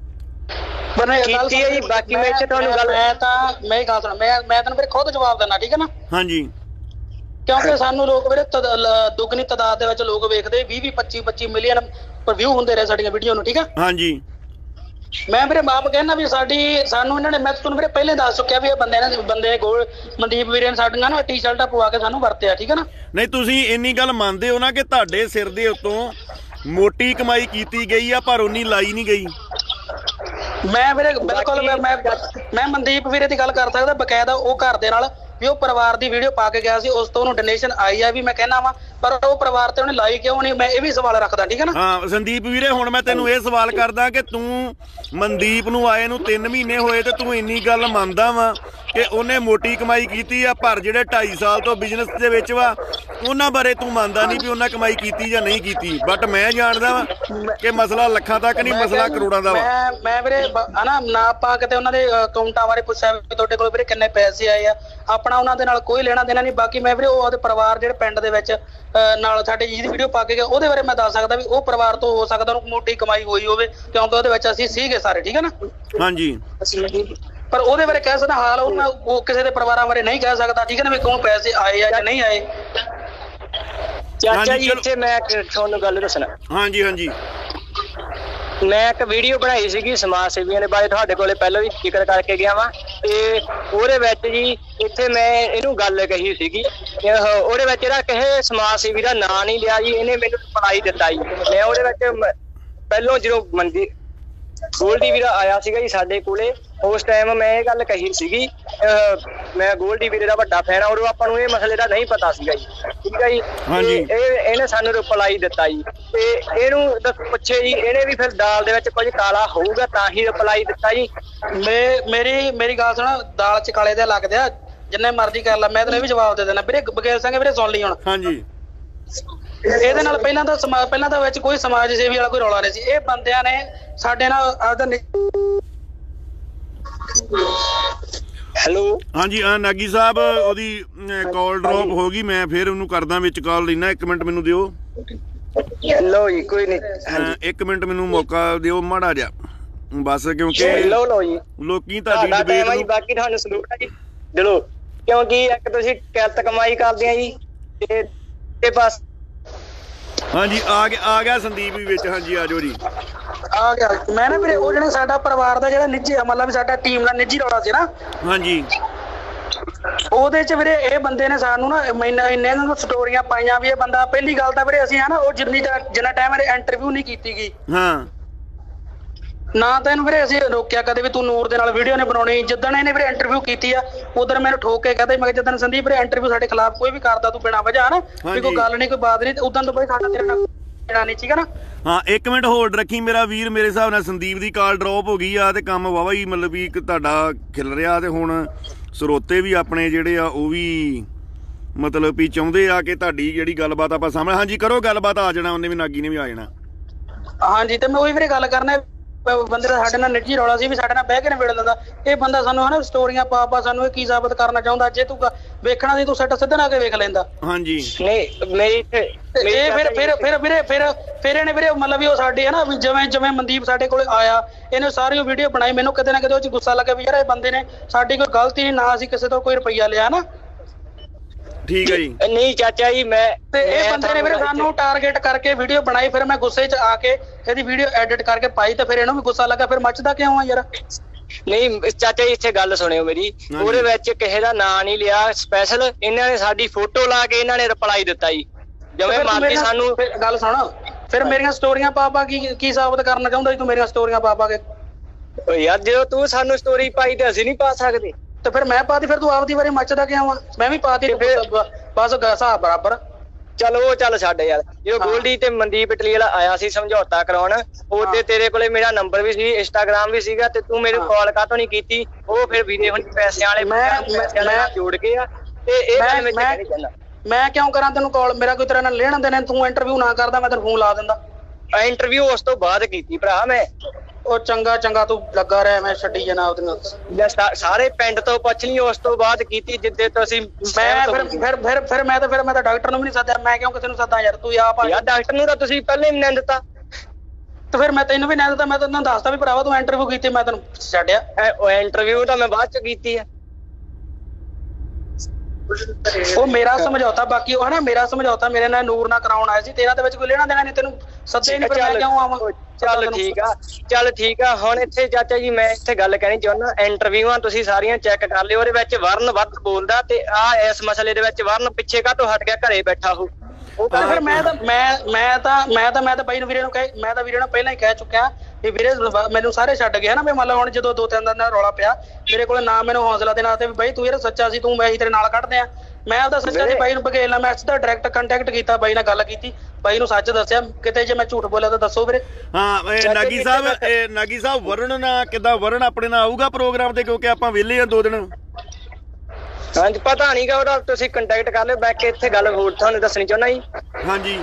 ਬਾਕੀ ਮੈਂ ਤੁਹਾਨੂੰ ਗੱਲ, ਮੈਂ ਤੈਨੂੰ ਵੀਰੇ ਖੁਦ ਜਵਾਬ ਦਿੰਦਾ, ਠੀਕ ਹੈ ਨਾ। ਹਾਂਜੀ, ਕਿਉਂਕਿ ਸਾਨੂੰ ਲੋਕ ਵੀਰੇ ਦੁੱਗਣੀ ਤਾਦਾਦ ਦੇ ਵਿੱਚ ਲੋਕ ਵੇਖਦੇ, 20-25 ਮਿਲੀਅਨ ਵਿਊ ਹੁੰਦੇ ਰਹੇ ਸਾਡੀਆਂ ਵੀਡੀਓ ਨੂੰ, ਠੀਕ ਆ। ਹਾਂਜੀ, ਮੈਂ ਵੀਰੇ ਬਾਪ ਕਹਿਣਾ ਵੀ ਸਾਨੂੰ ਇਹਨਾਂ ਨੇ, ਮੈਂ ਤੁਹਾਨੂੰ ਵੀਰੇ ਪਹਿਲੇ ਦੱਸ ਚੁੱਕਿਆ ਵੀ ਇਹ ਬੰਦੇ ਮਨਦੀਪ ਵੀਰੇ ਨੇ ਸਾਡੀਆਂ ਨਾ ਟੀ-ਸ਼ਰਟਾਂ ਪਵਾ ਕੇ ਸਾਨੂੰ ਵਰਤਿਆ, ਠੀਕ ਹੈ ਨਾ। ਨਹੀਂ, ਤੁਸੀਂ ਇੰਨੀ ਗੱਲ ਮੰਨਦੇ ਹੋ ਨਾ ਕਿ ਤੁਹਾਡੇ ਸਿਰ ਦੇ ਉੱਤੋਂ ਮੋਟੀ ਕਮਾਈ ਕੀਤੀ ਗਈ ਆ, ਪਰ ਉਨੀ ਲਾਈ ਨਹੀਂ ਗਈ? ਮੈਂ ਵੀਰੇ ਬਿਲਕੁਲ ਮੈਂ ਮਨਦੀਪ ਵੀਰੇ ਦੀ ਗੱਲ ਕਰ ਸਕਦਾ ਬਕਾਇਦਾ ਉਹ ਘਰ ਦੇ ਨਾਲ ਵੀ ਉਹ ਪਰਿਵਾਰ ਦੀ ਵੀਡੀਓ ਪਾ ਕੇ ਗਿਆ ਸੀ ਉਸ ਤੋਂ ਉਹਨੂੰ ਡੋਨੇਸ਼ਨ ਆਈ ਆ ਵੀ ਮੈਂ ਕਹਿਣਾ ਵਾ ਪਰ ਉਹ ਪਰਿਵਾਰ ਤੇ ਉਹਨੇ ਲਾਈ ਕਿਉਂ ਨਹੀਂ ਮੈਂ ਇਹ ਵੀ ਸਵਾਲ ਰੱਖਦਾ ਠੀਕ ਹੈ ਨਾ। ਹਾਂ ਸੰਦੀਪ ਵੀਰੇ ਹੁਣ ਮੈਂ ਤੈਨੂੰ ਇਹ ਸਵਾਲ ਕਰਦਾ ਕਿ ਤੂੰ ਮਨਦੀਪ ਨੂੰ ਆਏ ਨੂੰ 3 ਮਹੀਨੇ ਹੋਏ ਤੇ ਤੂੰ ਇੰਨੀ ਗੱਲ ਮੰਨਦਾ ਵਾ ਕਿ ਉਹਨੇ ਮੋਟੀ ਕਮਾਈ ਕੀਤੀ ਆ ਪਰ ਜਿਹੜੇ 2.5 ਸਾਲ ਤੋਂ ਬਿਜ਼ਨਸ ਦੇ ਵਿੱਚ ਵਾ ਉਹਨਾਂ ਬਾਰੇ ਤੂੰ ਮੰਨਦਾ ਨਹੀਂ ਵੀ ਉਹਨਾਂ ਕਮਾਈ ਕੀਤੀ ਜਾਂ ਨਹੀਂ ਕੀਤੀ ਬਟ ਮੈਂ ਜਾਣਦਾ ਵਾ ਕਿ ਮਸਲਾ ਲੱਖਾਂ ਤੱਕ ਨਹੀਂ ਮਸਲਾ ਕਰੋੜਾਂ ਦਾ ਵਾ। ਮੈਂ ਵੀਰੇ ਹਨਾ ਨਾ ਆਪਾਂ ਕਿਤੇ ਉਹਨਾਂ ਦੇ ਅਕਾਊਂਟਾਂ ਬਾਰੇ ਪੁੱਛਿਆ ਤੁਹਾਡੇ ਕੋਲ ਵੀਰੇ ਕਿੰਨੇ ਪੈਸੇ ਆਏ ਆ ਆਪਣਾ ਉਹਨਾਂ ਦੇ ਨਾਲ ਕੋਈ ਲੈਣਾ ਦੇਣਾ ਨਹੀਂ ਬਾਕੀ ਮੈਂ ਵੀਰੇ ਉਹਦੇ ਪਰਿਵਾਰ ਜਿਹੜੇ ਪਿੰਡ ਦੇ ਵਿੱਚ ਨਾਲ ਸਾਡੇ ਜਿਹਦੀ ਵੀਡੀਓ ਪਾ ਕੇ ਗਿਆ ਉਹਦੇ ਬਾਰੇ ਮੈਂ ਦੱਸ ਸਕਦਾ ਵੀ ਉਹ ਪਰਿਵਾਰ ਤੋਂ ਹੋ ਸਕਦਾ ਉਹਨੂੰ ਮੋਟੀ ਕਮਾਈ ਹੋਈ ਹੋਵੇ ਕਿਉਂਕਿ ਉਹਦੇ ਵਿੱਚ ਅਸੀਂ ਸੀਗੇ ਸਾਰੇ ਠੀਕ ਹੈ ਨਾ। ਹਾਂਜੀ ਪਰ ਉਹਦੇ ਬਾਰੇ ਕਹਿ ਸਕਦਾ ਹਾਲ ਉਹ ਕਿਸੇ ਦੇ ਪਰਿਵਾਰਾਂ ਬਾਰੇ ਨਹੀਂ ਕਹਿ ਸਕਦਾ ਠੀਕ ਹੈ ਨਾ ਵੀ ਕੌਣ ਪੈਸੇ ਆਏ ਆ ਜਾਂ ਨਹੀਂ ਆਏ। ਚਾਚਾ ਜੀ ਇੱਥੇ ਮੈਂ ਤੁਹਾਨੂੰ ਗੱਲ ਦੱਸਣਾ। ਹਾਂਜੀ ਹਾਂਜੀ ਮੈਂ ਇੱਕ ਵੀਡੀਓ ਬਣਾਈ ਸੀਗੀ ਸਮਾਜ ਸੇਵੀਆਂ ਦੇ ਬਾਰੇ ਤੁਹਾਡੇ ਕੋਲੇ ਪਹਿਲਾਂ ਵੀ ਜ਼ਿਕਰ ਕਰਕੇ ਗਿਆ ਵਾਂ ਤੇ ਉਹਦੇ ਵਿੱਚ ਜੀ ਇੱਥੇ ਮੈਂ ਇਹਨੂੰ ਗੱਲ ਕਹੀ ਸੀਗੀ ਉਹਦੇ ਵਿੱਚ ਇਹਦਾ ਕਿਸੇ ਸਮਾਜ ਸੇਵੀ ਦਾ ਨਾਂ ਨਹੀਂ ਲਿਆ ਜੀ ਇਹਨੇ ਮੈਨੂੰ ਪੜਾਈ ਦਿੱਤਾ ਜੀ। ਮੈਂ ਉਹਦੇ ਵਿੱਚ ਪਹਿਲੋਂ ਜਦੋਂ ਮੰਦੀ ਗੋਲਡੀ ਵੀਰਾ ਆਇਆ ਸੀਗਾ ਜੀ ਸਾਡੇ ਕੋਲੇ ਉਸ ਟਾਈਮ ਮੈਂ ਇਹ ਗੱਲ ਕਹੀ ਸੀਗੀ ਮੈਂ ਗੋਲਡੀ ਵੀਰੇ ਦਾ ਵੱਡਾ ਫੈਨ ਆ ਉਦੋਂ ਆਪਾਂ ਨੂੰ ਇਹ ਮਸਲੇ ਦਾ ਨਹੀਂ ਪਤਾ ਸੀਗਾ ਜੀ ਠੀਕ ਹੈ ਜੀ। ਇਹਨੇ ਸਾਨੂੰ ਰਿਪਲਾਈ ਦਿੱਤਾ ਜੀ ਤੇ ਇਹਨੂੰ ਪੁੱਛੇ ਜੀ ਇਹਨੇ ਵੀ ਫਿਰ ਦਾਲ ਦੇ ਵਿੱਚ ਕੁਝ ਕਾਲਾ ਹੋਊਗਾ ਤਾਂ ਹੀ ਰਿਪਲਾਈ ਦਿੱਤਾ ਜੀ। ਮੇਰੀ ਗੱਲ ਸੁਣ ਦਾਲ ਚ ਕਾਲੇ ਦੇ ਲੱਗਦੇ ਆ ਜਿੰਨੇ ਮਰਜ਼ੀ ਕਰ ਲਾ ਮੈਂ ਤੈਨੂੰ ਇਹ ਵੀ ਜਵਾਬ ਦੇ ਦੇਣਾ ਵੀਰੇ ਬਗੇਲ ਸਿੰਘ ਵੀਰੇ ਸੁਣ ਲਈ ਹੁਣ। ਹਾਂਜੀ ਇਹਦੇ ਨਾਲ ਪਹਿਲਾਂ ਤਾਂ ਵਿੱਚ ਕੋਈ ਸਮਾਜ ਸੇਵੀ ਵਾਲਾ ਕੋਈ ਰੌਲਾ ਨਹੀਂ ਸੀ ਇਹ ਬੰਦਿਆਂ ਨੇ ਸਾਡੇ ਨਾਲ ਆਪਦਾ ਹੈਲੋ ਹਾਂਜੀ ਨਾਗੀ ਸਾਹਿਬ ਉਹਦੀ ਕਾਲ ਡ੍ਰੌਪ ਹੋ ਗਈ ਮੈਂ ਫਿਰ ਉਹਨੂੰ ਕਰਦਾ ਵਿੱਚ ਕਾਲ ਲੈਣਾ 1 ਮਿੰਟ ਮੈਨੂੰ ਦਿਓ। ਲਓ ਜੀ ਕੋਈ ਨਹੀਂ 1 ਮਿੰਟ ਮੈਨੂੰ ਮੌਕਾ ਦਿਓ ਮਾੜਾ ਜਿਹਾ ਬਸ ਕਿਉਂਕਿ ਲਓ ਜੀ ਲੋਕੀ ਤੁਹਾਡੀ ਡਿਬੇਟ ਨੂੰ ਬਾਕੀ ਤੁਹਾਨੂੰ ਸਲੂਟ ਹੈ ਜੀ ਦਿਲੋਂ ਕਿਉਂਕਿ ਇੱਕ ਤੁਸੀਂ ਕਿਰਤ ਕਮਾਈ ਕਰਦੇ ਆ ਜੀ ਤੇ ਬਸ। ਹਾਂਜੀ ਆ ਗਿਆ ਸੰਦੀਪ ਵੀ ਵਿੱਚ ਹਾਂਜੀ ਆ ਜਾਓ ਜੀ ਆ ਗਿਆ ਮੈਂ ਨਾ ਵੀਰੇ ਉਹ ਜਿਹੜਾ ਸਾਡਾ ਪਰਿਵਾਰ ਦਾ ਜਿਹੜਾ ਨਿੱਜੀ ਮਤਲਬ ਸਾਡਾ ਟੀਮ ਦਾ ਨਿੱਜੀ ਰੌਲਾ ਸੀ ਨਾ ਹਾਂਜੀ ਉਹਦੇ ਚ ਵੀਰੇ ਇਹ ਬੰਦੇ ਨੇ ਸਾਨੂੰ ਨਾ ਇੰਨੇ ਨੂੰ ਸਟੋਰੀਆਂ ਪਾਈਆਂ ਵੀ ਇਹ ਬੰਦਾ ਪਹਿਲੀ ਗੱਲ ਤਾਂ ਵੀਰੇ ਅਸੀਂ ਹਨਾ ਉਹ ਜਿੰਨਾ ਟਾਈਮ ਇਹਨੇ ਇੰਟਰਵਿਊ ਨਹੀਂ ਕੀਤੀ ਗਈ ਹਾਂ ਨਾ ਤਾਂ ਇਹਨੂੰ ਵੀਰੇ ਅਸੀਂ ਰੋਕਿਆ ਕਦੇ ਵੀ ਤੂੰ ਨੂਰ ਦੇ ਨਾਲ ਵੀਡੀਓ ਨੇ ਬਣਾਉਣੀ ਜਿੱਦਣ ਇਹਨੇ ਵੀਰੇ ਇੰਟਰਵਿਊ ਕੀਤੀ ਆ ਉਧਰ ਮੈਨੂੰ ਠੋਕ ਕੇ ਕਹਿੰਦੇ ਮੈਂ ਜਿੱਦਣ ਸੰਦੀਪ ਵੀਰੇ ਇੰਟਰਵਿਊ ਸਾਡੇ ਖਿਲਾਫ ਕੋਈ ਵੀ ਕਰਦਾ ਤੂੰ ਬਿਨਾਂ ਵਜ੍ਹਾ ਹਨਾ ਵੀ ਕੋਈ ਗੱਲ ਨਹੀਂ ਕੋਈ ਬਾਤ ਨਹੀਂ ਉਦੋਂ ਤੋਂ ਬਾਅਦ ਸਾਡਾ ਤੇਰੇ ਨਾਲ ਨਹੀਂ ਠੀਕ ਹੈ ਨਾ। ਹਾਂ 1 ਮਿੰਟ ਹੋਲਡ ਰੱਖੀ ਮੇਰਾ ਵੀਰ ਮੇਰੇ ਹਿਸਾਬ ਨਾਲ ਸੰਦੀਪ ਦੀ ਕਾਲ ਡ੍ਰੌਪ ਹੋ ਗਈ ਆ ਤੇ ਕੰਮ ਵਾਵਾ ਹੀ ਮਤਲਬ ਵੀ ਇੱਕ ਤੁਹਾਡਾ ਖਿਲ ਰਿਹਾ ਤੇ ਹੁਣ ਸਰੋਤੇ ਵੀ ਆਪਣੇ ਜਿਹੜੇ ਆ ਉਹ ਵੀ ਮਤਲਬ ਵੀ ਚਾਹੁੰਦੇ ਆ ਕਿ ਤੁਹਾਡੀ ਜਿਹੜੀ ਗੱਲਬਾਤ ਆਪਾਂ ਸਾਹਮਣੇ ਹਾਂਜੀ ਕਰੋ ਗੱਲਬਾਤ ਆ ਜਾਣਾ ਉਹਨੇ ਵੀ ਨਾਗੀ ਨੇ ਵੀ ਆ ਜਾਣਾ। ਹਾਂਜੀ ਤੇ ਮੈਂ ਉਹੀ ਵੀਰੇ ਗੱਲ ਕਰਨਾ ਬੰਦੇ ਦਾ ਸਾਡੇ ਨਾਲ ਨਿੱਜੀ ਰੌਲਾ ਸੀ ਵੀ ਸਾਡੇ ਨਾਲ ਬਹਿ ਕੇ ਨਿਬੇੜ ਲੈਂਦਾ ਇਹ ਬੰਦਾ ਸਾਨੂੰ ਹਨਾ ਸਟੋਰੀਆਂ ਪਾ ਸਾਨੂੰ ਇਹ ਕੀ ਸਾਬਤ ਕਰਨਾ ਚਾਹੁੰਦਾ ਜੇ ਤੂੰ ਵੇਖਣਾ ਸੀ ਤੂੰ ਸੱਟ ਸਿੱਧਾ ਨਾ ਕੇ ਵੇਖ ਲੈਂਦਾ। ਹਾਂਜੀ ਨਹੀਂ ਮੇਰੀ ਇਹ ਫਿਰ ਇਹਨੇ ਵੀਰੇ ਮਤਲਬ ਵੀ ਉਹ ਸਾਡੇ ਹਨਾ ਵੀ ਜਿਵੇਂ ਮਨਦੀਪ ਸਾਡੇ ਕੋਲ ਆਇਆ ਇਹਨੇ ਸਾਰੀ ਵੀਡੀਓ ਬਣਾਈ ਮੈਨੂੰ ਕਿਤੇ ਨਾ ਕਿਤੇ ਉਹ ਚ ਗੁੱਸਾ ਲੱਗਿਆ ਵੀ ਯਾਰ ਇਹ ਬੰਦੇ ਨੇ ਸਾਡੀ ਕੋਈ ਗਲਤੀ ਨਹੀਂ ਨਾ ਅਸੀਂ ਕਿਸੇ ਤੋਂ ਕੋਈ ਰੁਪਈਆ ਲਿਆ ਨਾ ਠੀਕ ਹੈ ਜੀ। ਨਹੀਂ ਚਾਚਾ ਜੀ ਮੈਂ ਤੇ ਇਹ ਬੰਦੇ ਨੇ ਵੀਰੇ ਸਾਨੂੰ ਟਾਰਗੇਟ ਕਰਕੇ ਵੀਡੀਓ ਬਣਾਈ ਫਿਰ ਮੈਂ ਗੁੱਸੇ 'ਚ ਆ ਕੇ ਇਹਦੀ ਵੀਡੀਓ ਐਡਿਟ ਕਰਕੇ ਪਾਈ ਤੇ ਫਿਰ ਇਹਨੂੰ ਵੀ ਗੁੱਸਾ ਲੱਗਾ ਫਿਰ ਮੱਚਦਾ ਕਿਉਂ ਆ ਯਾਰ। ਨਹੀਂ ਚਾਚਾ ਜੀ ਇੱਥੇ ਗੱਲ ਸੁਣਿਓ ਮੇਰੀ ਉਹਦੇ ਵਿੱਚ ਕਿਸੇ ਦਾ ਨਾਂ ਨਹੀਂ ਲਿਆ ਸਪੈਸ਼ਲ ਇਹਨਾਂ ਨੇ ਸਾਡੀ ਫੋਟੋ ਲਾ ਕੇ ਇਹਨਾਂ ਨੇ ਰਿਪਲਾਈ ਦਿੱਤਾ ਜੀ ਜਿਵੇਂ ਮੰਨ ਕੇ ਸਾਨੂੰ ਗੱਲ ਸੁਣ ਫਿਰ ਮੇਰੀਆਂ ਸਟੋਰੀਆਂ ਪਾ ਕੀ ਸਾਬਤ ਕਰਨਾ ਚਾਹੁੰਦਾ ਤੂੰ ਮੇਰੀਆਂ ਸਟੋਰੀਆਂ ਪਾ ਕੇ ਯਾਰ ਜਦੋਂ ਤੂੰ ਸਾਨੂੰ ਸਟੋਰੀ ਪਾਈ ਤੇ ਅਸੀਂ ਨਹੀਂ ਪਾ ਸਕਦੇ ਤੇ ਫਿਰ ਮੈਂ ਪਾਤੀ ਫਿਰ ਤੂੰ ਆਪਦੀ ਵਾਰੀ ਮੱਚਦਾ ਕਿਉਂ ਆ ਮੈਂ ਵੀ ਪਾਤੀ ਬਸ ਹਿਸਾਬ ਬਰਾਬਰ ਚੱਲ ਛੱਡ ਯਾਰ ਜਦੋਂ ਗੋਲਡੀ ਤੇ ਮਨਦੀਪ ਇਟਲੀ ਵਾਲਾ ਆਇਆ ਸੀ ਸਮਝੌਤਾ ਕਰਾਉਣ ਉਹਦੇ ਤੇਰੇ ਕੋਲੇ ਮੇਰਾ ਨੰਬਰ ਵੀ ਸੀ ਇੰਸਟਾਗ੍ਰਾਮ ਵੀ ਸੀਗਾ ਤੇ ਤੂੰ ਮੈਨੂੰ ਕਾਲ ਕਾਹਤੋਂ ਨਹੀਂ ਕੀਤੀ ਉਹ ਫਿਰ ਵੀਰੇ ਹੁਣ ਪੈਸਿਆਂ ਵਾਲੇ ਮੈਂ ਜੋੜ ਕੇ ਆ ਤੇ ਇਹ ਗੱਲ ਮੈਂ ਕਹਿਣੀ ਚਾਹੁੰਦਾ ਮੈਂ ਕਿਉਂ ਕਰਾਂ ਤੈਨੂੰ ਕਾਲ ਮੇਰਾ ਕੋਈ ਤੇਰੇ ਨਾਲ ਲੈਣ ਦੇਣਾ ਤੂੰ ਇੰਟਰਵਿਊ ਨਾ ਕਰਦਾ ਮੈਂ ਤੈਨੂੰ ਫੋਨ ਲਾ ਦਿੰਦਾ। ਇੰਟਰਵਿਊ ਉਸ ਤੋਂ ਬਾਅਦ ਕੀਤੀ ਭਰਾ ਮੈਂ ਉਹ ਚੰਗਾ ਤੂੰ ਲੱਗਾ ਰਿਹਾ ਮੈਂ ਛੱਡੀ ਜਾਣਾ ਉਹਦੀਆਂ ਸਾਰੇ ਪਿੰਡ ਤੋਂ ਪੁੱਛ ਲਈ ਉਸ ਤੋਂ ਬਾਅਦ ਕੀਤੀ ਜਿੱਦੇ ਤੋਂ ਅਸੀਂ ਮੈਂ ਤਾਂ ਡਾਕਟਰ ਨੂੰ ਵੀ ਨਹੀਂ ਸੱਦਿਆ ਮੈਂ ਕਿਉਂ ਕਿਸੇ ਨੂੰ ਸੱਦਾਂ ਯਾਰ ਤੂੰ ਆਪ ਯਾਰ ਡਾਕਟਰ ਨੂੰ ਤਾਂ ਤੁਸੀਂ ਪਹਿਲੇ ਹੀ ਨਹੀਂ ਦਿੱਤਾ ਤੇ ਫਿਰ ਮੈਂ ਤੈਨੂੰ ਵੀ ਨਹੀਂ ਦਿੱਤਾ ਮੈਂ ਤੈਨੂੰ ਦੱਸਦਾ ਵੀ ਭਰਾਵਾ ਤੂੰ ਇੰਟਰਵਿਊ ਕੀਤੀ ਮੈਂ ਤੈਨੂੰ ਛੱਡਿਆ ਉਹ ਇੰਟਰਵਿਊ ਤਾਂ ਮੈਂ ਬਾਅਦ ਚ ਕੀਤੀ ਆ ਉਹ ਮੇਰਾ ਸਮਝੌਤਾ ਬਾਕੀ ਉਹ ਹਨਾ ਮੇਰਾ ਸਮਝੌਤਾ ਮੇਰੇ ਨਾਲ ਨੂਰ ਨਾਲ ਕਰਾਉਣ ਆਇਆ ਸੀ ਤੇਰਾ ਦੇ ਵਿੱਚ ਕੋਈ ਲੈਣਾ ਦੇਣਾ ਨਹੀਂ ਤੈਨੂੰ ਸੱਦੇ ਨਹੀਂ ਮੈਂ ਕਿਉਂ ਆਵਾਂ। ਚੱਲ ਠੀਕ ਆ ਹੁਣ ਇੱਥੇ ਚਾਚਾ ਜੀ ਮੈਂ ਇੱਥੇ ਗੱਲ ਕਹਿਣੀ ਚਾਹੁੰਦਾ ਇੰਟਰਵਿਊਆਂ ਤੁਸੀਂ ਸਾਰੀਆਂ ਚੈੱਕ ਕਰ ਲਿਓ ਉਹਦੇ ਵਿੱਚ ਵਰਨ ਵੱਧ ਬੋਲਦਾ ਤੇ ਇਸ ਮਸਲੇ ਦੇ ਵਿੱਚ ਵਰਨ ਪਿੱਛੇ ਕਾਹਤੋਂ ਹਟ ਗਿਆ ਘਰੇ ਬੈਠਾ ਉਹ ਫਿਰ ਮੈਂ ਤਾਂ ਬਾਈ ਨੂੰ ਵੀਰੇ ਨੂੰ ਵੀਰੇ ਨੂੰ ਪਹਿਲਾਂ ਹੀ ਕਹਿ ਚੁੱਕਿਆ ਵੀ ਵੀਰੇ ਮੈਨੂੰ ਸਾਰੇ ਛੱਡ ਗਏ ਨਾ ਵੀ ਮੰਨ ਲਓ ਹੁਣ ਜਦੋਂ 2-3 ਦਿਨ ਦਾ ਰੌਲਾ ਪਿਆ ਮੇਰੇ ਕੋਲ ਨਾ ਮੈਨੂੰ ਹੌਸਲਾ ਦੇਣਾ ਤੇ ਵੀ ਬਾਈ ਤੂੰ ਯਾਰ ਸੱਚਾ ਸੀ ਤੂੰ ਮੈਂ ਹੀ ਤੇਰੇ ਨਾਲ ਕੱਢਦੇ ਆ ਮੈਂ ਆਪਦਾ ਸੱਚਾ ਸੀ ਬਾਈ ਨੂੰ ਬਗੇਲਾ ਮੈਂ ਸਿੱਧਾ ਡਾਇਰੈਕਟ ਕੰਟੈਕਟ ਕੀਤਾ ਬਾਈ ਨਾਲ ਗੱਲ ਕੀਤੀ ਬਾਈ ਨੂੰ ਸੱਚ ਦੱਸਿਆ ਕਿਤੇ ਜੇ ਮੈਂ ਝੂਠ ਬੋਲਿਆ ਤਾਂ ਦੱਸੋ ਵੀਰੇ। ਹਾਂ ਨਾਗੀ ਸਾਹਿਬ ਵਰਣ ਨਾ ਕਿੱਦਾਂ ਵਰਣ ਆਪਣੇ ਨਾਲ ਆਊਗਾ ਪ੍ਰੋਗਰਾਮ ਤੇ ਕਿਉਂਕਿ ਆਪਾਂ ਵਿਹਲੇ ਆ 2 ਦਿਨ। ਹਾਂਜੀ ਪਤਾ ਨਹੀਂ ਗਾ ਉਹਦਾ ਤੁਸੀਂ ਕੰਟੈਕਟ ਕਰ ਲਿਓ ਬੈਕ ਕੇ ਇੱਥੇ ਗੱਲ ਹੋਰ ਤੁਹਾਨੂੰ ਦੱਸਣੀ ਚਾਹੁੰਦਾ ਜੀ। ਹਾਂਜੀ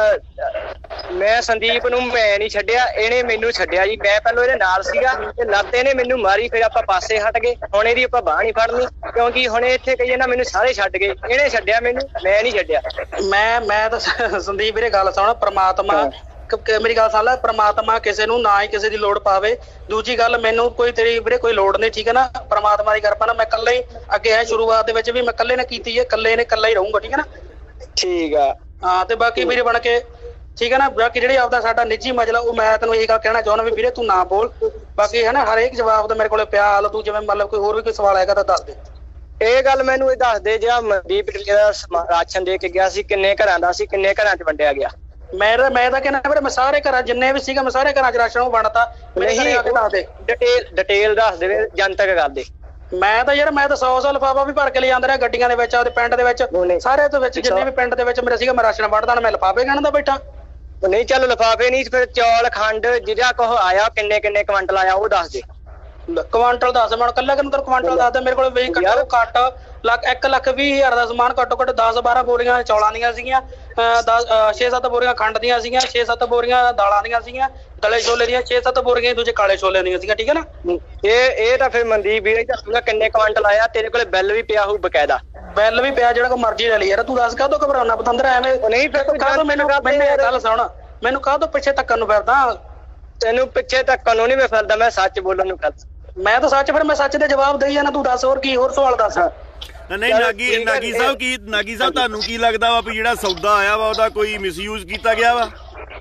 ਮੈਂ ਸੰਦੀਪ ਨੂੰ ਮੈਂ ਨਹੀਂ ਛੱਡਿਆ ਇਹਨੇ ਮੈਨੂੰ ਛੱਡਿਆ ਜੀ। ਮੈਂ ਪਹਿਲਾਂ ਇਹਦੇ ਨਾਲ ਸੀਗਾ ਤੇ ਲੱਤ ਇਹਨੇ ਮੈਨੂੰ ਮਾਰੀ ਫਿਰ ਆਪਾਂ ਪਾਸੇ ਹਟ ਗਏ। ਹੁਣ ਇਹਦੀ ਆਪਾਂ ਬਾਂਹ ਨਹੀਂ ਫੜਨੀ ਕਿਉਂਕਿ ਹੁਣ ਇੱਥੇ ਕਹੀਏ ਨਾ ਮੈਨੂੰ ਸਾਰੇ ਛੱਡ ਗਏ ਇਹਨੇ ਛੱਡਿਆ ਮੈਨੂੰ ਮੈਂ ਨਹੀਂ ਛੱਡਿਆ। ਮੈਂ ਤਾਂ ਸੰਦੀਪ ਵੀਰੇ ਗੱਲ ਸੁਣ ਪ੍ਰਮਾਤਮਾ ਮੇਰੀ ਗੱਲ ਸੁਣ ਲੈ ਪ੍ਰਮਾਤਮਾ ਕਿਸੇ ਨੂੰ ਨਾ ਹੀ ਕਿਸੇ ਦੀ ਲੋੜ ਪਾਵੇ। ਦੂਜੀ ਗੱਲ ਮੈਨੂੰ ਕੋਈ ਤੇਰੀ ਵੀਰੇ ਕੋਈ ਲੋੜ ਨਹੀਂ ਠੀਕ ਹੈ ਨਾ ਪ੍ਰਮਾਤਮਾ ਦੀ ਕਿਰਪਾ ਨਾਲ ਮੈਂ ਇਕੱਲਾ ਹੀ ਅੱਗੇ ਹੈ ਸ਼ੁਰੂਆਤ ਦੇ ਵਿੱਚ ਵੀ ਮੈਂ ਇਕੱਲੇ ਨੇ ਕੀਤੀ ਹੈ ਇਕੱਲੇ ਹੀ ਰਹੂੰਗਾ ਠੀਕ ਹੈ ਨਾ। ਠੀਕ ਆ ਹਾਂ ਤੇ ਬਾਕੀ ਵੀਰੇ ਬਣ ਕੇ ਠੀਕ ਹੈ ਨਾ ਬਾਕੀ ਜਿਹੜੀ ਆਪਦਾ ਸਾਡਾ ਨਿੱਜੀ ਮਸਲਾ ਉਹ ਮੈਂ ਤੈਨੂੰ ਇਹ ਗੱਲ ਕਹਿਣਾ ਚਾਹੁੰਦਾ ਵੀ ਵੀਰੇ ਤੂੰ ਨਾ ਬੋਲ ਬਾਕੀ ਹੈ ਨਾ ਹਰੇਕ ਜਵਾਬ ਤਾਂ ਮੇਰੇ ਕੋਲ ਪਿਆ ਹਾਲ ਤੂੰ ਜਿਵੇਂ ਮਤਲਬ ਕੋਈ ਹੋਰ ਵੀ ਕੋਈ ਸਵਾਲ ਹੈਗਾ ਤਾਂ ਦੱਸ ਦੇ। ਇਹ ਗੱਲ ਮੈਨੂੰ ਇਹ ਦੱਸ ਦੇ ਜਿਹੜਾ ਮਨਦੀਪ ਦਾ ਰਾਸ਼ਨ ਦੇ ਕੇ ਗਿਆ ਸੀ ਕਿੰਨੇ ਘਰਾਂ ਦਾ ਸੀ ਕਿੰਨੇ ਘਰਾਂ 'ਚ ਵੰਡਿਆ ਗਿਆ। ਮੈਂ ਤਾਂ ਕਹਿੰਦਾ ਵੀਰੇ ਮੈਂ ਸਾਰੇ ਘਰਾਂ ਜਿੰਨੇ ਵੀ ਸੀਗਾ ਮੈਂ ਸਾਰੇ ਘਰਾਂ 'ਚ ਰਾਸ਼ਨ ਉਹ ਵੰਡਤਾ। ਨਹੀਂ ਦੱਸ ਦੇ ਡਿਟੇਲ ਦੱਸ ਦੇ ਜਨਤਕ ਕਰ ਦੇ। ਮੈਂ ਤਾਂ 100 ਲਿਫਾਫਾ ਵੀ ਭਰ ਕੇ ਲੈ ਜਾਂਦਾ ਰਿਹਾ ਗੱਡੀਆਂ ਦੇ ਵਿੱਚ ਆਪਦੇ ਪਿੰਡ ਦੇ ਵਿੱਚ ਸਾਰੇ ਦੇ ਵਿੱਚ ਜਿੰਨੇ ਵੀ ਪਿੰਡ ਦੇ ਵਿੱਚ ਮੇਰਾ ਸੀਗਾ ਮੈਂ ਰਾਸ਼ਨ ਵੰਡਦਾ ਮੈਂ ਲਿਫਾਫੇ ਗਿਣਦਾ ਬੈਠਾ। ਨਹੀਂ ਚੱਲ ਲਿਫਾਫੇ ਨਹੀਂ ਫਿਰ ਚੌਲ ਖੰਡ ਜਿਹੜਾ ਕੁਛ ਆਇਆ ਕਿੰਨੇ ਕੁਆਂਟਲ ਆਇਆ ਉਹ ਦੱਸ ਦੇ। ਕੁਆਂਟਲ ਦੱਸ ਮੈਂ ਕੱਲਾ ਤੈਨੂੰ ਕੁਆਂਟਲ ਦੱਸ ਦੇ ਮੇਰੇ ਕੋਲ ਵੀ ਘੱਟੋ ਘੱਟ 1,20,000 ਦਾ ਸਮਾਨ ਘੱਟੋ ਘੱਟ 10-12 ਬੋਰੀਆਂ ਚੌਲਾਂ ਦੀਆਂ ਸੀਗੀਆਂ 6-7 ਬੋਰੀਆਂ ਖੰਡ ਦੀਆਂ ਸੀਗੀਆਂ 6-7 ਬੋਰੀਆਂ ਦਾਲਾਂ ਦੀਆਂ ਸੀਗੀਆਂ ਦਲੇ ਛੋਲੇ ਦੀਆਂ 6-7 ਬੋਰੀਆਂ ਦੂਜੇ ਕਾਲੇ ਛੋਲਿਆਂ ਦੀਆਂ ਸੀਗੀਆਂ ਠੀਕ ਹੈ ਨਾ। ਇਹ ਤਾਂ ਫਿਰ ਮਨਦੀਪ ਵੀਰ ਦੱਸੂਗਾ ਕਿੰਨੇ ਕੁਆਂਟਲ ਆਇਆ ਤੇਰੇ ਕੋਲੇ ਬਿੱਲ ਵੀ ਪਿਆ ਹੋਊ ਬਕਾਇਦਾ। ਬਿੱਲ ਵੀ ਪਿਆ ਜਿਹੜਾ ਕੋ ਮਰਜ਼ੀ ਲੈ ਲਈ ਯਾਰ ਤੂੰ ਦੱਸ ਕਾਹਤੋਂ ਘਬਰਾਉਣਾ ਪਤੰਦਰ ਐਵੇਂ ਨਹੀਂ ਫਿਰ ਕਾਹਤੋਂ ਮੈਨੂੰ ਗੱਲ ਸੁਣ ਮੈਨੂੰ ਕਾਹਤੋਂ ਪਿੱਛੇ ਧੱਕਣ ਨੂੰ ਫਿਰਦਾ। ਤੈਨੂੰ ਪਿੱਛੇ ਧੱਕਣ ਨੂੰ ਨਹੀਂ ਮੈਂ ਫਿਰਦਾ ਮੈਂ ਸੱਚ ਬੋਲਣ ਨੂੰ ਫਿਰਦਾ। ਮੈਂ ਤਾਂ ਸੱਚ ਫਿਰ ਮੈਂ ਸੱਚ ਦੇ ਜਵਾਬ ਦੇਈ ਜਾਣਾ ਤੂੰ ਦੱਸ ਹੋਰ ਸਵਾਲ ਦੱਸ। ਨਹੀਂ ਨਾਗੀ ਸਾਹਿਬ ਤੁਹਾਨੂੰ ਕੀ ਲੱਗਦਾ ਵਾ ਵੀ ਜਿਹੜਾ ਸੌਦਾ ਆਇਆ ਵਾ ਉਹਦਾ ਕੋਈ ਮਿਸਯੂਜ਼ ਕੀਤਾ ਗਿਆ ਵਾ।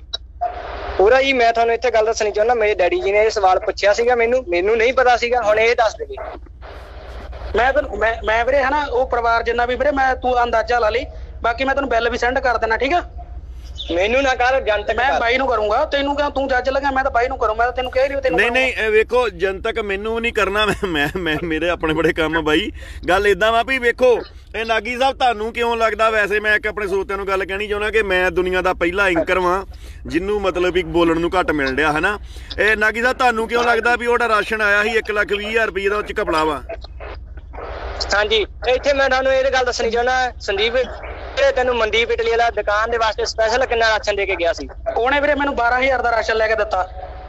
ਪੂਰਾ ਜੀ ਮੈਂ ਤੁਹਾਨੂੰ ਇੱਥੇ ਗੱਲ ਦੱਸਣੀ ਚਾਹੁੰਦਾ ਮੇਰੇ ਡੈਡੀ ਜੀ ਨੇ ਇਹ ਸਵਾਲ ਪੁੱਛਿਆ ਸੀਗਾ ਮੈਨੂੰ ਨਹੀਂ ਪਤਾ ਸੀਗਾ ਹੁਣ ਇਹ ਦੱਸ ਦੇਵੇ। ਮੈਂ ਵੀਰੇ ਹੈ ਨਾ ਉਹ ਪਰਿਵਾਰ ਜਿੰਨਾ ਵੀ ਵੀਰੇ ਮੈਂ ਤੂੰ ਅੰਦਾਜ਼ਾ ਲਾ ਲਈ ਬਾਕੀ ਮੈਂ ਤੈਨੂੰ ਬਿੱਲ ਵੀ ਸੈਂਡ ਕਰ ਦੇਣਾ ਠੀਕ ਆ। ਮੈਨੂੰ ਨਾ ਕਰ ਜਨਤਕ ਮੈਂ ਬਾਈ ਨੂੰ ਕਰੂੰਗਾ ਤੈਨੂੰ ਕਿਉਂ ਤੂੰ ਜੱਜ ਲੱਗਾ ਮੈਂ ਤਾਂ ਬਾਈ ਨੂੰ ਕਰੂੰ ਮੈਂ ਤਾਂ ਤੈਨੂੰ ਕਹਿ ਰਹੀ ਤੈਨੂੰ ਨਹੀਂ ਵੇਖੋ ਜਨਤਕ ਮੈਨੂੰ ਨਹੀਂ ਕਰਨਾ ਮੈਂ ਮੇਰੇ ਆਪਣੇ ਬੜੇ ਕੰਮ ਆ ਬਾਈ। ਗੱਲ ਏਦਾਂ ਵਾ ਵੀ ਵੇਖੋ ਇਹ ਨਾਗੀ ਸਾਹਿਬ ਤੁਹਾਨੂੰ ਕਿਉਂ ਲੱਗਦਾ ਵੈਸੇ ਮੈਂ ਇੱਕ ਆਪਣੇ ਸਰੋਤਿਆਂ ਨੂੰ ਗੱਲ ਕਹਿਣੀ ਚਾਹੁੰਦਾ ਕਿ ਮੈਂ ਦੁਨੀਆ ਦਾ ਪਹਿਲਾ ਐਂਕਰ ਵਾਂ ਜਿਹਨੂੰ ਮਤਲਬ ਵੀ ਬੋਲਣ ਨੂੰ ਘੱਟ ਮਿਲ ਰਿਹਾ ਹਨਾ। ਇਹ ਨਾਗੀ ਸਾਹਿਬ ਤੁਹਾਨੂੰ ਕਿਉਂ ਲੱਗਦਾ ਵੀ ਉਹਦਾ ਰਾਸ਼ਨ ਆਇਆ ਸੀ 1,20,000 ਰੁਪਏ ਦਾ ਉਹ 'ਚ ਘਪਲਾ ਵਾ। ਹਾਂਜੀ ਇੱਥੇ ਮੈਂ ਤੁਹਾਨੂੰ ਇਹ ਗੱਲ ਦੱਸਣੀ ਚਾਹੁੰਦਾ ਸੰਦੀਪ ਤੈਨੂੰ ਮਨਦੀਪ ਇਟਲੀ ਵਾਲਾ ਦੁਕਾਨ ਦੇ ਵਾਸਤੇ ਸਪੈਸ਼ਲ ਕਿੰਨਾ ਰਾਸ਼ਨ ਦੇ ਕੇ ਗਿਆ ਸੀ। ਉਹਨੇ ਵੀਰੇ ਮੈਨੂੰ 12,000 ਦਾ ਰਾਸ਼ਨ ਲੈ ਕੇ ਦਿੱਤਾ।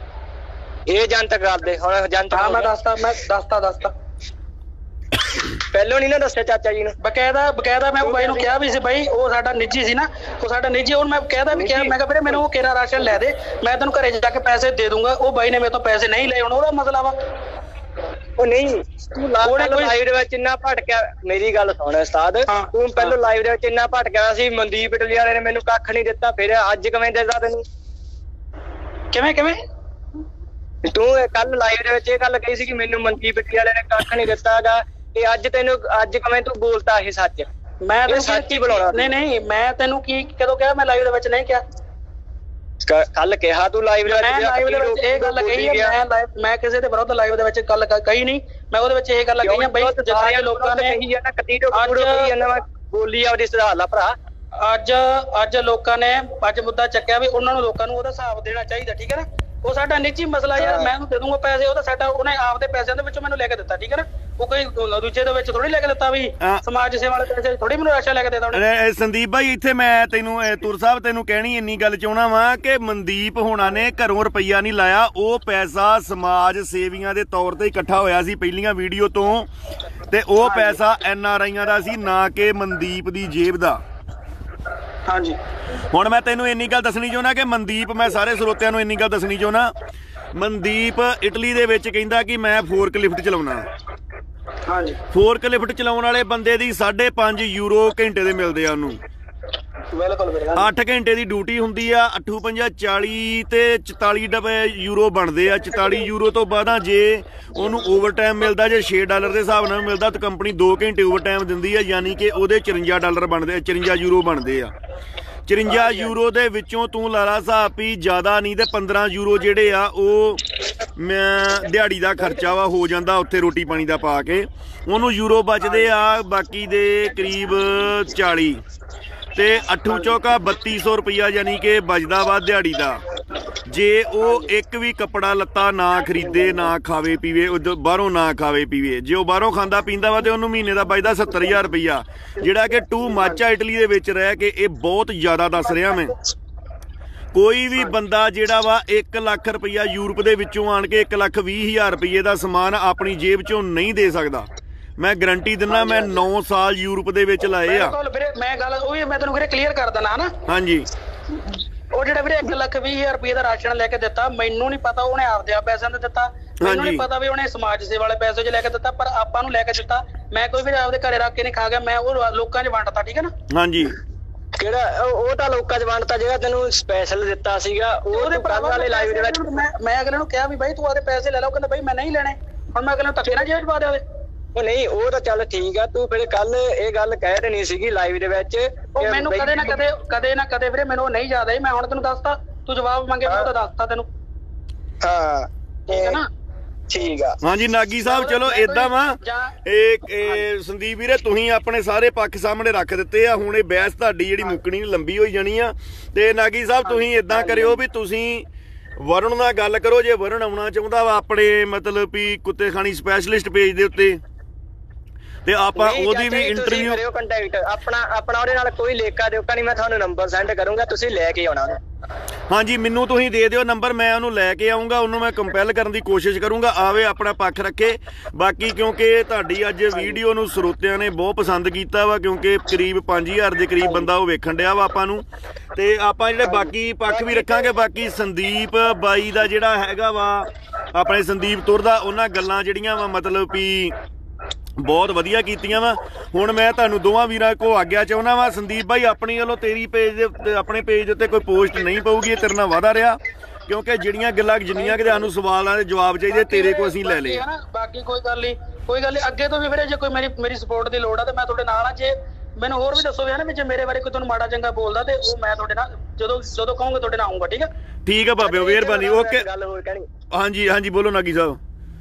ਇਹ ਜਨਤਕ ਕਰਦੇ ਹੁਣ ਜਨਤਕ ਹਾਂ ਮੈਂ ਦੱਸਤਾ ਪਹਿਲੋਂ ਨਹੀਂ ਨਾ ਦੱਸਿਆ ਚਾਚਾ ਜੀ ਨੂੰ ਬਕਾਇਦਾ ਮੈਂ ਉਹ ਬਾਈ ਨੂੰ ਕਿਹਾ ਵੀ ਸੀ ਬਾਈ ਉਹ ਸਾਡਾ ਨਿੱਜੀ ਸੀ ਨਾ ਉਹ ਸਾਡਾ ਨਿੱਜੀ ਹੁਣ ਮੈਂ ਕਹਿਦਾ ਵੀ ਕਿਹਾ ਮੈਂ ਕਿਹਾ ਵੀਰੇ ਮੈਨੂੰ ਉਹ ਕਿਹੜਾ ਰਾਸ਼ਨ ਲੈ ਦੇ ਮੈਂ ਤੈਨੂੰ ਘਰੇ ਜਾ ਕੇ ਪੈਸੇ ਦੇ ਦੂੰਗਾ। ਉਹ ਬਾਈ ਨੇ ਮੇਰੇ ਤੋਂ ਪੈਸੇ ਨਹੀਂ ਲਏ ਹੁਣ ਉਹਦਾ ਮਸਲਾ ਵਾ। ਉਹ ਨਹੀਂ ਤੂੰ ਲਾਈਵ ਦੇ ਵਿੱਚ ਇੰਨਾ ਭਟਕਿਆ ਮੇਰੀ ਗੱਲ ਸੁਣ ਉਸਤਾਦ ਤੂੰ ਪਹਿਲਾਂ ਲਾਈਵ ਦੇ ਵਿੱਚ ਇੰਨਾ ਭਟਕਿਆ ਸੀ ਮਨਦੀਪ ਇਟਲੀ ਵਾਲੇ ਨੇ ਮੈਨੂੰ ਕੱਖ ਨਹੀਂ ਦਿੱਤਾ ਫਿਰ ਅੱਜ ਕਿਵੇਂ ਦੇਦਾ ਤੈਨੂੰ ਕਿਵੇਂ ਤੂੰ ਕੱਲ ਲਾਈਵ ਦੇ ਵਿੱਚ ਇਹ ਗੱਲ ਕਹੀ ਸੀ ਕਿ ਮੈਨੂੰ ਮਨਦੀਪ ਇਟਲੀ ਵਾਲੇ ਨੇ ਕੱਖ ਨਹੀਂ ਦਿੱਤਾ ਹੈਗਾ ਤੇ ਅੱਜ ਕਿਵੇਂ ਤੂੰ ਬੋਲਤਾ ਇਹ ਸੱਚ ਮੈਂ ਤਾਂ ਸੱਚ ਹੀ ਬੁਲਾਉਣਾ ਨਹੀਂ ਮੈਂ ਤੈਨੂੰ ਕੀ ਕਦੋਂ ਕਿਹਾ ਮੈਂ ਲਾਈਵ ਦੇ ਵਿੱਚ ਨਹੀਂ ਕਿਹਾ ਕੱਲ ਕਿਹਾ ਤੂੰ ਲਾਈਵ ਦੇ ਵਿੱਚ ਇਹ ਗੱਲ ਕਹੀ ਹੈ ਮੈਂ ਕਿਸੇ ਦੇ ਵਿਰੁੱਧ ਲਾਈਵ ਦੇ ਵਿੱਚ ਗੱਲ ਕਹੀ ਨਹੀਂ ਮੈਂ ਉਹਦੇ ਵਿੱਚ ਇਹ ਗੱਲ ਕਹੀ ਹੈ ਬਈ ਸਾਰੇ ਲੋਕਾਂ ਨੇ ਕਹੀ ਜਾਂਦਾ ਬੋਲੀ ਆਪਦੀ ਸੁਧਾਰ ਲਾ ਭਰਾ। ਅੱਜ ਲੋਕਾਂ ਨੇ ਮੁੱਦਾ ਚੱਕਿਆ ਵੀ ਉਹਨਾਂ ਨੂੰ ਲੋਕਾਂ ਨੂੰ ਉਹਦਾ ਹਿਸਾਬ ਦੇਣਾ ਚਾਹੀਦਾ ਠੀਕ ਹੈ ਨਾ। ਉਹ ਸਾਡਾ ਨਿੱਜੀ ਮਸਲਾ ਯਾਰ ਮੈਂ ਉਹਨੂੰ ਦੇ ਦੂੰਗਾ ਪੈਸੇ ਉਹਦਾ ਸਾਡਾ ਉਹਨੇ ਆਪਦੇ ਪੈਸਿਆਂ ਦੇ ਵਿੱਚੋਂ ਮੈਨੂੰ ਲੈ ਕੇ ਦਿੱਤਾ ਠੀਕ ਹੈ ਨਾ। ਉਹ ਕੋਈ ਦੂਜੇ ਦੇ ਵਿੱਚ ਥੋੜੀ ਲੈ ਕੇ ਦਿੱਤਾ ਵੀ ਸਮਾਜ ਸੇਵਾ ਵਾਲੇ ਪੈਸੇ ਥੋੜੀ ਮੈਨੂੰ ਰਾਸ਼ਨ ਲੈ ਕੇ ਦੇਦਾ ਉਹਨੇ। ਸੰਦੀਪ ਭਾਈ ਇੱਥੇ ਮੈਂ ਤੈਨੂੰ ਤੁਰ ਸਾਹਿਬ ਤੈਨੂੰ ਕਹਿਣੀ ਇੰਨੀ ਗੱਲ ਚਾਹੁੰਦਾ ਵਾਂ ਕਿ ਮਨਦੀਪ ਹੋਣਾ ਨੇ ਘਰੋਂ ਰੁਪਈਆ ਨਹੀਂ ਲਾਇਆ ਉਹ ਪੈਸਾ ਸਮਾਜ ਸੇਵੀਆਂ ਦੇ ਤੌਰ ਤੇ ਇਕੱਠਾ ਹੋਇਆ ਸੀ ਪਹਿਲੀਆਂ ਵੀਡੀਓ ਤੋਂ ਤੇ ਉਹ ਪੈਸਾ NRIਆਂ ਦਾ ਸੀ ਨਾ ਕਿ ਮਨਦੀਪ ਦੀ ਜੇਬ ਦਾ। ਹਾਂਜੀ ਹੁਣ ਮੈਂ ਤੈਨੂੰ ਇੰਨੀ ਗੱਲ ਦੱਸਣੀ ਚਾਹੁੰਦਾ ਕਿ ਮਨਦੀਪ ਮੈਂ ਸਾਰੇ ਸਰੋਤਿਆਂ ਨੂੰ ਇੰਨੀ ਗੱਲ ਦੱਸਣੀ ਚਾਹੁੰਦਾ ਮਨਦੀਪ ਇਟਲੀ ਦੇ ਵਿੱਚ ਕਹਿੰਦਾ ਕਿ ਮੈਂ ਫੋਰਕ ਲਿਫਟ ਚਲਾਉਣਾ। ਹਾਂਜੀ ਫੋਰਕ ਲਿਫਟ ਚਲਾਉਣ ਵਾਲੇ ਬੰਦੇ ਦੀ 5.5 ਯੂਰੋ ਘੰਟੇ ਦੇ ਮਿਲਦੇ ਆ ਉਹਨੂੰ। ਬਿਲਕੁਲ 8 ਘੰਟੇ ਦੀ ਡਿਊਟੀ ਹੁੰਦੀ ਆ 8×5 40 ਤੇ 44 ਯੂਰੋ ਬਣਦੇ ਆ। 44 ਯੂਰੋ ਤੋਂ ਬਾਅਦ ਜੇ ਉਹਨੂੰ ਓਵਰ ਟਾਈਮ ਮਿਲਦਾ ਜੇ $6 ਦੇ ਹਿਸਾਬ ਨਾਲ ਮਿਲਦਾ ਤਾਂ ਕੰਪਨੀ 2 ਘੰਟੇ ਓਵਰ ਟਾਈਮ ਦਿੰਦੀ ਆ ਯਾਨੀ ਕਿ ਉਹਦੇ $54 ਬਣਦੇ 54 ਯੂਰੋ ਬਣਦੇ ਆ। 54 ਯੂਰੋ ਦੇ ਵਿੱਚੋਂ ਤੂੰ ਲਾਲਾ ਹਿਸਾਬ ਵੀ ਜ਼ਿਆਦਾ ਨਹੀਂ ਤੇ 15 ਯੂਰੋ ਜਿਹੜੇ ਆ ਉਹ ਮੈਂ ਦਿਹਾੜੀ ਦਾ ਖਰਚਾ ਵਾ ਹੋ ਜਾਂਦਾ ਉੱਥੇ ਰੋਟੀ ਪਾਣੀ ਦਾ ਪਾ ਕੇ, ਉਹਨੂੰ ਯੂਰੋ ਬਚਦੇ ਆ ਬਾਕੀ ਦੇ ਕਰੀਬ 40 ਤੇ 8 ਚੌਕਾ 3200 ਰੁਪਈਆ ਯਾਨੀ ਕਿ ਬਚਦਾ ਵਾ ਦਿਹਾੜੀ ਦਾ। ਜੇ ਉਹ ਇੱਕ ਵੀ ਕੱਪੜਾ ਲੱਤਾ ਨਾ ਖਰੀਦੇ, ਨਾ ਖਾਵੇ ਪੀਵੇ, ਬਾਹਰੋਂ ਨਾ ਖਾਵੇ ਪੀਵੇ, ਜੇ ਉਹ ਬਾਹਰੋਂ ਖਾਂਦਾ ਪੀਂਦਾ ਵਾ ਤੇ ਉਹਨੂੰ ਮਹੀਨੇ ਦਾ ਬਚਦਾ 70000 ਰੁਪਈਆ, ਜਿਹੜਾ ਕਿ ਟੂ ਮੱਚ ਆ ਇਟਲੀ ਦੇ ਵਿੱਚ ਰਹਿ ਕੇ ਇਹ ਬਹੁਤ ਜ਼ਿਆਦਾ ਦੱਸ ਰਿਹਾ ਮੈਂ। ਕੋਈ ਵੀ ਬੰਦਾ ਜਿਹੜਾ ਵਾ 1 ਲੱਖ ਰੁਪਈਆ ਯੂਰਪ ਦੇ ਵਿੱਚੋਂ ਆਣ ਕੇ 1,20,000 ਰੁਪਈਏ ਦਾ ਸਮਾਨ ਆਪਣੀ ਜੇਬ ਚੋਂ ਨਹੀਂ ਦੇ ਸਕਦਾ। ਮੈਂ ਗਰੰਟੀ ਦਿੰਦਾ, ਮੈਂ 9 ਸਾਲ ਯੂਰਪ ਦੇ ਵਿੱਚ ਲਾਏ ਆ। ਮੈਂ ਗੱਲ ਉਹ ਵੀ ਮੈਂ ਤੈਨੂੰ ਵੀਰੇ ਕਲੀਅਰ ਕਰ ਦਿੰਦਾ ਨਾ। ਹਾਂਜੀ, ਉਹ ਜਿਹੜਾ ਵੀਰੇ 1,20,000 ਰੁਪਏ ਦਾ ਰਾਸ਼ਨ ਲੈ ਕੇ ਦਿੱਤਾ, ਮੈਨੂੰ ਨਹੀਂ ਪਤਾ ਉਹਨੇ ਆਪਦੇ ਆਪ ਪੈਸਿਆਂ ਤੇ ਦਿੱਤਾ, ਮੈਨੂੰ ਨਹੀਂ ਪਤਾ ਵੀ ਉਹਨੇ ਸਮਾਜ ਸੇਵਾ ਵਾਲੇ ਪੈਸੇ 'ਚ ਲੈ ਕੇ ਦਿੱਤਾ, ਪਰ ਆਪਾਂ ਨੂੰ ਲੈ ਕੇ ਦਿੱਤਾ। ਮੈਂ ਕੋਈ ਵੀ ਆਪਦੇ ਘਰੇ ਰੱਖ ਕੇ ਨਹੀਂ ਖਾ ਗਿਆ, ਮੈਂ ਉਹ ਲੋਕਾਂ 'ਚ ਵੰਡਤਾ, ਠੀਕ ਹੈ ਨਾ। ਹਾਂਜੀ, ਕਿਹੜਾ ਉਹ ਤਾਂ ਲੋਕਾਂ 'ਚ ਵੰਡਤਾ, ਜਿਹੜਾ ਤੈਨੂੰ ਸਪੈਸ਼ਲ ਦਿੱਤਾ ਸੀਗਾ ਉਹਦੇ ਕੱਲ ਵਾਲੇ ਲਾਈਵ ਦੇ ਵਿੱਚ ਮੈਂ ਅਗਲੇ ਨੂੰ ਕਿਹਾ ਵੀ ਬਾਈ ਤੂੰ ਆਦੇ ਪੈਸੇ ਲੈ ਲਾ, ਉਹ ਕਹਿੰਦਾ ਬਾਈ ਮੈਂ ਨਹੀਂ ਲੈਣੇ। ਹੁਣ ਮੈਂ ਅਗਲੇ ਨੂੰ ਧੱਕੇ ਨਾਲ ਜੇਬ 'ਚ ਪਾ ਦੇਵੇ। ਉਹ ਨਹੀਂ, ਉਹ ਤਾਂ ਚੱਲ ਠੀਕ ਆ, ਤੂੰ ਫਿਰ ਕੱਲ ਇਹ ਗੱਲ ਕਹਿ ਦੇਣੀ ਸੀਗੀ ਲਾਈਵ ਦੇ ਵਿੱਚ। ਉਹ ਮੈਨੂੰ ਕਦੇ ਨਾ ਕਦੇ ਵੀਰੇ ਮੈਨੂੰ ਨਹੀਂ ਯਾਦ ਆਈ, ਮੈਂ ਹੁਣ ਤੈਨੂੰ ਦੱਸਤਾ, ਤੂੰ ਜਵਾਬ ਮੰਗੇ ਮੈਂ ਤਾਂ ਦੱਸਤਾ ਤੈਨੂੰ। ਹਾਂ ਠੀਕ ਹੈ ਨਾ, ਠੀਕ ਆ। ਹਾਂਜੀ ਨਾਗੀ ਸਾਹਿਬ, ਚਲੋ ਏਦਾਂ ਵਾ ਇਹ ਸੰਦੀਪ ਵੀਰੇ ਤੁਸੀਂ ਆਪਣੇ ਸਾਰੇ ਪੱਖ ਸਾਹਮਣੇ ਰੱਖ ਦਿੱਤੇ ਆ, ਹੁਣ ਇਹ ਬਹਿਸ ਤੁਹਾਡੀ ਜਿਹੜੀ ਮੁੱਕਣੀ ਲੰਬੀ ਹੋਈ ਜਾਣੀ ਆ। ਤੇ ਨਾਗੀ ਸਾਹਿਬ ਤੁਸੀਂ ਏਦਾਂ ਕਰਿਓ ਵੀ ਤੁਸੀਂ ਵਰੁਣ ਨਾਲ ਗੱਲ ਕਰੋ, ਜੇ ਵਰੁਣ ਆਉਣਾ ਚਾਹੁੰਦਾ ਵਾ ਆਪਣੇ ਮਤਲਬ ਵੀ ਕੁੱਤੇ ਖਾਣੀ ਸਪੈਸ਼ਲਿਸਟ ਪੇਜ ਦੇ ਉੱਤੇ, ਤੇ ਆਪਾਂ ਉਹਦੀ ਵੀ ਇੰਟਰਵਿਊ ਕਰਿਓ ਕੰਟੈਕਟ ਆਪਣਾ ਉਹਦੇ ਨਾਲ ਕੋਈ ਲੇਖਾ ਦੇਊਗਾ ਨਹੀਂ, ਮੈਂ ਤੁਹਾਨੂੰ ਨੰਬਰ ਸੈਂਡ ਕਰੂੰਗਾ, ਤੁਸੀਂ ਲੈ ਕੇ ਆਉਣਾ। ਹਾਂਜੀ ਮੈਨੂੰ ਤੁਸੀਂ ਦੇ ਦਿਓ ਨੰਬਰ, ਮੈਂ ਉਹਨੂੰ ਲੈ ਕੇ ਆਉਂਗਾ, ਉਹਨੂੰ ਮੈਂ ਕੰਪੈਲ ਕਰਨ ਦੀ ਕੋਸ਼ਿਸ਼ ਕਰੂੰਗਾ ਆਵੇ, ਆਪਣਾ ਪੱਖ ਰੱਖੇ। ਬਾਕੀ ਕਿਉਂਕਿ ਤੁਹਾਡੀ ਅੱਜ ਵੀਡੀਓ ਨੂੰ ਸਰੋਤਿਆਂ ਨੇ ਬਹੁਤ ਪਸੰਦ ਕੀਤਾ ਵਾ, ਕਿਉਂਕਿ ਕਰੀਬ 5000 ਦੇ ਕਰੀਬ ਬੰਦਾ ਉਹ ਵੇਖਣ ਡਿਆ ਵਾ ਆਪਾਂ ਨੂੰ, ਤੇ ਆਪਾਂ ਜਿਹੜੇ ਬਾਕੀ ਪੱਖ ਵੀ ਰੱਖਾਂਗੇ। ਬਾਕੀ ਸੰਦੀਪ ਬਾਈ ਦਾ ਜਿਹੜਾ ਹੈਗਾ ਵਾ ਆਪਣੇ ਸੰਦੀਪ ਤੁਰ ਦਾ, ਉਹਨਾਂ ਗੱਲਾਂ ਜਿਹੜੀਆਂ ਵਾ ਮਤਲਬ ਵੀ ਬਹੁਤ ਵਧੀਆ ਕੀਤੀਆਂ ਵਾ। ਹੁਣ ਮੈਂ ਤੁਹਾਨੂੰ ਦੋਵਾਂ ਵੀਰਾਂ ਕੋ ਆਗਿਆ ਚਾਹੁੰਦਾ ਵਾ। ਸੰਦੀਪ ਭਾਈ ਆਪਣੀ ਵੱਲੋਂ ਤੇਰੀ ਪੇਜ ਦੇ ਉੱਤੇ, ਆਪਣੇ ਪੇਜ ਦੇ ਉੱਤੇ ਕੋਈ ਪੋਸਟ ਨਹੀਂ ਪਊਗੀ, ਇਹ ਤੇਰੇ ਨਾਲ ਵਾਅਦਾ ਰਿਹਾ, ਕਿਉਂਕਿ ਜਿਹੜੀਆਂ ਗੱਲਾਂ ਜਿੰਨੀਆਂ ਕਿ ਸਾਨੂੰ ਸਵਾਲਾਂ ਦੇ ਜਵਾਬ ਚਾਹੀਦੇ ਤੇਰੇ ਕੋ ਅਸੀਂ ਲੈ ਲਏ। ਬਾਕੀ ਕੋਈ ਗੱਲ ਨਹੀਂ ਅੱਗੇ ਤੋਂ ਵੀ ਵੀਰੇ ਜੇ ਕੋਈ ਮੇਰੀ ਸਪੋਰਟ ਦੀ ਲੋੜ ਆ ਤੇ ਮੈਂ ਤੁਹਾਡੇ ਨਾਲ ਆ। ਜੇ ਮੈਨੂੰ ਹੋਰ ਵੀ ਦੱਸੋ ਵੀ ਜੇ ਮੇਰੇ ਬਾਰੇ ਕੋਈ ਤੁਹਾਨੂੰ ਮਾੜਾ ਚੰਗਾ ਬੋਲਦਾ ਤੇ ਉਹ ਮੈਂ ਤੁਹਾਡੇ ਨਾਲ ਜਦੋਂ ਕਹੋਗੇ ਤੁਹਾਡੇ ਨਾਲ ਆਉਂਗਾ, ਠੀਕ ਆ। ਠੀਕ ਆ ਬਾਬੇ, ਮਿਹਰਬਾਨੀ, ਓਕੇ। ਹਾਂਜੀ ਹਾਂਜੀ ਬੋਲੋ ਨਾਗੀ ਸਾਹਿਬ।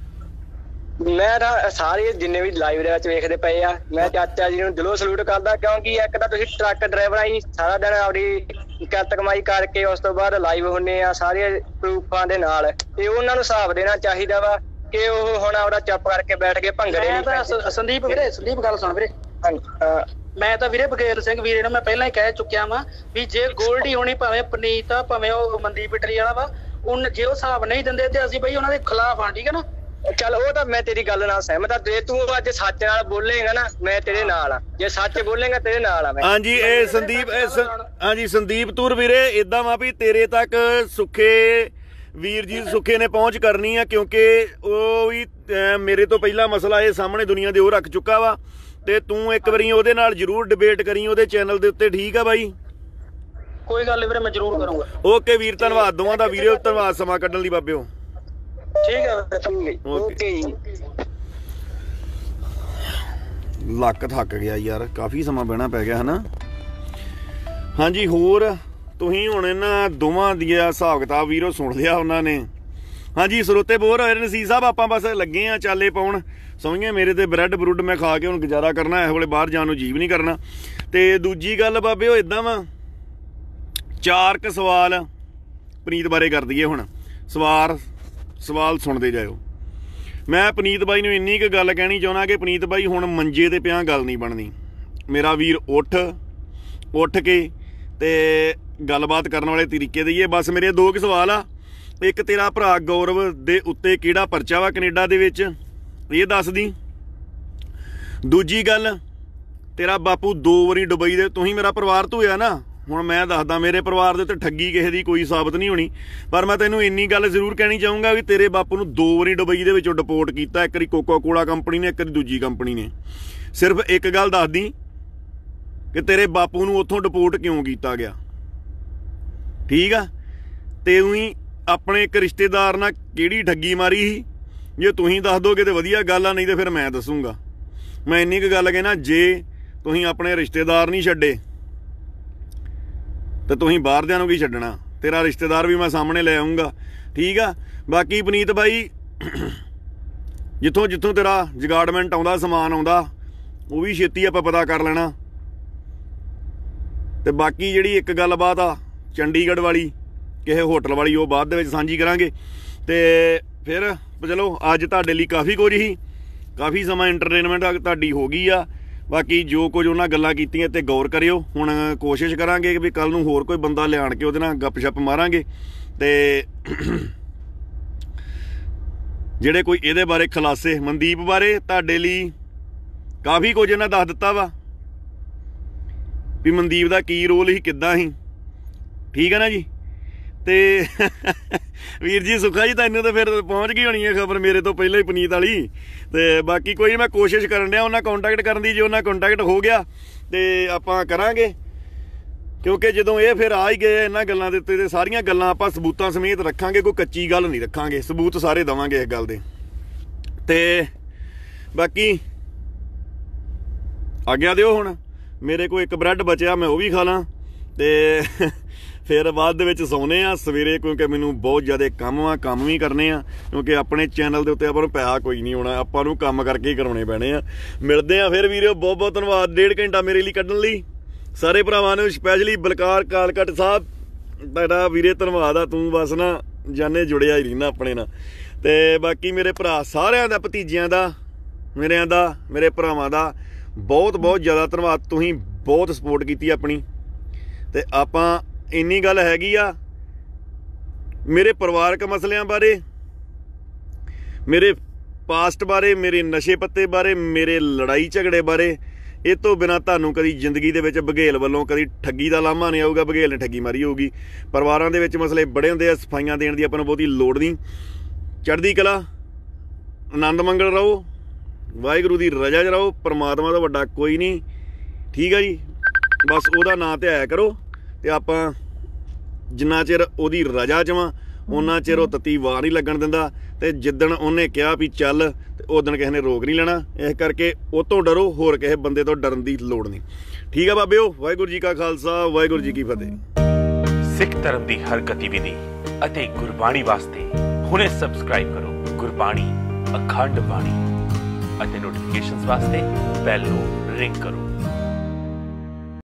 ਮੈਂ ਤਾਂ ਸਾਰੇ ਜਿੰਨੇ ਵੀ ਲਾਈਵ ਦੇ ਵਿੱਚ ਵੇਖਦੇ ਪਏ ਆ, ਮੈਂ ਚਾਚਾ ਜੀ ਨੂੰ ਦਿਲੋਂ ਸਲੂਟ ਕਰਦਾ, ਕਿਉਂਕਿ ਇੱਕ ਤਾਂ ਤੁਸੀਂ ਟਰੱਕ ਡਰਾਈਵਰ ਆ ਜੀ, ਸਾਰਾ ਦਿਨ ਆਪਣੀ ਕਿਰਤ ਕਮਾਈ ਕਰਕੇ ਉਸ ਤੋਂ ਬਾਅਦ ਲਾਈਵ ਹੁੰਨੇ ਆ ਸਾਰੇ ਪ੍ਰੂਫਾਂ ਦੇ ਨਾਲ, ਤੇ ਉਹਨਾਂ ਨੂੰ ਹਿਸਾਬ ਦੇਣਾ ਚਾਹੀਦਾ ਵਾ ਕਿ ਉਹ ਹੁਣ ਆਪਦਾ ਚੁੱਪ ਕਰਕੇ ਬੈਠ ਕੇ ਭੰਗੜੇ। ਸੰਦੀਪ ਗੱਲ ਸੁਣ ਵੀਰੇ, ਮੈਂ ਤਾਂ ਵੀਰੇ ਬਗੇਲ ਸਿੰਘ ਵੀਰੇ ਨੂੰ ਮੈਂ ਪਹਿਲਾਂ ਹੀ ਕਹਿ ਚੁੱਕਿਆ ਵਾ ਵੀ ਜੇ ਗੋਲਡੀ ਹੋਣੀ ਭਾਵੇਂ ਪਨੀਤ ਆ ਭਾਵੇਂ ਉਹ ਮਨਦੀਪ ਇਟਲੀ ਵਾਲਾ ਵਾ, ਜੇ ਉਹ ਹਿਸਾਬ ਨਹੀਂ ਦਿੰਦੇ ਤੇ ਅਸੀਂ ਬਈ ਉਹਨਾਂ ਦੇ ਖਿਲਾਫ ਆ, ਠੀਕ ਹੈ ਨਾ। ਚੱਲ ਉਹ ਤਾਂ ਮੈਂ ਤੇਰੀ ਗੱਲ ਨਾਲ ਸਹਿਮਤ ਆ, ਜੇ ਤੂੰ ਅੱਜ ਸੱਚ ਨਾਲ ਬੋਲੇਗਾ ਨਾ ਮੈਂ ਤੇਰੇ ਨਾਲ ਆ, ਜੇ ਸੱਚ ਬੋਲੇਗਾ ਤੇਰੇ ਨਾਲ ਆ ਮੈਂ। ਹਾਂਜੀ ਇਹ ਸੰਦੀਪ ਹਾਂਜੀ ਸੰਦੀਪ ਤੁਰ ਵੀਰੇ ਏਦਾਂ ਵਾ ਵੀ ਤੇਰੇ ਤੱਕ ਸੁੱਖੇ ਵੀਰ ਜੀ ਸੁੱਖੇ ਨੇ ਪਹੁੰਚ ਕਰਨੀ ਆ, ਕਿਉਂਕਿ ਉਹ ਵੀ ਮੇਰੇ ਤੋਂ ਪਹਿਲਾਂ ਮਸਲਾ ਇਹ ਸਾਹਮਣੇ ਦੁਨੀਆ ਦੇ ਉਹ ਰੱਖ ਚੁੱਕਾ ਵਾ, ਤੇ ਤੂੰ ਇੱਕ ਵਾਰੀ ਉਹਦੇ ਨਾਲ ਜ਼ਰੂਰ ਡਿਬੇਟ ਕਰੀ ਉਹਦੇ ਚੈਨਲ ਦੇ ਉੱਤੇ, ਠੀਕ ਆ ਬਾਈ। ਕੋਈ ਗੱਲ ਨਹੀਂ ਵੀਰੇ, ਮੈਂ ਜ਼ਰੂਰ ਕਰੂੰਗਾ। ਓਕੇ ਵੀਰ, ਧੰਨਵਾਦ ਦੋਵਾਂ ਦਾ ਵੀਰੇ, ਧੰਨਵਾਦ ਸਮਾਂ ਕੱਢਣ ਲਈ ਬਾਬਿਓ। ਠੀਕ ਹੈ ਓਕੇ ਜੀ। ਲੱਕ ਥੱਕ ਗਿਆ ਯਾਰ, ਕਾਫੀ ਸਮਾਂ ਬਹਿਣਾ ਪੈ ਗਿਆ ਹਨਾ। ਹਾਂਜੀ ਹੋਰ ਤੁਸੀਂ ਹੁਣ ਇਹਨਾਂ ਦੋਵਾਂ ਦੀਆਂ ਹਿਸਾਬ ਕਿਤਾਬ ਵੀਰੋ ਸੁਣ ਲਿਆ ਉਹਨਾਂ ਨੇ। ਹਾਂਜੀ ਸਰੋਤੇ ਬੋਰ ਹੋਏ ਨੇ ਸੀ ਸਾਹਿਬ, ਆਪਾਂ ਬਸ ਲੱਗੇ ਆ ਚਾਲੇ ਪਾਉਣ, ਸਮਝੀਏ ਮੇਰੇ ਤੇ ਬ੍ਰੈਡ ਬਰੁੱਡ ਮੈਂ ਖਾ ਕੇ ਹੁਣ ਗੁਜ਼ਾਰਾ ਕਰਨਾ, ਇਸ ਵੇਲੇ ਬਾਹਰ ਜਾਣ ਨੂੰ ਜੀਵ ਨਹੀਂ ਕਰਨਾ। ਤੇ ਦੂਜੀ ਗੱਲ ਬਾਬੇ ਉਹ ਏਦਾਂ ਵਾ, 4 ਕੁ ਸਵਾਲ ਪਨੀਤ ਬਾਰੇ ਕਰ ਦਈਏ। ਹੁਣ ਸਵਾਲ ਸੁਣਦੇ ਜਾਇਓ। ਮੈਂ ਪਨੀਤ ਬਾਈ ਨੂੰ ਇੰਨੀ ਕੁ ਗੱਲ ਕਹਿਣੀ ਚਾਹੁੰਦਾ ਕਿ ਪਨੀਤ ਬਾਈ ਹੁਣ ਮੰਜੇ ਤੇ ਪਿਆ ਗੱਲ ਨਹੀਂ ਬਣਨੀ, ਮੇਰਾ ਵੀਰ ਉੱਠ ਕੇ ਤੇ ਗੱਲਬਾਤ ਕਰਨ ਵਾਲੇ ਤਰੀਕੇ ਦੇਈਏ। ਬਸ ਮੇਰੇ 2 ਕੁ ਸਵਾਲ ਆ। ਇੱਕ ਤੇਰਾ ਭਰਾ ਗੌਰਵ ਦੇ ਉੱਤੇ ਕਿਹੜਾ ਪਰਚਾ ਵਾ ਕੈਨੇਡਾ ਦੇ ਵਿੱਚ, ਇਹ ਦੱਸ ਦੀ। ਦੂਜੀ ਗੱਲ, ਤੇਰਾ ਬਾਪੂ 2 ਵਾਰੀ ਦੁਬਈ ਦੇ, ਤੁਸੀਂ ਮੇਰਾ ਪਰਿਵਾਰ ਧੋਇਆ ਨਾ, ਹੁਣ ਮੈਂ ਦੱਸਦਾ ਮੇਰੇ ਪਰਿਵਾਰ ਦੇ ਉੱਤੇ ਠੱਗੀ ਕਿਸੇ ਦੀ ਕੋਈ ਸਾਬਤ ਨਹੀਂ ਹੋਣੀ, ਪਰ ਮੈਂ ਤੈਨੂੰ ਇੰਨੀ ਗੱਲ ਜ਼ਰੂਰ ਕਹਿਣੀ ਚਾਹੂੰਗਾ ਵੀ ਤੇਰੇ ਬਾਪੂ ਨੂੰ 2 ਵਾਰੀ ਦੁਬਈ ਦੇ ਵਿੱਚੋਂ ਡਿਪੋਰਟ ਕੀਤਾ, ਇੱਕ ਵਾਰੀ ਕੋਕਾ ਕੋਲਾ ਕੰਪਨੀ ਨੇ, ਇੱਕ ਵਾਰੀ ਦੂਜੀ ਕੰਪਨੀ ਨੇ। ਸਿਰਫ ਇੱਕ ਗੱਲ ਦੱਸਦੀ ਕਿ ਤੇਰੇ ਬਾਪੂ ਨੂੰ ਉੱਥੋਂ ਡਿਪੋਰਟ ਕਿਉਂ ਕੀਤਾ ਗਿਆ, ਠੀਕ ਆ। ਤੇ ਉਹੀ ਆਪਣੇ ਇੱਕ ਰਿਸ਼ਤੇਦਾਰ ਨਾਲ ਕਿਹੜੀ ਠੱਗੀ ਮਾਰੀ ਸੀ, ਜੇ ਤੁਸੀਂ ਦੱਸ ਦੋਗੇ ਤੇ ਵਧੀਆ ਗੱਲ ਆ, ਨਹੀਂ ਤੇ ਫਿਰ ਮੈਂ ਦੱਸੂਗਾ। ਮੈਂ ਇੰਨੀ ਕੁ ਗੱਲ ਕਹਿਣਾ, ਜੇ ਤੁਸੀਂ ਆਪਣੇ ਰਿਸ਼ਤੇਦਾਰ ਨਹੀਂ ਛੱਡੇ ਤੇ ਤੁਸੀਂ ਬਾਹਰਦਿਆਂ ਨੂੰ ਕੀ ਛੱਡਣਾ। ਤੇਰਾ ਰਿਸ਼ਤੇਦਾਰ ਵੀ ਮੈਂ ਸਾਹਮਣੇ ਲੈ ਆਉਂਗਾ, ਠੀਕ ਆ। ਬਾਕੀ ਪਨੀਤ ਬਾਈ ਜਿੱਥੋਂ ਜਿੱਥੋਂ ਤੇਰਾ ਜਗਾੜਮੈਂਟ ਆਉਂਦਾ, ਸਮਾਨ ਆਉਂਦਾ, ਉਹ ਵੀ ਛੇਤੀ ਆਪਾਂ ਪਤਾ ਕਰ ਲੈਣਾ। ਤੇ ਬਾਕੀ ਜਿਹੜੀ ਇੱਕ ਗੱਲਬਾਤ ਆ ਚੰਡੀਗੜ੍ਹ ਵਾਲੀ, ਕਿਸੇ ਹੋਟਲ ਵਾਲੀ, ਉਹ ਬਾਅਦ ਦੇ ਵਿੱਚ ਸਾਂਝੀ ਕਰਾਂਗੇ। ਤੇ ਫਿਰ ਚਲੋ ਅੱਜ ਤੁਹਾਡੇ ਲਈ ਕਾਫੀ ਕੁਝ ਹੀ, ਕਾਫੀ ਸਮਾਂ ਇੰਟਰਟੇਨਮੈਂਟ ਤੁਹਾਡੀ ਹੋ ਗਈ ਆ। ਬਾਕੀ ਜੋ ਕੁਝ ਉਹਨਾਂ ਗੱਲਾਂ ਕੀਤੀਆਂ ਤੇ ਗੌਰ ਕਰਿਓ। ਹੁਣ ਕੋਸ਼ਿਸ਼ ਕਰਾਂਗੇ ਕਿ ਵੀ ਕੱਲ ਨੂੰ ਹੋਰ ਕੋਈ ਬੰਦਾ ਲਿਆਣ ਕੇ ਉਹਦੇ ਨਾਲ ਗੱਪ-ਸ਼ੱਪ ਮਾਰਾਂਗੇ ਤੇ ਜਿਹੜੇ ਕੋਈ ਇਹਦੇ ਬਾਰੇ ਖੁਲਾਸੇ, ਮਨਦੀਪ ਬਾਰੇ ਤੁਹਾਡੇ ਲਈ ਕਾਫੀ ਕੁਝ ਇਹਨਾਂ ਦੱਸ ਦਿੱਤਾ ਵਾ ਵੀ ਮਨਦੀਪ ਦਾ ਕੀ ਰੋਲ ਸੀ, ਕਿੱਦਾਂ ਸੀ, ਠੀਕ ਹੈ ਨਾ ਜੀ। ਤੇ ਵੀਰ ਜੀ ਸੁੱਖਾ ਜੀ ਤੈਨੂੰ ਤਾਂ ਫਿਰ ਪਹੁੰਚ ਗਈ ਹੋਣੀ ਹੈ ਖਬਰ ਮੇਰੇ ਤੋਂ ਪਹਿਲਾਂ ਹੀ ਪਨੀਤ ਵਾਲੀ। ਤੇ ਬਾਕੀ ਕੋਈ ਮੈਂ ਕੋਸ਼ਿਸ਼ ਕਰਨ ਡਿਆ ਉਹਨਾਂ ਕੰਟੈਕਟ ਕਰਨ ਦੀ, ਜੇ ਉਹਨਾਂ ਕੰਟੈਕਟ ਹੋ ਗਿਆ ਤੇ ਆਪਾਂ ਕਰਾਂਗੇ। ਕਿਉਂਕਿ ਜਦੋਂ ਇਹ ਫਿਰ ਆ ਹੀ ਗਏ ਇਹਨਾਂ ਗੱਲਾਂ ਦੇ ਉੱਤੇ, ਤੇ ਸਾਰੀਆਂ ਗੱਲਾਂ ਆਪਾਂ ਸਬੂਤਾਂ ਸਮੇਤ ਰੱਖਾਂਗੇ, ਕੋਈ ਕੱਚੀ ਗੱਲ ਨਹੀਂ ਰੱਖਾਂਗੇ, ਸਬੂਤ ਸਾਰੇ ਦੇਵਾਂਗੇ ਇਸ ਗੱਲ ਦੇ। ਤੇ ਬਾਕੀ ਆਗਿਆ ਦਿਓ, ਹੁਣ ਮੇਰੇ ਕੋਲ ਇੱਕ ਬ੍ਰੈਡ ਬਚਿਆ, ਮੈਂ ਉਹ ਵੀ ਖਾ ਲਾਂ ਤੇ ਫਿਰ ਬਾਅਦ ਦੇ ਵਿੱਚ ਸੌਂਦੇ ਆ ਸਵੇਰੇ, ਕਿਉਂਕਿ ਮੈਨੂੰ ਬਹੁਤ ਜ਼ਿਆਦਾ ਕੰਮ ਵੀ ਕਰਨੇ ਆ। ਕਿਉਂਕਿ ਆਪਣੇ ਚੈਨਲ ਦੇ ਉੱਤੇ ਆਪਾਂ ਨੂੰ ਪੈਸਾ ਕੋਈ ਨਹੀਂ ਆਉਣਾ, ਆਪਾਂ ਨੂੰ ਕੰਮ ਕਰਕੇ ਹੀ ਕਰਾਉਣੇ ਪੈਣੇ ਆ। ਮਿਲਦੇ ਆ ਫਿਰ ਵੀਰੋ, ਬਹੁਤ ਬਹੁਤ ਧੰਨਵਾਦ 1.5 ਘੰਟਾ ਮੇਰੇ ਲਈ ਕੱਢਣ ਲਈ। ਸਾਰੇ ਭਰਾਵਾਂ ਨੂੰ ਸਪੈਸ਼ਲੀ ਬਲਕਾਰ ਕਾਲਕਟ ਸਾਹਿਬ ਤੁਹਾਡਾ ਵੀਰੇ ਧੰਨਵਾਦ ਆ। ਤੂੰ ਬਸ ਨਾ ਜਾਨੇ ਜੁੜਿਆ ਹੀ ਰਹਿੰਦਾ ਆਪਣੇ ਨਾਲ। ਤੇ ਬਾਕੀ ਮੇਰੇ ਭਰਾ ਸਾਰਿਆਂ ਦਾ, ਭਤੀਜਿਆਂ ਦਾ, ਮੇਰਿਆਂ ਦਾ, ਮੇਰੇ ਭਰਾਵਾਂ ਦਾ ਬਹੁਤ ਬਹੁਤ ਜ਼ਿਆਦਾ ਧੰਨਵਾਦ। ਤੁਸੀਂ ਬਹੁਤ ਸਪੋਰਟ ਕੀਤੀ ਆਪਣੀ। ਤੇ ਆਪਾਂ ਇੰਨੀ ਗੱਲ ਹੈਗੀ ਆ, ਮੇਰੇ ਪਰਿਵਾਰਕ ਮਸਲਿਆਂ ਬਾਰੇ, ਮੇਰੇ ਪਾਸਟ ਬਾਰੇ, ਮੇਰੇ ਨਸ਼ੇ ਪੱਤੇ ਬਾਰੇ, ਮੇਰੇ ਲੜਾਈ ਝਗੜੇ ਬਾਰੇ, ਇਹ ਤੋਂ ਬਿਨਾਂ ਤੁਹਾਨੂੰ ਕਦੀ ਜ਼ਿੰਦਗੀ ਦੇ ਵਿੱਚ ਬਘੇਲ ਵੱਲੋਂ ਕਦੀ ਠੱਗੀ ਦਾ ਲਾਮਾ ਨਹੀਂ ਆਊਗਾ। ਬਘੇਲ ਨੇ ਠੱਗੀ ਮਾਰੀ ਹੋਊਗੀ। ਪਰਿਵਾਰਾਂ ਦੇ ਵਿੱਚ ਮਸਲੇ ਬੜੇ ਹੁੰਦੇ ਆ, ਸਫਾਈਆਂ ਦੇਣ ਦੀ ਆਪਾਂ ਨੂੰ ਬਹੁਤੀ ਲੋੜ ਨਹੀਂ। ਚੜ੍ਹਦੀ ਕਲਾ, ਆਨੰਦ ਮੰਗਲ ਰਹੋ, ਵਾਹਿਗੁਰੂ ਦੀ ਰਜ਼ਾ 'ਚ ਰਹੋ। ਪਰਮਾਤਮਾ ਤੋਂ ਵੱਡਾ ਕੋਈ ਨਹੀਂ, ਠੀਕ ਆ ਜੀ। ਬਸ ਉਹਦਾ ਨਾਂ ਤੇ ਆਇਆ ਕਰੋ ਤੇ ਆਪਾਂ ਜਿੰਨਾ ਚਿਰ ਉਹਦੀ ਰਜ਼ਾ 'ਚ ਵਾਂ ਉਹਨਾਂ ਚਿਰ ਉਹ ਤੱਤੀ ਵਾਰ ਨਹੀਂ ਲੱਗਣ ਦਿੰਦਾ। ਤੇ ਜਿੱਦਣ ਉਹਨੇ ਕਿਹਾ ਵੀ ਚੱਲ ਤੇ ਉਦਣ ਕਿਸੇ ਨੇ ਰੋਕ ਨਹੀਂ ਲੈਣਾ। ਇਸ ਕਰਕੇ ਉਹ ਤੋਂ ਡਰੋ, ਹੋਰ ਕਿਸੇ ਬੰਦੇ ਤੋਂ ਡਰਨ ਦੀ ਲੋੜ ਨਹੀਂ, ਠੀਕ ਆ ਬਾਬਿਓ। ਵਾਹਿਗੁਰੂ ਜੀ ਕਾ ਖਾਲਸਾ, ਵਾਹਿਗੁਰੂ ਜੀ ਕੀ ਫਤਿਹ। ਸਿੱਖ ਧਰਮ ਦੀ ਹਰ ਗਤੀਵਿਧੀ ਅਤੇ ਗੁਰਬਾਣੀ ਵਾਸਤੇ ਹੁਣੇ ਸਬਸਕ੍ਰਾਈਬ ਕਰੋ ਗੁਰਬਾਣੀ ਅਖੰਡ ਬਾਣੀ ਅਤੇ ਨੋਟੀਫਿਕੇਸ਼ਨਸ ਵਾਸਤੇ ਬੈਲ ਨੂੰ ਰਿੰਗ ਕਰੋ।